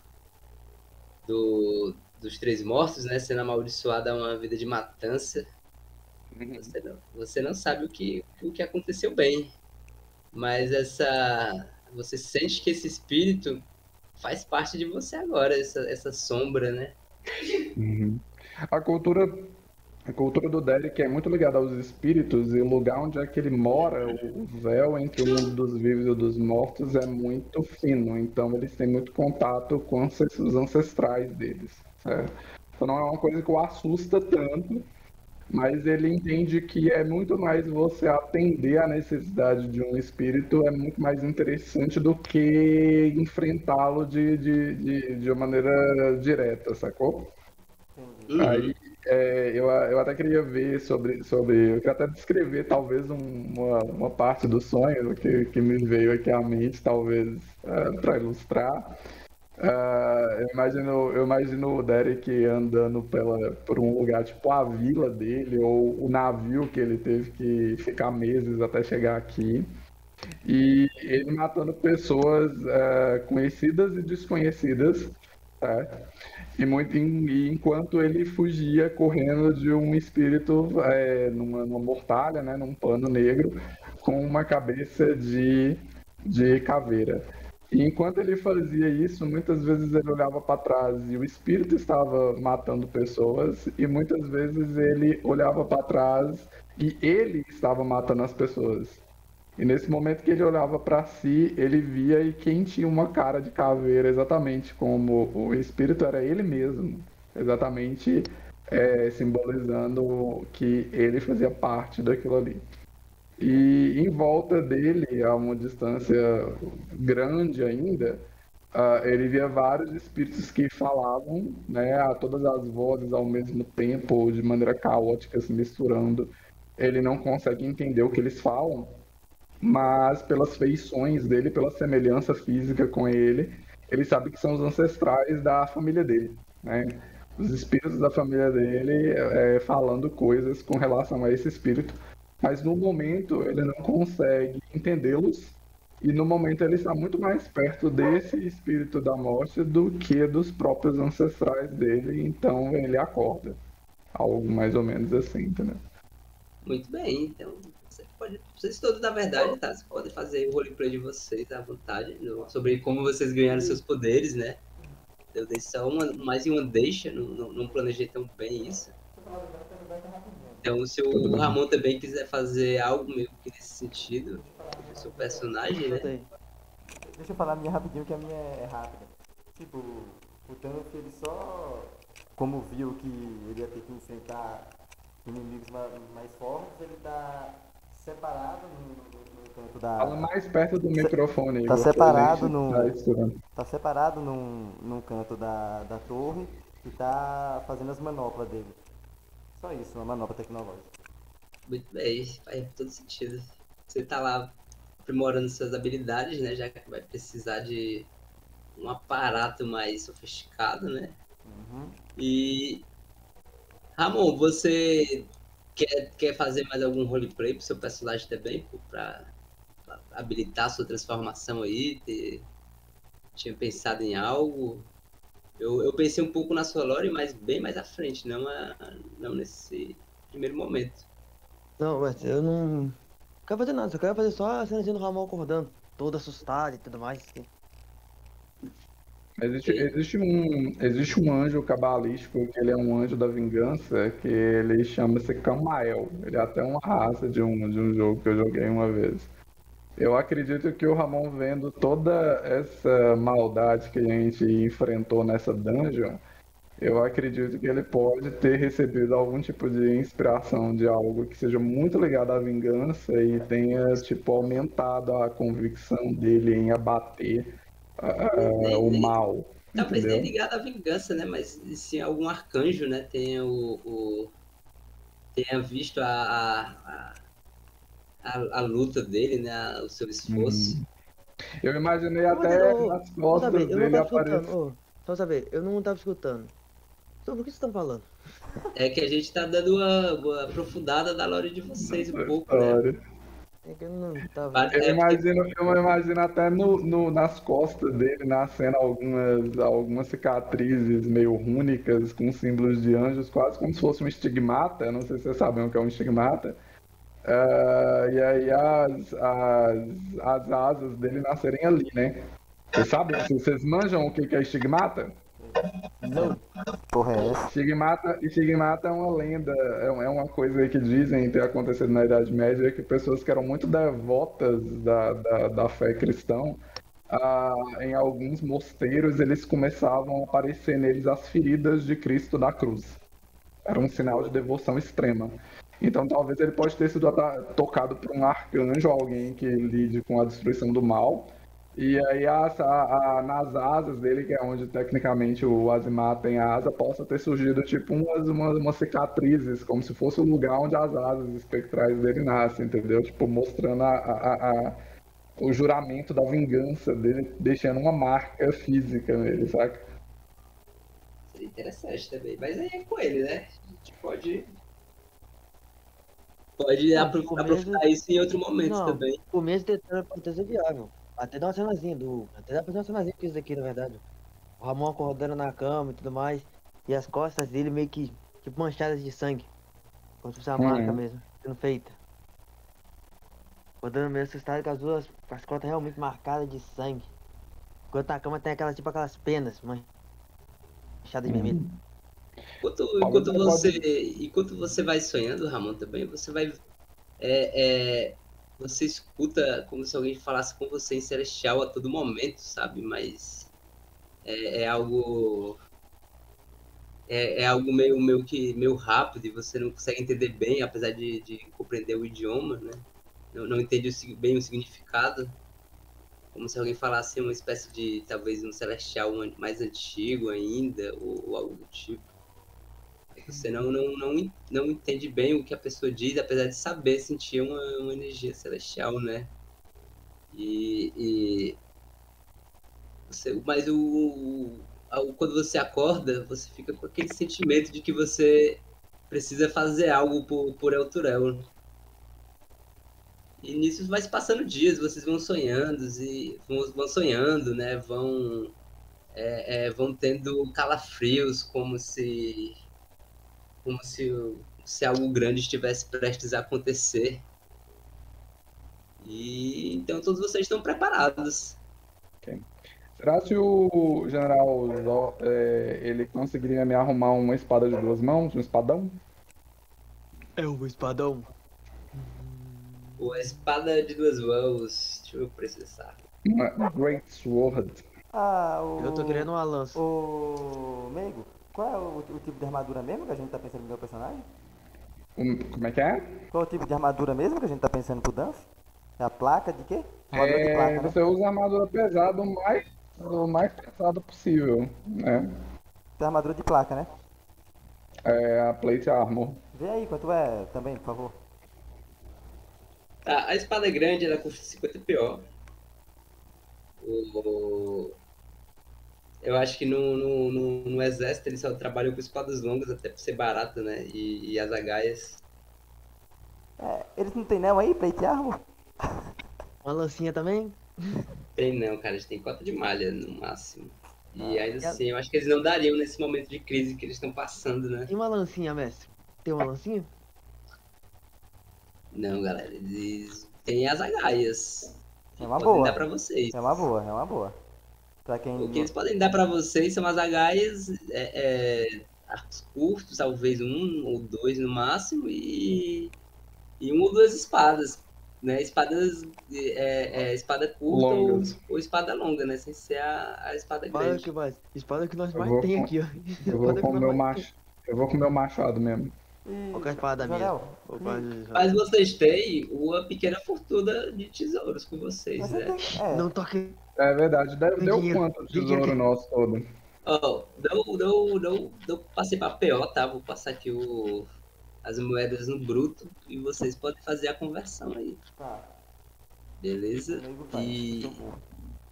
[SPEAKER 1] do dos Três Mortos, né? Sendo amaldiçoado a uma vida de matança. Você não, você não sabe o que, o que aconteceu bem, mas essa, você sente que esse espírito faz parte de você agora, essa, essa sombra, né?
[SPEAKER 3] Uhum. A cultura, a cultura do Derek é muito ligada aos espíritos e o lugar onde é que ele mora, o véu entre o mundo dos vivos e o dos mortos é muito fino, então eles têm muito contato com os ancestrais deles, certo? Então não é uma coisa que o assusta tanto, mas ele entende que é muito mais você atender à necessidade de um espírito, é muito mais interessante do que enfrentá-lo de, de, de, de uma maneira direta, sacou?
[SPEAKER 2] Entendi.
[SPEAKER 3] Aí é, eu, eu até queria ver sobre, sobre. Eu queria até descrever talvez um- uma, uma parte do sonho que, que me veio aqui à mente, talvez para ilustrar. Ah, eu imagino, eu imagino o Derek andando pela, por um lugar tipo a vila dele, ou o navio que ele teve que ficar meses até chegar aqui. E ele matando pessoas ah, conhecidas e desconhecidas, certo? E, muito, e enquanto ele fugia correndo de um espírito é, numa, numa mortalha, né, num pano negro, com uma cabeça de, de caveira. E enquanto ele fazia isso, muitas vezes ele olhava para trás e o espírito estava matando pessoas, e muitas vezes ele olhava para trás e ele estava matando as pessoas. E nesse momento que ele olhava para si, ele via e quem tinha uma cara de caveira, exatamente como o espírito era ele mesmo, exatamente é, simbolizando que ele fazia parte daquilo ali. E em volta dele, a uma distância grande ainda, ah, ele via vários espíritos que falavam, né, a todas as vozes ao mesmo tempo, de maneira caótica, se misturando. Ele não consegue entender o que eles falam, mas pelas feições dele, pela semelhança física com ele, ele sabe que são os ancestrais da família dele, né? Os espíritos da família dele é, falando coisas com relação a esse espírito, mas no momento ele não consegue entendê-los e no momento ele está muito mais perto desse espírito da morte do que dos próprios ancestrais dele, então ele acorda. Algo mais ou menos assim, entendeu?
[SPEAKER 1] Muito bem, então você pode, vocês todos, na verdade, tá? Vocês podem fazer o roleplay de vocês à vontade, no- sobre como vocês ganharam seus poderes, né? Eu dei só uma, mais uma deixa, não, não, não planejei tão bem isso. Então, se
[SPEAKER 3] Tudo
[SPEAKER 1] o
[SPEAKER 3] bem.
[SPEAKER 1] Ramon também quiser fazer algo meio que nesse sentido, o seu personagem, né?
[SPEAKER 5] Sei.
[SPEAKER 2] Deixa eu falar a minha rapidinho, que a minha é rápida. Tipo, o Thanos, ele só, como viu que ele ia ter que enfrentar inimigos ma- mais fortes, ele tá separado no, no- no canto
[SPEAKER 3] Fala
[SPEAKER 2] da...
[SPEAKER 3] mais perto do microfone,
[SPEAKER 2] Tá
[SPEAKER 3] Igor,
[SPEAKER 2] separado
[SPEAKER 3] pra gente
[SPEAKER 2] no-
[SPEAKER 3] tá escutando.
[SPEAKER 2] Tá separado num, num canto da, da torre e tá fazendo as manoplas dele. Só isso, uma manopla tecnológica.
[SPEAKER 1] Muito bem, faz todo sentido. Você tá lá aprimorando suas habilidades, né? Já que vai precisar de um aparato mais sofisticado, né?
[SPEAKER 2] Uhum.
[SPEAKER 1] E Ramon, você quer, quer fazer mais algum roleplay pro seu personagem também? pô, Pra, pra habilitar sua transformação aí? Ter- tinha pensado em algo? Eu, eu pensei um pouco na sua lore, mas bem mais à frente, não, a- não nesse primeiro momento.
[SPEAKER 5] Não, mas eu não quero fazer nada, só quero fazer só a cenazinha do Ramon acordando, todo assustado e tudo mais.
[SPEAKER 3] Existe,
[SPEAKER 1] Ok.
[SPEAKER 3] existe um, existe um anjo cabalístico, que ele é um anjo da vingança, que ele chama-se Camael. Ele é até uma raça de um, de um jogo que eu joguei uma vez. Eu acredito que o Ramon, vendo toda essa maldade que a gente enfrentou nessa dungeon, eu acredito que ele pode ter recebido algum tipo de inspiração de algo que seja muito ligado à vingança e tenha, tipo, aumentado a convicção dele em abater ah,
[SPEAKER 1] Nem-
[SPEAKER 3] o
[SPEAKER 1] nem-
[SPEAKER 3] mal,
[SPEAKER 1] Talvez nem
[SPEAKER 3] entendeu?
[SPEAKER 1] ligado à vingança, né? Mas se algum arcanjo, né, tenha o, o- tenha visto a, a, a, a luta dele, né? a- o seu esforço.
[SPEAKER 3] Uhum. Eu imaginei
[SPEAKER 5] Ô, mas,
[SPEAKER 3] até
[SPEAKER 5] ô,
[SPEAKER 3] nas
[SPEAKER 5] Só
[SPEAKER 3] costas
[SPEAKER 5] saber, eu não
[SPEAKER 3] dele
[SPEAKER 5] tava escutando,
[SPEAKER 3] aparecer.
[SPEAKER 5] ô, só saber, eu não tava escutando. Sobre o que vocês estão falando?
[SPEAKER 1] É que a gente tá dando uma, uma aprofundada da lore de vocês um pouco, né?
[SPEAKER 3] História.
[SPEAKER 5] É que eu não tava.
[SPEAKER 1] Vale-
[SPEAKER 3] Eu
[SPEAKER 1] É porque
[SPEAKER 3] imagino, eu imagino até no, no- nas costas dele nascendo algumas, algumas cicatrizes meio rúnicas com símbolos de anjos, quase como se fosse um estigmata. Não sei se vocês sabem o que é um estigmata. Ah, e aí as, as, as asas dele nascerem ali, né? Vocês sabem? Vocês manjam o que que é estigmata?
[SPEAKER 2] Não. Porra, é essa?
[SPEAKER 3] Estigmata, estigmata é uma lenda, é um- é uma coisa que dizem ter acontecido na Idade Média, que pessoas que eram muito devotas da, da, da fé cristã, ah, em alguns mosteiros, eles começavam a aparecer neles as feridas de Cristo na cruz. Era um sinal de devoção extrema. Então talvez ele pode ter sido ata- tocado por um arcanjo, alguém que lide com a destruição do mal. E aí as- a- a- nas asas dele, que é onde tecnicamente o Azimar tem a asa, possa ter surgido tipo umas, umas, umas cicatrizes, como se fosse o lugar onde as asas espectrais dele nascem, entendeu? Tipo, mostrando a, a- a- o juramento da vingança dele, deixando uma marca física nele, saca?
[SPEAKER 1] seria interessante também. Mas aí é com ele, né? A gente pode. Pode
[SPEAKER 5] Não,
[SPEAKER 1] apro-
[SPEAKER 5] por
[SPEAKER 1] aprofundar
[SPEAKER 5] vezes-
[SPEAKER 1] isso em outro momento
[SPEAKER 5] Não,
[SPEAKER 1] também.
[SPEAKER 5] o mês de pode ser viável. Até dá uma cenazinha do. Até dá pra fazer uma cenazinha com isso daqui, na verdade. O Ramon acordando na cama e tudo mais. E as costas dele meio que tipo manchadas de sangue. Como se fosse uma
[SPEAKER 3] Uhum.
[SPEAKER 5] marca mesmo, sendo feita. Acordando meio assustado com as duas. Com as costas realmente marcadas de sangue. Enquanto na cama tem aquelas tipo aquelas penas manchadas de vermelho.
[SPEAKER 1] Enquanto,
[SPEAKER 3] Talvez
[SPEAKER 1] enquanto,
[SPEAKER 3] ele
[SPEAKER 1] você, enquanto você vai sonhando, Ramon, também, você vai. é, é, você escuta como se alguém falasse com você em celestial a todo momento, sabe? Mas é, é algo. É, é algo meio, meio que meio rápido e você não consegue entender bem, apesar de, de compreender o idioma, né? Não, não entende o sig- bem o significado. como se alguém falasse uma espécie de, talvez, um celestial mais antigo ainda, ou, ou algo do tipo. Você não, não, não, não entende bem o que a pessoa diz, apesar de saber sentir uma, uma energia celestial, né? E, e você, mas o, o, quando você acorda, você fica com aquele sentimento de que você precisa fazer algo por, por Elturel. E nisso vai se passando dias, vocês vão sonhando, e vão, vão sonhando, né? Vão, é, é, vão tendo calafrios, como se como se, se algo grande estivesse prestes a acontecer. E então todos vocês estão preparados.
[SPEAKER 3] Okay. Será que o general Zó, é, ele conseguiria me arrumar uma espada de duas mãos, um espadão?
[SPEAKER 5] É o espadão.
[SPEAKER 1] Uma espada de duas mãos. Deixa eu processar.
[SPEAKER 3] Uma Great Sword.
[SPEAKER 2] Ah, o...
[SPEAKER 5] Eu tô querendo uma lança.
[SPEAKER 2] O... Meigo, qual é o, o tipo de armadura mesmo que a gente tá pensando no meu personagem?
[SPEAKER 3] Um, como é que é?
[SPEAKER 2] Qual é o tipo de armadura mesmo que a gente tá pensando pro Danf? É a placa de quê? Armadura
[SPEAKER 3] É,
[SPEAKER 2] de placa, né?
[SPEAKER 3] você usa a armadura pesada o mais, o mais pesada possível, né?
[SPEAKER 2] Tem armadura de placa, né?
[SPEAKER 3] É a Plate Armor.
[SPEAKER 2] Vê aí quanto é também, por favor.
[SPEAKER 1] Tá, a espada grande ela custa cinquenta P O. O... Eu acho que no, no, no, no exército eles só trabalham com espadas longas, até por ser barato, né? E, e as agaias.
[SPEAKER 2] É, eles não tem não aí, plate armor?
[SPEAKER 5] Uma lancinha também?
[SPEAKER 1] Tem não, cara, eles têm cota de malha no máximo. E
[SPEAKER 2] Ah,
[SPEAKER 1] ainda assim, eu acho que eles não dariam nesse momento de crise que eles estão passando, né?
[SPEAKER 5] E uma lancinha, mestre? Tem uma lancinha?
[SPEAKER 1] Não, galera, eles têm as agaias.
[SPEAKER 2] É uma
[SPEAKER 1] Podem
[SPEAKER 2] boa.
[SPEAKER 1] dar pra vocês.
[SPEAKER 2] É uma boa, é uma boa. Pra quem...
[SPEAKER 1] O que eles podem dar pra vocês são as agaias, é, é, arcos curtos, talvez um ou dois no máximo, e, e uma ou duas espadas, né? Espadas, é, é, espada curta ou,
[SPEAKER 3] Longas.
[SPEAKER 1] ou espada longa, né? Sem ser a, a espada
[SPEAKER 5] Espada
[SPEAKER 1] grande.
[SPEAKER 5] que mais? Espada que nós
[SPEAKER 3] Eu
[SPEAKER 5] mais
[SPEAKER 3] vou
[SPEAKER 5] tem
[SPEAKER 3] com-
[SPEAKER 5] aqui, ó.
[SPEAKER 3] Eu vou
[SPEAKER 5] Espada
[SPEAKER 3] com
[SPEAKER 5] que
[SPEAKER 3] o
[SPEAKER 5] nós
[SPEAKER 3] meu
[SPEAKER 5] mais tem.
[SPEAKER 3] macho. Eu vou com o meu machado mesmo.
[SPEAKER 2] E...
[SPEAKER 5] Qual que é a espada minha?
[SPEAKER 2] Jorel,
[SPEAKER 5] Opa,
[SPEAKER 2] e-
[SPEAKER 1] Mas vocês têm uma pequena fortuna de tesouros com vocês,
[SPEAKER 2] Você
[SPEAKER 1] né?
[SPEAKER 2] tem... É,
[SPEAKER 5] Não toque.
[SPEAKER 3] É verdade, deve, deu
[SPEAKER 5] Dinheiro.
[SPEAKER 3] quanto o
[SPEAKER 5] Dinheiro
[SPEAKER 3] tesouro
[SPEAKER 5] que-
[SPEAKER 3] nosso todo?
[SPEAKER 1] Ó, não, não, não, não passei pra P O, tá? Vou passar aqui o, as moedas no bruto e vocês podem fazer a conversão aí,
[SPEAKER 2] tá.
[SPEAKER 1] beleza?
[SPEAKER 2] Amigo faz,
[SPEAKER 1] E
[SPEAKER 2] eu vou.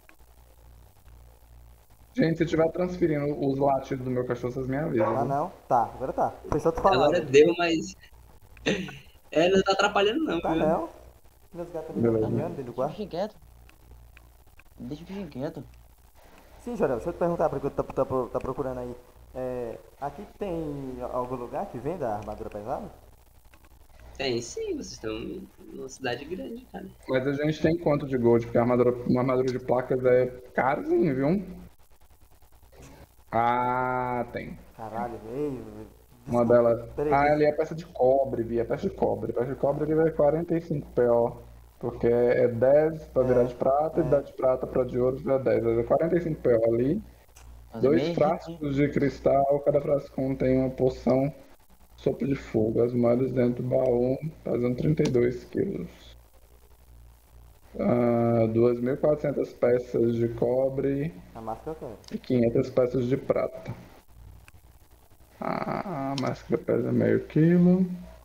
[SPEAKER 3] Gente, se estiver transferindo os latidos do meu cachorro, vocês me avisam.
[SPEAKER 2] Ah
[SPEAKER 3] viu?
[SPEAKER 2] não? Tá, agora tá. Foi só tu falar.
[SPEAKER 1] agora deu, mas é, não tá atrapalhando não,
[SPEAKER 2] Tá
[SPEAKER 1] viu?
[SPEAKER 2] não. Meus gatos ali
[SPEAKER 3] Beleza.
[SPEAKER 2] estão caminhando dentro do
[SPEAKER 5] Deixa o
[SPEAKER 2] quarto.
[SPEAKER 5] bichinho quieto. Deixa o bichinho quieto.
[SPEAKER 2] Sim, Jorel, deixa eu te perguntar, porque tu tá, tá, pro- tá procurando aí. É, aqui tem algum lugar que venda armadura pesada?
[SPEAKER 1] Tem sim, vocês estão numa cidade grande, cara.
[SPEAKER 3] Mas a gente tem quanto de gold? Porque a armadura, uma armadura de placas é carozinho, viu? Ah, tem.
[SPEAKER 2] Caralho, veio.
[SPEAKER 3] Uma delas.
[SPEAKER 2] Peraí,
[SPEAKER 3] Ah,
[SPEAKER 2] deixa-
[SPEAKER 3] ali é peça de cobre, Bia. É peça de cobre. Peça de cobre ele vai quarenta e cinco P O. Porque é dez pra virar de prata
[SPEAKER 2] é.
[SPEAKER 3] e dá de prata pra de ouro vira dez. É quarenta e cinco P O ali.
[SPEAKER 5] Mas
[SPEAKER 3] Dois
[SPEAKER 5] bem
[SPEAKER 3] frascos de cristal, cada frasco contém uma poção sopro de fogo. As moedas dentro do baú pesam trinta e dois quilos. Ah, duas mil e quatrocentas peças de cobre
[SPEAKER 2] A máscara eu quero.
[SPEAKER 3] e quinhentas peças de prata. Ah, a máscara pesa meio quilo.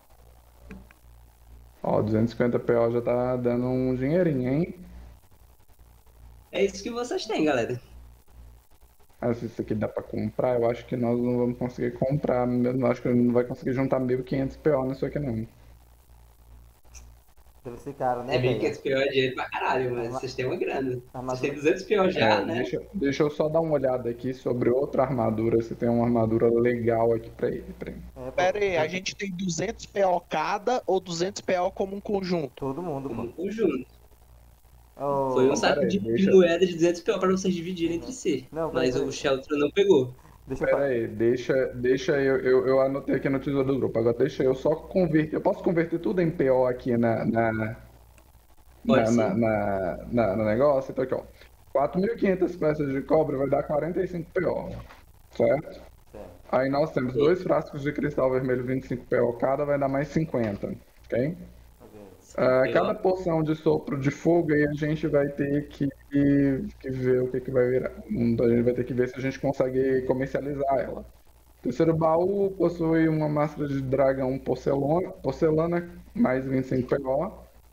[SPEAKER 3] Ó, duzentos e cinquenta P O já tá dando um dinheirinho, hein?
[SPEAKER 1] É isso que vocês têm, galera.
[SPEAKER 3] Ah, se isso aqui dá pra comprar, eu acho que nós não vamos conseguir comprar. Eu acho que não vai conseguir juntar mil e quinhentos P O nisso aqui não.
[SPEAKER 2] Deve ser caro, né,
[SPEAKER 1] É mil e quinhentos
[SPEAKER 2] velho?
[SPEAKER 1] P O é dinheiro pra caralho, mas vocês têm uma grana. Vocês
[SPEAKER 2] Armadura-
[SPEAKER 1] têm duzentos P O já,
[SPEAKER 3] É,
[SPEAKER 1] né?
[SPEAKER 3] deixa, deixa eu só dar uma olhada aqui sobre outra armadura, se tem uma armadura legal aqui pra ele. Pra ele.
[SPEAKER 2] É, pô,
[SPEAKER 6] Pera aí, a gente tem duzentos P O cada ou duzentos P O como um conjunto?
[SPEAKER 2] Todo mundo,
[SPEAKER 1] Como um
[SPEAKER 2] pô.
[SPEAKER 1] conjunto.
[SPEAKER 2] Ô,
[SPEAKER 1] Foi um
[SPEAKER 3] Não,
[SPEAKER 1] saco
[SPEAKER 3] pera aí,
[SPEAKER 1] de,
[SPEAKER 3] deixa-
[SPEAKER 1] de moeda de duzentos P O pra vocês dividirem entre si.
[SPEAKER 2] Não, peraí,
[SPEAKER 1] Mas
[SPEAKER 2] peraí.
[SPEAKER 1] o Shelter não pegou.
[SPEAKER 2] Deixa eu
[SPEAKER 3] Pera
[SPEAKER 2] falar.
[SPEAKER 3] aí, deixa, deixa eu, eu, eu anotei aqui no tesouro do grupo, agora deixa eu só converter, eu posso converter tudo em P O aqui na, na,
[SPEAKER 1] Pode
[SPEAKER 3] na,
[SPEAKER 1] sim.
[SPEAKER 3] na, na, na- no negócio, então aqui ó, quatro mil e quinhentas peças de cobre vai dar quarenta e cinco P O, certo?
[SPEAKER 2] Certo.
[SPEAKER 3] Aí nós temos dois frascos de cristal vermelho vinte e cinco P O cada, vai dar mais cinquenta, ok?
[SPEAKER 2] Ok.
[SPEAKER 3] Ah,
[SPEAKER 1] Eu-
[SPEAKER 3] cada porção de sopro de fogo aí a gente vai ter que, que ver o que, que vai virar. Hum, A gente vai ter que ver se a gente consegue comercializar ela. O terceiro baú possui uma máscara de dragão porcelana, porcelana mais vinte e cinco P O.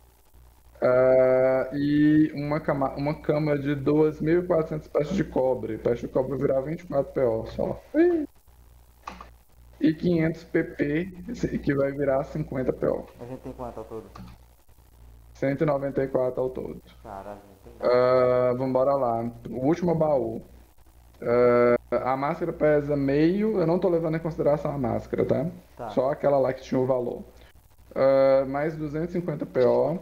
[SPEAKER 3] Ah, e uma, cama, uma câmara de duas mil e quatrocentas peças de cobre. Peça de cobre vai virar vinte e quatro P O só. Ih. E quinhentos P P, esse- que vai virar cinquenta P O.
[SPEAKER 2] A gente tem quanto ao todo?
[SPEAKER 3] cento e noventa e quatro ao todo.
[SPEAKER 2] Caralho, não tem.
[SPEAKER 3] Ah, vambora lá. O último baú. Ah, a máscara pesa meio. Eu não tô levando em consideração a máscara, tá?
[SPEAKER 2] Tá.
[SPEAKER 3] Só aquela lá que tinha o valor. Ah, mais duzentos e cinquenta P O.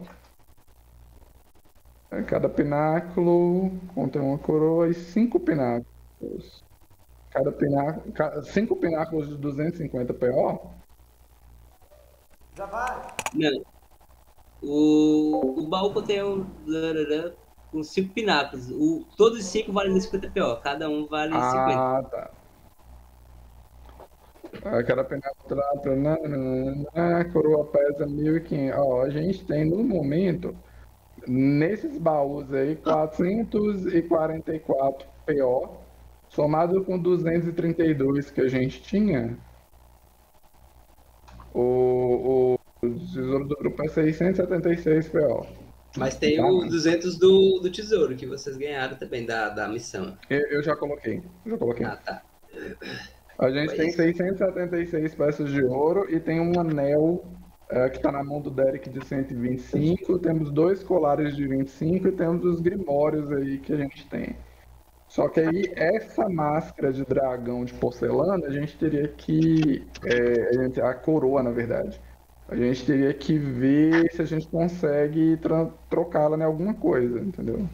[SPEAKER 3] É, cada pináculo contém uma coroa e cinco pináculos. Cada pináculo. ca- Cinco pináculos de duzentos e cinquenta P O.
[SPEAKER 2] Já vai!
[SPEAKER 1] Não. O, o baú contém um larará, com cinco pináculos. O, todos os cinco valem cinquenta P O. Cada um vale cinquenta.
[SPEAKER 3] Ah, tá. Ah, cada pináculo. A coroa pesa mil e quinhentos. Ó, a gente tem no momento. Nesses baús aí, quatrocentos e quarenta e quatro P O, somado com duzentos e trinta e dois que a gente tinha, o, o, o tesouro do grupo é seiscentos e setenta e seis P O.
[SPEAKER 1] Mas tem
[SPEAKER 3] Tá.
[SPEAKER 1] o duzentos do, do tesouro, que vocês ganharam também, da, da missão.
[SPEAKER 3] Eu, eu já coloquei, já coloquei.
[SPEAKER 1] Ah, tá.
[SPEAKER 3] A gente
[SPEAKER 1] Foi
[SPEAKER 3] tem
[SPEAKER 1] isso.
[SPEAKER 3] seiscentos e setenta e seis peças de ouro e tem um anel é, que está na mão do Derek de cento e vinte e cinco. Temos dois colares de vinte e cinco e temos os grimórios aí que a gente tem. Só que aí, essa máscara de dragão de porcelana, a gente teria que. é, a, gente- a coroa, na verdade. A gente teria que ver se a gente consegue tra- trocá-la em alguma coisa, entendeu?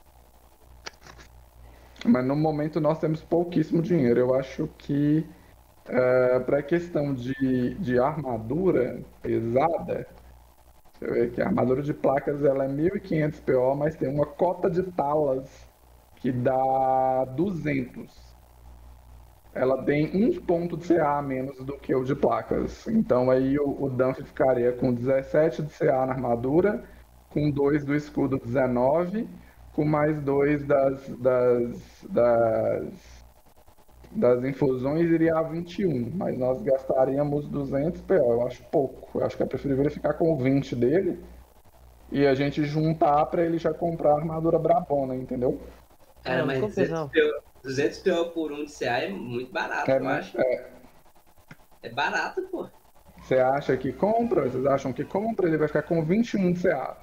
[SPEAKER 3] Mas no momento nós temos pouquíssimo dinheiro. Eu acho que para a questão de, de armadura pesada, deixa eu ver aqui, a armadura de placas ela é mil e quinhentos P O, mas tem uma cota de talas que dá duzentos. Ela tem um ponto de C A a menos do que o de placas. Então aí o, o Dunphy ficaria com dezessete de C A na armadura, com dois do escudo dezenove, com mais dois das, das, das, das infusões iria a vinte e um, mas nós gastaríamos duzentos P O, eu acho pouco. Eu acho que é preferível ele ficar com o vinte dele e a gente juntar para ele já comprar a armadura brabona, entendeu?
[SPEAKER 1] Cara,
[SPEAKER 5] Não,
[SPEAKER 1] mas
[SPEAKER 5] não compensa,
[SPEAKER 1] duzentos P O, duzentos P O por um de C A é muito barato,
[SPEAKER 3] É,
[SPEAKER 1] eu
[SPEAKER 3] né?
[SPEAKER 1] acho.
[SPEAKER 3] É.
[SPEAKER 1] É barato, pô.
[SPEAKER 3] Você acha que compra? Vocês acham que compra? Ele vai ficar com vinte e um de C A.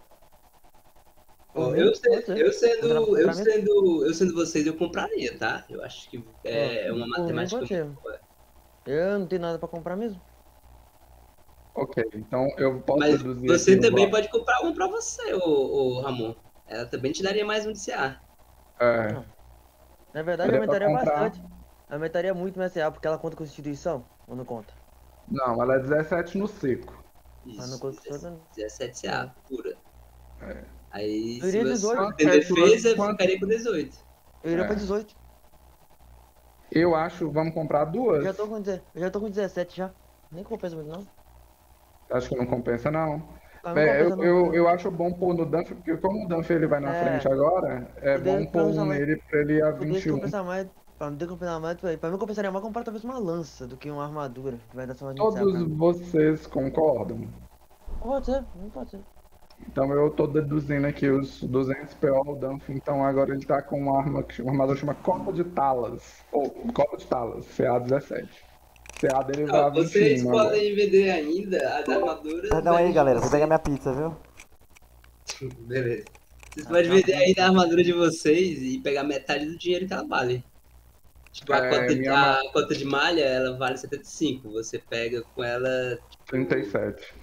[SPEAKER 1] Ó,
[SPEAKER 5] Por
[SPEAKER 1] eu,
[SPEAKER 5] mim,
[SPEAKER 1] se-
[SPEAKER 5] pode ser.
[SPEAKER 1] eu sendo,
[SPEAKER 5] Pra- pra
[SPEAKER 1] eu
[SPEAKER 5] mim-
[SPEAKER 1] sendo, eu sendo vocês, eu compraria, tá? Eu acho que é
[SPEAKER 5] Ó,
[SPEAKER 1] uma
[SPEAKER 5] por mim
[SPEAKER 1] matemática
[SPEAKER 5] pode ser.
[SPEAKER 1] muito boa.
[SPEAKER 5] Eu não tenho nada pra comprar mesmo.
[SPEAKER 3] Ok, então eu posso
[SPEAKER 1] Mas
[SPEAKER 3] deduzir
[SPEAKER 1] você
[SPEAKER 3] aqui o
[SPEAKER 1] também
[SPEAKER 3] va-
[SPEAKER 1] pode comprar uma pra você, ô, ô Ramon. Ela também te daria mais um de C A.
[SPEAKER 3] É,
[SPEAKER 5] Na verdade,
[SPEAKER 3] Daria pra
[SPEAKER 5] aumentaria
[SPEAKER 3] comprar.
[SPEAKER 5] bastante. Aumentaria muito minha C A, porque ela conta com instituição ou não conta?
[SPEAKER 3] não, ela é dezessete no seco.
[SPEAKER 5] Mas não
[SPEAKER 1] Isso,
[SPEAKER 5] conta com
[SPEAKER 1] dezessete
[SPEAKER 5] instituição.
[SPEAKER 1] dezessete C A pura.
[SPEAKER 3] É.
[SPEAKER 1] Aí,
[SPEAKER 5] Eu
[SPEAKER 1] se
[SPEAKER 5] iria
[SPEAKER 1] você
[SPEAKER 5] dezoito.
[SPEAKER 1] tem defesa,
[SPEAKER 3] Quanto-
[SPEAKER 1] ficaria com dezoito.
[SPEAKER 5] Eu iria
[SPEAKER 3] É.
[SPEAKER 5] pra dezoito.
[SPEAKER 3] Eu acho, vamos comprar
[SPEAKER 5] Eu
[SPEAKER 3] duas.
[SPEAKER 5] já tô com, deze- eu já tô com dezessete já. Nem compensa muito, não.
[SPEAKER 3] Acho que não compensa, não.
[SPEAKER 5] Ah, não
[SPEAKER 3] É,
[SPEAKER 5] compensa,
[SPEAKER 3] eu,
[SPEAKER 5] não.
[SPEAKER 3] eu, eu acho bom pôr no Dunphy, porque como o Dunphy ele vai na
[SPEAKER 5] É.
[SPEAKER 3] frente agora, é
[SPEAKER 5] Poder
[SPEAKER 3] bom pôr um
[SPEAKER 5] compensar mais.
[SPEAKER 3] nele pra ele ir a
[SPEAKER 5] Poder
[SPEAKER 3] vinte e um.
[SPEAKER 5] compensar mais. Pra não ter que compensar mais, pra mim compensaria mais comprar talvez uma lança do que uma armadura, que vai dar só uma de C A pra
[SPEAKER 3] Todos
[SPEAKER 5] mim.
[SPEAKER 3] vocês concordam?
[SPEAKER 5] Pode ser, não pode ser.
[SPEAKER 3] Então eu tô deduzindo aqui os duzentos P O do Dunphy, então agora ele tá com uma arma, que- uma armadura que chama Cota de Talas, ou Cota de Talas, C A dezessete. C A dele vai a
[SPEAKER 1] Não, vocês
[SPEAKER 3] vinte e um agora.
[SPEAKER 1] podem vender ainda as armaduras.
[SPEAKER 2] Perdão
[SPEAKER 1] da
[SPEAKER 2] aí, galera. Vou
[SPEAKER 1] vocês.
[SPEAKER 2] pegar minha pizza, viu?
[SPEAKER 1] Beleza. Vocês podem vender ainda a armadura de vocês e pegar metade do dinheiro que ela vale. Tipo, a,
[SPEAKER 3] É,
[SPEAKER 1] cota, de,
[SPEAKER 3] minha
[SPEAKER 1] a cota de malha, ela vale setenta e cinco. Você pega com ela.
[SPEAKER 3] trinta e sete.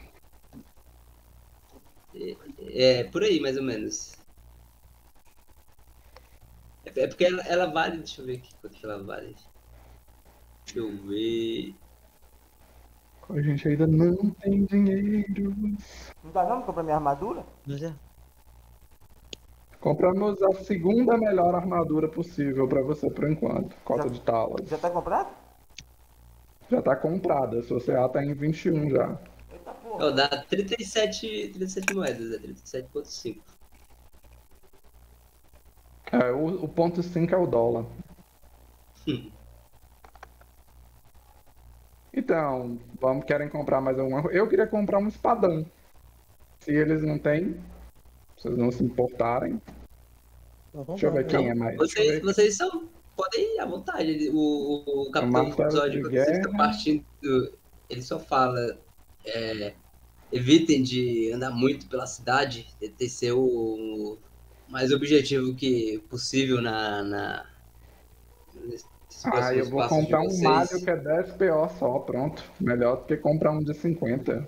[SPEAKER 1] É, por aí, mais ou menos. É é porque ela, ela vale. Deixa eu ver aqui quanto que ela vale. Deixa eu ver.
[SPEAKER 3] A gente ainda não tem dinheiro.
[SPEAKER 2] Não dá não pra comprar minha armadura?
[SPEAKER 5] Mas é.
[SPEAKER 3] Compramos a segunda melhor armadura possível pra você por enquanto. Cota
[SPEAKER 2] Já-
[SPEAKER 3] de Talas.
[SPEAKER 2] Já tá comprado?
[SPEAKER 3] Já tá comprada, sua C A tá em vinte e um já.
[SPEAKER 2] Eita
[SPEAKER 1] Ó, dá trinta e sete, trinta e sete moedas, é trinta e sete vírgula cinco.
[SPEAKER 3] É, o, o ponto cinco é o dólar. Então, vamos, querem comprar mais alguma coisa? Eu queria comprar um espadão. Se eles não têm, vocês não se importarem.
[SPEAKER 7] Vou
[SPEAKER 3] Deixa eu ver
[SPEAKER 7] comprar,
[SPEAKER 3] quem
[SPEAKER 7] né?
[SPEAKER 3] é mais. Deixa eu
[SPEAKER 1] Vocês,
[SPEAKER 3] ver.
[SPEAKER 1] vocês são. Podem ir à vontade. O, o, o capitão do
[SPEAKER 3] martelo
[SPEAKER 1] episódio,
[SPEAKER 3] de
[SPEAKER 1] quando vocês
[SPEAKER 3] guerra.
[SPEAKER 1] estão partindo, ele só fala. é, evitem de andar muito pela cidade, tentem ser o mais objetivo que possível na, na, nesses
[SPEAKER 3] Ah, eu
[SPEAKER 1] próximos
[SPEAKER 3] vou
[SPEAKER 1] passos de
[SPEAKER 3] comprar um malho
[SPEAKER 1] vocês.
[SPEAKER 3] que é dez P O só, pronto. Melhor do que comprar um de cinquenta.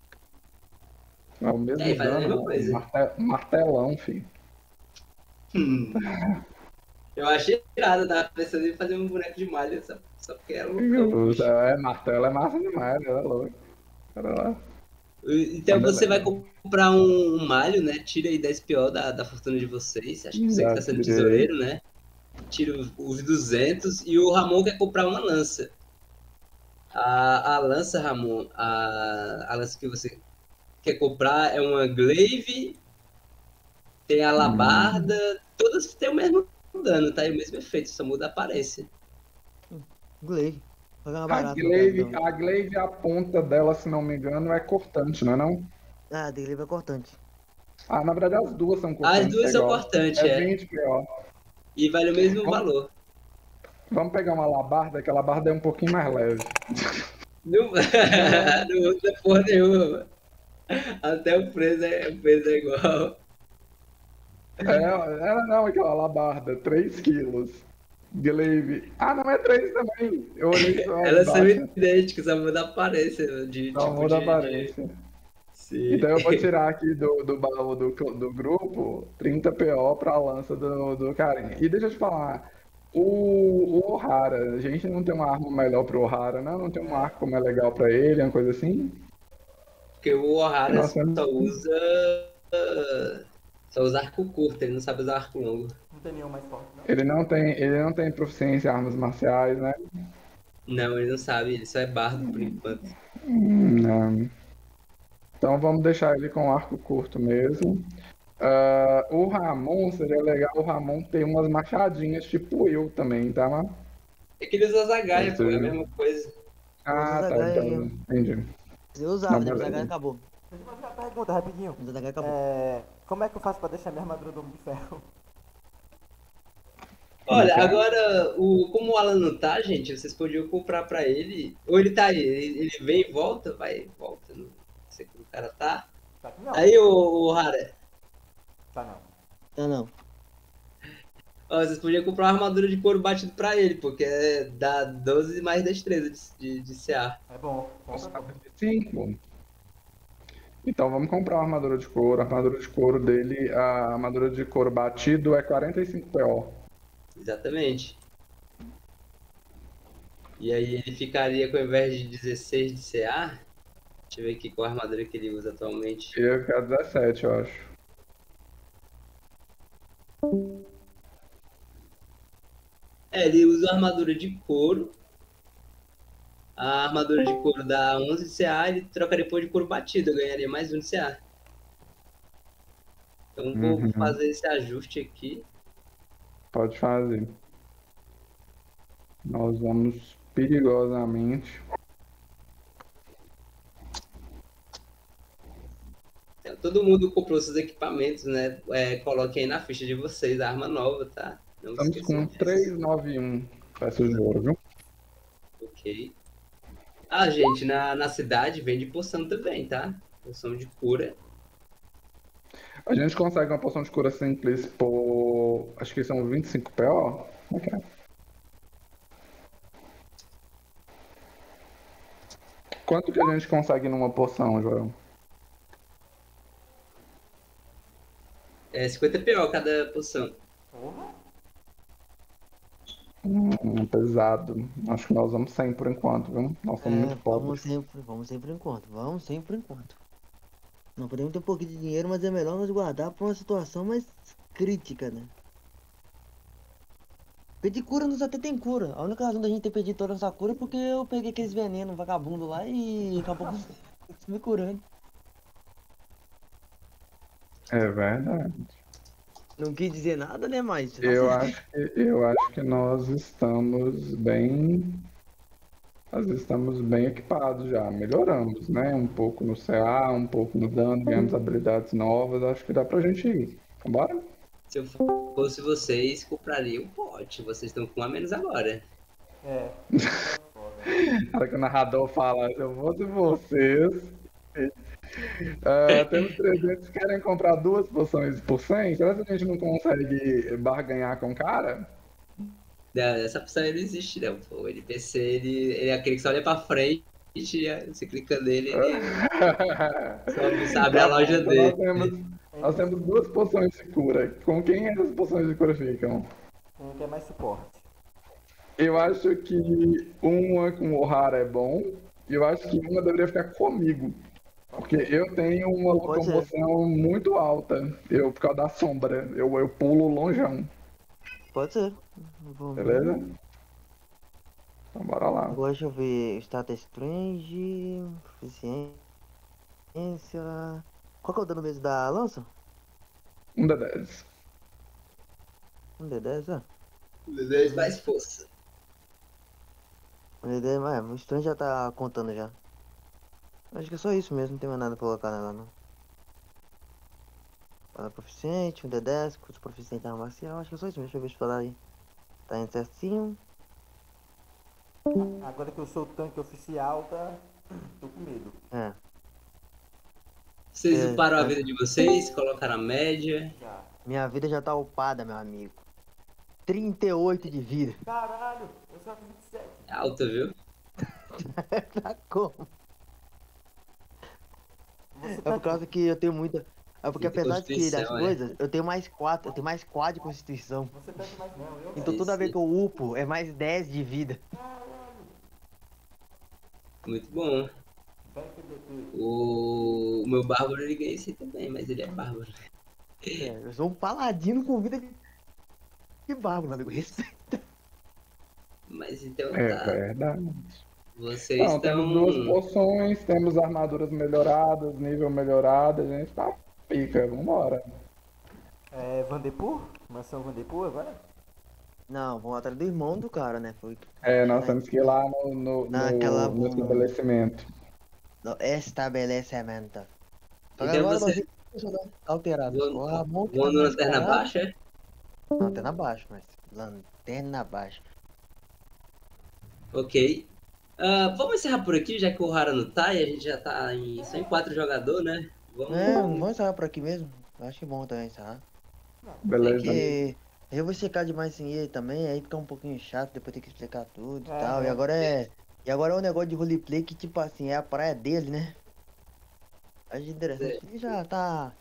[SPEAKER 3] É o
[SPEAKER 1] É,
[SPEAKER 3] mesmo
[SPEAKER 1] faz a
[SPEAKER 3] dano,
[SPEAKER 1] mesma
[SPEAKER 3] um
[SPEAKER 1] coisa.
[SPEAKER 3] marte- martelão, filho.
[SPEAKER 1] Hum. Eu achei irado, tava pensando em fazer um boneco de malha, só, só porque era loucão, bicho.
[SPEAKER 3] É, martelo é massa demais, é louco. Cara lá.
[SPEAKER 1] Então
[SPEAKER 3] Mas
[SPEAKER 1] você vai
[SPEAKER 3] beleza.
[SPEAKER 1] comprar um, um malho, né? Tira aí dez P O da, da fortuna de vocês. Acho que você que
[SPEAKER 3] Já
[SPEAKER 1] tá sendo
[SPEAKER 3] tirei.
[SPEAKER 1] tesoureiro, né? Tira os- os duzentos e o Ramon quer comprar uma lança. A, a lança, Ramon, a, a lança que você quer comprar é uma glaive, tem a
[SPEAKER 3] Hum.
[SPEAKER 1] alabarda, todas têm o mesmo dano, tá? E o mesmo efeito, só muda a aparência.
[SPEAKER 7] Glaive. Pagar uma
[SPEAKER 3] A
[SPEAKER 7] barata no
[SPEAKER 3] glaive,
[SPEAKER 7] cara, então.
[SPEAKER 3] a glaive, a ponta dela, se não me engano, é cortante, não é não?
[SPEAKER 7] Ah, de glaive é cortante.
[SPEAKER 3] Ah, na verdade as duas são
[SPEAKER 1] As
[SPEAKER 3] cortantes,
[SPEAKER 1] duas
[SPEAKER 3] é
[SPEAKER 1] são
[SPEAKER 3] igual.
[SPEAKER 1] cortantes,
[SPEAKER 3] É
[SPEAKER 1] é.
[SPEAKER 3] vinte P O.
[SPEAKER 1] E vale o mesmo
[SPEAKER 3] Vamos,
[SPEAKER 1] valor.
[SPEAKER 3] vamos pegar uma alabarda, que a alabarda é um pouquinho mais leve.
[SPEAKER 1] Não, não usa porra nenhuma, mano. Até o preço é, o peso é igual.
[SPEAKER 3] É, era não, aquela alabarda, três quilos. Glaive. Ah, não é três também. Eu olhei só
[SPEAKER 1] Elas são
[SPEAKER 3] embaixo.
[SPEAKER 1] idênticas, só muda a aparência de
[SPEAKER 3] Não
[SPEAKER 1] tipo
[SPEAKER 3] muda a
[SPEAKER 1] de, de...
[SPEAKER 3] aparência.
[SPEAKER 1] Sim.
[SPEAKER 3] Então eu vou tirar aqui do, do baú do, do grupo trinta P O pra lança do, do carinha. E deixa eu te falar, o, o Ohara, a gente não tem uma arma melhor pro Ohara, não? Não tem um arco mais legal pra ele, uma coisa assim?
[SPEAKER 1] Porque o Ohara
[SPEAKER 3] Nossa,
[SPEAKER 1] só usa. Só usa arco curto, ele não sabe usar arco longo.
[SPEAKER 2] Não tem nenhum mais forte, não?
[SPEAKER 3] ele não tem, ele não tem proficiência em armas marciais, né?
[SPEAKER 1] Não, ele não sabe, ele só é bardo por enquanto.
[SPEAKER 3] Hum, não. Então vamos deixar ele com arco curto mesmo. Ah, o Ramon, seria legal o Ramon ter umas machadinhas tipo eu também, tá? Mano?
[SPEAKER 1] É que ele usa zagaia, pô, é a
[SPEAKER 3] Sim.
[SPEAKER 1] mesma coisa.
[SPEAKER 3] Ah,
[SPEAKER 7] Usa
[SPEAKER 3] tá,
[SPEAKER 7] zagaia
[SPEAKER 3] então,
[SPEAKER 7] aí.
[SPEAKER 3] entendi.
[SPEAKER 7] Eu usava,
[SPEAKER 3] Não,
[SPEAKER 7] depois a
[SPEAKER 3] beleza.
[SPEAKER 7] H acabou.
[SPEAKER 2] Deixa eu fazer uma pergunta rapidinho.
[SPEAKER 7] Depois a H acabou.
[SPEAKER 2] É, como é que eu faço pra deixar minha armadura do Homem de Ferro?
[SPEAKER 1] Olha,
[SPEAKER 3] Então,
[SPEAKER 1] agora, o, como o Alan não tá, gente, vocês podiam comprar pra ele. Ou ele tá aí, ele, ele vem e volta, vai e volta. Não sei como o cara tá.
[SPEAKER 2] Tá que não.
[SPEAKER 1] Aí, o, o Hara,
[SPEAKER 2] Tá não.
[SPEAKER 7] Não, não.
[SPEAKER 1] ó, vocês podiam comprar uma armadura de couro batido pra ele, porque é, dá doze mais destreza de, de, de C A.
[SPEAKER 2] É bom. Compra, pô.
[SPEAKER 3] cinco. Então vamos comprar uma armadura de couro. A armadura de couro dele, a armadura de couro batido é quarenta e cinco P O.
[SPEAKER 1] Exatamente. E aí ele ficaria com ao invés de dezesseis de C A. Deixa eu ver aqui qual a armadura que ele usa atualmente.
[SPEAKER 3] E eu quero dezessete, eu acho.
[SPEAKER 1] É, ele usa uma armadura de couro. A armadura de couro dá onze de C A, ele trocaria por de couro batido, eu ganharia mais um de C A. Então vou
[SPEAKER 3] Uhum.
[SPEAKER 1] fazer esse ajuste aqui.
[SPEAKER 3] Pode fazer. Nós vamos perigosamente.
[SPEAKER 1] Então, todo mundo comprou seus equipamentos, né? É, coloquem aí na ficha de vocês a arma nova, tá? Não
[SPEAKER 3] Estamos
[SPEAKER 1] esqueçam
[SPEAKER 3] com
[SPEAKER 1] disso.
[SPEAKER 3] trezentos e noventa e um peças de ouro, viu?
[SPEAKER 1] Ok. Ah, gente, na, na cidade vende poção também, tá? Poção de cura.
[SPEAKER 3] A gente consegue uma poção de cura simples por. Acho que são vinte e cinco P O? Como é que é? Quanto que a gente consegue numa poção, Joel?
[SPEAKER 1] É cinquenta P O cada poção.
[SPEAKER 2] Porra.
[SPEAKER 3] Hum, pesado. Acho que nós vamos cem por enquanto, viu? Nós somos
[SPEAKER 7] É,
[SPEAKER 3] muito pobres.
[SPEAKER 7] vamos sempre, vamos sempre por enquanto. Vamos sempre por enquanto. Não podemos ter um pouquinho de dinheiro, mas é melhor nós guardar pra uma situação mais crítica, né? Pedir cura nós até tem cura. A única razão da gente ter pedido toda essa cura é porque eu peguei aqueles venenos vagabundo lá e acabou me curando.
[SPEAKER 3] É verdade.
[SPEAKER 7] Não quis dizer nada, né, mas... tá
[SPEAKER 3] Eu
[SPEAKER 7] certo.
[SPEAKER 3] acho que, eu acho que nós estamos bem. Nós estamos bem equipados já. Melhoramos, né? Um pouco no C A, um pouco no dano, ganhamos habilidades novas. Acho que dá pra gente ir. Vambora?
[SPEAKER 1] Se eu fosse vocês, compraria um pote. Vocês estão com um a menos agora.
[SPEAKER 2] É. É foda.
[SPEAKER 3] Na hora que o narrador fala, se eu fosse vocês. Ah, temos trezentos que querem comprar duas poções por cem. Será que a gente não consegue barganhar com o cara?
[SPEAKER 1] Não, essa opção aí não existe, não. Pô. O N P C, ele, ele é aquele que só olha pra frente e aí você clica nele, ele sobe, sabe abre a
[SPEAKER 3] Tá bom,
[SPEAKER 1] loja
[SPEAKER 3] então nós
[SPEAKER 1] dele.
[SPEAKER 3] temos, nós temos duas poções de cura. Com quem essas poções de cura ficam?
[SPEAKER 2] Quem quer mais suporte?
[SPEAKER 3] Eu acho que uma com o Ohara é bom. E eu acho que uma deveria ficar comigo. Porque eu tenho uma
[SPEAKER 7] Pode ser.
[SPEAKER 3] locomoção muito alta. Eu, por causa da sombra. Eu, eu pulo longeão.
[SPEAKER 7] Pode ser. Vamos ver.
[SPEAKER 3] Beleza? Então bora lá.
[SPEAKER 7] Agora deixa eu ver. Status Strange. Eficiência. Qual que é o dano mesmo da lança?
[SPEAKER 3] Um D dez.
[SPEAKER 7] Um D dez, ah.
[SPEAKER 1] dez mais força.
[SPEAKER 7] Um D dez, mas o Strange já tá contando já. Acho que é só isso mesmo, não tem mais nada pra colocar nela não. Fala proficiente, um D dez, curso proficiente arma marcial, acho que é só isso mesmo, deixa eu ver se falar aí. Tá indo certinho.
[SPEAKER 2] Agora que eu sou o tanque oficial, tá? Tô com medo.
[SPEAKER 7] É.
[SPEAKER 1] Vocês
[SPEAKER 7] É,
[SPEAKER 1] uparam a
[SPEAKER 7] mas-
[SPEAKER 1] vida de vocês, colocaram a média.
[SPEAKER 2] Já.
[SPEAKER 7] Minha vida já tá upada, meu amigo. trinta e oito de vida.
[SPEAKER 2] Caralho, eu só com vinte e sete.
[SPEAKER 1] É alta, viu?
[SPEAKER 7] Tá como?
[SPEAKER 2] Você
[SPEAKER 7] É
[SPEAKER 2] tá
[SPEAKER 7] por causa que eu tenho muita. É porque
[SPEAKER 1] E de
[SPEAKER 7] apesar de que das
[SPEAKER 1] Constituição, é.
[SPEAKER 7] coisas, eu tenho mais quatro, eu tenho mais quatro de constituição.
[SPEAKER 2] Você tá demais não, eu
[SPEAKER 7] Então toda
[SPEAKER 1] Isso.
[SPEAKER 7] vez que eu upo é mais dez de vida.
[SPEAKER 1] Muito bom.
[SPEAKER 2] Vai que D P.
[SPEAKER 1] O, o meu bárbaro ele ganha isso aí também, mas ele é bárbaro.
[SPEAKER 7] É, eu sou um paladino com vida de. Que barba, meu amigo. Respeita.
[SPEAKER 1] Mas então
[SPEAKER 3] É
[SPEAKER 1] tá.
[SPEAKER 3] verdade.
[SPEAKER 1] Vocês
[SPEAKER 3] Não,
[SPEAKER 1] estão.
[SPEAKER 3] temos duas poções, temos armaduras melhoradas, nível melhorado, a gente tá pica, vambora.
[SPEAKER 2] É, Vandepur? Mansão Vandepur agora?
[SPEAKER 7] Não, vamos atrás do irmão do cara, né? Foi.
[SPEAKER 3] É, nós temos que ir lá no, no, no,
[SPEAKER 7] Naquela
[SPEAKER 3] no
[SPEAKER 7] bomba.
[SPEAKER 3] estabelecimento.
[SPEAKER 7] No estabelecimento. Só que
[SPEAKER 1] Então
[SPEAKER 7] agora
[SPEAKER 1] você-
[SPEAKER 7] você alterado.
[SPEAKER 1] Voando-
[SPEAKER 7] Só a mão que
[SPEAKER 1] Voando
[SPEAKER 7] tá
[SPEAKER 1] na
[SPEAKER 7] mais
[SPEAKER 1] lanterna
[SPEAKER 7] parada.
[SPEAKER 1] baixa, é?
[SPEAKER 7] Lanterna baixa, mas. Lanterna baixa.
[SPEAKER 1] Ok. Ah, vamos encerrar por aqui, já que o Ohara não tá e a gente já tá em, só em quatro jogadores, né? Vamos.
[SPEAKER 7] É, vamos encerrar por aqui mesmo. Eu acho bom também encerrar.
[SPEAKER 3] Beleza.
[SPEAKER 7] Porque eu vou secar demais sem ele também, aí fica um pouquinho chato, depois ter que explicar tudo e
[SPEAKER 2] É,
[SPEAKER 7] tal. E
[SPEAKER 2] é.
[SPEAKER 7] agora é. E agora é um negócio de roleplay que, tipo assim, é a praia dele, né? Acho interessante. Ele já tá.